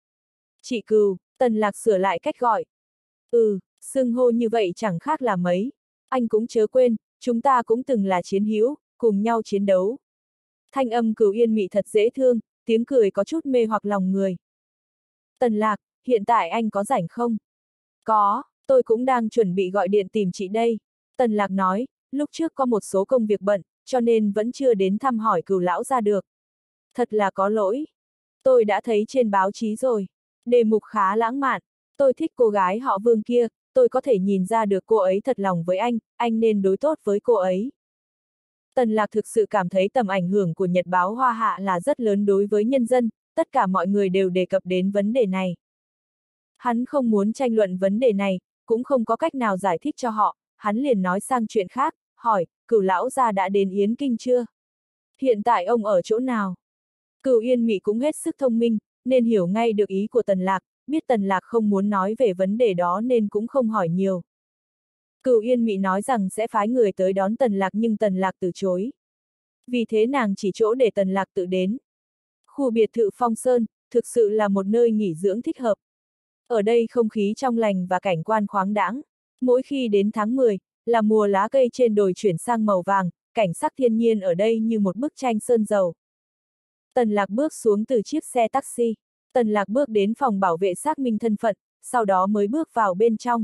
Chị Cửu, Tần Lạc sửa lại cách gọi. Ừ, xưng hô như vậy chẳng khác là mấy. Anh cũng chớ quên, chúng ta cũng từng là chiến hữu, cùng nhau chiến đấu. Thanh âm Cửu Yên Mị thật dễ thương, tiếng cười có chút mê hoặc lòng người. Tần Lạc, hiện tại anh có rảnh không? Có, tôi cũng đang chuẩn bị gọi điện tìm chị đây. Tần Lạc nói, lúc trước có một số công việc bận, cho nên vẫn chưa đến thăm hỏi Cửu lão gia được. Thật là có lỗi. Tôi đã thấy trên báo chí rồi. Đề mục khá lãng mạn. Tôi thích cô gái họ Vương kia, tôi có thể nhìn ra được cô ấy thật lòng với anh, anh nên đối tốt với cô ấy. Tần Lạc thực sự cảm thấy tầm ảnh hưởng của Nhật báo Hoa Hạ là rất lớn đối với nhân dân, tất cả mọi người đều đề cập đến vấn đề này. Hắn không muốn tranh luận vấn đề này, cũng không có cách nào giải thích cho họ, hắn liền nói sang chuyện khác, hỏi, Cửu lão gia đã đến Yến Kinh chưa? Hiện tại ông ở chỗ nào? Cửu Yên Mị cũng hết sức thông minh, nên hiểu ngay được ý của Tần Lạc, biết Tần Lạc không muốn nói về vấn đề đó nên cũng không hỏi nhiều. Cửu Yên Mị nói rằng sẽ phái người tới đón Tần Lạc nhưng Tần Lạc từ chối. Vì thế nàng chỉ chỗ để Tần Lạc tự đến. Khu biệt thự Phong Sơn, thực sự là một nơi nghỉ dưỡng thích hợp. Ở đây không khí trong lành và cảnh quan khoáng đãng. Mỗi khi đến tháng mười, là mùa lá cây trên đồi chuyển sang màu vàng, cảnh sắc thiên nhiên ở đây như một bức tranh sơn dầu. Tần Lạc bước xuống từ chiếc xe taxi. Tần Lạc bước đến phòng bảo vệ xác minh thân phận, sau đó mới bước vào bên trong.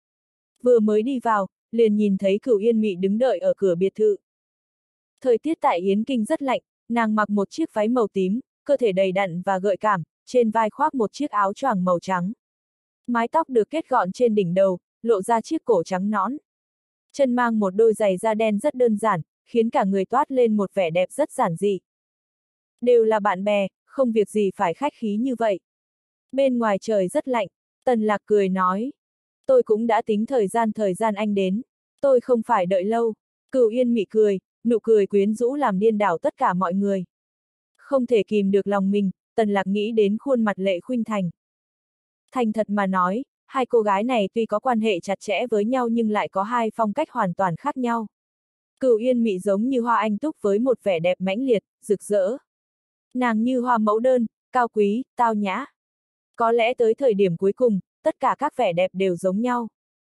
Vừa mới đi vào, liền nhìn thấy Cửu Yên Mị đứng đợi ở cửa biệt thự. Thời tiết tại Yến Kinh rất lạnh, nàng mặc một chiếc váy màu tím, cơ thể đầy đặn và gợi cảm, trên vai khoác một chiếc áo choàng màu trắng. Mái tóc được kết gọn trên đỉnh đầu, lộ ra chiếc cổ trắng nõn. Chân mang một đôi giày da đen rất đơn giản, khiến cả người toát lên một vẻ đẹp rất giản dị. Đều là bạn bè, không việc gì phải khách khí như vậy. Bên ngoài trời rất lạnh, Tần Lạc cười nói. Tôi cũng đã tính thời gian thời gian anh đến, tôi không phải đợi lâu. Cửu Yên Mị cười, nụ cười quyến rũ làm điên đảo tất cả mọi người. Không thể kìm được lòng mình, Tần Lạc nghĩ đến khuôn mặt Lệ Khuynh Thành. Thành thật mà nói, hai cô gái này tuy có quan hệ chặt chẽ với nhau nhưng lại có hai phong cách hoàn toàn khác nhau. Cửu Yên Mị giống như hoa anh túc với một vẻ đẹp mãnh liệt, rực rỡ. Nàng như hoa mẫu đơn, cao quý, tao nhã. Có lẽ tới thời điểm cuối cùng, tất cả các vẻ đẹp đều giống nhau.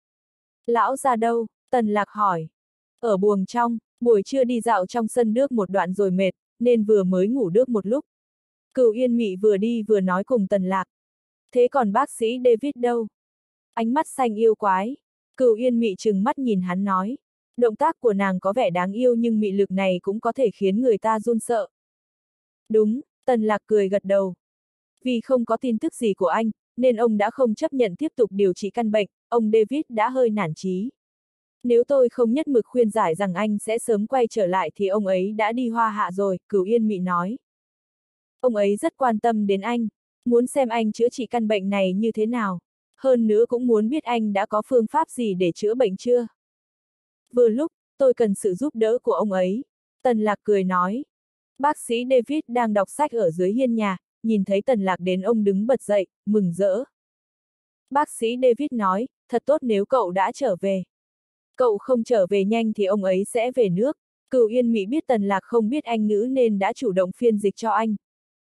Lão gia đâu? Tần Lạc hỏi. Ở buồng trong, buổi trưa đi dạo trong sân nước một đoạn rồi mệt, nên vừa mới ngủ được một lúc. Cửu Yên Mị vừa đi vừa nói cùng Tần Lạc. Thế còn bác sĩ David đâu? Ánh mắt xanh yêu quái. Cửu Yên Mị trừng mắt nhìn hắn nói. Động tác của nàng có vẻ đáng yêu nhưng mị lực này cũng có thể khiến người ta run sợ. Đúng, Tần Lạc cười gật đầu. Vì không có tin tức gì của anh, nên ông đã không chấp nhận tiếp tục điều trị căn bệnh, ông David đã hơi nản chí. Nếu tôi không nhất mực khuyên giải rằng anh sẽ sớm quay trở lại thì ông ấy đã đi Hoa Hạ rồi, Cửu Yên Mị nói. Ông ấy rất quan tâm đến anh, muốn xem anh chữa trị căn bệnh này như thế nào. Hơn nữa cũng muốn biết anh đã có phương pháp gì để chữa bệnh chưa. Vừa lúc, tôi cần sự giúp đỡ của ông ấy. Tần Lạc cười nói. Bác sĩ David đang đọc sách ở dưới hiên nhà, nhìn thấy Tần Lạc đến ông đứng bật dậy, mừng rỡ. Bác sĩ David nói, thật tốt nếu cậu đã trở về. Cậu không trở về nhanh thì ông ấy sẽ về nước. Cửu Yên Mị biết Tần Lạc không biết Anh ngữ nên đã chủ động phiên dịch cho anh.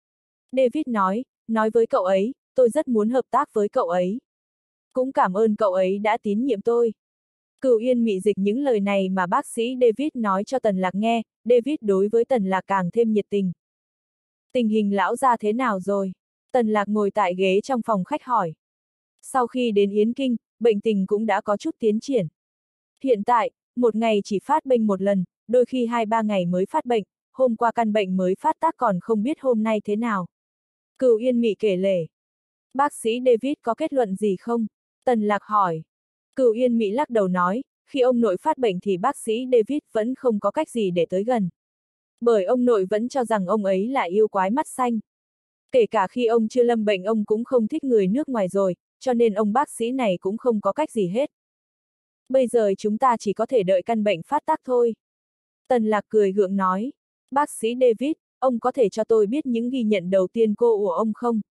David nói, nói với cậu ấy, tôi rất muốn hợp tác với cậu ấy. Cũng cảm ơn cậu ấy đã tín nhiệm tôi. Cửu Yên Mị dịch những lời này mà bác sĩ David nói cho Tần Lạc nghe, David đối với Tần Lạc càng thêm nhiệt tình. Tình hình lão gia thế nào rồi? Tần Lạc ngồi tại ghế trong phòng khách hỏi. Sau khi đến Yến Kinh, bệnh tình cũng đã có chút tiến triển. Hiện tại, một ngày chỉ phát bệnh một lần, đôi khi hai ba ngày mới phát bệnh, hôm qua căn bệnh mới phát tác còn không biết hôm nay thế nào. Cửu Yên Mị kể lể. Bác sĩ David có kết luận gì không? Tần Lạc hỏi. Cửu Yên Mị lắc đầu nói, khi ông nội phát bệnh thì bác sĩ David vẫn không có cách gì để tới gần. Bởi ông nội vẫn cho rằng ông ấy là yêu quái mắt xanh. Kể cả khi ông chưa lâm bệnh ông cũng không thích người nước ngoài rồi, cho nên ông bác sĩ này cũng không có cách gì hết. Bây giờ chúng ta chỉ có thể đợi căn bệnh phát tác thôi. Tần Lạc cười gượng nói, bác sĩ David, ông có thể cho tôi biết những ghi nhận đầu tiên cô của ông không?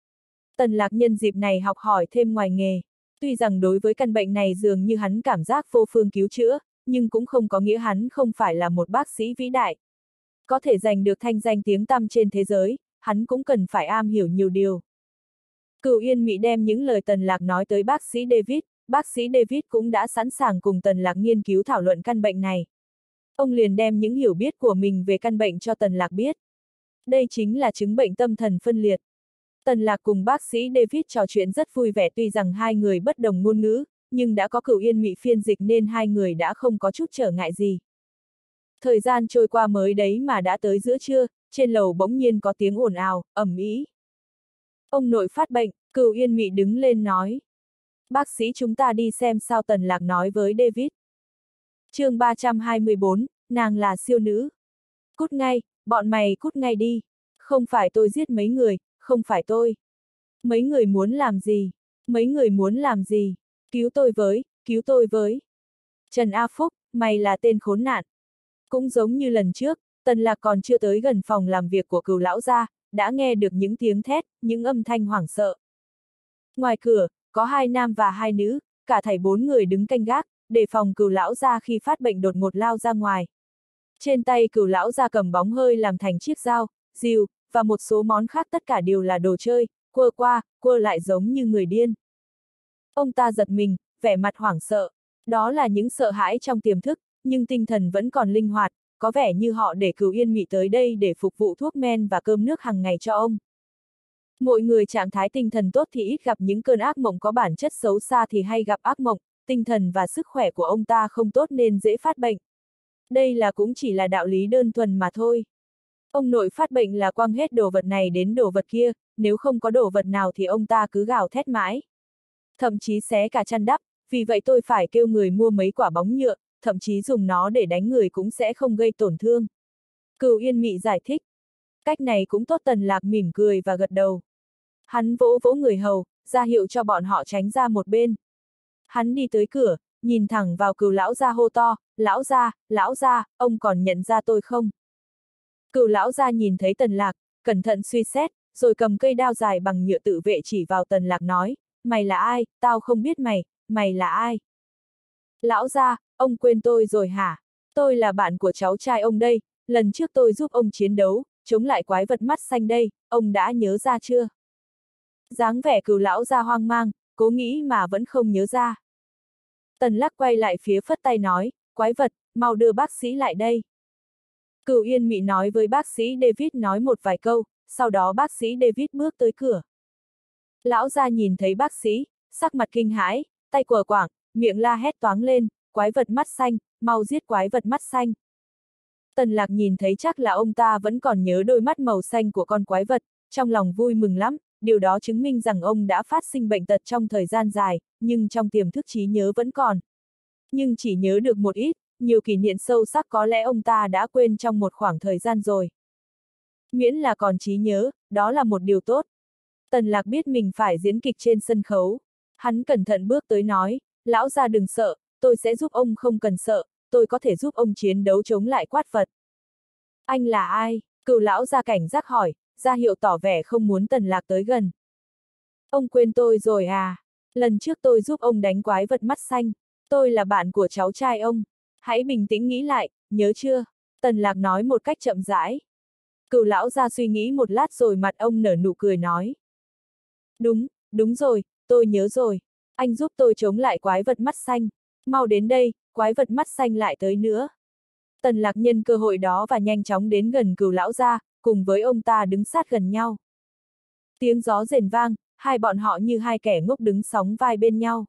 Tần Lạc nhân dịp này học hỏi thêm ngoài nghề. Tuy rằng đối với căn bệnh này dường như hắn cảm giác vô phương cứu chữa, nhưng cũng không có nghĩa hắn không phải là một bác sĩ vĩ đại. Có thể giành được thanh danh tiếng tăm trên thế giới, hắn cũng cần phải am hiểu nhiều điều. Cửu Yên Mị đem những lời Tần Lạc nói tới bác sĩ David, bác sĩ David cũng đã sẵn sàng cùng Tần Lạc nghiên cứu thảo luận căn bệnh này. Ông liền đem những hiểu biết của mình về căn bệnh cho Tần Lạc biết. Đây chính là chứng bệnh tâm thần phân liệt. Tần Lạc cùng bác sĩ David trò chuyện rất vui vẻ tuy rằng hai người bất đồng ngôn ngữ, nhưng đã có Cửu Yên Mị phiên dịch nên hai người đã không có chút trở ngại gì. Thời gian trôi qua mới đấy mà đã tới giữa trưa, trên lầu bỗng nhiên có tiếng ồn ào, ầm ĩ. Ông nội phát bệnh, Cửu Yên Mị đứng lên nói. Bác sĩ chúng ta đi xem sao, Tần Lạc nói với David. Chương ba trăm hai mươi bốn, nàng là siêu nữ. Cút ngay, bọn mày cút ngay đi. Không phải tôi giết mấy người, không phải tôi. Mấy người muốn làm gì? Mấy người muốn làm gì? Cứu tôi với, cứu tôi với. Trần A Phúc, mày là tên khốn nạn. Cũng giống như lần trước, Tần Lạc còn chưa tới gần phòng làm việc của Cửu lão gia, đã nghe được những tiếng thét, những âm thanh hoảng sợ. Ngoài cửa, có hai nam và hai nữ, cả thảy bốn người đứng canh gác, để phòng Cửu lão gia khi phát bệnh đột ngột lao ra ngoài. Trên tay Cửu lão gia cầm bóng hơi làm thành chiếc dao, rìu, và một số món khác, tất cả đều là đồ chơi, quơ qua, quơ lại giống như người điên. Ông ta giật mình, vẻ mặt hoảng sợ. Đó là những sợ hãi trong tiềm thức, nhưng tinh thần vẫn còn linh hoạt, có vẻ như họ để Cửu Yên Mị tới đây để phục vụ thuốc men và cơm nước hàng ngày cho ông. Mỗi người trạng thái tinh thần tốt thì ít gặp những cơn ác mộng, có bản chất xấu xa thì hay gặp ác mộng, tinh thần và sức khỏe của ông ta không tốt nên dễ phát bệnh. Đây là cũng chỉ là đạo lý đơn thuần mà thôi. Ông nội phát bệnh là quăng hết đồ vật này đến đồ vật kia, nếu không có đồ vật nào thì ông ta cứ gào thét mãi. Thậm chí xé cả chăn đắp, vì vậy tôi phải kêu người mua mấy quả bóng nhựa, thậm chí dùng nó để đánh người cũng sẽ không gây tổn thương. Cửu Yên Mị giải thích. Cách này cũng tốt. Tần Lạc mỉm cười và gật đầu. Hắn vỗ vỗ người hầu, ra hiệu cho bọn họ tránh ra một bên. Hắn đi tới cửa, nhìn thẳng vào Cửu lão gia hô to, lão gia, lão gia, ông còn nhận ra tôi không? Cửu lão gia nhìn thấy Tần Lạc, cẩn thận suy xét, rồi cầm cây đao dài bằng nhựa tự vệ chỉ vào Tần Lạc nói, mày là ai, tao không biết mày, mày là ai? Lão gia, ông quên tôi rồi hả? Tôi là bạn của cháu trai ông đây, lần trước tôi giúp ông chiến đấu, chống lại quái vật mắt xanh đây, ông đã nhớ ra chưa? Dáng vẻ Cửu lão gia hoang mang, cố nghĩ mà vẫn không nhớ ra. Tần Lạc quay lại phía phất tay nói, quái vật, mau đưa bác sĩ lại đây. Cửu Yên Mị nói với bác sĩ David nói một vài câu, sau đó bác sĩ David bước tới cửa. Lão gia nhìn thấy bác sĩ, sắc mặt kinh hãi, tay quờ quảng, miệng la hét toáng lên, quái vật mắt xanh, mau giết quái vật mắt xanh. Tần Lạc nhìn thấy chắc là ông ta vẫn còn nhớ đôi mắt màu xanh của con quái vật, trong lòng vui mừng lắm, điều đó chứng minh rằng ông đã phát sinh bệnh tật trong thời gian dài, nhưng trong tiềm thức trí nhớ vẫn còn. Nhưng chỉ nhớ được một ít, nhiều kỷ niệm sâu sắc có lẽ ông ta đã quên trong một khoảng thời gian rồi. Miễn là còn trí nhớ, đó là một điều tốt. Tần Lạc biết mình phải diễn kịch trên sân khấu. Hắn cẩn thận bước tới nói, lão gia đừng sợ, tôi sẽ giúp ông, không cần sợ, tôi có thể giúp ông chiến đấu chống lại quái vật. Anh là ai? Cửu lão gia cảnh giác hỏi, ra hiệu tỏ vẻ không muốn Tần Lạc tới gần. Ông quên tôi rồi à? Lần trước tôi giúp ông đánh quái vật mắt xanh, tôi là bạn của cháu trai ông. Hãy bình tĩnh nghĩ lại, nhớ chưa? Tần Lạc nói một cách chậm rãi. Cửu lão gia suy nghĩ một lát rồi mặt ông nở nụ cười nói. Đúng, đúng rồi, tôi nhớ rồi. Anh giúp tôi chống lại quái vật mắt xanh. Mau đến đây, quái vật mắt xanh lại tới nữa. Tần Lạc nhân cơ hội đó và nhanh chóng đến gần Cửu lão gia, cùng với ông ta đứng sát gần nhau. Tiếng gió rền vang, hai bọn họ như hai kẻ ngốc đứng sóng vai bên nhau.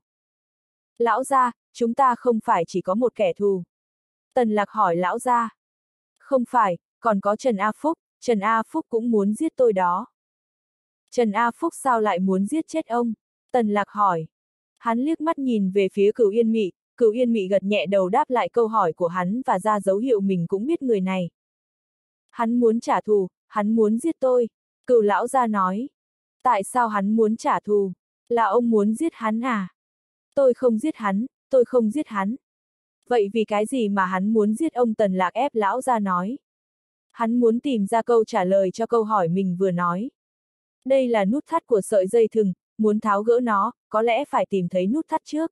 Lão gia, chúng ta không phải chỉ có một kẻ thù. Tần Lạc hỏi lão gia. Không phải, còn có Trần A Phúc, Trần A Phúc cũng muốn giết tôi đó. Trần A Phúc sao lại muốn giết chết ông? Tần Lạc hỏi. Hắn liếc mắt nhìn về phía Cửu Yên Mị, Cửu Yên Mị gật nhẹ đầu đáp lại câu hỏi của hắn và ra dấu hiệu mình cũng biết người này. Hắn muốn trả thù, hắn muốn giết tôi. Cửu lão gia nói. Tại sao hắn muốn trả thù? Là ông muốn giết hắn à? Tôi không giết hắn, tôi không giết hắn. Vậy vì cái gì mà hắn muốn giết ông? Tần Lạc ép lão gia nói. Hắn muốn tìm ra câu trả lời cho câu hỏi mình vừa nói. Đây là nút thắt của sợi dây thừng, muốn tháo gỡ nó, có lẽ phải tìm thấy nút thắt trước.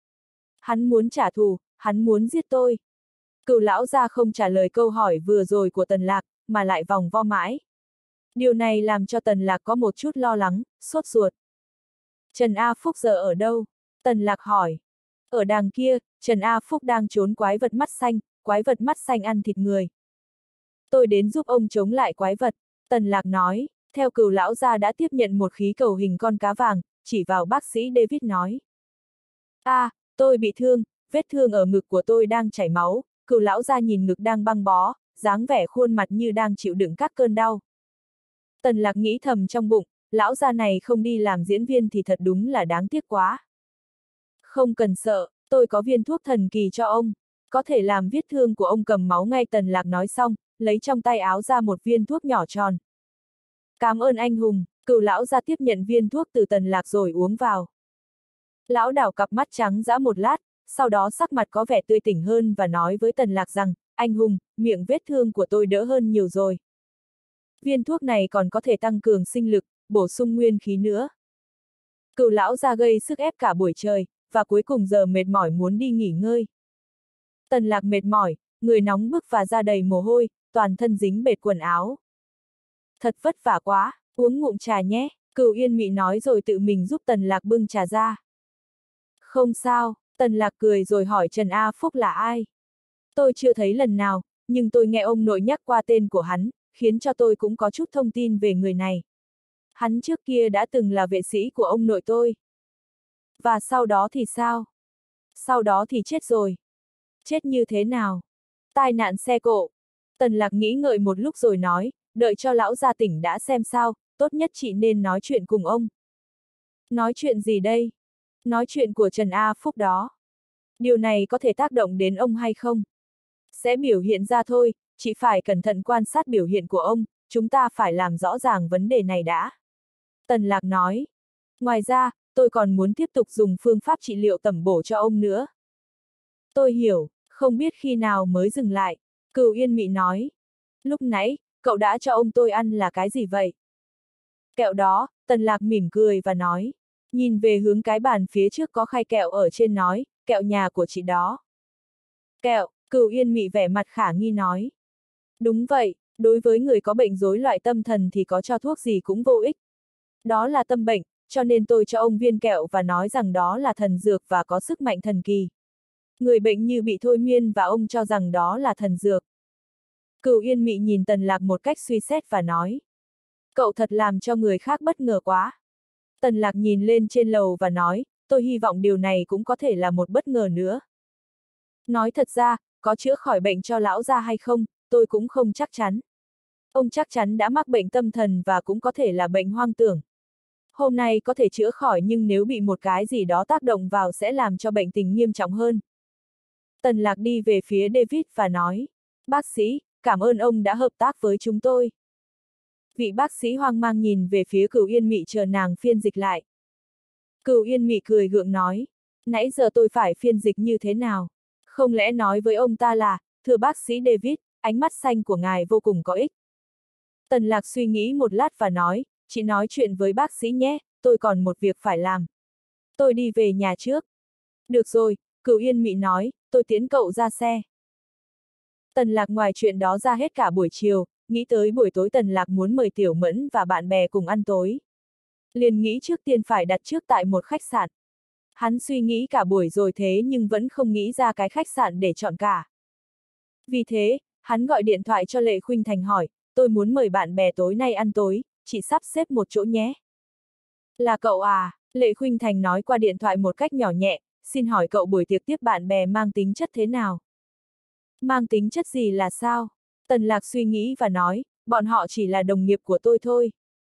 Hắn muốn trả thù, hắn muốn giết tôi. Cửu lão gia không trả lời câu hỏi vừa rồi của Tần Lạc, mà lại vòng vo mãi. Điều này làm cho Tần Lạc có một chút lo lắng, sốt ruột. Trần A Phúc giờ ở đâu? Tần Lạc hỏi. Ở đằng kia, Trần A Phúc đang trốn quái vật mắt xanh, quái vật mắt xanh ăn thịt người. Tôi đến giúp ông chống lại quái vật, Tần Lạc nói, theo Cửu lão gia đã tiếp nhận một khí cầu hình con cá vàng, chỉ vào bác sĩ David nói. A, à, tôi bị thương, vết thương ở ngực của tôi đang chảy máu. Cửu lão gia nhìn ngực đang băng bó, dáng vẻ khuôn mặt như đang chịu đựng các cơn đau. Tần Lạc nghĩ thầm trong bụng, lão gia này không đi làm diễn viên thì thật đúng là đáng tiếc quá. Không cần sợ, tôi có viên thuốc thần kỳ cho ông, có thể làm vết thương của ông cầm máu ngay. Tần Lạc nói xong, lấy trong tay áo ra một viên thuốc nhỏ tròn. Cảm ơn anh hùng. Cửu lão gia tiếp nhận viên thuốc từ Tần Lạc rồi uống vào. Lão đảo cặp mắt trắng dã một lát, sau đó sắc mặt có vẻ tươi tỉnh hơn và nói với Tần Lạc rằng, anh hùng, miệng vết thương của tôi đỡ hơn nhiều rồi. Viên thuốc này còn có thể tăng cường sinh lực, bổ sung nguyên khí nữa. Cựu lão ra gây sức ép cả buổi trời, và cuối cùng giờ mệt mỏi muốn đi nghỉ ngơi. Tần Lạc mệt mỏi, người nóng bức và da đầy mồ hôi, toàn thân dính bệt quần áo. Thật vất vả quá, uống ngụm trà nhé, Cửu Yên Mị nói rồi tự mình giúp Tần Lạc bưng trà ra. Không sao, Tần Lạc cười rồi hỏi Trần A Phúc là ai. Tôi chưa thấy lần nào, nhưng tôi nghe ông nội nhắc qua tên của hắn, khiến cho tôi cũng có chút thông tin về người này. Hắn trước kia đã từng là vệ sĩ của ông nội tôi. Và sau đó thì sao? Sau đó thì chết rồi. Chết như thế nào? Tai nạn xe cộ. Tần Lạc nghĩ ngợi một lúc rồi nói, đợi cho lão gia tỉnh đã xem sao, tốt nhất chị nên nói chuyện cùng ông. Nói chuyện gì đây? Nói chuyện của Trần A Phúc đó. Điều này có thể tác động đến ông hay không? Sẽ biểu hiện ra thôi, chị phải cẩn thận quan sát biểu hiện của ông, chúng ta phải làm rõ ràng vấn đề này đã. Tần Lạc nói. Ngoài ra, tôi còn muốn tiếp tục dùng phương pháp trị liệu tẩm bổ cho ông nữa. Tôi hiểu, không biết khi nào mới dừng lại. Cửu Yên Mị nói. Lúc nãy, cậu đã cho ông tôi ăn là cái gì vậy? Kẹo đó, Tần Lạc mỉm cười và nói. Nhìn về hướng cái bàn phía trước có khay kẹo ở trên nói, kẹo nhà của chị đó. Kẹo, Cửu Yên Mị vẻ mặt khả nghi nói. Đúng vậy, đối với người có bệnh rối loạn tâm thần thì có cho thuốc gì cũng vô ích. Đó là tâm bệnh, cho nên tôi cho ông viên kẹo và nói rằng đó là thần dược và có sức mạnh thần kỳ. Người bệnh như bị thôi miên và ông cho rằng đó là thần dược. Cửu Yên Mị nhìn Tần Lạc một cách suy xét và nói. Cậu thật làm cho người khác bất ngờ quá. Tần Lạc nhìn lên trên lầu và nói, tôi hy vọng điều này cũng có thể là một bất ngờ nữa. Nói thật ra, có chữa khỏi bệnh cho lão gia hay không, tôi cũng không chắc chắn. Ông chắc chắn đã mắc bệnh tâm thần và cũng có thể là bệnh hoang tưởng. Hôm nay có thể chữa khỏi nhưng nếu bị một cái gì đó tác động vào sẽ làm cho bệnh tình nghiêm trọng hơn. Tần Lạc đi về phía David và nói, bác sĩ, cảm ơn ông đã hợp tác với chúng tôi. Vị bác sĩ hoang mang nhìn về phía Cửu Yên Mị chờ nàng phiên dịch lại. Cửu Yên Mị cười gượng nói, nãy giờ tôi phải phiên dịch như thế nào? Không lẽ nói với ông ta là, thưa bác sĩ David, ánh mắt xanh của ngài vô cùng có ích. Tần Lạc suy nghĩ một lát và nói, chị nói chuyện với bác sĩ nhé, tôi còn một việc phải làm. Tôi đi về nhà trước. Được rồi, Cửu Yên Mị nói, tôi tiễn cậu ra xe. Tần Lạc ngoài chuyện đó ra hết cả buổi chiều, nghĩ tới buổi tối Tần Lạc muốn mời Tiểu Mẫn và bạn bè cùng ăn tối. Liền nghĩ trước tiên phải đặt trước tại một khách sạn. Hắn suy nghĩ cả buổi rồi thế nhưng vẫn không nghĩ ra cái khách sạn để chọn cả. Vì thế, hắn gọi điện thoại cho Lệ Khuynh Thành hỏi, tôi muốn mời bạn bè tối nay ăn tối, chị sắp xếp một chỗ nhé. Là cậu à? Lệ Khuynh Thành nói qua điện thoại một cách nhỏ nhẹ, xin hỏi cậu buổi tiệc tiếp bạn bè mang tính chất thế nào? Mang tính chất gì là sao? Tần Lạc suy nghĩ và nói, bọn họ chỉ là đồng nghiệp của tôi thôi.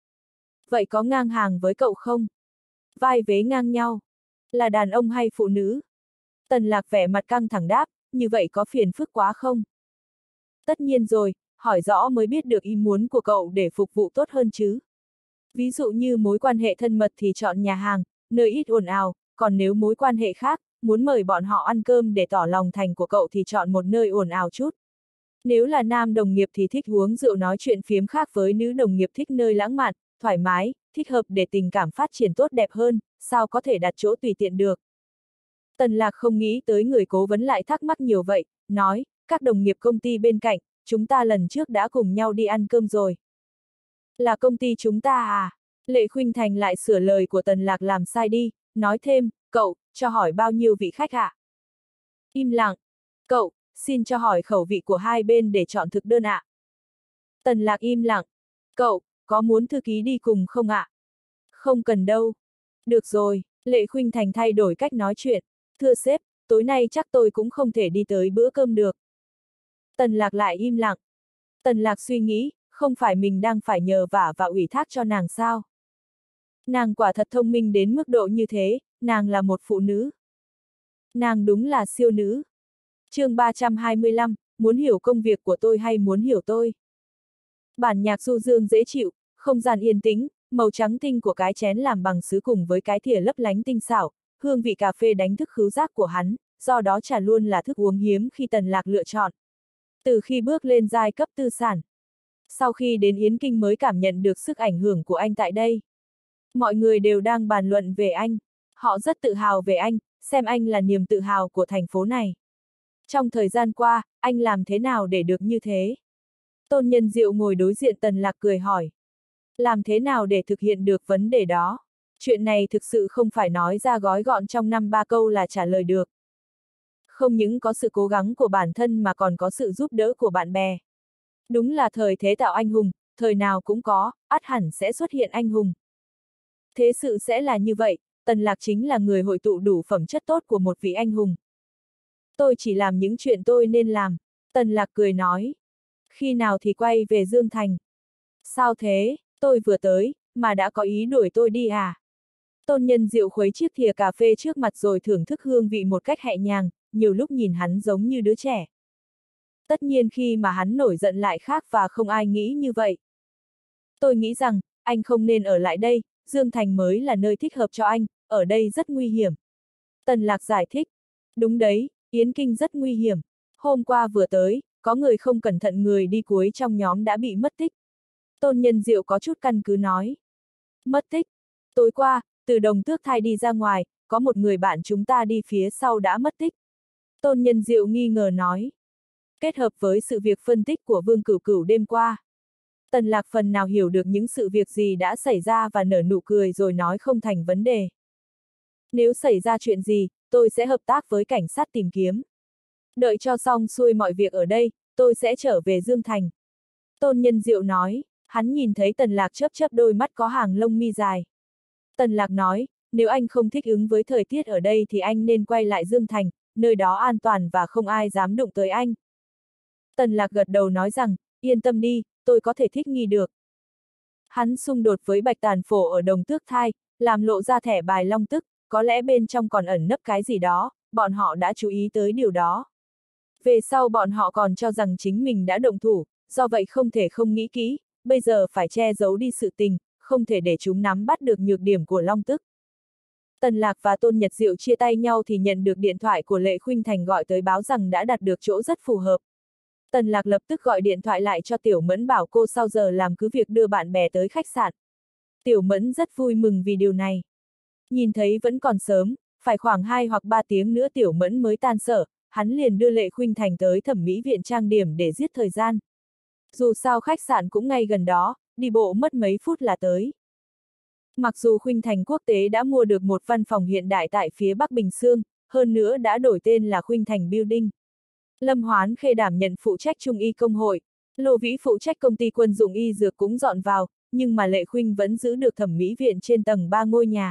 Vậy có ngang hàng với cậu không? Vai vế ngang nhau. Là đàn ông hay phụ nữ? Tần Lạc vẻ mặt căng thẳng đáp, như vậy có phiền phức quá không? Tất nhiên rồi, hỏi rõ mới biết được ý muốn của cậu để phục vụ tốt hơn chứ. Ví dụ như mối quan hệ thân mật thì chọn nhà hàng, nơi ít ồn ào, còn nếu mối quan hệ khác, muốn mời bọn họ ăn cơm để tỏ lòng thành của cậu thì chọn một nơi ồn ào chút. Nếu là nam đồng nghiệp thì thích uống rượu nói chuyện phiếm khác với nữ đồng nghiệp thích nơi lãng mạn, thoải mái, thích hợp để tình cảm phát triển tốt đẹp hơn, sao có thể đặt chỗ tùy tiện được. Tần Lạc không nghĩ tới người cố vấn lại thắc mắc nhiều vậy, nói, các đồng nghiệp công ty bên cạnh, chúng ta lần trước đã cùng nhau đi ăn cơm rồi. Là công ty chúng ta à? Lệ Khuynh Thành lại sửa lời của Tần Lạc làm sai đi, nói thêm, cậu, cho hỏi bao nhiêu vị khách ạ? À? Im lặng. Cậu, xin cho hỏi khẩu vị của hai bên để chọn thực đơn ạ. À? Tần Lạc im lặng. Cậu, có muốn thư ký đi cùng không ạ? À? Không cần đâu. Được rồi, Lệ Khuynh Thành thay đổi cách nói chuyện. Thưa sếp, tối nay chắc tôi cũng không thể đi tới bữa cơm được. Tần Lạc lại im lặng. Tần Lạc suy nghĩ, không phải mình đang phải nhờ vả và ủy thác cho nàng sao? Nàng quả thật thông minh đến mức độ như thế, nàng là một phụ nữ. Nàng đúng là siêu nữ. Chương ba trăm hai mươi lăm, muốn hiểu công việc của tôi hay muốn hiểu tôi? Bản nhạc du dương dễ chịu, không gian yên tĩnh, màu trắng tinh của cái chén làm bằng sứ cùng với cái thìa lấp lánh tinh xảo, hương vị cà phê đánh thức khứu giác của hắn, do đó trà luôn là thức uống hiếm khi Tần Lạc lựa chọn. Từ khi bước lên giai cấp tư sản, sau khi đến Yến Kinh mới cảm nhận được sức ảnh hưởng của anh tại đây. Mọi người đều đang bàn luận về anh, họ rất tự hào về anh, xem anh là niềm tự hào của thành phố này. Trong thời gian qua, anh làm thế nào để được như thế? Tôn Nhân Diệu ngồi đối diện Tần Lạc cười hỏi. Làm thế nào để thực hiện được vấn đề đó? Chuyện này thực sự không phải nói ra gói gọn trong năm ba câu là trả lời được. Không những có sự cố gắng của bản thân mà còn có sự giúp đỡ của bạn bè. Đúng là thời thế tạo anh hùng, thời nào cũng có, ắt hẳn sẽ xuất hiện anh hùng. Thế sự sẽ là như vậy, Tần Lạc chính là người hội tụ đủ phẩm chất tốt của một vị anh hùng. Tôi chỉ làm những chuyện tôi nên làm, Tần Lạc cười nói. Khi nào thì quay về Dương Thành? Sao thế, tôi vừa tới, mà đã có ý đuổi tôi đi à? Tôn Nhân Diệu khuấy chiếc thìa cà phê trước mặt rồi thưởng thức hương vị một cách nhẹ nhàng, nhiều lúc nhìn hắn giống như đứa trẻ. Tất nhiên khi mà hắn nổi giận lại khác và không ai nghĩ như vậy. Tôi nghĩ rằng, anh không nên ở lại đây, Dương Thành mới là nơi thích hợp cho anh, ở đây rất nguy hiểm. Tần Lạc giải thích. Đúng đấy, Yến Kinh rất nguy hiểm. Hôm qua vừa tới, có người không cẩn thận người đi cuối trong nhóm đã bị mất tích. Tôn Nhân Diệu có chút căn cứ nói. Mất tích. Tối qua, từ Đồng Tước Thai đi ra ngoài, có một người bạn chúng ta đi phía sau đã mất tích. Tôn Nhân Diệu nghi ngờ nói. Kết hợp với sự việc phân tích của Vương Cửu Cửu đêm qua. Tần Lạc phần nào hiểu được những sự việc gì đã xảy ra và nở nụ cười rồi nói không thành vấn đề. Nếu xảy ra chuyện gì, tôi sẽ hợp tác với cảnh sát tìm kiếm. Đợi cho xong xuôi mọi việc ở đây, tôi sẽ trở về Dương Thành. Tôn Nhân Diệu nói, hắn nhìn thấy Tần Lạc chớp chớp đôi mắt có hàng lông mi dài. Tần Lạc nói, nếu anh không thích ứng với thời tiết ở đây thì anh nên quay lại Dương Thành, nơi đó an toàn và không ai dám đụng tới anh. Tần Lạc gật đầu nói rằng, yên tâm đi, tôi có thể thích nghi được. Hắn xung đột với Bạch Tàn Phổ ở Đồng Tước Thai, làm lộ ra thẻ bài long tức, có lẽ bên trong còn ẩn nấp cái gì đó, bọn họ đã chú ý tới điều đó. Về sau bọn họ còn cho rằng chính mình đã động thủ, do vậy không thể không nghĩ kỹ, bây giờ phải che giấu đi sự tình, không thể để chúng nắm bắt được nhược điểm của long tức. Tần Lạc và Tôn Nhật Diệu chia tay nhau thì nhận được điện thoại của Lệ Khuynh Thành gọi tới báo rằng đã đặt được chỗ rất phù hợp. Tần Lạc lập tức gọi điện thoại lại cho Tiểu Mẫn bảo cô sau giờ làm cứ việc đưa bạn bè tới khách sạn. Tiểu Mẫn rất vui mừng vì điều này. Nhìn thấy vẫn còn sớm, phải khoảng hai hoặc ba tiếng nữa Tiểu Mẫn mới tan sở, hắn liền đưa Lệ Khuynh Thành tới thẩm mỹ viện trang điểm để giết thời gian. Dù sao khách sạn cũng ngay gần đó, đi bộ mất mấy phút là tới. Mặc dù Khuynh Thành Quốc tế đã mua được một văn phòng hiện đại tại phía Bắc Bình Xương, hơn nữa đã đổi tên là Khuynh Thành Building. Lâm Hoán Khê đảm nhận phụ trách Trung y công hội, Lô Vĩ phụ trách công ty quân dụng y dược cũng dọn vào, nhưng mà Lệ Khuynh vẫn giữ được thẩm mỹ viện trên tầng ba ngôi nhà.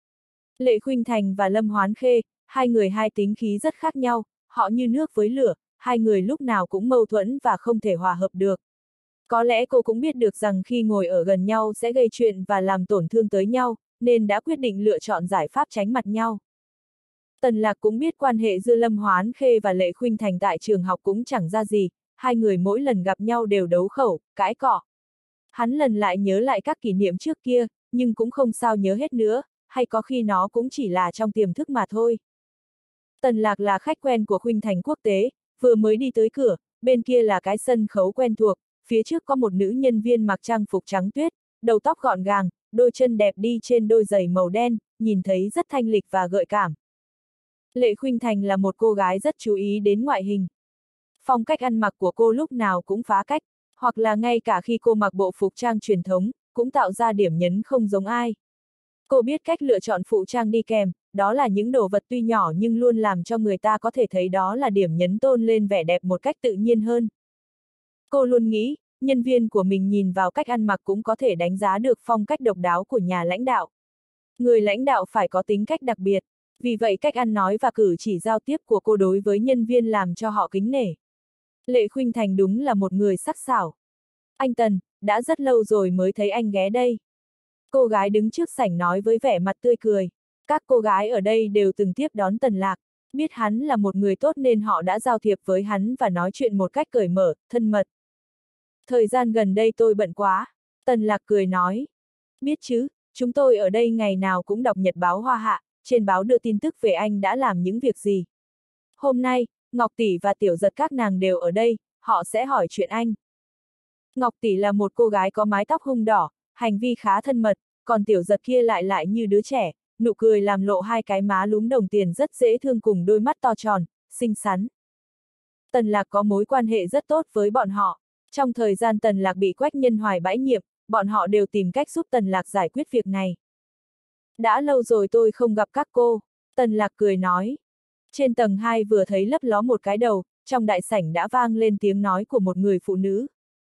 Lệ Khuynh Thành và Lâm Hoán Khê, hai người hai tính khí rất khác nhau, họ như nước với lửa, hai người lúc nào cũng mâu thuẫn và không thể hòa hợp được. Có lẽ cô cũng biết được rằng khi ngồi ở gần nhau sẽ gây chuyện và làm tổn thương tới nhau, nên đã quyết định lựa chọn giải pháp tránh mặt nhau. Tần Lạc cũng biết quan hệ giữa Lâm Hoán Khê và Lệ Khuynh Thành tại trường học cũng chẳng ra gì, hai người mỗi lần gặp nhau đều đấu khẩu, cãi cọ. Hắn lần lại nhớ lại các kỷ niệm trước kia, nhưng cũng không sao nhớ hết nữa, hay có khi nó cũng chỉ là trong tiềm thức mà thôi. Tần Lạc là khách quen của Khuynh Thành Quốc tế, vừa mới đi tới cửa, bên kia là cái sân khấu quen thuộc, phía trước có một nữ nhân viên mặc trang phục trắng tuyết, đầu tóc gọn gàng, đôi chân đẹp đi trên đôi giày màu đen, nhìn thấy rất thanh lịch và gợi cảm. Lệ Khuynh Thành là một cô gái rất chú ý đến ngoại hình. Phong cách ăn mặc của cô lúc nào cũng phá cách, hoặc là ngay cả khi cô mặc bộ phục trang truyền thống, cũng tạo ra điểm nhấn không giống ai. Cô biết cách lựa chọn phụ trang đi kèm, đó là những đồ vật tuy nhỏ nhưng luôn làm cho người ta có thể thấy đó là điểm nhấn tôn lên vẻ đẹp một cách tự nhiên hơn. Cô luôn nghĩ, nhân viên của mình nhìn vào cách ăn mặc cũng có thể đánh giá được phong cách độc đáo của nhà lãnh đạo. Người lãnh đạo phải có tính cách đặc biệt, vì vậy cách ăn nói và cử chỉ giao tiếp của cô đối với nhân viên làm cho họ kính nể. Lệ Khuynh Thành đúng là một người sắc sảo. Anh Tần, đã rất lâu rồi mới thấy anh ghé đây. Cô gái đứng trước sảnh nói với vẻ mặt tươi cười. Các cô gái ở đây đều từng tiếp đón Tần Lạc, biết hắn là một người tốt nên họ đã giao thiệp với hắn và nói chuyện một cách cởi mở, thân mật. Thời gian gần đây tôi bận quá, Tần Lạc cười nói. Biết chứ, chúng tôi ở đây ngày nào cũng đọc nhật báo Hoa Hạ, trên báo đưa tin tức về anh đã làm những việc gì. Hôm nay, Ngọc Tỷ và Tiểu Giật các nàng đều ở đây, họ sẽ hỏi chuyện anh. Ngọc Tỷ là một cô gái có mái tóc hung đỏ, hành vi khá thân mật, còn Tiểu Giật kia lại lại như đứa trẻ, nụ cười làm lộ hai cái má lúm đồng tiền rất dễ thương cùng đôi mắt to tròn, xinh xắn. Tần Lạc có mối quan hệ rất tốt với bọn họ. Trong thời gian Tần Lạc bị Quách Nhân Hoài bãi nhiệm, bọn họ đều tìm cách giúp Tần Lạc giải quyết việc này. Đã lâu rồi tôi không gặp các cô, Tần Lạc cười nói. Trên tầng hai vừa thấy lấp ló một cái đầu, trong đại sảnh đã vang lên tiếng nói của một người phụ nữ.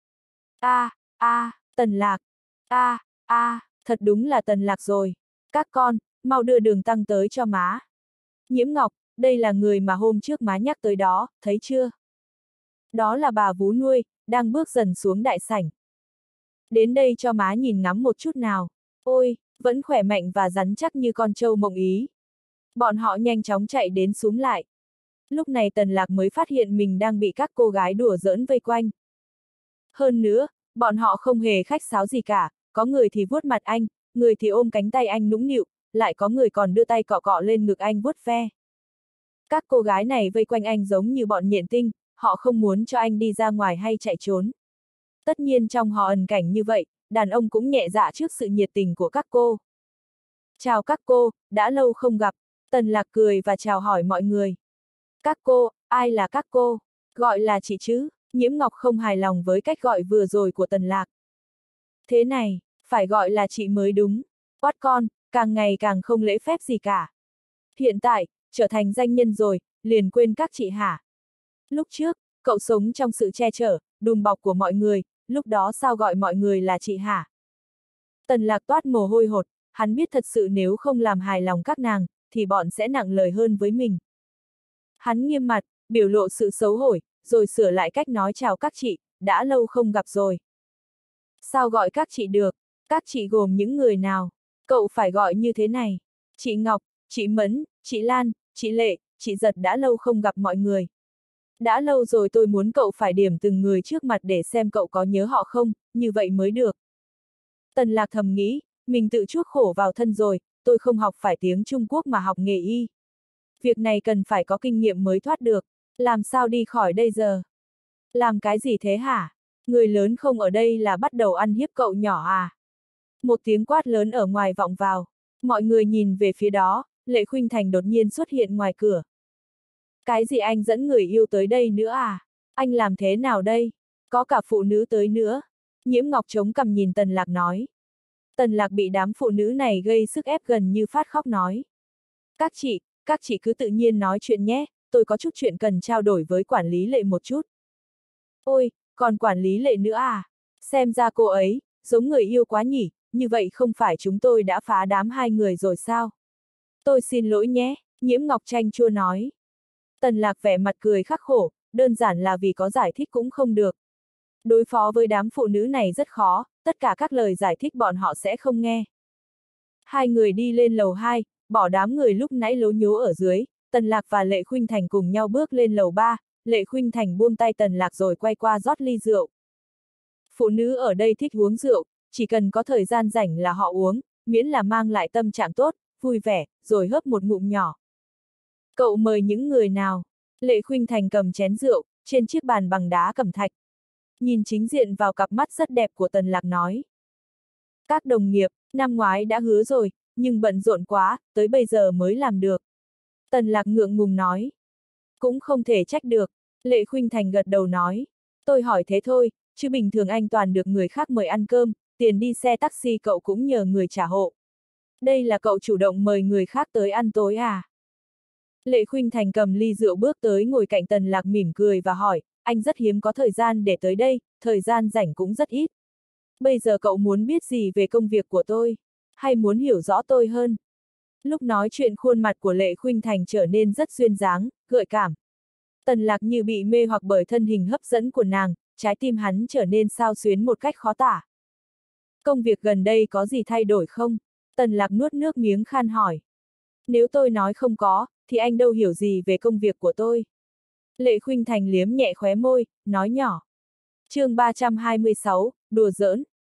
A, a, Tần Lạc, a, a, thật đúng là Tần Lạc rồi. Các con, mau đưa đường tăng tới cho má. Nhiễm Ngọc, đây là người mà hôm trước má nhắc tới đó, thấy chưa? Đó là bà vú nuôi, đang bước dần xuống đại sảnh. Đến đây cho má nhìn ngắm một chút nào. Ôi, vẫn khỏe mạnh và rắn chắc như con trâu Mộng Ý. Bọn họ nhanh chóng chạy đến xúm lại. Lúc này Tần Lạc mới phát hiện mình đang bị các cô gái đùa giỡn vây quanh. Hơn nữa, bọn họ không hề khách sáo gì cả, có người thì vuốt mặt anh, người thì ôm cánh tay anh nũng nịu, lại có người còn đưa tay cọ cọ lên ngực anh vuốt ve. Các cô gái này vây quanh anh giống như bọn nhện tinh, họ không muốn cho anh đi ra ngoài hay chạy trốn. Tất nhiên trong họ ẩn cảnh như vậy, đàn ông cũng nhẹ dạ trước sự nhiệt tình của các cô. Chào các cô, đã lâu không gặp. Tần Lạc cười và chào hỏi mọi người. Các cô, ai là các cô? Gọi là chị chứ? Nhiễm Ngọc không hài lòng với cách gọi vừa rồi của Tần Lạc. Thế này, phải gọi là chị mới đúng. Quát con, càng ngày càng không lễ phép gì cả. Hiện tại, trở thành danh nhân rồi, liền quên các chị hả? Lúc trước, cậu sống trong sự che chở, đùm bọc của mọi người, lúc đó sao gọi mọi người là chị hả? Tần Lạc toát mồ hôi hột, hắn biết thật sự nếu không làm hài lòng các nàng, thì bọn sẽ nặng lời hơn với mình. Hắn nghiêm mặt, biểu lộ sự xấu hổ, rồi sửa lại cách nói chào các chị, đã lâu không gặp rồi. Sao gọi các chị được? Các chị gồm những người nào? Cậu phải gọi như thế này. Chị Ngọc, chị Mẫn, chị Lan, chị Lệ, chị Giật đã lâu không gặp mọi người. Đã lâu rồi tôi muốn cậu phải điểm từng người trước mặt để xem cậu có nhớ họ không, như vậy mới được. Tần Lạc thầm nghĩ, mình tự chuốc khổ vào thân rồi, tôi không học phải tiếng Trung Quốc mà học nghề y. Việc này cần phải có kinh nghiệm mới thoát được, làm sao đi khỏi đây giờ? Làm cái gì thế hả? Người lớn không ở đây là bắt đầu ăn hiếp cậu nhỏ à? Một tiếng quát lớn ở ngoài vọng vào, mọi người nhìn về phía đó, Lệ Khuynh Thành đột nhiên xuất hiện ngoài cửa. Cái gì anh dẫn người yêu tới đây nữa à? Anh làm thế nào đây? Có cả phụ nữ tới nữa. Nhiễm Ngọc chống cằm nhìn Tần Lạc nói. Tần Lạc bị đám phụ nữ này gây sức ép gần như phát khóc nói. Các chị, các chị cứ tự nhiên nói chuyện nhé, tôi có chút chuyện cần trao đổi với quản lý Lệ một chút. Ôi, còn quản lý Lệ nữa à? Xem ra cô ấy, giống người yêu quá nhỉ, như vậy không phải chúng tôi đã phá đám hai người rồi sao? Tôi xin lỗi nhé, Nhiễm Ngọc chanh chua nói. Tần Lạc vẻ mặt cười khắc khổ, đơn giản là vì có giải thích cũng không được. Đối phó với đám phụ nữ này rất khó, tất cả các lời giải thích bọn họ sẽ không nghe. Hai người đi lên lầu hai, bỏ đám người lúc nãy lố nhố ở dưới, Tần Lạc và Lệ Khuynh Thành cùng nhau bước lên lầu ba, Lệ Khuynh Thành buông tay Tần Lạc rồi quay qua rót ly rượu. Phụ nữ ở đây thích uống rượu, chỉ cần có thời gian rảnh là họ uống, miễn là mang lại tâm trạng tốt, vui vẻ, rồi hớp một ngụm nhỏ. Cậu mời những người nào? Lệ Khuynh Thành cầm chén rượu, trên chiếc bàn bằng đá cẩm thạch. Nhìn chính diện vào cặp mắt rất đẹp của Tần Lạc nói. Các đồng nghiệp, năm ngoái đã hứa rồi, nhưng bận rộn quá, tới bây giờ mới làm được. Tần Lạc ngượng ngùng nói. Cũng không thể trách được, Lệ Khuynh Thành gật đầu nói. Tôi hỏi thế thôi, chứ bình thường anh toàn được người khác mời ăn cơm, tiền đi xe taxi cậu cũng nhờ người trả hộ. Đây là cậu chủ động mời người khác tới ăn tối à? Lệ Khuynh Thành cầm ly rượu bước tới ngồi cạnh Tần Lạc mỉm cười và hỏi, anh rất hiếm có thời gian để tới đây, thời gian rảnh cũng rất ít. Bây giờ cậu muốn biết gì về công việc của tôi? Hay muốn hiểu rõ tôi hơn? Lúc nói chuyện khuôn mặt của Lệ Khuynh Thành trở nên rất duyên dáng, gợi cảm. Tần Lạc như bị mê hoặc bởi thân hình hấp dẫn của nàng, trái tim hắn trở nên xao xuyến một cách khó tả. Công việc gần đây có gì thay đổi không? Tần Lạc nuốt nước miếng khan hỏi. Nếu tôi nói không có, thì anh đâu hiểu gì về công việc của tôi. Lệ Khuynh Thành liếm nhẹ khóe môi, nói nhỏ. Chương ba trăm hai mươi sáu, đùa giỡn.